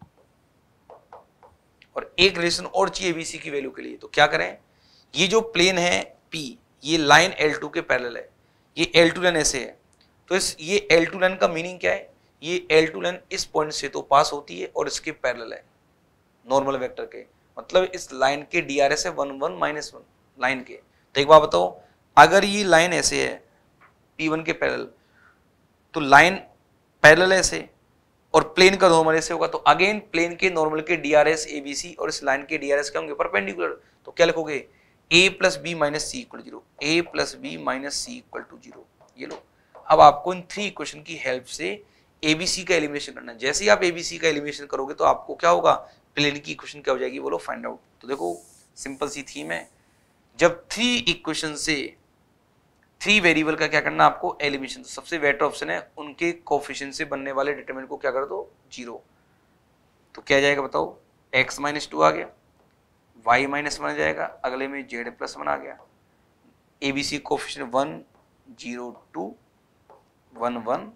और एक रिलेशन और चाहिए ABC की वैल्यू के लिए। तो क्या करें, ये जो प्लेन है P, ये लाइन L2 के पैरेलल है, ये L2 लाइन ऐसे है, तो ये L2 लाइन का मीनिंग क्या है, ये L2 लाइन इस पॉइंट से तो पास होती है और इसके पैरेलल है नॉर्मल वेक्टर के, मतलब इस लाइन के DRS है 1 1 -1 लाइन के। तो एक बात बताओ, अगर ये लाइन ऐसे है P1 के पैरेलल, तो लाइन पैरेलल ऐसे और प्लेन का नॉर्मल ऐसे होगा, तो अगेन प्लेन के नॉर्मल के DRS ABC और इस लाइन के DRS क्या होंगे, परपेंडिकुलर। तो क्या लिखोगे, A + B - C = 0, A + B - C = 0। ये लो, अब आपको इन 3 इक्वेशन की हेल्प से ABC का एलिमिनेशन करना है। जैसे ही आप ABC का एलिमिनेशन करोगे तो आपको क्या होगा, प्लेन की इक्वेशन क्या हो जाएगी, बोलो फाइंड आउट। तो देखो सिंपल सी थीम है, जब 3 इक्वेशन से 3 वेरिएबल का क्या करना आपको, एलिमिनेशन। तो सबसे बेटर ऑप्शन है उनके कोफिशिएंट से बनने वाले डिटरमिनेंट को क्या कर दो, 0। तो क्या जाएगा बताओ, x - 2 आ गया, y - 1 आ जाएगा, अगले में z + 1 आ गया, ABC कोफिशिएंट 1 0 2 1 1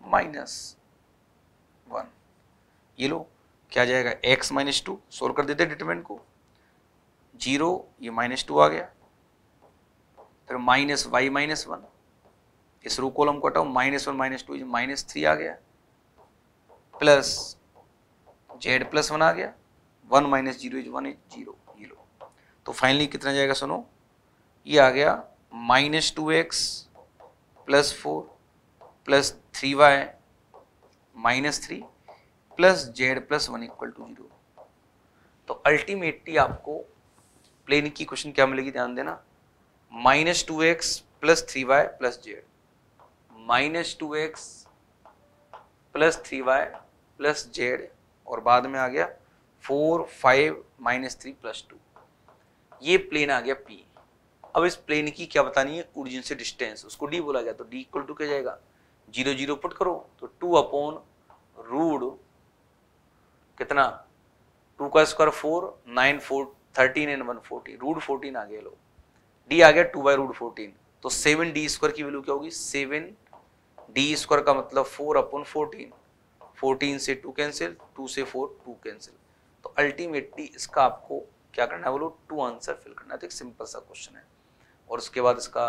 -1। ये लो क्या जाएगा, x - 2 सोल्व कर देते डिटरमिनेंट को, 0 ये -2 आ गया, फिर -y - 1, इस रो कॉलम को हटाओ, -1 - 2 -3 आ गया, प्लस z + 1 आ गया, 1 - 0 = 1 0। ये लो, तो फाइनली कितना जाएगा सुनो, ये आ गया -2x + 4 plus 3y -3 plus z + 1 = 0। तो अल्टीमेटली आपको प्लेन की क्वेश्चन क्या मिलेगी, ध्यान देना, -2x + 3y + z, -2x + 3y + z, और बाद में आ गया 4 5 -3 + 2। ये प्लेन आ गया P। अब इस प्लेन की क्या बतानी है, ओरिजिन से डिस्टेंस, उसको D बोला गया, तो D = क्या जाएगा, 0 0 पुट करो, तो 2/√, कितना, 2 का स्क्वायर 4 9 4 13 and 1 14, √14 आ गया। लो D आ गया 2/√14, तो 7d² की वैल्यू क्या होगी, 7d² का मतलब 4/14, 14 से 2 कैंसिल, 2 से 4 2 कैंसिल। तो अल्टीमेटली इसका आपको क्या करना है बोलो, 2 आंसर फिल करना है। तो एक सिंपल सा क्वेश्चन है, और उसके बाद इसका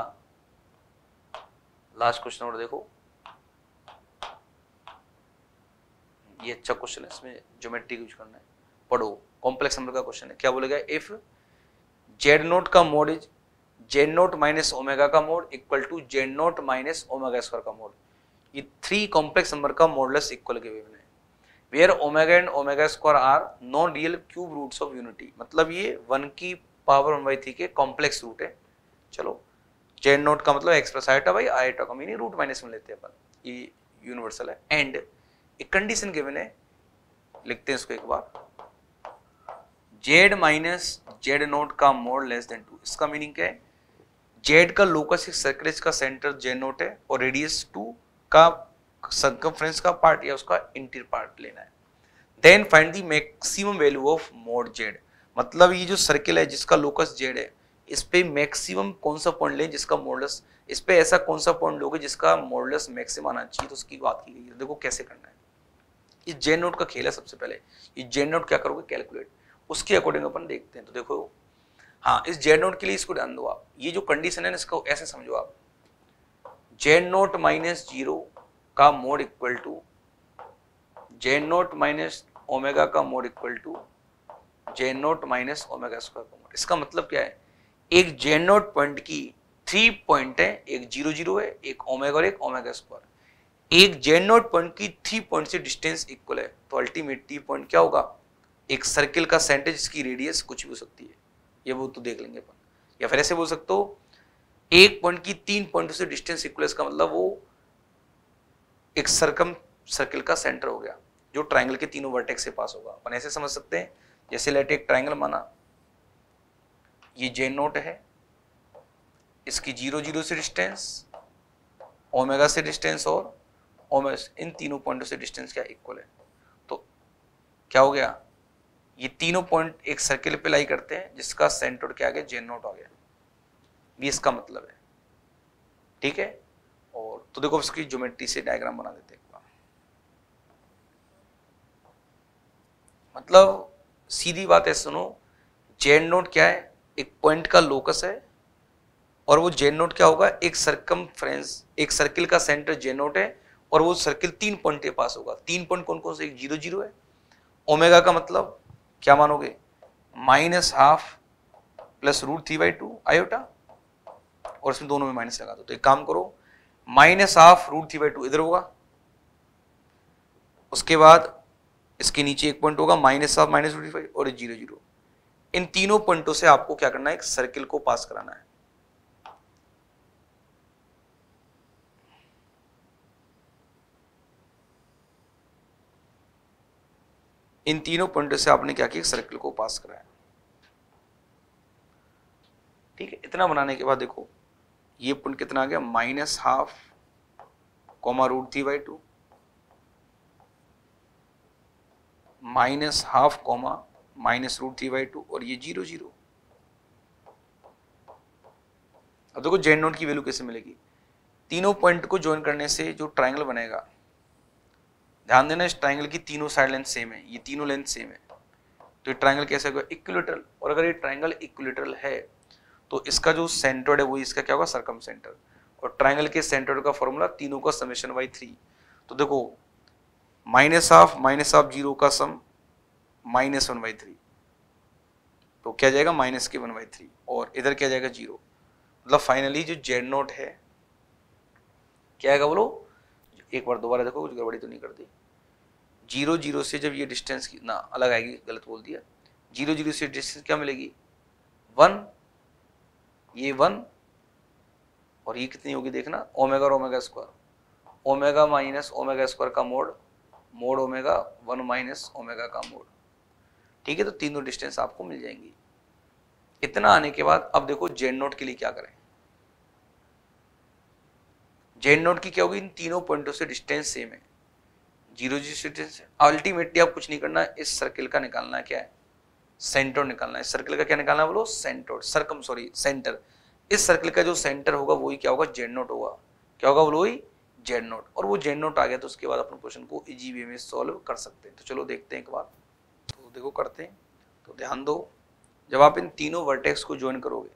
लास्ट क्वेश्चन और देखो, ये अच्छा क्वेश्चन है, इसमें ज्योमेट्री यूज करना है, पढ़ो, कॉम्प्लेक्स नंबर का क्वेश्चन है। क्या बोलेगा, इफ Z0 का mod is Z not minus omega का mod equal to Z not minus omega square का मोड। ये 3 कॉम्प्लेक्स नंबर का मॉडुलस इक्वल गिवन है। Where omega and omega square are non real cube roots of unity, मतलब ये 1 की पावर 1/3 के कॉम्प्लेक्स रूट है। चलो जेड नोट का मतलब X plus iota by iota का मीनिंग रूट माइनस में लेते हैं अपन, ये यूनिवर्सल है। एंड एक कंडीशन गिवन है, लिखते हैं इसको एक बार, जेड माइनस जेड नोट का मोड लेस देन 2। इसका मीनिंग क्या है, जेड का लोकस एक सर्कल, इसका सेंटर जेड नोट है और रेडियस 2 का सर्कमफ्रेंस का पार्ट या उसका इंटीरियर पार्ट लेना है। Then find the maximum value of mod Z, मतलब ये जो सर्किल है जिसका लोकस जेड है, इस पे मैक्सिमम कौन सा पॉइंट लें जिसका मॉडुलस, इस पे ऐसा कौन सा पॉइंट लोगे जिसका मॉडुलस मैक्सिमम आना चाहिए, तो उसकी बात की गई है। देखो कैसे करना है, ये जेड नोट का खेल है। सबसे पहले ये जेड नोट क्या करोगे, कैलकुलेट, उसके अकॉर्डिंग अपन देखते हैं। तो देखो हाँ, इस जेड नोट के लिए इसको ध्यान दो आप, ये जो कंडीशन है ना इसको ऐसे समझो आप, जेड नोट माइनस 0 का mod equal to Z not minus omega का mod equal to Z not minus omega square का मोड। इसका मतलब क्या है, एक जेड नोट पॉइंट की 3 पॉइंट है, एक 0 0 है, एक ओमेगा और एक ओमेगा स्क्वायर। एक जेड नोट पॉइंट की 3 पॉइंट से डिस्टेंस इक्वल है, तो अल्टीमेटली पॉइंट क्या होगा, एक सर्किल का सेंटर जिसकी रेडियस कुछ भी हो सकती है, ये वो तो देख लेंगे अपन। या फिर ऐसे बोल सकते हो, एक पॉइंट की 3 पॉइंट से डिस्टेंस इक्वल, इसका मतलब वो एक सर्किल का सेंटर हो गया जो ट्राइंगल के तीनों वर्टेक्स से पास होगा। अपन ऐसे समझ सकते हैं, जैसे लेट एक ट्राइंगल माना, ये जेड नोट है, इसकी 0 0 से डिस्टेंस, ओमेगा से डिस्टेंस और ओमेगा, इन तीनों पॉइंटों से डिस्टेंस क्या इक्वल है। तो क्या हो गया, ये तीनों पॉइंट एक सर्किल पे लाई करते हैं जिसका सेंटर क्या आ गया, जेड नोट आ गया, ये इसका मतलब है। ठीक है, और तो देखो इसकी ज्योमेट्री से डायग्राम बना देते हैं। मतलब सीधी बात है, सुनो, जेड नोट क्या है, एक पॉइंट का लोकस है, और वो जेड नोट क्या होगा, एक सर्कमफ्रेंस, एक सर्किल का सेंटर जेड नोट है, और वो सर्किल 3 पॉइंट के पास होगा। 3 पॉइंट कौन कौन से, एक 0 0 है, ओमेगा का मतलब क्या मानोगे, -12 प्लस √3/2 आयोटा, और इसमें दोनों में माइनस लगा दो। तो एक काम करो, -12 √3/2 इधर होगा, उसके बाद इसके नीचे एक पॉइंट होगा -12 माइनस √3/5 और 0 0। इन तीनों पॉइंटों से आपको क्या करना है, एक सर्किल को पास कराना है। इन तीनों पॉइंटों से आपने क्या किया, सर्किल को पास कराया। ठीक है, इतना बनाने के बाद देखो ये पॉइंट कितना आ गया, -12 √3/2 -12 -√3/2 और ये 0 0। अब देखो जेड नोट की वैल्यू कैसे मिलेगी, तीनों पॉइंट को ज्वाइन करने से जो ट्राइंगल बनेगा, ध्यान देना इस ट्राइंगल की तीनों साइड लेंथ सेम है, ये तीनों लेंथ सेम है, तो ये ट्राइंगल कैसे होगा, इक्विलैटरल। और अगर ये ट्राइंगल इक्विलैटरल है तो इसका जो सेंटर है वो इसका क्या होगा, सर्कम सेंटर। और ट्राइंगल के सेंटर का फॉर्मूला तीनों का समेशन बाई 3। तो देखो -12 0 का सम -1/3, तो क्या जाएगा -1/3, और इधर क्या जाएगा 0। मतलब फाइनली जो जेड नोट है क्या आएगा, बोलो एक बार दोबारा देखो, कुछ गड़बड़ी तो नहीं कर दी। 0 0 से जब ये डिस्टेंस ना अलग आएगी, गलत बोल दिया, 0 0 से डिस्टेंस क्या मिलेगी, 1, ये 1, और ये कितनी होगी देखना, ओमेगा और omega square, omega minus omega square का मोड ओमेगा 1 माइनस ओमेगा का मोड। ठीक है, तो तीनों डिस्टेंस आपको मिल जाएंगी। इतना आने के बाद अब देखो जेड नोट के लिए क्या करें। जेड नोट की क्या होगी, इन तीनों पॉइंटों से डिस्टेंस सेम है, 0 0 से डिस्टेंस। अल्टीमेटली आप कुछ नहीं करना, इस सर्किल का निकालना है, क्या है, सेंटर निकालना है। इस सर्किल का क्या निकालना है, बोलो सेंटर, सेंटर। इस सर्किल का जो सेंटर होगा वही क्या होगा, जेड नोट होगा। क्या होगा, बोलो वही जेड नोट। और वो जेड नोट आ गया तो उसके बाद अपन क्वेश्चन को इजी वे में सॉल्व कर सकते हैं। तो चलो देखते हैं एक बार, तो देखो करते हैं। तो ध्यान दो, जब आप इन तीनों वर्टेक्स को ज्वाइन करोगे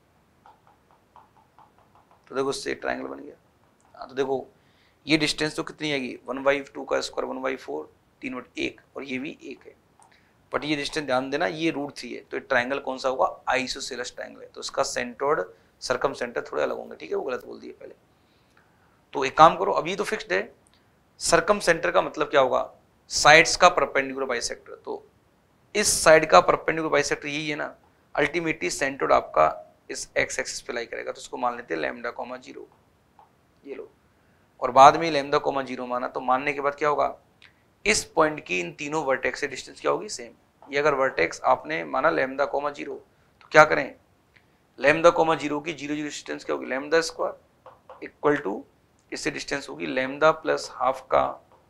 तो देखो उससे ट्राइंगल बन गया। हाँ, तो देखो ये डिस्टेंस तो कितनी आएगी, 1/2 का स्क्वायर 1/4, 3/1, और ये भी 1 है। बट ये डिस्टेंस ध्यान देना, ये √3 है, तो ट्राइंगल कौन सा होगा, आइसोसेलेस ट्राइंगल है, तो इसका सेंटर्ड सरकम सेंटर थोड़े अलग होंगे, ठीक है, वो गलत बोल दिए पहले। तो एक काम करो, अभी तो फिक्स्ड है, सरकम सेंटर का मतलब क्या होगा, साइड्स का परपेंडिकुलर बाइसेक्टर। तो इस साइड का परपेंडिकुलर बाइसेक्टर यही है ना, अल्टीमेटली सेंटर्ड आपका इस एक्स एक्सिस पे लाई करेगा, तो इसको मान लेते हैं लैम्डा कॉमा 0, ये लो, और बाद में लैम्डा कॉमा 0 माना, तो मानने के बाद क्या होगा, इस पॉइंट की इन तीनों वर्टेक्स से डिस्टेंस क्या होगी, सेम। ये अगर वर्टेक्स आपने माना लैम्डा कॉमा 0, तो क्या करें, लैम्डा कॉमा 0 की 0 0 डिस्टेंस क्या होगी, लैम्डा स्क्वायर इक्वल टू, इससे डिस्टेंस होगी लैम्डा प्लस हाफ का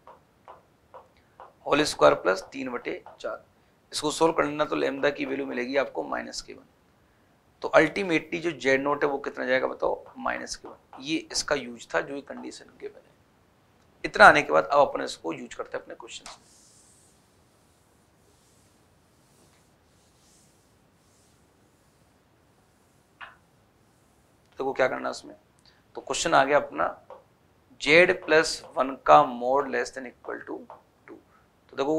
होल स्क्वायर प्लस 3/4। इसको सोल्व करना तो लैम्डा की वैल्यू मिलेगी आपको -k1। तो अल्टीमेटली जो जेड नोट है वो कितना जाएगा बताओ, -k1। ये इसका यूज था जो ये कंडीशन के पहले। इतना आने के बाद अब अपन इसको यूज करते हैं अपने क्वेश्चन में। देखो क्या करना है उसमें, तो क्वेश्चन आ गया अपना z+1 का mod less than equal to 2। तो देखो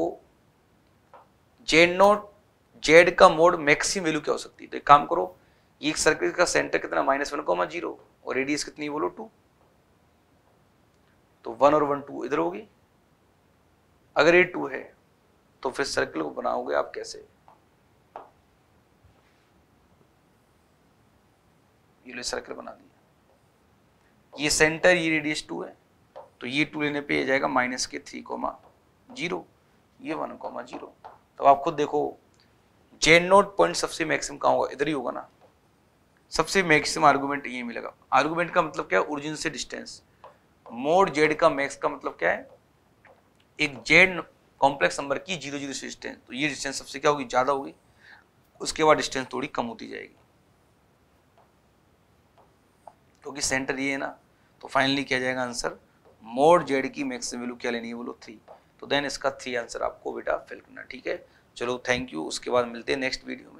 z का मोड मैक्सिमम वैल्यू क्या हो सकती है, तो एक काम करो, ये सर्किल का सेंटर कितना -1,0 और रेडियस कितनी बोलो 2, तो 1 और 1 2 इधर होगी। अगर ये 2 है तो फिर सर्किल को बनाओगे आप कैसे, ये सर्किल बना दिया, ये सेंटर ये रेडियस 2 है, तो ये 2 लेने पे ये जाएगा -3,0, ये 1,0। तो आप खुद देखो z0 पॉइंट सबसे मैक्सिमम कहाँ होगा, इधर ही होगा ना, सबसे मैक्सिमम आर्गुमेंट ये मिलेगा। आर्गुमेंट का मतलब क्या है, ओरिजिन से डिस्टेंस। मोड z का मैक्स का मतलब क्या है, एक z कॉम्प्लेक्स नंबर की 0 0 से डिस्टेंस, तो ये डिस्टेंस सबसे क्या होगी, ज्यादा होगी, उसके बाद डिस्टेंस थोड़ी कम होती जाएगी, क्योंकि सेंटर ये है ना। तो फाइनली क्या जाएगा आंसर, मोड z की मैक्सिमम वैल्यू क्या लेनी है बोलो 3। तो देन इसका 3 आंसर आपको बेटा फिल करना, ठीक है। चलो थैंक यू, उसके बाद मिलते हैं नेक्स्ट वीडियो में।